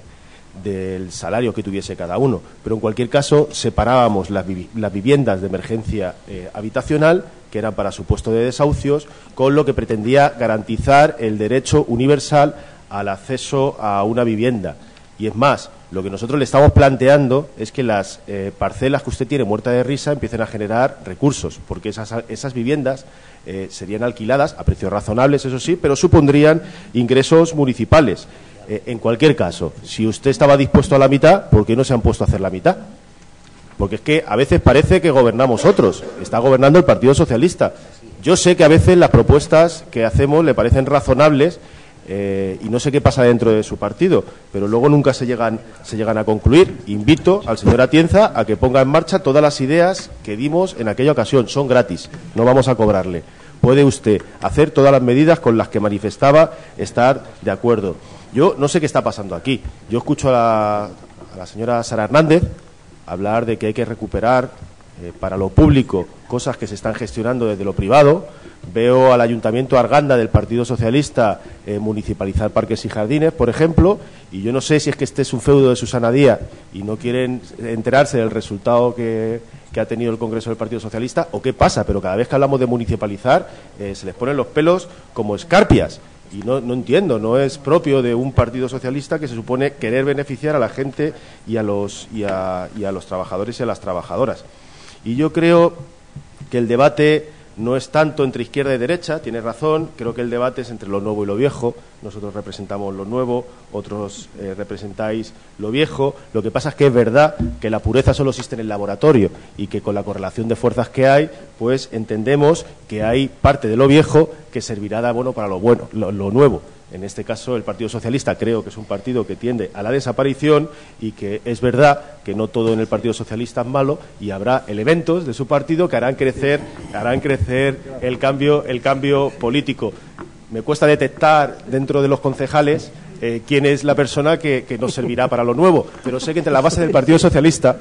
del salario que tuviese cada uno. Pero en cualquier caso separábamos las, vi las viviendas de emergencia eh, habitacional, que eran para supuesto de desahucios, con lo que pretendía garantizar el derecho universal al acceso a una vivienda. Y es más, lo que nosotros le estamos planteando es que las eh, parcelas que usted tiene muerta de risa empiecen a generar recursos, porque esas, esas viviendas eh, serían alquiladas a precios razonables, eso sí, pero supondrían ingresos municipales. Eh, en cualquier caso, si usted estaba dispuesto a la mitad, ¿por qué no se han puesto a hacer la mitad? Porque es que a veces parece que gobernamos otros, está gobernando el Partido Socialista. Yo sé que a veces las propuestas que hacemos le parecen razonables, Eh, y no sé qué pasa dentro de su partido, pero luego nunca se llegan, se llegan a concluir. Invito al señor Atienza a que ponga en marcha todas las ideas que dimos en aquella ocasión. Son gratis, no vamos a cobrarle. Puede usted hacer todas las medidas con las que manifestaba estar de acuerdo. Yo no sé qué está pasando aquí. Yo escucho a la, a la señora Sara Hernández hablar de que hay que recuperar eh, para lo público cosas que se están gestionando desde lo privado. Veo al Ayuntamiento Arganda del Partido Socialista eh, municipalizar parques y jardines, por ejemplo, y yo no sé si es que este es un feudo de Susana Díaz y no quieren enterarse del resultado que, que ha tenido el Congreso del Partido Socialista o qué pasa, pero cada vez que hablamos de municipalizar eh, se les ponen los pelos como escarpias. Y no, no entiendo, no es propio de un partido socialista que se supone querer beneficiar a la gente y a los, y a, y a los trabajadores y a las trabajadoras. Y yo creo que el debate no es tanto entre izquierda y derecha, tiene razón, creo que el debate es entre lo nuevo y lo viejo. Nosotros representamos lo nuevo, otros eh, representáis lo viejo. Lo que pasa es que es verdad que la pureza solo existe en el laboratorio y que con la correlación de fuerzas que hay, pues entendemos que hay parte de lo viejo que servirá de abono para lo bueno, lo, lo nuevo. En este caso, el Partido Socialista creo que es un partido que tiende a la desaparición y que es verdad que no todo en el Partido Socialista es malo y habrá elementos de su partido que harán crecer, harán crecer el cambio, el cambio político. Me cuesta detectar dentro de los concejales eh, quién es la persona que, que nos servirá para lo nuevo, pero sé que entre la base del Partido Socialista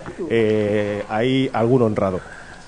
eh, hay algún honrado.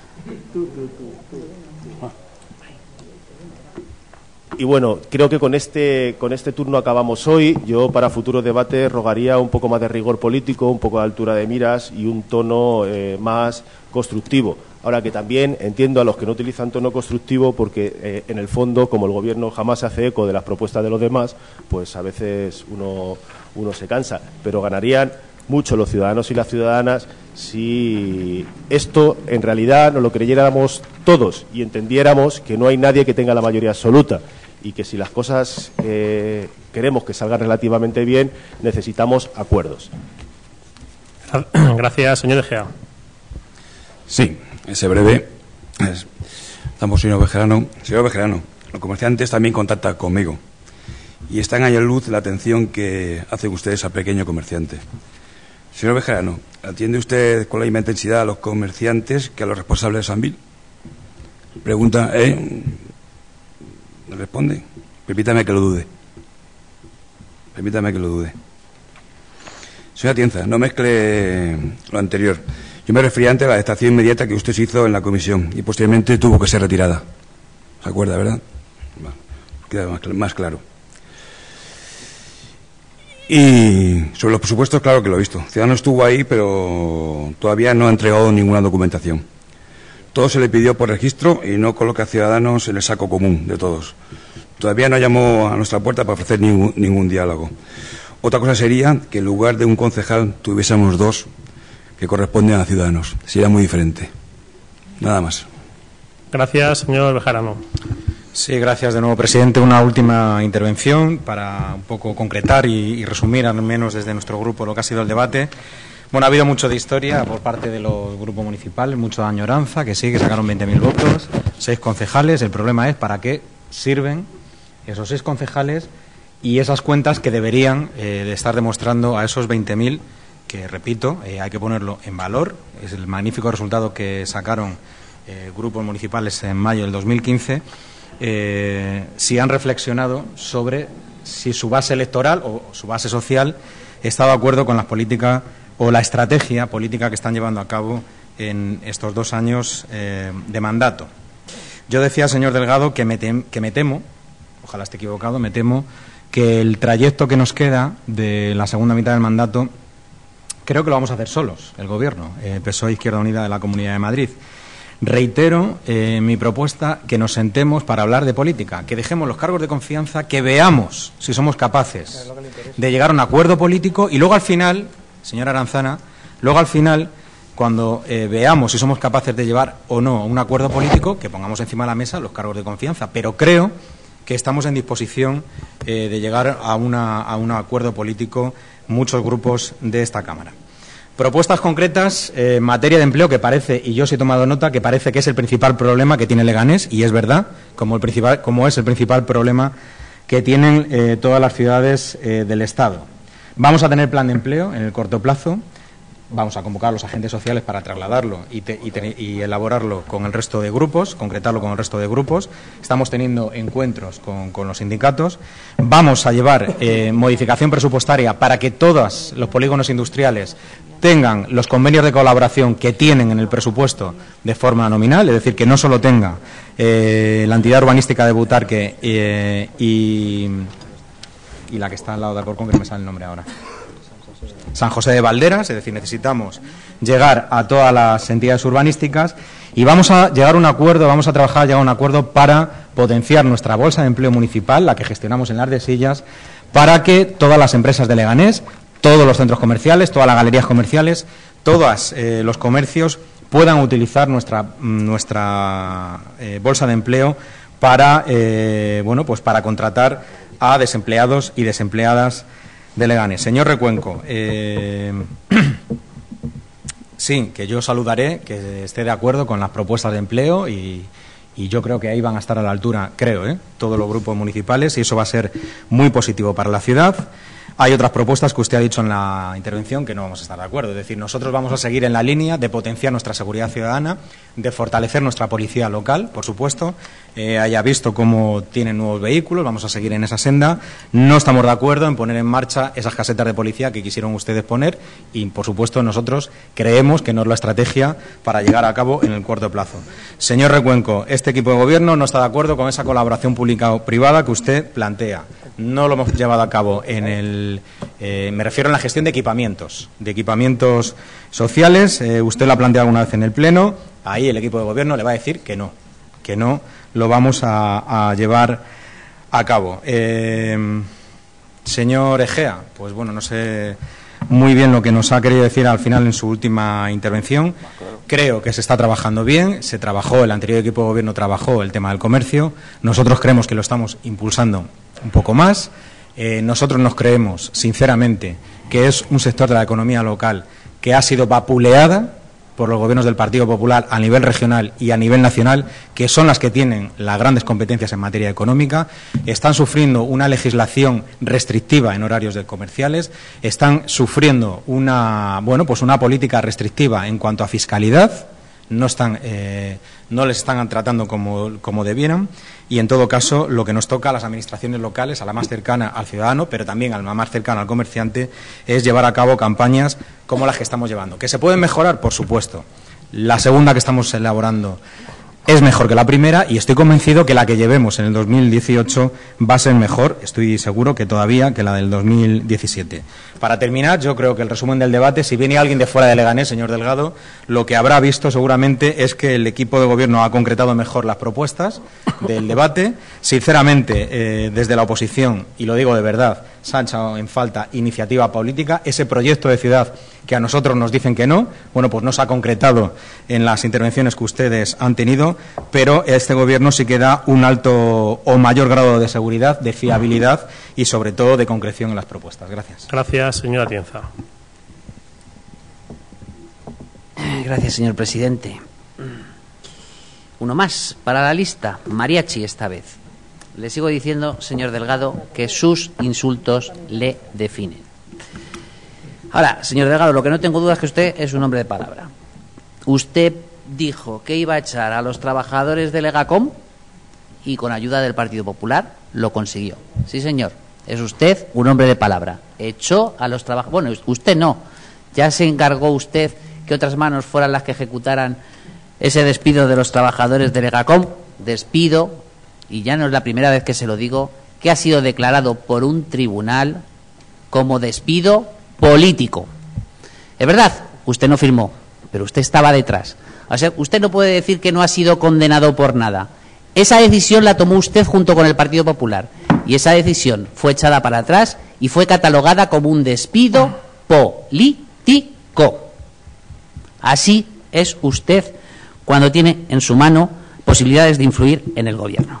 Y bueno, creo que con este, con este turno acabamos hoy. Yo para futuros debates rogaría un poco más de rigor político, un poco de altura de miras y un tono eh, más constructivo. Ahora que también entiendo a los que no utilizan tono constructivo porque eh, en el fondo, como el Gobierno jamás se hace eco de las propuestas de los demás, pues a veces uno, uno se cansa. Pero ganarían mucho los ciudadanos y las ciudadanas si esto en realidad nos lo creyéramos todos y entendiéramos que no hay nadie que tenga la mayoría absoluta y que si las cosas eh, queremos que salgan relativamente bien, necesitamos acuerdos. Gracias, señor Egea. Sí, ese breve. Es, estamos, señor Bejarano. Señor Bejarano, los comerciantes también contactan conmigo y están ahí en luz la atención que hacen ustedes al pequeño comerciante. Señor Bejarano, ¿atiende usted con la misma intensidad a los comerciantes que a los responsables de Sambil? Pregunta, ¿eh? ¿Me responde? Permítame que lo dude. Permítame que lo dude. Señora Tienza, no mezcle lo anterior. Yo me refería antes a la estación inmediata que usted se hizo en la comisión y posteriormente tuvo que ser retirada. ¿Se acuerda, verdad? Bueno, queda más, más claro. Y sobre los presupuestos, claro que lo he visto. Ciudadanos estuvo ahí, pero todavía no ha entregado ninguna documentación. Todo se le pidió por registro y no coloca a Ciudadanos en el saco común de todos. Todavía no llamó a nuestra puerta para ofrecer ningún, ningún diálogo. Otra cosa sería que en lugar de un concejal tuviésemos dos que corresponden a Ciudadanos. Sería muy diferente. Nada más. Gracias, señor Bejarano. Sí, gracias de nuevo, presidente. Una última intervención para un poco concretar y, y resumir, al menos desde nuestro grupo, lo que ha sido el debate. Bueno, ha habido mucho de historia por parte de los grupos municipales, mucho de añoranza, que sí, que sacaron veinte mil votos, seis concejales. El problema es para qué sirven esos seis concejales y esas cuentas que deberían eh, de estar demostrando a esos veinte mil, que, repito, eh, hay que ponerlo en valor. Es el magnífico resultado que sacaron eh, grupos municipales en mayo del dos mil quince. Eh, si han reflexionado sobre si su base electoral o su base social está de acuerdo con las políticas o la estrategia política que están llevando a cabo en estos dos años eh, de mandato. Yo decía, señor Delgado, que me, tem que me temo, ojalá esté equivocado, me temo que el trayecto que nos queda de la segunda mitad del mandato creo que lo vamos a hacer solos, el Gobierno, eh, P S O E Izquierda Unida de la Comunidad de Madrid. Reitero eh, mi propuesta que nos sentemos para hablar de política, que dejemos los cargos de confianza, que veamos si somos capaces de llegar a un acuerdo político y luego al final, señora Aranzana, luego al final, cuando eh, veamos si somos capaces de llevar o no un acuerdo político, que pongamos encima de la mesa los cargos de confianza. Pero creo que estamos en disposición eh, de llegar a, una, a un acuerdo político muchos grupos de esta Cámara. Propuestas concretas eh, en materia de empleo, que parece, y yo sí he tomado nota, que parece que es el principal problema que tiene Leganés, y es verdad, como, el principal, como es el principal problema que tienen eh, todas las ciudades eh, del Estado. Vamos a tener plan de empleo en el corto plazo, vamos a convocar a los agentes sociales para trasladarlo y, te, y, te, y elaborarlo con el resto de grupos, concretarlo con el resto de grupos. Estamos teniendo encuentros con, con los sindicatos. Vamos a llevar eh, modificación presupuestaria para que todos los polígonos industriales tengan los convenios de colaboración que tienen en el presupuesto de forma nominal, es decir, que no solo tenga eh, la entidad urbanística de Butarque eh, y, y la que está al lado de Alcorcón, que no me sale el nombre ahora, San José de Valderas, es decir, necesitamos llegar a todas las entidades urbanísticas y vamos a llegar a un acuerdo, vamos a trabajar, llegar a un acuerdo para potenciar nuestra bolsa de empleo municipal, la que gestionamos en Las de Sillas, para que todas las empresas de Leganés, todos los centros comerciales, todas las galerías comerciales, todos eh, los comercios puedan utilizar nuestra, nuestra eh, bolsa de empleo para, eh, bueno, pues para contratar a desempleados y desempleadas de Leganés. Señor Recuenco, eh, sí, que yo saludaré que esté de acuerdo con las propuestas de empleo y, y yo creo que ahí van a estar a la altura, creo, ¿eh? todos los grupos municipales, y eso va a ser muy positivo para la ciudad. Hay otras propuestas que usted ha dicho en la intervención que no vamos a estar de acuerdo. Es decir, nosotros vamos a seguir en la línea de potenciar nuestra seguridad ciudadana, de fortalecer nuestra policía local, por supuesto. Eh, haya visto cómo tienen nuevos vehículos, vamos a seguir en esa senda. No estamos de acuerdo en poner en marcha esas casetas de policía que quisieron ustedes poner y, por supuesto, nosotros creemos que no es la estrategia para llegar a cabo en el corto plazo. Señor Recuenco, este equipo de gobierno no está de acuerdo con esa colaboración pública o privada que usted plantea. No lo hemos llevado a cabo en el... Eh, me refiero a la gestión de equipamientos, de equipamientos sociales. Eh, usted lo ha planteado alguna vez en el Pleno. Ahí el equipo de gobierno le va a decir que no, que no lo vamos a, a llevar a cabo. Eh, señor Egea, pues bueno, no sé muy bien lo que nos ha querido decir al final en su última intervención. Creo que se está trabajando bien, se trabajó, el anterior equipo de gobierno trabajó el tema del comercio. Nosotros creemos que lo estamos impulsando un poco más. Eh, nosotros nos creemos, sinceramente, que es un sector de la economía local que ha sido vapuleada por los gobiernos del Partido Popular a nivel regional y a nivel nacional, que son las que tienen las grandes competencias en materia económica, están sufriendo una legislación restrictiva en horarios de comerciales, están sufriendo una, bueno, pues una política restrictiva en cuanto a fiscalidad, no están, eh, no les están tratando como, como debieran, y en todo caso lo que nos toca a las administraciones locales, a la más cercana al ciudadano, pero también a la más cercana al comerciante, es llevar a cabo campañas como las que estamos llevando. ¿Que se pueden mejorar? Por supuesto. La segunda que estamos elaborando es mejor que la primera y estoy convencido que la que llevemos en el dos mil dieciocho va a ser mejor, estoy seguro que todavía, que la del dos mil diecisiete. Para terminar, yo creo que el resumen del debate, si viene alguien de fuera de Leganés, señor Delgado, lo que habrá visto seguramente es que el equipo de gobierno ha concretado mejor las propuestas del debate. Sinceramente, eh, desde la oposición, y lo digo de verdad, se ha echado en falta iniciativa política. Ese proyecto de ciudad que a nosotros nos dicen que no, bueno, pues no se ha concretado en las intervenciones que ustedes han tenido, pero este gobierno sí que da un alto o mayor grado de seguridad, de fiabilidad y sobre todo de concreción en las propuestas. Gracias. Gracias, señora Atienza. Gracias, señor presidente. Uno más para la lista, mariachi esta vez. Le sigo diciendo, señor Delgado, que sus insultos le definen. Ahora, señor Delgado, lo que no tengo duda es que usted es un hombre de palabra. Usted dijo que iba a echar a los trabajadores de Legacom y con ayuda del Partido Popular lo consiguió. Sí, señor, es usted un hombre de palabra. Echó a los trabajadores... Bueno, usted no. Ya se encargó usted que otras manos fueran las que ejecutaran ese despido de los trabajadores de Legacom. Despido, y ya no es la primera vez que se lo digo, que ha sido declarado por un tribunal como despido político. Es verdad, usted no firmó, pero usted estaba detrás. O sea, usted no puede decir que no ha sido condenado por nada. Esa decisión la tomó usted junto con el Partido Popular y esa decisión fue echada para atrás y fue catalogada como un despido político. Así es usted cuando tiene en su mano posibilidades de influir en el gobierno.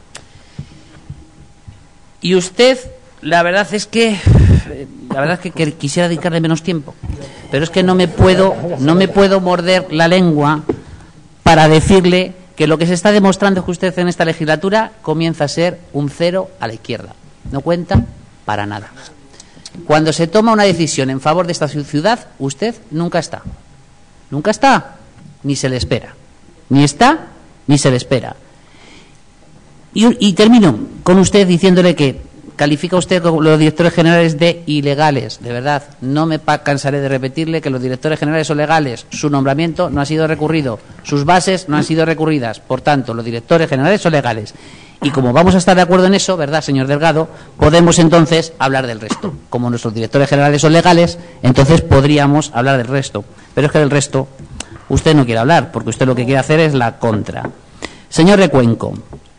Y usted, la verdad es que la verdad es que, que quisiera dedicarle menos tiempo, pero es que no me puedo no me puedo morder la lengua para decirle que lo que se está demostrando es que usted en esta legislatura comienza a ser un cero a la izquierda. No cuenta para nada. Cuando se toma una decisión en favor de esta ciudad, usted nunca está. Nunca está, ni se le espera. Ni está, ni se le espera. Y, y termino con usted diciéndole que califica usted a los directores generales de ilegales. De verdad, no me cansaré de repetirle que los directores generales son legales. Su nombramiento no ha sido recurrido. Sus bases no han sido recurridas. Por tanto, los directores generales son legales. Y como vamos a estar de acuerdo en eso, ¿verdad, señor Delgado? Podemos entonces hablar del resto. Como nuestros directores generales son legales, entonces podríamos hablar del resto. Pero es que del resto usted no quiere hablar, porque usted lo que quiere hacer es la contra. Señor Recuenco,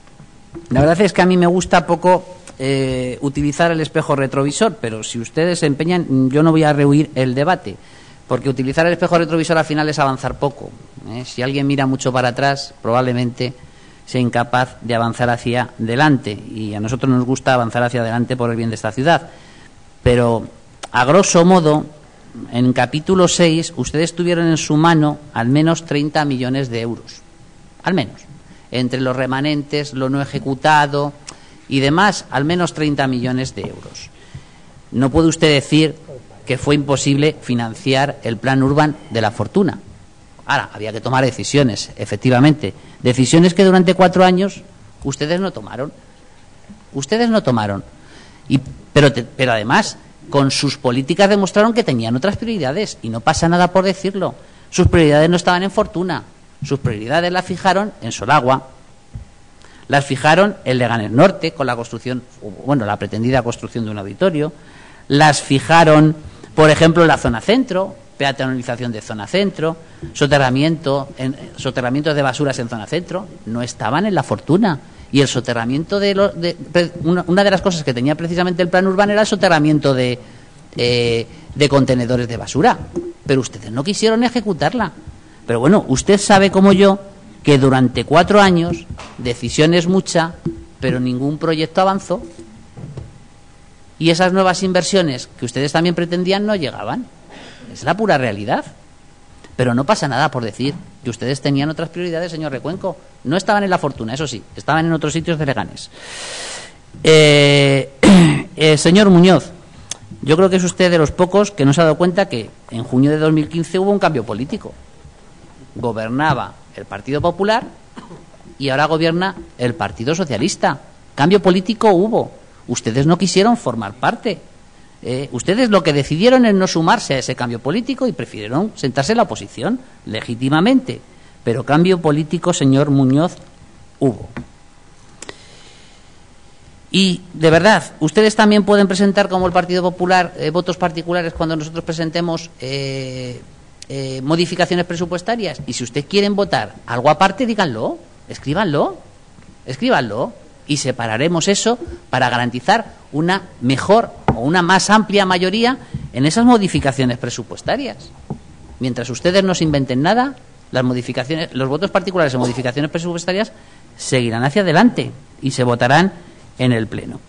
la verdad es que a mí me gusta poco eh, utilizar el espejo retrovisor, pero si ustedes se empeñan, yo no voy a rehuir el debate, porque utilizar el espejo retrovisor al final es avanzar poco, ¿eh? Si alguien mira mucho para atrás, probablemente sea incapaz de avanzar hacia adelante, y a nosotros nos gusta avanzar hacia adelante por el bien de esta ciudad. Pero, a grosso modo, en capítulo seis, ustedes tuvieron en su mano al menos treinta millones de euros. Al menos. Entre los remanentes, lo no ejecutado y demás, al menos treinta millones de euros. No puede usted decir que fue imposible financiar el plan Urban de la Fortuna. Ahora, había que tomar decisiones, efectivamente. Decisiones que durante cuatro años ustedes no tomaron. Ustedes no tomaron. Y, pero, te, pero además, con sus políticas demostraron que tenían otras prioridades. Y no pasa nada por decirlo. Sus prioridades no estaban en Fortuna. Sus prioridades las fijaron en Solagua. Las fijaron en Leganés Norte, con la construcción, bueno, la pretendida construcción de un auditorio. Las fijaron, por ejemplo, en la zona centro, peatonalización de zona centro, soterramiento, en, soterramientos de basuras en zona centro. No estaban en la Fortuna. Y el soterramiento de, lo, de, de una, una de las cosas que tenía precisamente el plan urbano era el soterramiento de, eh, de contenedores de basura. Pero ustedes no quisieron ejecutarla. Pero bueno, usted sabe como yo que durante cuatro años decisiones mucha, pero ningún proyecto avanzó. Y esas nuevas inversiones que ustedes también pretendían no llegaban. Es la pura realidad. pero no pasa nada por decir que ustedes tenían otras prioridades, señor Recuenco. No estaban en La Fortuna, eso sí, estaban en otros sitios de Leganés. Eh, eh, señor Muñoz, yo creo que es usted de los pocos que no se ha dado cuenta que en junio de dos mil quince hubo un cambio político. Gobernaba el Partido Popular y ahora gobierna el Partido Socialista. Cambio político hubo. Ustedes no quisieron formar parte. Eh, ustedes lo que decidieron es no sumarse a ese cambio político y prefirieron sentarse en la oposición, legítimamente. Pero cambio político, señor Muñoz, hubo. Y, de verdad, ustedes también pueden presentar, como el Partido Popular, eh, votos particulares cuando nosotros presentemos eh, eh, modificaciones presupuestarias. Y si ustedes quieren votar algo aparte, díganlo, escríbanlo, escríbanlo. Y separaremos eso para garantizar una mejor o una más amplia mayoría en esas modificaciones presupuestarias. Mientras ustedes no se inventen nada, las modificaciones, los votos particulares en modificaciones presupuestarias seguirán hacia adelante y se votarán en el Pleno.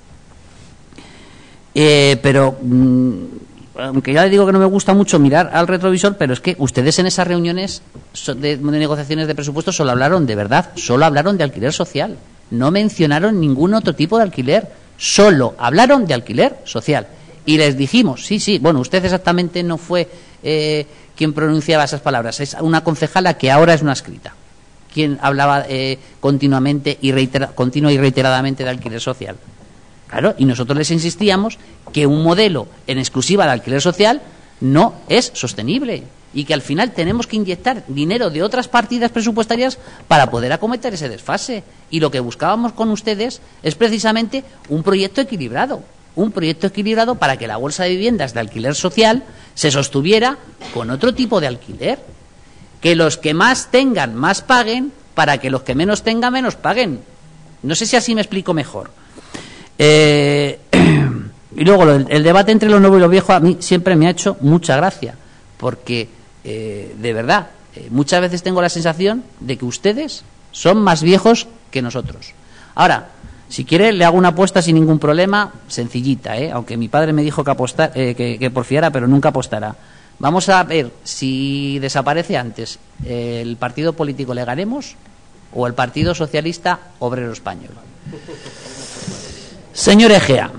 Eh, pero, mmm, aunque ya le digo que no me gusta mucho mirar al retrovisor, pero es que ustedes en esas reuniones de, de negociaciones de presupuestos solo hablaron, de verdad, solo hablaron de alquiler social. No mencionaron ningún otro tipo de alquiler, solo hablaron de alquiler social. Y les dijimos, sí, sí, bueno, usted exactamente no fue eh, quien pronunciaba esas palabras, es una concejala que ahora es una adscrita, quien hablaba eh, continuamente y reitera, continua y reiteradamente de alquiler social. Claro, y nosotros les insistíamos que un modelo en exclusiva de alquiler social no es sostenible y que al final tenemos que inyectar dinero de otras partidas presupuestarias para poder acometer ese desfase. Y lo que buscábamos con ustedes es precisamente un proyecto equilibrado, un proyecto equilibrado para que la bolsa de viviendas de alquiler social se sostuviera con otro tipo de alquiler. Que los que más tengan, más paguen, para que los que menos tengan, menos paguen. No sé si así me explico mejor. Eh, y luego el, el debate entre lo nuevo y lo viejo a mí siempre me ha hecho mucha gracia, porque eh, de verdad, eh, muchas veces tengo la sensación de que ustedes son más viejos que nosotros. Ahora, si quiere le hago una apuesta sin ningún problema, sencillita, ¿eh? Aunque mi padre me dijo que, apostar, eh, que, que porfiara, pero nunca apostará. Vamos a ver si desaparece antes el partido político Leganés o el Partido Socialista Obrero Español. Señor Egea,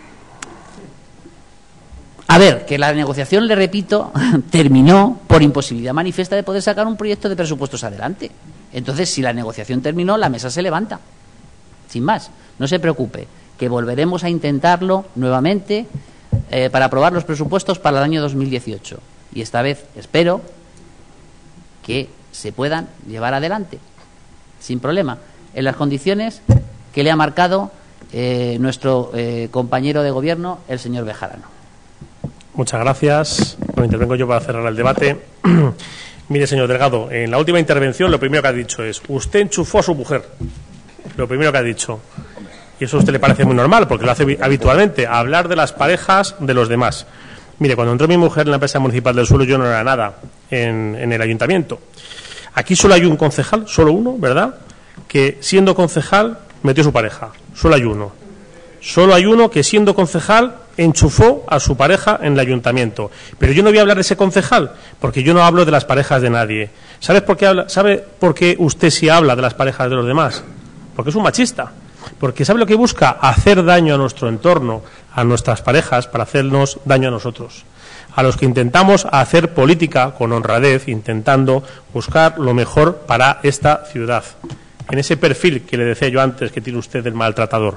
a ver, que la negociación, le repito, terminó por imposibilidad manifiesta de poder sacar un proyecto de presupuestos adelante. Entonces, si la negociación terminó, la mesa se levanta. Sin más, no se preocupe, que volveremos a intentarlo nuevamente eh, para aprobar los presupuestos para el año dos mil dieciocho. Y esta vez espero que se puedan llevar adelante, sin problema, en las condiciones que le ha marcado eh, nuestro eh, compañero de gobierno, el señor Bejarano. Muchas gracias. Bueno, intervengo yo para cerrar el debate. Mire, señor Delgado, en la última intervención lo primero que ha dicho es: usted enchufó a su mujer. Lo primero que ha dicho. Y eso a usted le parece muy normal, porque lo hace habitualmente, hablar de las parejas de los demás. Mire, cuando entró mi mujer en la empresa municipal del suelo, yo no era nada en, en el ayuntamiento. Aquí solo hay un concejal, solo uno, ¿verdad?, que siendo concejal metió su pareja. Solo hay uno. Solo hay uno que siendo concejal enchufó a su pareja en el ayuntamiento. Pero yo no voy a hablar de ese concejal, porque yo no hablo de las parejas de nadie. ¿Sabes por qué habla? ¿Sabe por qué usted sí habla de las parejas de los demás? Porque es un machista. Porque ¿sabe lo que busca? Hacer daño a nuestro entorno, a nuestras parejas, para hacernos daño a nosotros. A los que intentamos hacer política con honradez, intentando buscar lo mejor para esta ciudad. En ese perfil que le decía yo antes que tiene usted del maltratador.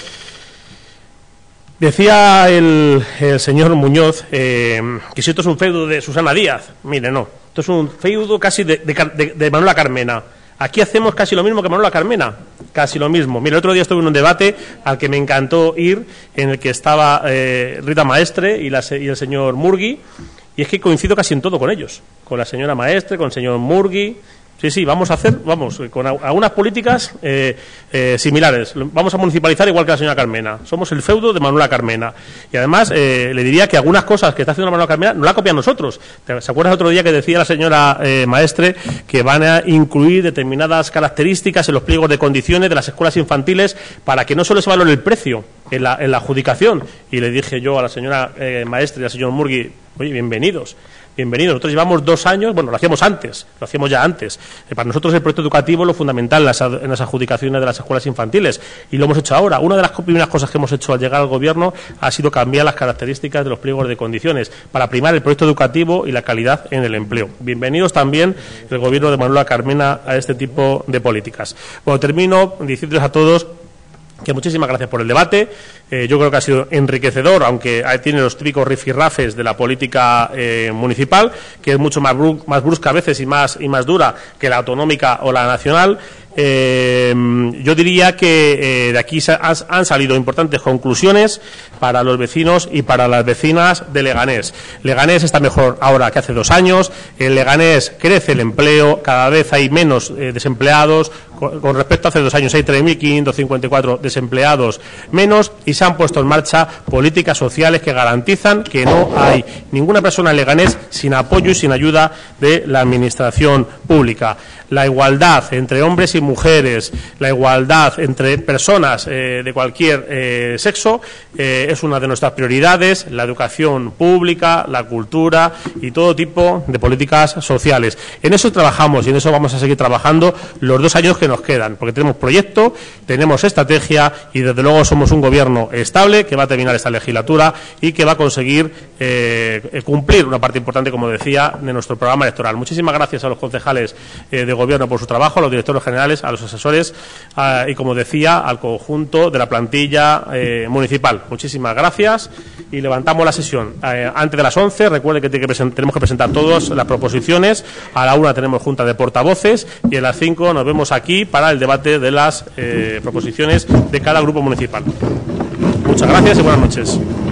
Decía el, el señor Muñoz eh, que si esto es un feudo de Susana Díaz. Mire, no. Esto es un feudo casi de, de, de, de Manuela Carmena. Aquí hacemos casi lo mismo que Manuela Carmena, casi lo mismo. Mira, el otro día estuve en un debate al que me encantó ir, en el que estaba eh, Rita Maestre y, la, y el señor Murgui, y es que coincido casi en todo con ellos, con la señora Maestre, con el señor Murgui. Sí, sí, vamos a hacer, vamos, con algunas políticas eh, eh, similares. Vamos a municipalizar igual que la señora Carmena. Somos el feudo de Manuela Carmena. Y además, eh, le diría que algunas cosas que está haciendo Manuela Carmena no la copian nosotros. ¿Se acuerdan el otro día que decía la señora eh, Maestre que van a incluir determinadas características en los pliegos de condiciones de las escuelas infantiles para que no solo se valore el precio en la, en la adjudicación? Y le dije yo a la señora eh, Maestre y al señor Murgui, oye, bienvenidos. bienvenido. Nosotros llevamos dos años, bueno, lo hacíamos antes, lo hacíamos ya antes. Eh, para nosotros el proyecto educativo es lo fundamental en las, en las adjudicaciones de las escuelas infantiles y lo hemos hecho ahora. Una de las primeras cosas que hemos hecho al llegar al Gobierno ha sido cambiar las características de los pliegos de condiciones para primar el proyecto educativo y la calidad en el empleo. Bienvenidos también el Gobierno de Manuela Carmena a este tipo de políticas. Bueno, termino diciéndoles a todos que muchísimas gracias por el debate. Eh, yo creo que ha sido enriquecedor, aunque tiene los típicos rifirrafes de la política eh, municipal, que es mucho más, bru más brusca a veces y más, y más dura que la autonómica o la nacional. Eh, yo diría que eh, de aquí han, han salido importantes conclusiones para los vecinos y para las vecinas de Leganés. Leganés está mejor ahora que hace dos años. En Leganés crece el empleo, cada vez hay menos eh, desempleados. Con, con respecto a hace dos años hay tres mil quinientos cincuenta y cuatro desempleados menos y se han puesto en marcha políticas sociales que garantizan que no hay ninguna persona en Leganés sin apoyo y sin ayuda de la Administración pública. La igualdad entre hombres y mujeres, la igualdad entre personas eh, de cualquier eh, sexo eh, es una de nuestras prioridades, la educación pública, la cultura y todo tipo de políticas sociales. En eso trabajamos y en eso vamos a seguir trabajando los dos años que nos quedan, porque tenemos proyecto, tenemos estrategia y desde luego somos un Gobierno estable que va a terminar esta legislatura y que va a conseguir eh, cumplir una parte importante, como decía, de nuestro programa electoral. Muchísimas gracias a los concejales eh, de Gobierno por su trabajo, a los directores generales, a los asesores a, y, como decía, al conjunto de la plantilla eh, municipal. Muchísimas gracias y levantamos la sesión. Eh, antes de las once, recuerde que, tiene que tenemos que presentar todas las proposiciones. A la una tenemos junta de portavoces y a las cinco nos vemos aquí para el debate de las eh, proposiciones de cada grupo municipal. Muchas gracias y buenas noches.